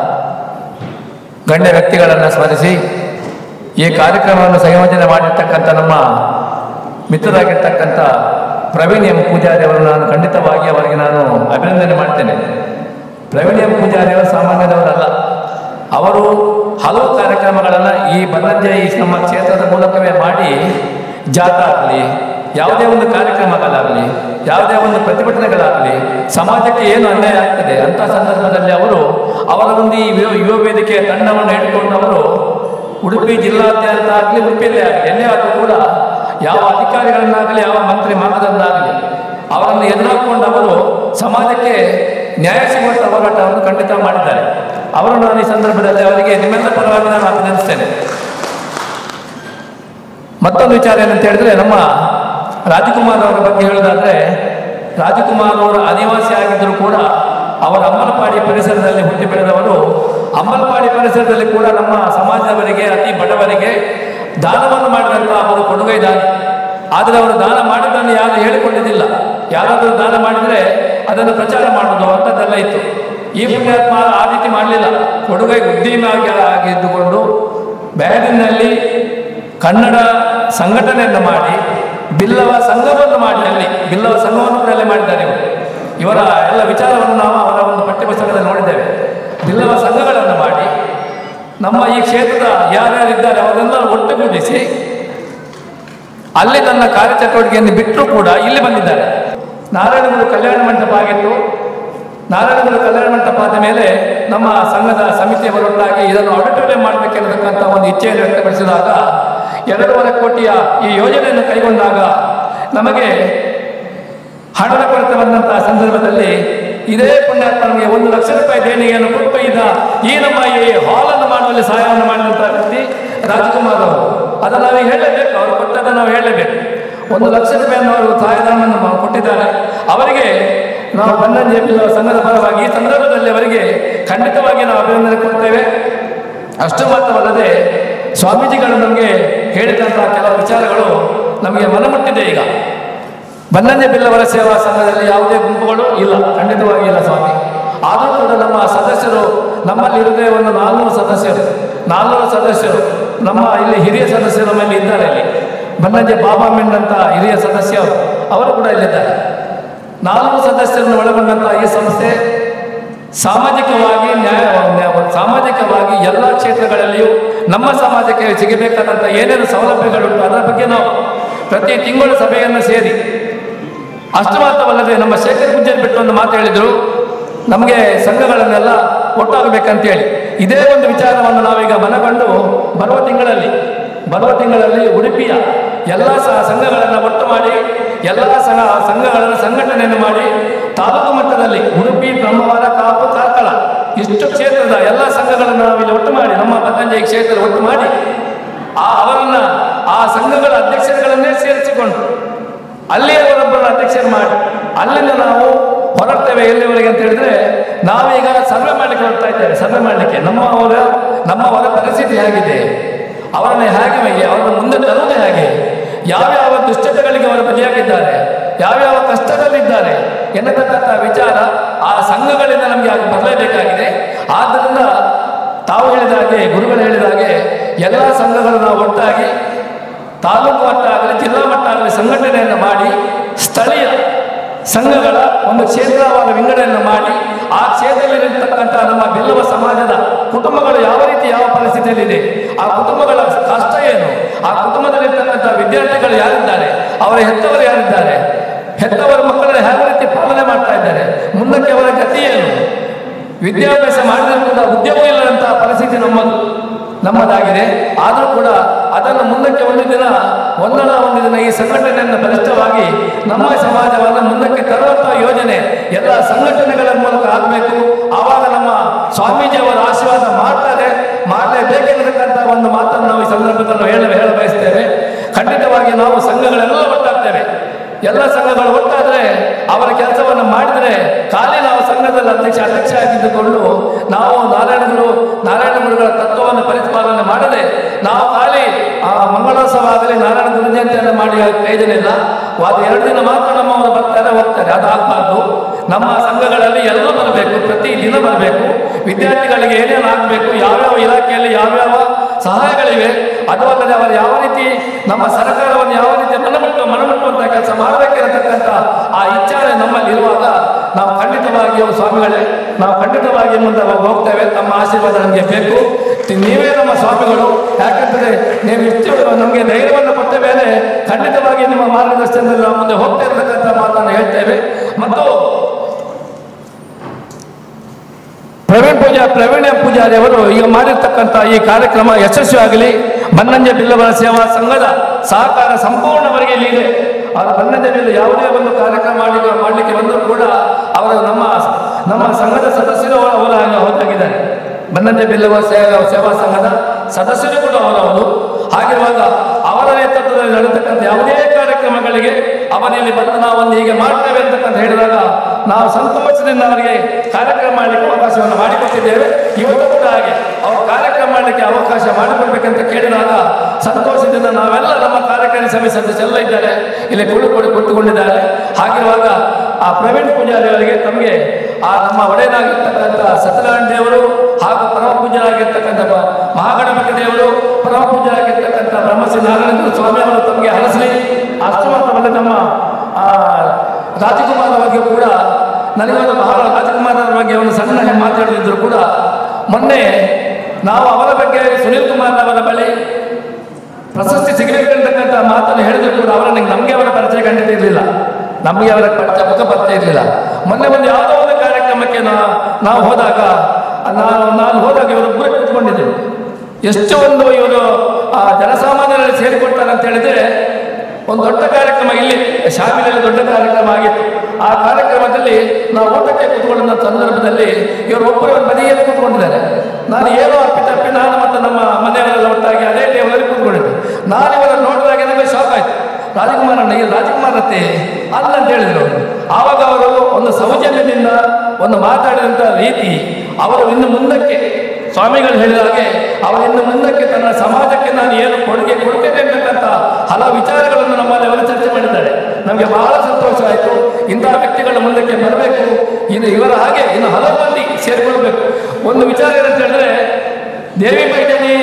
ಗಣ್ಯ ವ್ಯಕ್ತಿಗಳನ್ನು ಸ್ಮರಿಸಿ ಈ ಕಾರ್ಯಕ್ರಮವನ್ನು ಸಂಯೋಜನೆ ಮಾಡಿರ್ತಕ್ಕಂಥ ನಮ್ಮ ಮಿತ್ರರಾಗಿರ್ತಕ್ಕಂಥ ಪ್ರವೀಣ್ ಎಂ ಪೂಜಾರಿ ಅವರನ್ನು ನಾನು ಖಂಡಿತವಾಗಿ ಅವರಿಗೆ ನಾನು ಅಭಿನಂದನೆ ಮಾಡ್ತೇನೆ. ಪ್ರವೀಣ್ ಎಂ ಪೂಜಾರಿ ಅವರು ಸಾಮಾನ್ಯದವರಲ್ಲ. ಅವರು ಹಲವು ಕಾರ್ಯಕ್ರಮಗಳನ್ನು ಈ ಬನ್ನಂಜೆ ಈ ನಮ್ಮ ಕ್ಷೇತ್ರದ ಮೂಲಕವೇ ಮಾಡಿ, ಜಾಥಾ ಆಗಲಿ, ಯಾವುದೇ ಒಂದು ಕಾರ್ಯಕ್ರಮಗಳಾಗಲಿ, ಯಾವುದೇ ಒಂದು ಪ್ರತಿಭಟನೆಗಳಾಗಲಿ, ಸಮಾಜಕ್ಕೆ ಏನು ಅನ್ಯಾಯ ಆಗ್ತದೆ ಅಂಥ ಸಂದರ್ಭದಲ್ಲಿ ಅವರು ಅವರ ಒಂದು ಈ ಯುವ ವೇದಿಕೆಯ ತಂಡವನ್ನು ಹಿಡ್ಕೊಂಡು ಅವರು ಉಡುಪಿ ಜಿಲ್ಲಾದ್ಯಂತ ಆಗಲಿ, ಉಡುಪಿಯಲ್ಲೇ ಆಗಲಿ, ಎಲ್ಲೇ ಆದರೂ ಕೂಡ ಯಾವ ಅಧಿಕಾರಿಗಳನ್ನಾಗಲಿ, ಯಾವ ಮಂತ್ರಿ ಮಹೋದಯರನ್ನಾಗಲಿ ಅವರನ್ನು ಎದುರಾಕೊಂಡು ಅವರು ಸಮಾಜಕ್ಕೆ ನ್ಯಾಯ ಸಿಗುವಂಥ ಹೋರಾಟವನ್ನು ಖಂಡಿತ ಮಾಡಿದ್ದಾರೆ. ಅವರನ್ನು ನಾನು ಈ ಸಂದರ್ಭದಲ್ಲಿ ಅವರಿಗೆ ನಿಮ್ಮೆಲ್ಲ ಪರವಾಗಿ ನಾನು ಅಭಿನಂದಿಸ್ತೇನೆ. ಮತ್ತೊಂದು ವಿಚಾರ ಏನಂತ ಹೇಳಿದ್ರೆ, ನಮ್ಮ ರಾಜಕುಮಾರ್ ಅವರ ಬಗ್ಗೆ ಹೇಳೋದಾದ್ರೆ, ರಾಜಕುಮಾರ್ ಅವರ ಅನಿವಾಸಿ ಆಗಿದ್ದರೂ ಕೂಡ ಅವರ ಅಮ್ಮನಪಾಡಿ ಪರಿಸರದಲ್ಲಿ ಹುಟ್ಟಿ ಬೆಳೆದವರು. ಅಮ್ಮನಪಾಡಿ ಪರಿಸರದಲ್ಲಿ ಕೂಡ ನಮ್ಮ ಸಮಾಜದವರಿಗೆ, ಅತಿ ಬಡವರಿಗೆ ದಾನವನ್ನು ಮಾಡಿದಂಥ ಅವರು ಕೊಡುಗೈ ದಾನ. ಆದರೆ ಅವರು ದಾನ ಮಾಡಿದ್ದನ್ನು ಯಾರು ಹೇಳಿಕೊಂಡಿದ್ದಿಲ್ಲ. ಯಾರಾದರೂ ದಾನ ಮಾಡಿದರೆ ಅದನ್ನು ಪ್ರಚಾರ ಮಾಡೋದು ಅಂಥದ್ದೆಲ್ಲ ಇತ್ತು. ಈ ಪುಣ್ಯಾತ್ಮ ಆ ರೀತಿ ಮಾಡಲಿಲ್ಲ. ಕೊಡುಗೈ ಉದ್ಯಮಿಯಾಗಿ ಆಗಿದ್ದುಕೊಂಡು ಬ್ಯಾಂಗ್ಳೂರಿನಲ್ಲಿ ಕನ್ನಡ ಸಂಘಟನೆಯನ್ನು ಮಾಡಿ, ಬಿಲ್ಲವ ಸಂಘವನ್ನು ಮಾಡಿ, ಅಲ್ಲಿ ಬಿಲ್ಲವ ಸಂಘವನ್ನು ಕೂಡ ಅಲ್ಲೇ ಮಾಡಿದ್ದಾರೆ. ಇವರ ಎಲ್ಲ ವಿಚಾರವನ್ನು ನಾವು ಅವರ ಒಂದು ಪಠ್ಯಪುಸ್ತಕದಲ್ಲಿ ನೋಡಿದ್ದೇವೆ. ಬಿಲ್ಲವ ಸಂಘಗಳನ್ನು ಮಾಡಿ ನಮ್ಮ ಈ ಕ್ಷೇತ್ರದ ಯಾರ್ಯಾರಿದ್ದಾರೆ ಅವರೆಲ್ಲ ಒಟ್ಟುಗೂಡಿಸಿ ಅಲ್ಲಿ ತನ್ನ ಕಾರ್ಯಚಟುವಟಿಕೆಯನ್ನು ಬಿಟ್ಟರೂ ಕೂಡ ಇಲ್ಲಿ ಬಂದಿದ್ದಾರೆ. ನಾರಾಯಣಗುರು ಕಲ್ಯಾಣ ಮಂಟಪ ಆಗಿತ್ತು. ನಾರಾಯಣಗುರು ಕಲ್ಯಾಣ ಮಂಟಪ ಆದ ಮೇಲೆ ನಮ್ಮ ಸಂಘದ ಸಮಿತಿಯವರೊಂದಾಗಿ ಇದನ್ನು ಆಡಿಟೋರಿಯಂ ಮಾಡಬೇಕೆನ್ನತಕ್ಕಂಥ ಒಂದು ಇಚ್ಛೆಯನ್ನು ವ್ಯಕ್ತಪಡಿಸಿದಾಗ 2.5 ಕೋಟಿಯ ಈ ಯೋಜನೆಯನ್ನು ಕೈಗೊಂಡಾಗ ನಮಗೆ ಹಣದ ಕೊರತೆ ಬಂದಂತಹ ಸಂದರ್ಭದಲ್ಲಿ ಇದೇ ಪುಣ್ಯಾತ್ಮನಿಗೆ 1 ಲಕ್ಷ ರೂಪಾಯಿ ದೇಣಿಗೆಯನ್ನು ಕೊಟ್ಟು ಈ ನಮ್ಮ ಈ ಹಾಲನ್ನು ಮಾಡುವಲ್ಲಿ ಸಹಾಯವನ್ನು ಮಾಡಿದಂತಹ ವ್ಯಕ್ತಿ ರಾಜ್ಕುಮಾರ್ ಅವರು. ಅದನ್ನು ನಾವು ಹೇಳಲೇಬೇಕು, ಅವರು ಕೊಟ್ಟದನ್ನು ನಾವು ಹೇಳಲೇಬೇಕು. 1 ಲಕ್ಷ ರೂಪಾಯಿಯನ್ನು ಅವರು ಸಹಾಯಧನವನ್ನು ಕೊಟ್ಟಿದ್ದಾರೆ. ಅವರಿಗೆ ನಾವು ಬನ್ನಂಜೆ ಬಿಲ್ಲವ ಸಂಘದ ಪರವಾಗಿ ಈ ಸಂದರ್ಭದಲ್ಲಿ ಅವರಿಗೆ ಖಂಡಿತವಾಗಿ ನಾವು ಅಭಿನಂದನೆ ಕೊಡ್ತೇವೆ. ಅಷ್ಟು ಮಾತ್ರವಲ್ಲದೆ ಸ್ವಾಮೀಜಿಗಳು ನಮಗೆ ಹೇಳಿದಂತಹ ಕೆಲವು ವಿಚಾರಗಳು ನಮಗೆ ಮನಮುಟ್ಟಿದೆ. ಈಗ ಬನ್ನಂಜೆ ಬಿಲ್ಲವರ ಸೇವಾ ಸಂಘದಲ್ಲಿ ಯಾವುದೇ ಗುಂಪುಗಳು ಇಲ್ಲ, ಖಂಡಿತವಾಗಿ ಇಲ್ಲ ಸ್ವಾಮಿ. ಆದರೂ ಕೂಡ ನಮ್ಮ ಸದಸ್ಯರು, ನಮ್ಮಲ್ಲಿ ಇರುವುದೇ ಒಂದು 400 ಸದಸ್ಯರು ನಮ್ಮ ಇಲ್ಲಿ ಹಿರಿಯ ಸದಸ್ಯರು ನಮ್ಮಲ್ಲಿ ಇದ್ದಾರೆ. ಇಲ್ಲಿ ಬನ್ನಂಜೆ ಬಾಬಾ ಮೆಂಡ್ ಅಂತ ಹಿರಿಯ ಸದಸ್ಯರು ಅವರು ಕೂಡ ಇಲ್ಲಿದ್ದಾರೆ. 400 ಸದಸ್ಯರನ್ನು ಒಳಗೊಂಡಂತಹ ಈ ಸಂಸ್ಥೆ ಸಾಮಾಜಿಕವಾಗಿ ಸಾಮಾಜಿಕವಾಗಿ ಎಲ್ಲ ಕ್ಷೇತ್ರಗಳಲ್ಲಿಯೂ ನಮ್ಮ ಸಮಾಜಕ್ಕೆ ಸಿಗಬೇಕಾದಂಥ ಏನೇನು ಸೌಲಭ್ಯಗಳುಂಟು ಅದರ ಬಗ್ಗೆ ನಾವು ಪ್ರತಿ ತಿಂಗಳು ಸಭೆಯನ್ನು ಸೇರಿ, ಅಷ್ಟು ಮಾತ್ರವಲ್ಲದೆ ನಮ್ಮ ಶೇಖರ್ ಪೂಜಾರಿ ಬಿಟ್ಟು ಒಂದು ಮಾತು ಹೇಳಿದರು, ನಮಗೆ ಸಂಘಗಳನ್ನೆಲ್ಲ ಒಟ್ಟಾಗಬೇಕಂತೇಳಿ. ಇದೇ ಒಂದು ವಿಚಾರವನ್ನು ನಾವೀಗ ಮನಗಂಡು ಬರುವ ತಿಂಗಳಲ್ಲಿ ಉಡುಪಿಯ ಎಲ್ಲ ಸಂಘಗಳನ್ನು ಒಟ್ಟು ಮಾಡಿ ಎಲ್ಲ ಸಂಘಗಳನ್ನು ಸಂಘಟನೆಯನ್ನು ಮಾಡಿ ತಾಲೂಕು ಮಟ್ಟದಲ್ಲಿ ಉಡುಪಿ, ಬ್ರಹ್ಮವರ, ಕಾಪು, ಕಾರ್ಕಳ ಇಷ್ಟು ಕ್ಷೇತ್ರದ ಎಲ್ಲ ಸಂಘಗಳನ್ನು ನಾವಿಲ್ಲಿ ಒಟ್ಟು ಮಾಡಿ ನಮ್ಮ ಬನ್ನಂಜೆ ಕ್ಷೇತ್ರ ಒಟ್ಟು ಮಾಡಿ ಅವರನ್ನ ಆ ಸಂಘಗಳ ಅಧ್ಯಕ್ಷರುಗಳನ್ನೇ ಸೇರಿಸಿಕೊಂಡು ಅಲ್ಲಿಯೇ ಅವರೊಬ್ಬರನ್ನ ಅಧ್ಯಕ್ಷರು ಮಾಡಿ ಅಲ್ಲಿಂದ ನಾವು ಹೊರಡ್ತೇವೆ. ಎಲ್ಲಿವರೆಗೆ ಅಂತ ಹೇಳಿದ್ರೆ ನಾವೀಗ ಸರ್ವೆ ಮಾಡಲಿಕ್ಕೆ ಹೊರಡ್ತಾ ಇದ್ದೇವೆ. ಸರ್ವೆ ಮಾಡಲಿಕ್ಕೆ ನಮ್ಮವರ ಪರಿಸ್ಥಿತಿ ಹೇಗಿದೆ, ಅವರನ್ನು ಹೇಗೆ ಅವರನ್ನು ಮುಂದೆ ತರುವುದು ಹೇಗೆ, ಯಾವ್ಯಾವ ದುಶ್ಚಟಗಳಿಗೆ ಅವರು ಬಲಿಯಾಗಿದ್ದಾರೆ, ಯಾವ್ಯಾವ ಕಷ್ಟದಲ್ಲಿದ್ದಾರೆ ಎನ್ನತಕ್ಕಂಥ ವಿಚಾರ ಆ ಸಂಘಗಳಿಂದ ನಮಗೆ ಆಗ ಬರಲೇಬೇಕಾಗಿದೆ. ಆದ್ದರಿಂದ ತಾವು ಹೇಳಿದ ಹಾಗೆ, ಗುರುಗಳು ಹೇಳಿದ ಹಾಗೆ ಎಲ್ಲ ಸಂಘಗಳು ನಾವು ಒಟ್ಟಾಗಿ ತಾಲೂಕು ಮಟ್ಟ ಆಗಲಿ ಜಿಲ್ಲಾ ಮಟ್ಟ ಆಗಲಿ ಸಂಘಟನೆಯನ್ನು ಮಾಡಿ ಸ್ಥಳೀಯ ಸಂಘಗಳ ಒಂದು ಕ್ಷೇತ್ರವಾದ ವಿಂಗಡಣೆಯನ್ನು ಮಾಡಿ ಆ ಕ್ಷೇತ್ರದಲ್ಲಿರತಕ್ಕಂಥ ನಮ್ಮ ಬಿಲ್ಲವ ಸಮಾಜದ ಕುಟುಂಬಗಳು ಯಾವ ರೀತಿ ಯಾವ ಪರಿಸ್ಥಿತಿಯಲ್ಲಿದೆ, ಆ ಕುಟುಂಬಗಳ ಕಷ್ಟ ಏನು, ಆ ಕುಟುಂಬದಲ್ಲಿರ್ತಕ್ಕಂಥ ವಿದ್ಯಾರ್ಥಿಗಳು ಯಾರಿದ್ದಾರೆ, ಅವರ ಹೆತ್ತವರು ಯಾರಿದ್ದಾರೆ, ಹೆತ್ತವರ ಮಕ್ಕಳನ್ನು ಯಾವ ರೀತಿ ಪಾಲನೆ ಮಾಡ್ತಾ ಇದ್ದಾರೆ, ಮುಂದಕ್ಕೆ ಅವರ ಗತಿ ಏನು, ವಿದ್ಯಾಭ್ಯಾಸ ಮಾಡಿದರೂ ಕೂಡ ಉದ್ಯೋಗ ಇಲ್ಲದಂತಹ ಪರಿಸ್ಥಿತಿ ನಮ್ಮದಾಗಿದೆ. ಆದರೂ ಕೂಡ ಅದನ್ನು ಮುಂದಕ್ಕೆ ಒಂದು ದಿನ ಈ ಸಂಘಟನೆಯನ್ನು ಬಲಿಷ್ಠವಾಗಿ ನಮ್ಮ ಸಮಾಜವನ್ನು ಮುಂದಕ್ಕೆ ತರುವಂತಹ ಯೋಜನೆ ಎಲ್ಲ ಸಂಘಟನೆಗಳ ಮೂಲಕ ಆಗಬೇಕು. ಆವಾಗ ನಮ್ಮ ಸ್ವಾಮೀಜಿಯವರ ಆಶೀರ್ವಾದ ಮಾಡಲೇಬೇಕೆನ್ನತಕ್ಕಂಥ ಒಂದು ಮಾತನ್ನು ನಾವು ಈ ಸಂದರ್ಭದಲ್ಲಿ ಹೇಳ ಬಯಸ್ತೇವೆ. ಖಂಡಿತವಾಗಿ ನಾವು ಸಂಘಗಳೆಲ್ಲ ಒಟ್ಟಾಗ್ತೇವೆ. ಎಲ್ಲ ಸಂಘಗಳು ಒಟ್ಟಾದರೆ ಅವರ ಕೆಲಸವನ್ನು ಮಾಡಿದರೆ ಖಾಲಿ ನಾವು ಸಂಘದಲ್ಲಿ ಅಧ್ಯಕ್ಷ ಆಗಿದ್ದುಕೊಂಡು ನಾವು ನಾರಾಯಣ ಗುರುಗಳ ತತ್ವವನ್ನು ಪರಿಪಾಲನೆ ಮಾಡದೆ ನಾವು ಖಾಲಿ ಮಂಗಳೋತ್ಸವ ಆಗಲಿ ನಾರಾಯಣ ಗುರು ಜಯಂತಿಯನ್ನು ಮಾಡಿ ಪ್ರಯೋಜನ ಇಲ್ಲ. ಅದು 2 ದಿನ ಮಾತ್ರ ನಮ್ಮವರು ಬರ್ತಾರೆ ಹೋಗ್ತಾರೆ, ಅದಾಗಬಾರ್ದು. ನಮ್ಮ ಸಂಘಗಳಲ್ಲಿ ಎಲ್ಲರೂ ಬರಬೇಕು, ಪ್ರತಿ ದಿನ ಬರಬೇಕು. ವಿದ್ಯಾರ್ಥಿಗಳಿಗೆ ಏನೇನು ಆಗಬೇಕು, ಯಾವ್ಯಾವ ಇಲಾಖೆಯಲ್ಲಿ ಯಾವ್ಯಾವ ಸಹಾಯಗಳಿವೆ, ಅದು ಅಲ್ಲದೆ ಅವರು ಯಾವ ರೀತಿ ನಮ್ಮ ಸರ್ಕಾರವನ್ನು ಯಾವ ರೀತಿ ಮನಮುಟ್ಟುವಂತ ಕೆಲಸ ಮಾಡಬೇಕಿರತಕ್ಕಂಥ ಆ ಇಚ್ಛಾನೆ ನಮ್ಮಲ್ಲಿ ಇರುವಾಗ ನಾವು ಖಂಡಿತವಾಗಿ ಸ್ವಾಮಿಗಳೇ ನಾವು ಖಂಡಿತವಾಗಿ ಮುಂದೆ ಹೋಗ್ತೇವೆ. ತಮ್ಮ ಆಶೀರ್ವಾದ ನಮಗೆ ಬೇಕು. ನೀವೇ ನಮ್ಮ ಸ್ವಾಮಿಗಳು, ಯಾಕಂದರೆ ನೀವು ಇಷ್ಟು ನಮಗೆ ಧೈರ್ಯವನ್ನು ಕೊಟ್ಟ ಮೇಲೆ ಖಂಡಿತವಾಗಿ ನಿಮ್ಮ ಮಾರ್ಗದರ್ಶನದಲ್ಲಿ ನಾವು ಮುಂದೆ ಹೋಗ್ತಾ ಇರತಕ್ಕಂಥ ಮಾತನ್ನು ಹೇಳ್ತೇವೆ. ಮತ್ತು ಪ್ರವೀಣ ಪೂಜಾರಿ ಅವರು ಈಗ ಮಾಡಿರ್ತಕ್ಕಂಥ ಈ ಕಾರ್ಯಕ್ರಮ ಯಶಸ್ವಿಯಾಗಲಿ. ಬನ್ನಂಜೆ ಬಿಲ್ಲವರ ಸೇವಾ ಸಂಘದ ಸಹಕಾರ ಸಂಪೂರ್ಣವರೆಗೆ ಇಲ್ಲಿ ಇದೆ. ಅವರು ಬನ್ನಂಜೆ ಬಿಲ್ಲು ಯಾವುದೇ ಒಂದು ಕಾರ್ಯಕ್ರಮ ಮಾಡಲಿಕ್ಕೆ ಬಂದರೂ ಕೂಡ ಅವರು ನಮ್ಮ ಸಂಘದ ಸದಸ್ಯರು ಅವರಾಗಿದ್ದಾರೆ. ಬನ್ನಂಜೆ ಬಿಲ್ಲವರ ಸೇವಾ ಸಂಘದ ಸದಸ್ಯರು ಕೂಡ ಅವರವರು. ಹಾಗಿರುವಾಗ ಅವರ ನೇತೃತ್ವದಲ್ಲಿ ನಡೆತಕ್ಕಂಥ ಯಾವುದೇ ಕಾರ್ಯಕ್ರಮಗಳಿಗೆ ಅವರಲ್ಲಿ ಬಂದು ನಾವೊಂದು ಹೀಗೆ ಮಾಡ್ತೇವೆ ಅಂತಕ್ಕಂತ ಹೇಳಿದಾಗ ನಾವು ಸಂತೋಷದಿಂದ ಅವರಿಗೆ ಕಾರ್ಯಕ್ರಮ ಮಾಡಲಿಕ್ಕೆ ಅವಕಾಶವನ್ನು ಮಾಡಿಕೊಟ್ಟಿದ್ದೇವೆ. ಇವತ್ತು ಕೂಡ ಹಾಗೆ ಅವರು ಕಾರ್ಯಕ್ರಮ ಮಾಡಲಿಕ್ಕೆ ಅವಕಾಶ ಮಾಡಿಕೊಡ್ಬೇಕಂತ ಕೇಳಿದಾಗ ಸಂತೋಷದಿಂದ ನಾವೆಲ್ಲ ನಮ್ಮ ಕಾರ್ಯಕಾರಿ ಸಮಿತಿ ಸದಸ್ಯರೆಲ್ಲ ಇದ್ದಾರೆ, ಇಲ್ಲಿ ಕುಳಿತುಕೊಂಡಿದ್ದಾರೆ. ಹಾಗಿರುವಾಗ ಆ ಪ್ರವೀಣ್ ಪೂಜಾರಿ ಅವರಿಗೆ ತಮಗೆ ಆ ನಮ್ಮ ಒಡೆಯನಾಗಿರ್ತಕ್ಕಂಥ ಸತ್ಯನಾರಾಯಣ ದೇವರು ಹಾಗೂ ಪರಮ ಪೂಜ್ಯರಾಗಿರ್ತಕ್ಕಂಥ ಮಹಾಗಣಪತಿ ದೇವರು, ಪರಮ ಪೂಜ್ಯರಾಗಿರ್ತಕ್ಕಂಥ ಬ್ರಹ್ಮಶ್ರೀ ನಾರಾಯಣ ಸ್ವಾಮಿ ಅವರು ತಮಗೆ ಹರಸಲಿ. ಅಷ್ಟು ಮಾತ್ರವಲ್ಲ, ನಮ್ಮ ರಾಜಕುಮಾರ್ ಬಗ್ಗೆ ಕೂಡ ನನಗೊಂದು ಬಹಳ ರಾಜಕುಮಾರ್ ಅವರ ಬಗ್ಗೆ ಒಂದು ಸಣ್ಣ ಮಾತಾಡಿದ್ರು ಕೂಡ, ಮೊನ್ನೆ ನಾವು ಅವರ ಬಗ್ಗೆ ಸುನೀಲ್ ಕುಮಾರ್ ಅವರ ಬಳಿ ಪ್ರಶಸ್ತಿ ಸಿಗಬೇಕಂತಕ್ಕಂಥ ಮಾತನ್ನು ಹೇಳಿದ್ರು ಕೂಡ ನಮಗೆ ಅವರ ಪರಿಚಯ ಖಂಡಿತ ಇರಲಿಲ್ಲ, ನಮಗೆ ಅವರ ಪರಿಚಯ ಮುಖ ಪರಿಚಯ ಇರಲಿಲ್ಲ. ಮೊನ್ನೆ ಒಂದು ಯಾವುದೋ ಒಂದು ಕಾರ್ಯಕ್ರಮಕ್ಕೆ ನಾವು ಹೋದಾಗ ನಾನು ಹೋದಾಗ ಇವರು ಒಬ್ಬರೇ ಕೂತ್ಕೊಂಡಿದ್ದರು. ಎಷ್ಟು ಒಂದು ಇವರು ಜನಸಾಮಾನ್ಯರಲ್ಲಿ ಸೇರಿಕೊಡ್ತಾರೆ ಅಂತ ಹೇಳಿದ್ರೆ, ಒಂದು ದೊಡ್ಡ ಕಾರ್ಯಕ್ರಮ ಇಲ್ಲಿ ಶಾಮಿಲಲ್ಲಿ ದೊಡ್ಡ ಕಾರ್ಯಕ್ರಮ ಆಗಿತ್ತು. ಆ ಕಾರ್ಯಕ್ರಮದಲ್ಲಿ ನಾವು ಊಟಕ್ಕೆ ಕೂತ್ಕೊಂಡ ಸಂದರ್ಭದಲ್ಲಿ ಇವರು ಒಬ್ಬರು ಬದಿಯಲ್ಲಿ ಕೂತ್ಕೊಂಡಿದ್ದಾರೆ. ನಾನು ಏನೋ ಅಪ್ಪಿ ನಾನು ಮತ್ತು ನಮ್ಮ ಮನೆಯವರೆಲ್ಲ ಒಟ್ಟಾಗಿ ಅದೇ ಟೇಬಲಲ್ಲಿ ಕೂತ್ಕೊಂಡಿದ್ದೆ. ನಾನು ಇವರನ್ನು ನೋಡಿದಾಗ ನನಗೆ ಶಾಕ್ ಆಯಿತು. ರಾಜಕುಮಾರ್ ಅಣ್ಣ, ಈ ರಾಜಕುಮಾರ್ ಅತ್ತೆ ಅಲ್ಲ ಅಂತ ಹೇಳಿದರು. ಆವಾಗ ಅವರು ಒಂದು ಸೌಜನ್ಯದಿಂದ ಒಂದು ಮಾತಾಡಿದಂಥ ರೀತಿ, ಅವರು ಇನ್ನು ಮುಂದಕ್ಕೆ ಸ್ವಾಮಿಗಳು ಹೇಳಿದ ಹಾಗೆ ಅವರು ಇನ್ನು ಮುಂದಕ್ಕೆ ತನ್ನ ಸಮಾಜಕ್ಕೆ ನಾನು ಏನು ಕೊಡುಗೆ ಕೊಡ್ತೇನೆ ಅಂತಕ್ಕಂಥ ಹಲವು ವಿಚಾರಗಳನ್ನು ನಮ್ಮಲ್ಲಿ ಅವರು ಚರ್ಚೆ ಮಾಡಿದ್ದಾರೆ. ನಮಗೆ ಬಹಳ ಸಂತೋಷ ಆಯಿತು. ಇಂತಹ ವ್ಯಕ್ತಿಗಳ ಮುಂದಕ್ಕೆ ಬರಬೇಕು. ಇನ್ನು ಇವರ ಹಾಗೆ ಇನ್ನು ಹಲವು ಮಂದಿ ಸೇರಿಕೊಳ್ಬೇಕು. ಒಂದು ವಿಚಾರ ಏನಂತ ಹೇಳಿದ್ರೆ, ದೇವಿ ಬೈಡೇನಿ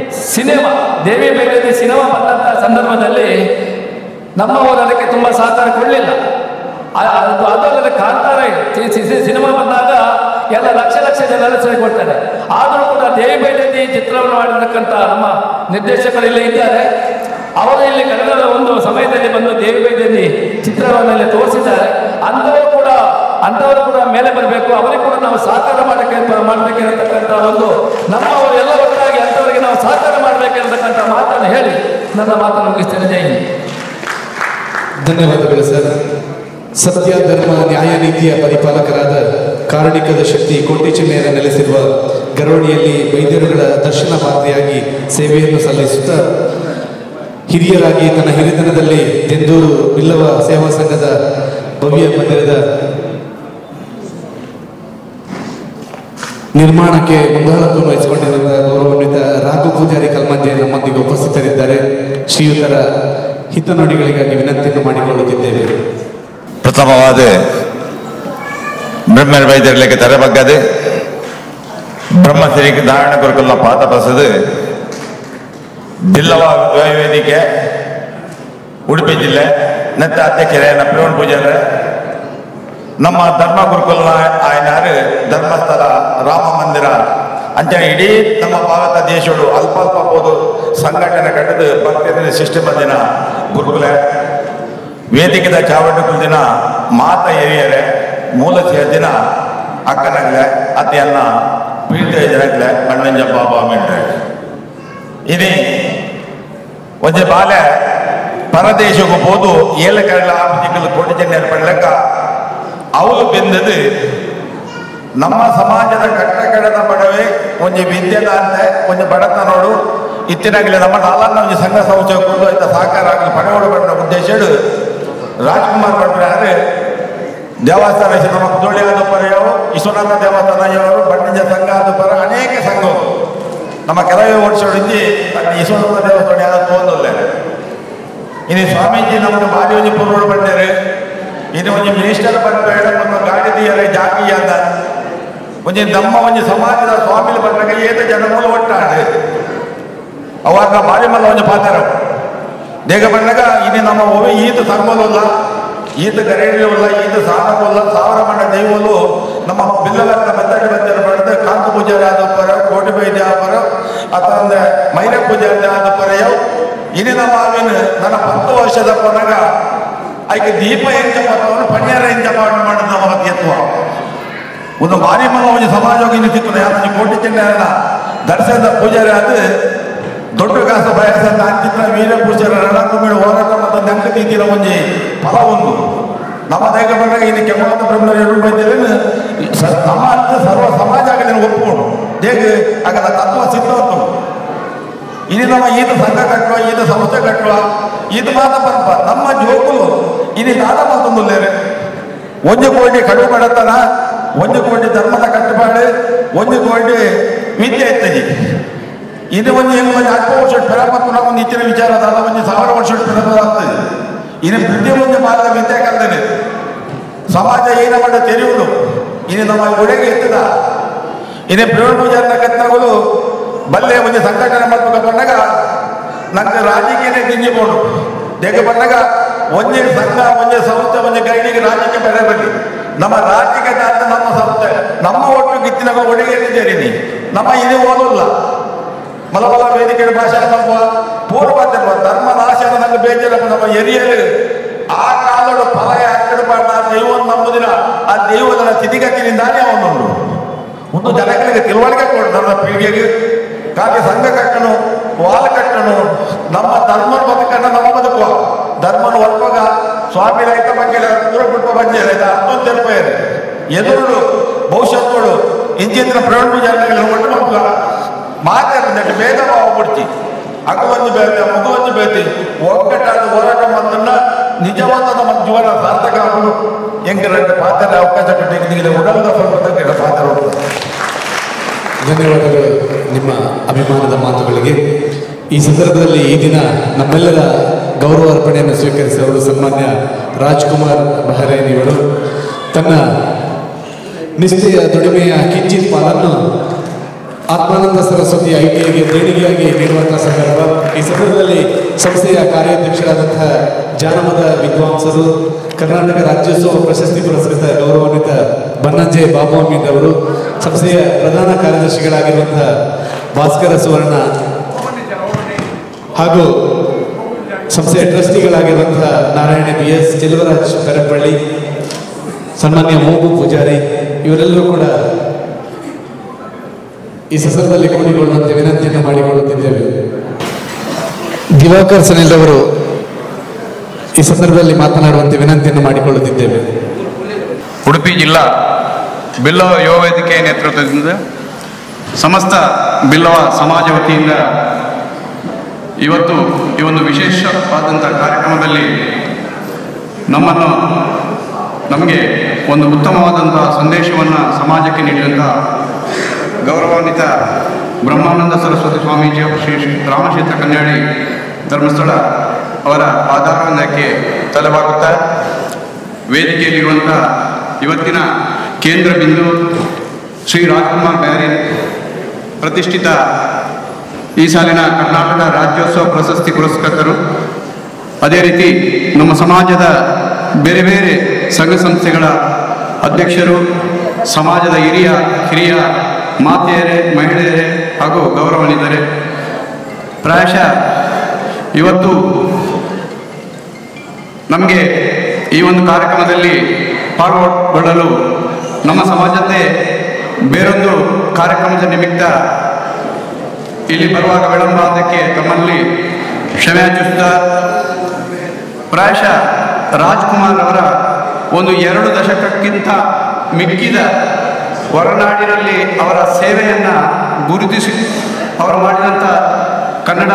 ಸಿನಿಮಾ ಬಂದಂಥ ಸಂದರ್ಭದಲ್ಲಿ ನಮ್ಮವರು ಅದಕ್ಕೆ ತುಂಬ ಸಹಕಾರ ಕೊಡಲಿಲ್ಲ. ಅದಲ್ಲದೆ ಕಾಂತಾರ ಸಿನಿಮಾ ಬಂದಾಗ ಎಲ್ಲ ಲಕ್ಷ ಜನರು ಸೇರಿಕೊಳ್ತಾರೆ. ಆದರೂ ಕೂಡ ದೇವಿ ಬೈಡೇನಿ ಚಿತ್ರವನ್ನು ಮಾಡಿರ್ತಕ್ಕಂಥ ನಮ್ಮ ನಿರ್ದೇಶಕರು ಇಲ್ಲಿ ಇದ್ದಾರೆ. ಅವರು ಇಲ್ಲಿ ಕನ್ನಡದ ಒಂದು ಸಮಯದಲ್ಲಿ ಬಂದು ದೇವಿ ಬೈಡೇನಿ ಚಿತ್ರವನ್ನು ತೋರಿಸಿದ್ದಾರೆ. ಅಂಥವರು ಕೂಡ ಮೇಲೆ ಬರಬೇಕು. ಅವರಿಗೆ ಕೂಡ ನಾವು ಸಹಕಾರ ಮಾಡಬೇಕಿರತಕ್ಕಂಥ ಒಂದು ನಮ್ಮವರು ಎಲ್ಲ ಒಟ್ಟಾಗಿ ಅಂಥವರಿಗೆ ನಾವು ಸಹಕಾರ ಮಾಡಬೇಕಿರತಕ್ಕಂಥ ಮಾತನ್ನು ಹೇಳಿ ನನ್ನ ಮಾತನ್ನು ಮುಗಿಸ್ತೇನೆ. ಜೈ ಹಿಂದ್. ಧನ್ಯವಾದಗಳು ಸರ್. ಸತ್ಯ, ಧರ್ಮ, ನ್ಯಾಯ, ನೀತಿಯ ಪರಿಪಾಲಕರಾದ ಕಾರುಣಿಕದ ಶಕ್ತಿ ಕೋಟಿ ಚಿಹ್ನೆಯನ್ನು ನೆಲೆಸಿರುವ ಗರೋಡಿಯಲ್ಲಿ ವೈದ್ಯರುಗಳ ದರ್ಶನ ಪಾತ್ರೆಯಾಗಿ ಸೇವೆಯನ್ನು ಸಲ್ಲಿಸುತ್ತಾ ಹಿರಿಯರಾಗಿ ತನ್ನ ಹಿರಿತನದಲ್ಲಿ ತೆಂದೂರು ಬಿಲ್ಲವ ಸೇವಾ ಸಂಘದ ಭವ್ಯ ಮಂದಿರದ ನಿರ್ಮಾಣಕ್ಕೆ ಮುಂದಾಳತ್ವವನ್ನು ವಹಿಸಿಕೊಂಡಿರುವ ಗೌರವಾನ್ವಿತ ರಾಘು ಪೂಜಾರಿ ಕಲ್ಮಂಜೆ ನಮ್ಮೊಂದಿಗೆ ಉಪಸ್ಥಿತರಿದ್ದಾರೆ. ಶ್ರೀಯುತರ ಹಿತನುಡಿಗಳಿಗಾಗಿ ವಿನಂತಿಯನ್ನು ಮಾಡಿಕೊಳ್ಳುತ್ತಿದ್ದೇವೆ. ಪ್ರಥಮವಾದ ಬ್ರಹ್ಮ ವೈದ್ಯರಿಗೆ ತರಬಗ್ಗದೆ ಬ್ರಹ್ಮಶ್ರೀ ನಾರಾಯಣ ಗುರುಕುಲ ಪಾದ ಬಸದು ಬಿಲ್ಲವ ವೇದಿಕೆ ಉಡುಪಿ ಜಿಲ್ಲೆ ನೆತ್ತ ಅಧ್ಯಕ್ಷರೇ ಪ್ರವೀಣ್ ಪೂಜಾರ ನಮ್ಮ ಧರ್ಮ ಗುರುಕುಲ ಆಯ್ನಾರು ಧರ್ಮಸ್ಥಳ ರಾಮ ಮಂದಿರ ಅಂಚನೆ ಇಡೀ ನಮ್ಮ ಭಾರತ ದೇಶಗಳು ಅಲ್ಪ ಬೋದು ಸಂಘಟನೆ ಕಟ್ಟದು ಭಕ್ತರಿಗೆ ಶಿಷ್ಟ ಬಂದಿನ ಗುರುಕುಲ ವೇದಿಕೆದ ಚಾವಟಿ ಕುಲ್ದಿನ ಮಾತ ಹಿರಿಯರೇ ಮೂಲ ಸೇರ್ದಿನ ಅಕ್ಕನಗ್ಲೆ ಅತಿಯನ್ನ ಪೀಡಿತ ಜನಗ್ಲೆ ಅಣ್ಣಂಜ ಬಾಬಾ ಮಿಂಡ್ರೆ ಇದು ಒಂದೇ ಬಾಲೆ ಪರದೇಶಕ್ಕೂ ಹೋದು ಏಲಕರಳ ಆಪತ್ತಿಗಳು ಕೋಟಿ ಜನ ಏರ್ಪಡ್ಲೆಕ್ಕ ಅವಳು ಬೆಂದದು ನಮ್ಮ ಸಮಾಜದ ಕಟ್ಟಕಡದ ಬಡವೆ ಒಂಜಿ ವಿದ್ಯೆದಾಂತೆ ಒಂಜಿ ಬಡತನೋಡು ಇತ್ತಿನಾಗಲೇ ನಮ್ಮ ನಾಲನ್ನ ಒಂಜಿ ಸಂಘ ಸಂಸ್ಥೆಗಳು ಇಂಥ ಸಹಕಾರ ಆಗಲಿ ಪಡೆಯೋಡು ಬಣ್ಣ ಉದ್ದೇಶ ರಾಜ್ಕುಮಾರ್ ಭಟ್ರೆ ದೇವಸ್ಥಾನ ನಮ್ಮ ಕುದೋಳಿ ಆದ ಪರ್ಯಾವು ವಿಶ್ವನಾಥ ದೇವಸ್ಥಾನ ಅವರು ಬಂಡಿಜ ಸಂಘ ಆದ ಪರ ಅನೇಕ ಸಂಘಗಳು ನಮ್ಮ ಕೆಲವೇ ವರ್ಷಗಳಿಂದ ವಿಶ್ವನಾಥ ದೇವಸ್ಥಾನ ಯಾರು ತೋಂದಲ್ಲೇ ಇನ್ನು ಸ್ವಾಮೀಜಿ ನಮ್ಮನ್ನು ಭಾರಿ ಒಂಜಿ ಪೂರ್ವಡು ಬಂದಿರು ಇದು ಒಂಜಿ ಮಿನಿಸ್ಟರ್ ಬಂದ ನಮ್ಮ ಗಾಡಿ ದಿಯರೆ ಜಾತಿ ಅಂದ ಒಂಜಿ ನಮ್ಮ ಒಂಜಿ ಸಮಾಜದ ಸ್ವಾಮಿಲಿ ಬಂದಾಗ ಏತ ಜನಮೂಲ ಒಟ್ಟಾಡು ಅವಾಗ ಭಾರಿ ಮಲ್ಲ ಒಂಜಿ ಪಾತ್ರ ದೇಗ ಬಂದಾಗ ಇದು ನಮ್ಮ ಒವೆ ಈತ ಧರ್ಮಲ್ಲ ಈತ ಗರೇಡಿಯಲ್ಲ ಈತ ಸಾಧಕಲ್ಲ ಸಾವಿರ ಮಣ್ಣ ದೈವಲು ನಮ್ಮ ಬಿಲ್ಲವರ್ಗ ಮೆತ್ತಡಿ ಬಂದಿರ ಬಡ್ದು ಕಾಂತ ಪೂಜಾರಿ ಆದ ಪರ ಕೋಟಿ ವೈದ್ಯ ಪರ ಅಥವಾ ಮೈರ ಪೂಜಾರಿ ಆದ ಪರಯವು ಇದು ನಮ್ಮ ಆವಿನ ನನ್ನ 10 ವರ್ಷದ ಪನಗ ಆಯ್ಕೆ ದೀಪ ಎಂಜ ಪದವನ್ನು ಪಣ್ಯರ ಎಂಜ ಪಾಠ ಮಾಡಿದ ನಮ್ಮ ಎತ್ತುವ ಒಂದು ಭಾರಿ ಮಲ್ಲ ಒಂದು ಸಮಾಜವಾಗಿ ನಿಂತಿತ್ತು ಯಾರು ಕೋಟಿ ಚಿನ್ನ ದರ್ಶನದ ಪೂಜಾರಿ ಆದ ದೊಡ್ಡ ಕಾಸ ಬಯಸಂತ ಅಂತಿದ್ರ ವೀರ ಪೂಜಾರ ರಣಕುಂಬಿಡ ಹೋರಾಟ ಮತ್ತು ನೆಂಕ ರೀತಿಯ ಒಂಜಿ ಫಲ ಒಂದು ನಮ್ಮ ದೇಗ ಬಂದಾಗ ಇನ್ನು ಕೆಮ್ಮತ್ತ ಬ್ರಹ್ಮ ಎರಡು ಬಂದಿವೆ ನಮ್ಮ ಅಂತ ಸರ್ವ ಸಮಾಜ ಆಗಲಿ ಒಪ್ಪಿಕೊಂಡು ದೇಗ ಆಗದ ತತ್ವ ಸಿದ್ಧಾಂತ ಇದು ನಮ್ಮ ಈತ ಸಂಘ ಕಟ್ಟುವ ಈತ ಸಂಸ್ಥೆ ಕಟ್ಟುವ ಇದು ಮಾತ ಪಂಪ ನಮ್ಮ ಜೋಕುಲು ಇದು ದಾದ ಮಾತೊಂದು ಒಂದು ಕೋಟಿ ಕಡುವು ಬಡತನ ಒಂದು ಕೋಟಿ ಧರ್ಮದ ಕಟ್ಟುಪಾಡು ಒಂದು ಕೋಟಿ ವಿದ್ಯೆ ಇರ್ತದೆ ಇದು ಒಂದು ಹೆಂಗೆ ಒಂದು 10 ವರ್ಷ ಪೆರಪತ್ತು ನಾವು ಒಂದು ಇಚ್ಚಿನ ವಿಚಾರ ಅದ ಒಂದು 1000 ವರ್ಷ ಪೆರಪಾಗ್ತದೆ ಇನ್ನು ಪ್ರತಿಯೊಂದು ಮಾರ್ಗ ವಿದ್ಯೆ ಕಲ್ತದೆ ಸಮಾಜ ಏನ ಮಾಡ ತೆರೆಯುವುದು ಇದು ನಮ್ಮ ಒಡೆಗೆ ಇರ್ತದ ಇದೇ ಪ್ರವೀಣ್ ಪೂಜಾರಿನ ಕತ್ನಗಳು ಬಲ್ಲೆ ಒಂದು ಸಂಘಟನೆ ಮಾಡ್ಬೇಕು ಬಂದಾಗ ನಂಗೆ ರಾಜಕೀಯನೇ ತಿಂಜಿಬೋದು ದೇಗ ಬಂದಾಗ ಒಂದೇ ಸಂಘ ಒಂದೇ ಸಂಸ್ಥೆ ಒಂದೇ ಗೈಡಿಗೆ ರಾಜಕೀಯ ಬರಬೇಕು ನಮ್ಮ ರಾಜಕೀಯದ ನಮ್ಮ ಸಂಸ್ಥೆ ನಮ್ಮ ಒಟ್ಟು ಗಿತ್ತಿನ ಒಡೆಗೆ ಸೇರಿನಿ ನಮ್ಮ ಇದು ಓದಲ್ಲ ಮಲಬಲ ವೇದಿಕೆ ಭಾಷೆ ನಮ್ಮ ಪೂರ್ವಜರು ಧರ್ಮನಾಶನ ನಂಗೆ ಬೇಜಾರ ನಮ್ಮ ಹಿರಿಯರು ಆ ಕಾಲದ ಫಲಯ ಅಕ್ಕಡ ಪಾಡ ದೈವ ನಂಬುದಿನ ಆ ದೈವದ ಸ್ಥಿತಿಗತಿಯಿಂದಾನೇ ಅವನು ಒಂದು ಜನಗಳಿಗೆ ತಿಳುವಳಿಕೆ ಕೊಡು ನಮ್ಮ ಪೀಳಿಗೆಗೆ ಕಾಗೆ ಸಂಘ ಕಟ್ಟನು ವಾಲ ಕಟ್ಟನು ನಮ್ಮ ಧರ್ಮ ಬದುಕನ್ನ ನಮ್ಮ ಬದುಕುವ ಧರ್ಮನ ಒಪ್ಪಗ ಸ್ವಾಮಿ ರೈತ ಬಗ್ಗೆ ಪೂರ ಬಿಟ್ಟು ಬಂಜೆ ರೈತ ಅಷ್ಟೊಂದು ತೆರಪೇರು ಎದುರು ಭವಿಷ್ಯತ್ತೋಡು ಇಂಚಿನ ಪ್ರವೀಣ್ ಪೂಜಾರಿಗಳು ಒಟ್ಟು ನಮ್ಗೆ ಮಾತಾಡಿದ ಭೇದ ಭಾವ ಬಿಡ್ತಿ ಅಗವಂಜಿ ಬೇತೆ ಮಗುವಂಜಿ ಬೇತಿ ಒಗ್ಗಟ್ಟಾದ ಹೋರಾಟ ಮಾಡೋದನ್ನ ನಿಜವಾದ ನಮ್ಮ ಜೀವನ ಸಾರ್ಥಕ ಆಗಲು ಹೆಂಗೆ ಪಾತ್ರ ಅವಕಾಶ ಕಟ್ಟಿಗೆ ಉಡಲದ ಸ್ವಲ್ಪ ಪಾತ್ರ ಧನ್ಯವಾದಗಳು ನಿಮ್ಮ ಅಭಿಮಾನದ ಮಾತುಗಳಿಗೆ. ಈ ಸಂದರ್ಭದಲ್ಲಿ ಈ ದಿನ ನಮ್ಮೆಲ್ಲರ ಗೌರವ ಅರ್ಪಣೆಯನ್ನು ಸ್ವೀಕರಿಸಿದವರು ಸನ್ಮಾನ್ಯ ರಾಜ್ಕುಮಾರ್ ಬಹರೇನಿಯವರು ತನ್ನ ನಿಷ್ಠೆಯ ದುಡಿಮೆಯ ಕಿಂಚಿತ್ ಪಾಲನ್ನು ಆತ್ಮಾನಂದ ಸರಸ್ವತಿ ಐಟಿಐಗೆ ದೇಣಿಗೆಯಾಗಿ ನೀಡುವಂತಹ ಸಂದರ್ಭ. ಈ ಸಂದರ್ಭದಲ್ಲಿ ಸಂಸ್ಥೆಯ ಕಾರ್ಯಾಧ್ಯಕ್ಷರಾದಂತಹ ಜಾನಪದ ವಿದ್ವಾಂಸರು, ಕರ್ನಾಟಕ ರಾಜ್ಯೋತ್ಸವ ಪ್ರಶಸ್ತಿ ಪುರಸ್ಕೃತ ಗೌರವಾನ್ವಿತ ಬನ್ನಂಜೆ ಬಾಬು ಅಮೀದ್ ಅವರು, ಸಂಸ್ಥೆಯ ಪ್ರಧಾನ ಕಾರ್ಯದರ್ಶಿಗಳಾಗಿರುವಂತಹ ಭಾಸ್ಕರ ಸುವರ್ಣ ಹಾಗೂ ಸಂಸ್ಥೆಯ ಟ್ರಸ್ಟಿಗಳಾಗಿರುವಂತಹ ನಾರಾಯಣ BS, ಚೆಲುವರಾಜ್ ಕರಪಳ್ಳಿ, ಸನ್ಮಾನ್ಯ ಮೂಗು ಪೂಜಾರಿ ಇವರೆಲ್ಲರೂ ಕೂಡ ಈ ಸಂದರ್ಭದಲ್ಲಿ ಕೂಡಿಕೊಳ್ಳುವಂತೆ ವಿನಂತಿಯನ್ನು ಮಾಡಿಕೊಳ್ಳುತ್ತಿದ್ದೇವೆ. ದಿವಾಕರ್ ಸನಿಲ್ ಅವರು ಈ ಸಂದರ್ಭದಲ್ಲಿ ಮಾತನಾಡುವಂತೆ ವಿನಂತಿಯನ್ನು ಮಾಡಿಕೊಳ್ಳುತ್ತಿದ್ದೇವೆ. ಉಡುಪಿ ಜಿಲ್ಲಾ ಬಿಲ್ಲವ ಯುವ ವೇದಿಕೆ ನೇತೃತ್ವದಿಂದ ಸಮಸ್ತ ಬಿಲ್ಲವ ಸಮಾಜ ವತಿಯಿಂದ ಇವತ್ತು ಈ ಒಂದು ವಿಶೇಷವಾದಂಥ ಕಾರ್ಯಕ್ರಮದಲ್ಲಿ ನಮಗೆ ಒಂದು ಉತ್ತಮವಾದಂಥ ಸಂದೇಶವನ್ನು ಸಮಾಜಕ್ಕೆ ನೀಡಿದಂಥ ಗೌರವಾನ್ವಿತ ಬ್ರಹ್ಮಾನಂದ ಸರಸ್ವತಿ ಸ್ವಾಮೀಜಿ ಶ್ರೀ ರಾಮಕ್ಷೇತ್ರ ಕನ್ಯಾಡಿ ಧರ್ಮಸ್ಥಳ ಅವರ ಪಾದಾರವಿಂದಕ್ಕೆ ತಲೆಬಾಗುತ್ತಾ ವೇದಿಕೆಯಲ್ಲಿರುವಂಥ ಇವತ್ತಿನ ಕೇಂದ್ರ ಬಿಂದು ಶ್ರೀ ರಾಜ್ಕುಮಾರ್ ಬ್ಯಾರಿ ಪ್ರತಿಷ್ಠಿತ ಈ ಸಾಲಿನ ಕರ್ನಾಟಕ ರಾಜ್ಯೋತ್ಸವ ಪ್ರಶಸ್ತಿ ಪುರಸ್ಕೃತರು, ಅದೇ ರೀತಿ ನಮ್ಮ ಸಮಾಜದ ಬೇರೆ ಬೇರೆ ಸಂಘ ಸಂಸ್ಥೆಗಳ ಅಧ್ಯಕ್ಷರು, ಸಮಾಜದ ಹಿರಿಯ ಮಾತೆಯರೇ, ಮಹಿಳೆಯರೇ ಹಾಗೂ ಗೌರವಾನ್ವಿತರೇ, ಪ್ರಾಯಶಃ ಇವತ್ತು ನಮಗೆ ಈ ಒಂದು ಕಾರ್ಯಕ್ರಮದಲ್ಲಿ ಪಾಲ್ಗೊಳ್ಳಲು ನಮ್ಮ ಸಮಾಜತೆ ಬೇರೊಂದು ಕಾರ್ಯಕ್ರಮದ ನಿಮಿತ್ತ ಇಲ್ಲಿ ಬರುವಾಗ ವಿಳಂಬ ಅದಕ್ಕೆ ತಮ್ಮಲ್ಲಿ ಕ್ಷಮೆ ಯಾಚಿಸುತ್ತಾ, ಪ್ರಾಯಶಃ ರಾಜ್ಕುಮಾರ್ ಅವರ ಒಂದು 2 ದಶಕಕ್ಕಿಂತ ಮಿಕ್ಕಿದ ಹೊರನಾಡಿನಲ್ಲಿ ಅವರ ಸೇವೆಯನ್ನು ಗುರುತಿಸಿ ಅವರು ಮಾಡಿದಂಥ ಕನ್ನಡ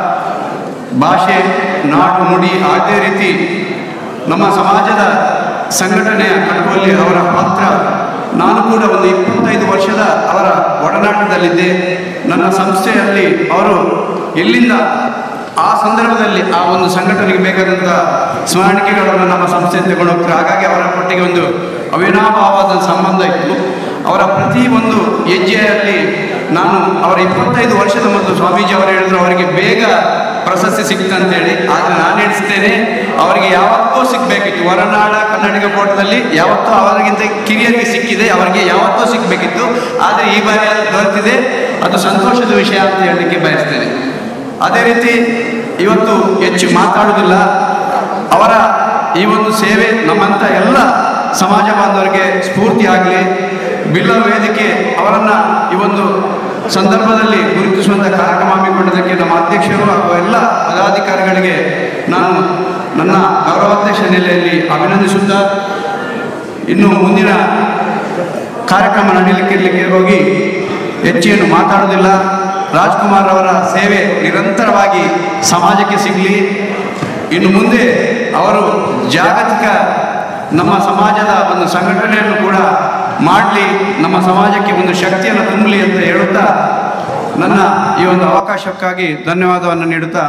ಭಾಷೆ, ನಾಡು, ನುಡಿ, ಅದೇ ರೀತಿ ನಮ್ಮ ಸಮಾಜದ ಸಂಘಟನೆಯ ಕಟ್ಟುವಲ್ಲಿ ಅವರ ಪಾತ್ರ, ನಾನು ಕೂಡ ಒಂದು 25 ವರ್ಷದ ಅವರ ಒಡನಾಟದಲ್ಲಿದ್ದೆ. ನನ್ನ ಸಂಸ್ಥೆಯಲ್ಲಿ ಅವರು ಎಲ್ಲಿಂದ ಆ ಸಂದರ್ಭದಲ್ಲಿ ಆ ಒಂದು ಸಂಘಟನೆಗೆ ಬೇಕಾದಂಥ ಸ್ಮರಣಿಕೆಗಳನ್ನು ನಮ್ಮ ಸಂಸ್ಥೆ ತಗೊಂಡು ಹೋಗ್ತಾರೆ. ಹಾಗಾಗಿ ಅವರ ಒಟ್ಟಿಗೆ ಒಂದು ಅವಿನಾಭಾವದ ಸಂಬಂಧ ಇತ್ತು. ಅವರ ಪ್ರತಿ ಒಂದು ಹೆಜ್ಜೆಯಲ್ಲಿ ನಾನು ಅವರ 25 ವರ್ಷದ ಮೊದಲು ಸ್ವಾಮೀಜಿ ಅವರು ಹೇಳಿದ್ರು ಅವರಿಗೆ ಬೇಗ ಪ್ರಶಸ್ತಿ ಸಿಕ್ತಂತೇಳಿ. ಆದರೆ ನಾನು ಎಣಿಸ್ತೇನೆ ಅವರಿಗೆ ಯಾವತ್ತೂ ಸಿಗಬೇಕಿತ್ತು. ಹೊರನಾಡ ಕನ್ನಡಿಗ ಕೋಟದಲ್ಲಿ ಯಾವತ್ತೂ ಅವರಿಗಿಂತ ಕಿರಿಯರಿಗೆ ಸಿಕ್ಕಿದೆ, ಅವರಿಗೆ ಯಾವತ್ತೂ ಸಿಗಬೇಕಿತ್ತು. ಆದರೆ ಈ ಬಾರಿ ದೊರೆತಿದೆ, ಅದು ಸಂತೋಷದ ವಿಷಯ ಅಂತ ಹೇಳಲಿಕ್ಕೆ ಬಯಸ್ತೇನೆ. ಅದೇ ರೀತಿ ಇವತ್ತು ಹೆಚ್ಚು ಮಾತಾಡುವುದಿಲ್ಲ. ಅವರ ಈ ಒಂದು ಸೇವೆ ನಮ್ಮಂಥ ಎಲ್ಲ ಸಮಾಜ ಬಾಂಧವರಿಗೆ ಸ್ಫೂರ್ತಿ ಆಗಲಿ. ಬಿಲ್ಲವ ವೇದಿಕೆ ಅವರನ್ನು ಈ ಒಂದು ಸಂದರ್ಭದಲ್ಲಿ ಗುರುತಿಸುವಂಥ ಕಾರ್ಯಕ್ರಮ ಹಮ್ಮಿಕೊಂಡಿದ್ದಕ್ಕೆ ನಮ್ಮ ಅಧ್ಯಕ್ಷರು ಹಾಗೂ ಎಲ್ಲ ಪದಾಧಿಕಾರಿಗಳಿಗೆ ನಾನು ನನ್ನ ಗೌರವಾಧ್ಯಕ್ಷ ನೆಲೆಯಲ್ಲಿ ಅಭಿನಂದಿಸುತ್ತಾ, ಇನ್ನು ಮುಂದಿನ ಕಾರ್ಯಕ್ರಮ ನಡೆಯಲಿಕ್ಕೆ ಹೋಗಿ ಹೆಚ್ಚೇನು ಮಾತಾಡುವುದಿಲ್ಲ. ರಾಜ್ಕುಮಾರ್ ಅವರ ಸೇವೆ ನಿರಂತರವಾಗಿ ಸಮಾಜಕ್ಕೆ ಸಿಗಲಿ. ಇನ್ನು ಮುಂದೆ ಅವರು ಜಾಗತಿಕ ನಮ್ಮ ಸಮಾಜದ ಒಂದು ಸಂಘಟನೆಯನ್ನು ಕೂಡ ಮಾಡಲಿ, ನಮ್ಮ ಸಮಾಜಕ್ಕೆ ಒಂದು ಶಕ್ತಿಯನ್ನು ತುಂಬಲಿ ಅಂತ ಹೇಳುತ್ತಾ ನನ್ನ ಈ ಒಂದು ಅವಕಾಶಕ್ಕಾಗಿ ಧನ್ಯವಾದವನ್ನು ನೀಡುತ್ತಾ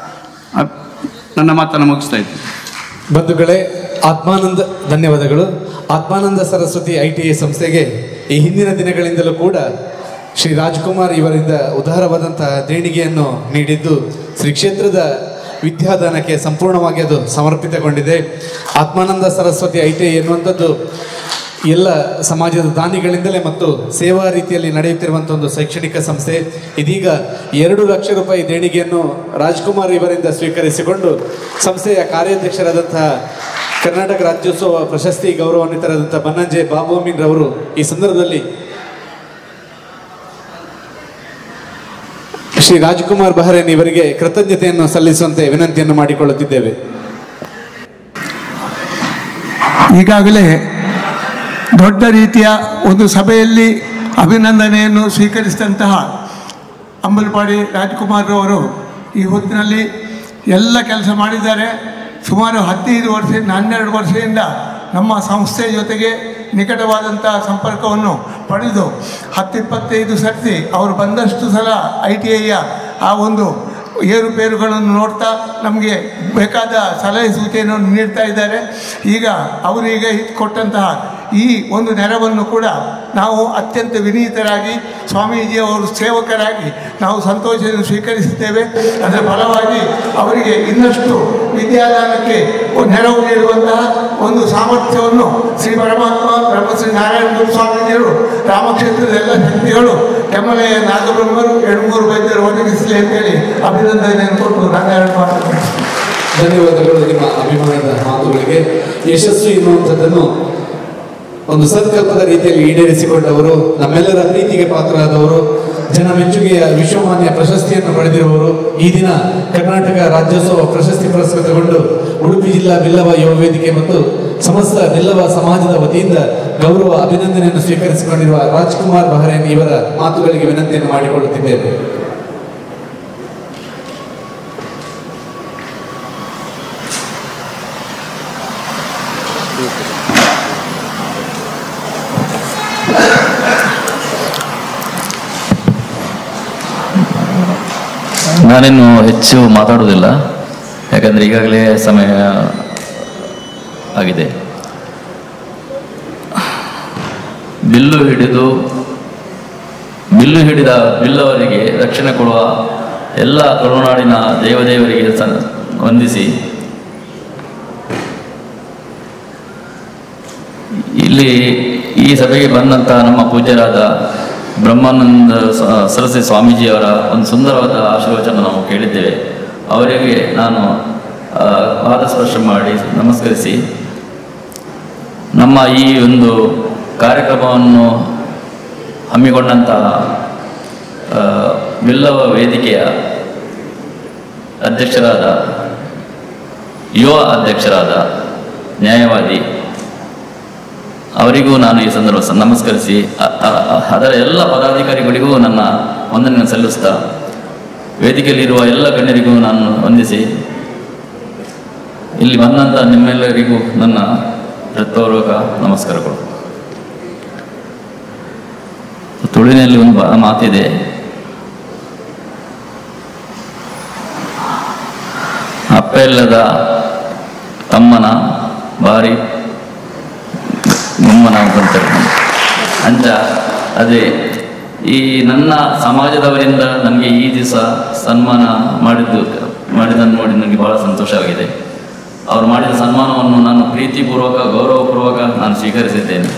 ನನ್ನ ಮಾತನ್ನು ಮುಗಿಸ್ತಾ ಇದ್ದೀನಿ. ಬಂಧುಗಳೇ, ಧನ್ಯವಾದಗಳು. ಆತ್ಮಾನಂದ ಸರಸ್ವತಿ ITI ಸಂಸ್ಥೆಗೆ ಈ ಹಿಂದಿನ ದಿನಗಳಿಂದಲೂ ಕೂಡ ಶ್ರೀ ರಾಜ್ಕುಮಾರ್ ಇವರಿಂದ ಉದಾರವಾದಂತಹ ದೇಣಿಗೆಯನ್ನು ನೀಡಿದ್ದು ಶ್ರೀ ಕ್ಷೇತ್ರದ ವಿದ್ಯಾದಾನಕ್ಕೆ ಸಂಪೂರ್ಣವಾಗಿ ಅದು ಸಮರ್ಪಿತಗೊಂಡಿದೆ. ಆತ್ಮಾನಂದ ಸರಸ್ವತಿ ITI ಎನ್ನುವಂಥದ್ದು ಎಲ್ಲ ಸಮಾಜದ ದಾನಿಗಳಿಂದಲೇ ಮತ್ತು ಸೇವಾ ರೀತಿಯಲ್ಲಿ ನಡೆಯುತ್ತಿರುವಂಥ ಒಂದು ಶೈಕ್ಷಣಿಕ ಸಂಸ್ಥೆ. ಇದೀಗ 2 ಲಕ್ಷ ರೂಪಾಯಿ ದೇಣಿಗೆಯನ್ನು ರಾಜ್ಕುಮಾರ್ ಇವರಿಂದ ಸ್ವೀಕರಿಸಿಕೊಂಡು ಸಂಸ್ಥೆಯ ಕಾರ್ಯಾಧ್ಯಕ್ಷರಾದಂತಹ ಕರ್ನಾಟಕ ರಾಜ್ಯೋತ್ಸವ ಪ್ರಶಸ್ತಿ ಗೌರವಾನ್ವಿತರಾದಂಥ ಬನ್ನಂಜೆ ಬಾಬು ಅಮೀನ್ ರವರು ಈ ಸಂದರ್ಭದಲ್ಲಿ ಶ್ರೀ ರಾಜ್ಕುಮಾರ್ ಬಹರೇನ್ ಇವರಿಗೆ ಕೃತಜ್ಞತೆಯನ್ನು ಸಲ್ಲಿಸುವಂತೆ ವಿನಂತಿಯನ್ನು ಮಾಡಿಕೊಳ್ಳುತ್ತಿದ್ದೇವೆ. ಈಗಾಗಲೇ ದೊಡ್ಡ ರೀತಿಯ ಒಂದು ಸಭೆಯಲ್ಲಿ ಅಭಿನಂದನೆಯನ್ನು ಸ್ವೀಕರಿಸಿದಂತಹ ಅಂಬಲಪಾಡಿ ರಾಜ್ಕುಮಾರ್ ಅವರು ಈ ಹೊತ್ತಿನಲ್ಲಿ ಎಲ್ಲ ಕೆಲಸ ಮಾಡಿದ್ದಾರೆ. ಸುಮಾರು 15 ವರ್ಷದಿಂದ 12 ವರ್ಷದಿಂದ ನಮ್ಮ ಸಂಸ್ಥೆ ಜೊತೆಗೆ ನಿಕಟವಾದಂಥ ಸಂಪರ್ಕವನ್ನು ಪಡೆದು 10-25 ಸರ್ತಿ ಅವರು ಬಂದಷ್ಟು ಸಲ ITIಯ ಆ ಒಂದು ಏರುಪೇರುಗಳನ್ನು ನೋಡ್ತಾ ನಮಗೆ ಬೇಕಾದ ಸಲಹೆ ಸೂಚನೆಯನ್ನು ನೀಡ್ತಾ ಇದ್ದಾರೆ. ಈಗ ಅವರೀಗ ಕೊಟ್ಟಂತಹ ಈ ಒಂದು ನೆರವನ್ನು ಕೂಡ ನಾವು ಅತ್ಯಂತ ವಿನೀತರಾಗಿ ಸ್ವಾಮೀಜಿಯವರು ಸೇವಕರಾಗಿ ನಾವು ಸಂತೋಷದಿಂದ ಸ್ವೀಕರಿಸುತ್ತೇವೆ. ಅದರ ಫಲವಾಗಿ ಅವರಿಗೆ ಇನ್ನಷ್ಟು ವಿದ್ಯಾದಾನಕ್ಕೆ ನೆರವು ನೀಡುವಂತಹ ಒಂದು ಸಾಮರ್ಥ್ಯವನ್ನು ಶ್ರೀ ಪರಮಾತ್ಮ ಬ್ರಹ್ಮಶ್ರೀ ನಾರಾಯಣ ಗುರು ಸ್ವಾಮೀಜಿಯವರು ರಾಮಕ್ಷೇತ್ರದ ಎಲ್ಲ ಶಕ್ತಿಗಳು ಕೆಮ್ಮಲೆಯ ನಾಗಬ್ರಹ್ಮರು 2-3 ವೈದ್ಯರು ಒದಗಿಸಲಿ ಅಂತೇಳಿ ಅಭಿನಂದನೆಯನ್ನು ಕೊಟ್ಟು ನಾರಾಯಣ ಮಾತಾಡ್ತಾರೆ. ಧನ್ಯವಾದಗಳು ನಿಮ್ಮ ಅಭಿಮಾನದ ಮಾತುಗಳಿಗೆ. ಯಶಸ್ವಿ ಎನ್ನುವಂಥದ್ದನ್ನು ಒಂದು ಸಂಕಲ್ಪದ ರೀತಿಯಲ್ಲಿ ಈಡೇರಿಸಿಕೊಂಡವರು, ನಮ್ಮೆಲ್ಲರ ಪ್ರೀತಿಗೆ ಪಾತ್ರರಾದವರು, ಜನ ಮೆಚ್ಚುಗೆಯ ವಿಶ್ವಮಾನ್ಯ ಪ್ರಶಸ್ತಿಯನ್ನು ಪಡೆದಿರುವವರು, ಈ ದಿನ ಕರ್ನಾಟಕ ರಾಜ್ಯೋತ್ಸವ ಪ್ರಶಸ್ತಿ ಪುರಸ್ಕೃತಗೊಂಡು ಉಡುಪಿ ಜಿಲ್ಲಾ ಬಿಲ್ಲವ ಯುವ ವೇದಿಕೆ ಮತ್ತು ಸಮಸ್ತ ಬಿಲ್ಲವ ಸಮಾಜದ ವತಿಯಿಂದ ಗೌರವ ಅಭಿನಂದನೆಯನ್ನು ಸ್ವೀಕರಿಸಿಕೊಂಡಿರುವ ರಾಜ್ಕುಮಾರ್ ಬಹರೇನ್ ಇವರ ಮಾತುಗಳಿಗೆ ವಿನಂತಿಯನ್ನು ಮಾಡಿಕೊಳ್ಳುತ್ತಿದ್ದೇವೆ. ನಾನೇನು ಹೆಚ್ಚು ಮಾತಾಡುವುದಿಲ್ಲ, ಯಾಕಂದರೆ ಈಗಾಗಲೇ ಸಮಯ ಆಗಿದೆ. ಬಿಲ್ಲು ಹಿಡಿದ ಬಿಲ್ಲವರಿಗೆ ರಕ್ಷಣೆ ಕೊಡುವ ಎಲ್ಲ ಕರುನಾಡಿನ ದೇವದೇವರಿಗೆ ವಂದಿಸಿ ಇಲ್ಲಿ ಈ ಸಭೆಗೆ ಬಂದಂಥ ನಮ್ಮ ಪೂಜ್ಯರಾದ ಬ್ರಹ್ಮಾನಂದ ಸರಸ್ವತಿ ಸ್ವಾಮೀಜಿಯವರ ಒಂದು ಸುಂದರವಾದ ಆಶೀರ್ವಚನ ನಾವು ಕೇಳಿದ್ದೇವೆ. ಅವರಿಗೆ ನಾನು ಪಾದ ಸ್ಪರ್ಶ ಮಾಡಿ ನಮಸ್ಕರಿಸಿ ನಮ್ಮ ಈ ಒಂದು ಕಾರ್ಯಕ್ರಮವನ್ನು ಹಮ್ಮಿಕೊಂಡಂತಹ ಬಿಲ್ಲವ ವೇದಿಕೆಯ ಯುವ ಅಧ್ಯಕ್ಷರಾದ ನ್ಯಾಯವಾದಿ ಅವರಿಗೂ ನಾನು ಈ ಸಂದರ್ಭ ನಮಸ್ಕರಿಸಿ ಅದರ ಎಲ್ಲ ಪದಾಧಿಕಾರಿಗಳಿಗೂ ನನ್ನ ವಂದನೆಯನ್ನು ಸಲ್ಲಿಸ್ತಾ ವೇದಿಕೆಯಲ್ಲಿರುವ ಎಲ್ಲ ಗಣ್ಯರಿಗೂ ನಾನು ವಂದಿಸಿ ಇಲ್ಲಿ ಬಂದಂಥ ನಿಮ್ಮೆಲ್ಲರಿಗೂ ನನ್ನ ಹೃತ್ಪೂರ್ವಕ ನಮಸ್ಕಾರಗಳು. ತುಳುವಿನಲ್ಲಿ ಒಂದು ಮಾತಿದೆ, ಅಪ್ಪ ಇಲ್ಲದ ತಮ್ಮನ ಬಾರಿ ಗುಮ್ಮನ ಅಂತಾರೆ ಅಂಚ. ಅದೇ ಈ ನನ್ನ ಸಮಾಜದವರಿಂದ ನನಗೆ ಈ ದಿವಸ ಸನ್ಮಾನ ಮಾಡಿದ್ದನ್ನು ನೋಡಿ ನನಗೆ ಬಹಳ ಸಂತೋಷವಾಗಿದೆ. ಅವರು ಮಾಡಿದ ಸನ್ಮಾನವನ್ನು ನಾನು ಪ್ರೀತಿಪೂರ್ವಕ ಗೌರವಪೂರ್ವಕ ನಾನು ಸ್ವೀಕರಿಸಿದ್ದೇನೆ.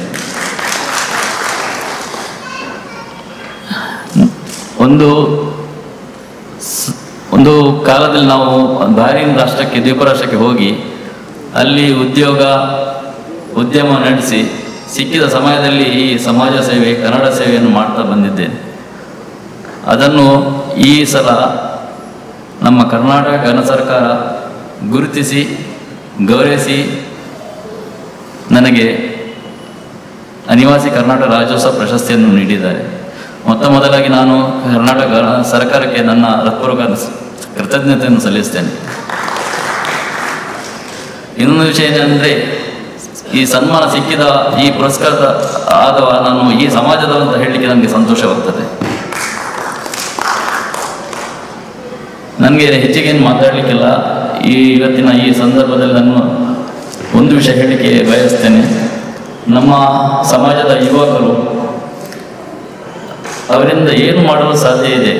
ಒಂದು ಕಾಲದಲ್ಲಿ ನಾವು ಬಾರಿನ ರಾಷ್ಟ್ರಕ್ಕೆ ದ್ವೀಪ ರಾಷ್ಟ್ರಕ್ಕೆ ಹೋಗಿ ಅಲ್ಲಿ ಉದ್ಯಮ ನಡೆಸಿ ಸಿಕ್ಕಿದ ಸಮಯದಲ್ಲಿ ಈ ಸಮಾಜ ಸೇವೆ ಕನ್ನಡ ಸೇವೆಯನ್ನು ಮಾಡ್ತಾ ಬಂದಿದ್ದೇನೆ. ಅದನ್ನು ಈ ಸಲ ನಮ್ಮ ಕರ್ನಾಟಕ ಘನ ಸರ್ಕಾರ ಗುರುತಿಸಿ ಗೌರವಿಸಿ ನನಗೆ ಅನಿವಾಸಿ ಕರ್ನಾಟಕ ರಾಜ್ಯೋತ್ಸವ ಪ್ರಶಸ್ತಿಯನ್ನು ನೀಡಿದ್ದಾರೆ. ಮೊದಲಾಗಿ ನಾನು ಕರ್ನಾಟಕ ಸರ್ಕಾರಕ್ಕೆ ನನ್ನ ಹೃತ್ಪೂರ್ವಕ ಕೃತಜ್ಞತೆಯನ್ನು ಸಲ್ಲಿಸ್ತೇನೆ. ಇನ್ನೊಂದು ವಿಷಯ ಏನಂದರೆ, ಈ ಸನ್ಮಾನ ಸಿಕ್ಕಿದ ಈ ಪುರಸ್ಕಾರದ ಆದವ ನಾನು ಈ ಸಮಾಜದ ಅಂತ ಹೇಳಲಿಕ್ಕೆ ನನಗೆ ಸಂತೋಷವಾಗ್ತದೆ. ನನಗೆ ಹೆಚ್ಚಿಗೇನು ಮಾತಾಡಲಿಕ್ಕಿಲ್ಲ. ಇವತ್ತಿನ ಈ ಸಂದರ್ಭದಲ್ಲಿ ನಾನು ಒಂದು ವಿಷಯ ಹೇಳಲಿಕ್ಕೆ ಬಯಸ್ತೇನೆ. ನಮ್ಮ ಸಮಾಜದ ಯುವಕರು ಅವರಿಂದ ಏನು ಮಾಡಲು ಸಾಧ್ಯ ಇದೆ?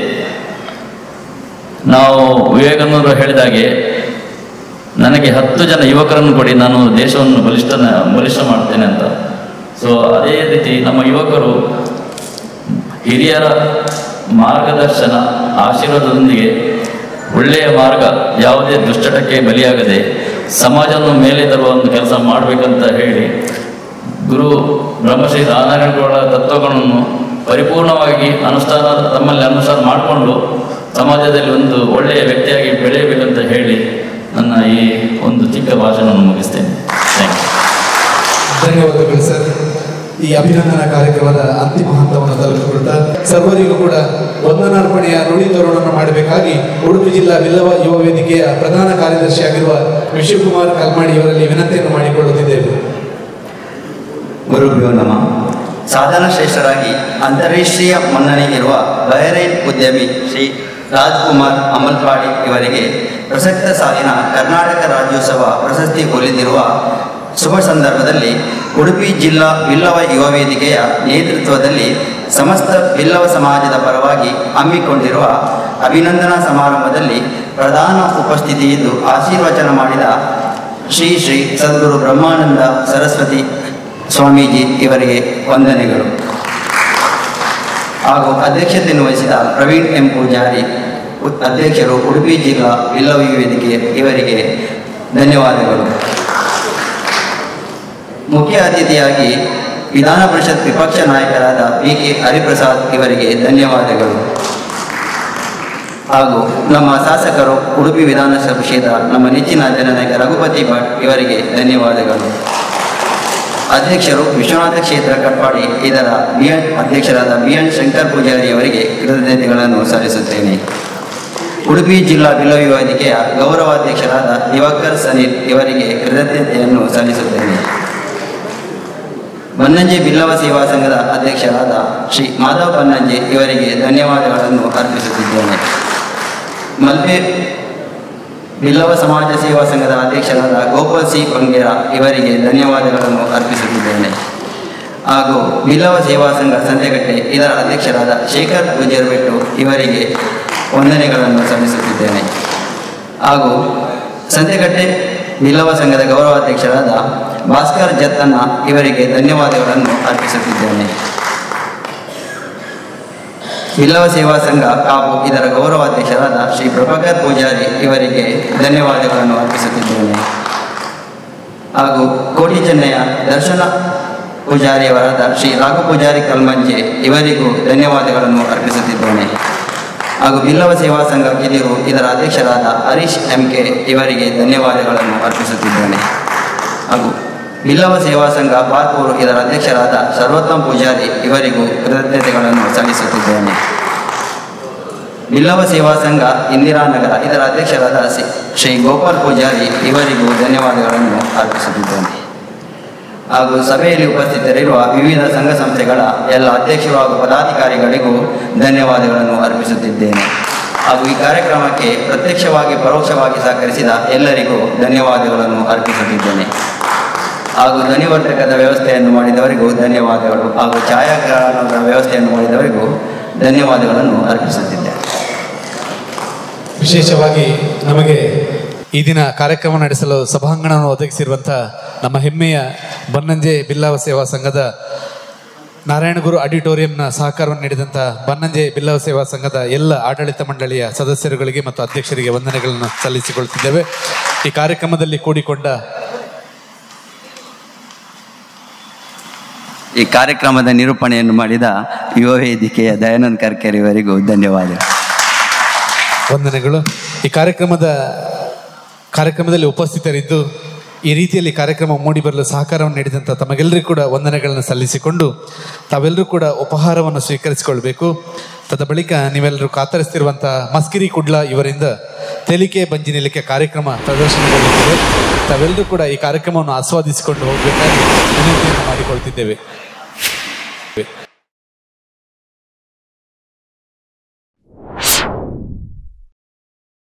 ನಾವು ವಿವೇಕಾನಂದರು ಹೇಳಿದಾಗೆ ನನಗೆ 10 ಜನ ಯುವಕರನ್ನು ಕೊಡಿ, ನಾನು ದೇಶವನ್ನು ಬಲಿಷ್ಠ ಮಾಡ್ತೇನೆ ಅಂತ. ಸೊ ಅದೇ ರೀತಿ ನಮ್ಮ ಯುವಕರು ಹಿರಿಯರ ಮಾರ್ಗದರ್ಶನ ಆಶೀರ್ವಾದದೊಂದಿಗೆ ಒಳ್ಳೆಯ ಮಾರ್ಗ, ಯಾವುದೇ ದುಶ್ಚಟಕ್ಕೆ ಬಲಿಯಾಗದೆ ಸಮಾಜವನ್ನು ಮೇಲೆ ತರುವ ಒಂದು ಕೆಲಸ ಮಾಡಬೇಕಂತ ಹೇಳಿ ಗುರು ಬ್ರಹ್ಮಶ್ರೀ ನಾರಾಯಣಗೌಡ ತತ್ವಗಳನ್ನು ಪರಿಪೂರ್ಣವಾಗಿ ತಮ್ಮಲ್ಲಿ ಅನುಷ್ಠಾನ ಮಾಡಿಕೊಂಡು ಸಮಾಜದಲ್ಲಿ ಒಂದು ಒಳ್ಳೆಯ ವ್ಯಕ್ತಿಯಾಗಿ ಬೆಳೆಯಬೇಕಂತ ಹೇಳಿ ನನ್ನ ಈ ಒಂದು ಚಿಕ್ಕ ಭಾಷಣವನ್ನು ಮುಗಿಸ್ತೇನೆ. ಧನ್ಯವಾದಗಳು ಸರ್. ಈ ಅಭಿನಂದನಾ ಕಾರ್ಯಕ್ರಮದ ಅಂತಿಮ ಹಂತವನ್ನು ತಲುಪಿಕೊಳ್ತಾ ಸರ್ವರಿಗೂ ಕೂಡ ವಂದನಾರ್ಪಣೆಯ ನುಡಿ ತೋರಣವನ್ನು ಮಾಡಬೇಕಾಗಿ ಉಡುಪಿ ಜಿಲ್ಲಾ ಬಿಲ್ಲವ ಯುವ ವೇದಿಕೆಯ ಪ್ರಧಾನ ಕಾರ್ಯದರ್ಶಿಯಾಗಿರುವ ವಿಶ್ವಕುಮಾರ್ ಕಲ್ಮಾಡಿ ಅವರಲ್ಲಿ ವಿನಂತಿಯನ್ನು ಮಾಡಿಕೊಳ್ಳುತ್ತಿದ್ದೇವೆ. ಗುರುಭ್ಯೋ ನಮಃ. ಸಾಧನ ಶ್ರೇಷ್ಠರಾಗಿ ಅಂತಾರಾಷ್ಟ್ರೀಯ ಮನ್ನಣೆ ಇರುವ ಬಹರೈನ್ ಉದ್ಯಮಿ ಶ್ರೀ ರಾಜ್ಕುಮಾರ್ ಅಮಲ್ಪಾಡಿ ಇವರಿಗೆ ಪ್ರಸಕ್ತ ಸಾಲಿನ ಕರ್ನಾಟಕ ರಾಜ್ಯೋತ್ಸವ ಪ್ರಶಸ್ತಿ ಒಲಿದಿರುವ ಶುಭ ಸಂದರ್ಭದಲ್ಲಿ ಉಡುಪಿ ಜಿಲ್ಲಾ ಬಿಲ್ಲವ ಯುವ ವೇದಿಕೆಯ ನೇತೃತ್ವದಲ್ಲಿ ಸಮಸ್ತ ಬಿಲ್ಲವ ಸಮಾಜದ ಪರವಾಗಿ ಹಮ್ಮಿಕೊಂಡಿರುವ ಅಭಿನಂದನಾ ಸಮಾರಂಭದಲ್ಲಿ ಪ್ರಧಾನ ಉಪಸ್ಥಿತಿಯಿದ್ದು ಆಶೀರ್ವಚನ ಮಾಡಿದ ಶ್ರೀ ಶ್ರೀ ಸದ್ಗುರು ಬ್ರಹ್ಮಾನಂದ ಸರಸ್ವತಿ ಸ್ವಾಮೀಜಿ ಇವರಿಗೆ ವಂದನೆಗಳು. ಹಾಗೂ ಅಧ್ಯಕ್ಷತೆಯನ್ನು ವಹಿಸಿದ ಪ್ರವೀಣ್ ಎಂ ಪೂಜಾರಿ ಅಧ್ಯಕ್ಷರು ಉಡುಪಿ ಜಿಲ್ಲಾ ಬಿಲ್ಲವ ಯುವ ವೇದಿಕೆ ಇವರಿಗೆ ಧನ್ಯವಾದಗಳು. ಮುಖ್ಯ ಅತಿಥಿಯಾಗಿ ವಿಧಾನ ಪರಿಷತ್ ವಿಪಕ್ಷ ನಾಯಕರಾದ ವಿ.ಕೆ. ಹರಿಪ್ರಸಾದ್ ಇವರಿಗೆ ಧನ್ಯವಾದಗಳು. ಹಾಗೂ ನಮ್ಮ ಶಾಸಕರು ಉಡುಪಿ ವಿಧಾನಸಭಾ ಕ್ಷೇತ್ರ ನಮ್ಮ ನೆಚ್ಚಿನ ಜನನಾಯಕ ರಘುಪತಿ ಭಟ್ ಇವರಿಗೆ ಧನ್ಯವಾದಗಳು. ಅಧ್ಯಕ್ಷರು ವಿಶ್ವನಾಥ ಕ್ಷೇತ್ರ ಕಟ್ಪಾಡಿ ಇದರ ಅಧ್ಯಕ್ಷರಾದ ಬಿ.ಎನ್. ಶಂಕರ್ ಪೂಜಾರಿ ಅವರಿಗೆ ಕೃತಜ್ಞತೆಗಳನ್ನು ಸಲ್ಲಿಸುತ್ತೇನೆ. ಉಡುಪಿ ಜಿಲ್ಲಾ ಬಿಲ್ಲವ ಯುವ ವೇದಿಕೆಯ ಗೌರವಾಧ್ಯಕ್ಷರಾದ ದಿವಾಕರ್ ಸನೀಲ್ ಇವರಿಗೆ ಕೃತಜ್ಞತೆಯನ್ನು ಸಲ್ಲಿಸುತ್ತೇನೆ. ಬನ್ನಂಜೆ ಬಿಲ್ಲವ ಸೇವಾ ಸಂಘದ ಅಧ್ಯಕ್ಷರಾದ ಶ್ರೀ ಮಾಧವ್ ಬನ್ನಂಜೆ ಇವರಿಗೆ ಧನ್ಯವಾದಗಳನ್ನು ಅರ್ಪಿಸುತ್ತಿದ್ದೇನೆ. ಮಲ್ಪೆ ಬಿಲ್ಲವ ಸಮಾಜ ಸೇವಾ ಸಂಘದ ಅಧ್ಯಕ್ಷರಾದ ಗೋಪಾಲ್ ಸಿ ಬಂಗೇರ ಇವರಿಗೆ ಧನ್ಯವಾದಗಳನ್ನು ಅರ್ಪಿಸುತ್ತಿದ್ದೇನೆ. ಹಾಗೂ ಬಿಲ್ಲವ ಸೇವಾ ಸಂಘ ಸಂತೆಗಟ್ಟೆ ಇದರ ಅಧ್ಯಕ್ಷರಾದ ಶೇಖರ್ ಗುಜರ್ಬೆಟ್ಟು ಇವರಿಗೆ ವಂದನೆಗಳನ್ನು ಸಲ್ಲಿಸುತ್ತಿದ್ದೇನೆ. ಹಾಗೂ ಸಂತೆಗಟ್ಟೆ ಬಿಲ್ಲವ ಸಂಘದ ಗೌರವಾಧ್ಯಕ್ಷರಾದ ಭಾಸ್ಕರ್ ಜತ್ತನ್ನ ಇವರಿಗೆ ಧನ್ಯವಾದಗಳನ್ನು ಅರ್ಪಿಸುತ್ತಿದ್ದೇನೆ. ಬಿಲ್ಲವ ಸೇವಾ ಸಂಘ ಹಾಗೂ ಇದರ ಗೌರವಾಧ್ಯಕ್ಷರಾದ ಶ್ರೀ ಪ್ರಭಾಕರ್ ಪೂಜಾರಿ ಇವರಿಗೆ ಧನ್ಯವಾದಗಳನ್ನು ಅರ್ಪಿಸುತ್ತಿದ್ದೇನೆ. ಹಾಗೂ ಕೋಟಿ ಚೆನ್ನಯ್ಯ ದರ್ಶನ ಪೂಜಾರಿಯವರಾದ ಶ್ರೀ ರಾಘು ಪೂಜಾರಿ ಕಲ್ಮಂಜೆ ಇವರಿಗೂ ಧನ್ಯವಾದಗಳನ್ನು ಅರ್ಪಿಸುತ್ತಿದ್ದೇನೆ. ಹಾಗೂ ಬಿಲ್ಲವ ಸೇವಾ ಸಂಘ ಕಿದಿರು ಇದರ ಅಧ್ಯಕ್ಷರಾದ ಹರೀಶ್ ಎಂ.ಕೆ. ಇವರಿಗೆ ಧನ್ಯವಾದಗಳನ್ನು ಅರ್ಪಿಸುತ್ತಿದ್ದೇನೆ. ಹಾಗೂ ಬಿಲ್ಲವ ಸೇವಾ ಸಂಘ ಬಾರ್ಪೂರು ಇದರ ಅಧ್ಯಕ್ಷರಾದ ಸರ್ವೋತ್ತಮ್ ಪೂಜಾರಿ ಇವರಿಗೂ ಕೃತಜ್ಞತೆಗಳನ್ನು ಸಲ್ಲಿಸುತ್ತಿದ್ದೇನೆ. ಬಿಲ್ಲವ ಸೇವಾ ಸಂಘ ಇಂದಿರಾನಗರ ಇದರ ಅಧ್ಯಕ್ಷರಾದ ಶ್ರೀ ಗೋಪಾಲ್ ಪೂಜಾರಿ ಇವರಿಗೂ ಧನ್ಯವಾದಗಳನ್ನು ಅರ್ಪಿಸುತ್ತಿದ್ದೇನೆ. ಹಾಗೂ ಸಭೆಯಲ್ಲಿ ಉಪಸ್ಥಿತರಿರುವ ವಿವಿಧ ಸಂಘ ಸಂಸ್ಥೆಗಳ ಎಲ್ಲ ಅಧ್ಯಕ್ಷರು ಹಾಗೂ ಪದಾಧಿಕಾರಿಗಳಿಗೂ ಧನ್ಯವಾದಗಳನ್ನು ಅರ್ಪಿಸುತ್ತಿದ್ದೇನೆ. ಹಾಗೂ ಈ ಕಾರ್ಯಕ್ರಮಕ್ಕೆ ಪ್ರತ್ಯಕ್ಷವಾಗಿ ಪರೋಕ್ಷವಾಗಿ ಸಹಕರಿಸಿದ ಎಲ್ಲರಿಗೂ ಧನ್ಯವಾದಗಳನ್ನು ಅರ್ಪಿಸುತ್ತಿದ್ದೇನೆ. ಹಾಗೂ ಧ್ವನಿವರ್ಧಕದ ವ್ಯವಸ್ಥೆಯನ್ನು ಮಾಡಿದವರಿಗೂ ಧನ್ಯವಾದಗಳು. ಹಾಗೂ ಛಾಯಾಗ್ರಹಣದ ವ್ಯವಸ್ಥೆಯನ್ನು ಮಾಡಿದವರಿಗೂ ಧನ್ಯವಾದಗಳನ್ನು ಅರ್ಪಿಸುತ್ತಿದ್ದೇನೆ. ವಿಶೇಷವಾಗಿ ನಮಗೆ ಈ ದಿನ ಕಾರ್ಯಕ್ರಮ ನಡೆಸಲು ಸಭಾಂಗಣವನ್ನು ಒದಗಿಸಿರುವಂಥ ನಮ್ಮ ಹೆಮ್ಮೆಯ ಬನ್ನಂಜೆ ಬಿಲ್ಲವ ಸೇವಾ ಸಂಘದ ನಾರಾಯಣಗುರು ಆಡಿಟೋರಿಯಂನ ಸಹಕಾರವನ್ನು ನೀಡಿದಂಥ ಬನ್ನಂಜೆ ಬಿಲ್ಲವ ಸೇವಾ ಸಂಘದ ಎಲ್ಲ ಆಡಳಿತ ಮಂಡಳಿಯ ಸದಸ್ಯರುಗಳಿಗೆ ಮತ್ತು ಅಧ್ಯಕ್ಷರಿಗೆ ವಂದನೆಗಳನ್ನು ಸಲ್ಲಿಸಿಕೊಳ್ಳುತ್ತಿದ್ದೇವೆ. ಈ ಕಾರ್ಯಕ್ರಮದಲ್ಲಿ ಕೂಡಿಕೊಂಡ ಈ ಕಾರ್ಯಕ್ರಮದ ನಿರೂಪಣೆಯನ್ನು ಮಾಡಿದ ಯುವ ವೇದಿಕೆಯ ದಯಾನಂದ್ ಕರ್ಕರ್ ಇವರಿಗೂ ಧನ್ಯವಾದ ವಂದನೆಗಳು. ಈ ಕಾರ್ಯಕ್ರಮದಲ್ಲಿ ಉಪಸ್ಥಿತರಿದ್ದು ಈ ರೀತಿಯಲ್ಲಿ ಕಾರ್ಯಕ್ರಮ ಮೂಡಿಬರಲು ಸಹಕಾರವನ್ನು ನೀಡಿದಂಥ ತಮಗೆಲ್ಲರಿಗೂ ಕೂಡ ವಂದನೆಗಳನ್ನು ಸಲ್ಲಿಸಿಕೊಂಡು ತಾವೆಲ್ಲರೂ ಕೂಡ ಉಪಹಾರವನ್ನು ಸ್ವೀಕರಿಸಿಕೊಳ್ಬೇಕು. ತದ ಬಳಿಕ ನೀವೆಲ್ಲರೂ ಕಾತರಿಸ್ತಿರುವಂಥ ಮಸ್ಕಿರಿ ಕುಡ್ಲ ಇವರಿಂದ ತೆಲಿಕೆ ಬಂಜಿ ನಿಲಿಕೆ ಕಾರ್ಯಕ್ರಮ ಪ್ರದರ್ಶನಗೊಳ್ಳುತ್ತಿದೆ. ತಾವೆಲ್ಲರೂ ಕೂಡ ಈ ಕಾರ್ಯಕ್ರಮವನ್ನು ಆಸ್ವಾದಿಸಿಕೊಂಡು ಹೋಗಬೇಕಾಗಿ ವಿನಂತಿಯನ್ನು ಮಾಡಿಕೊಳ್ತಿದ್ದೇವೆ.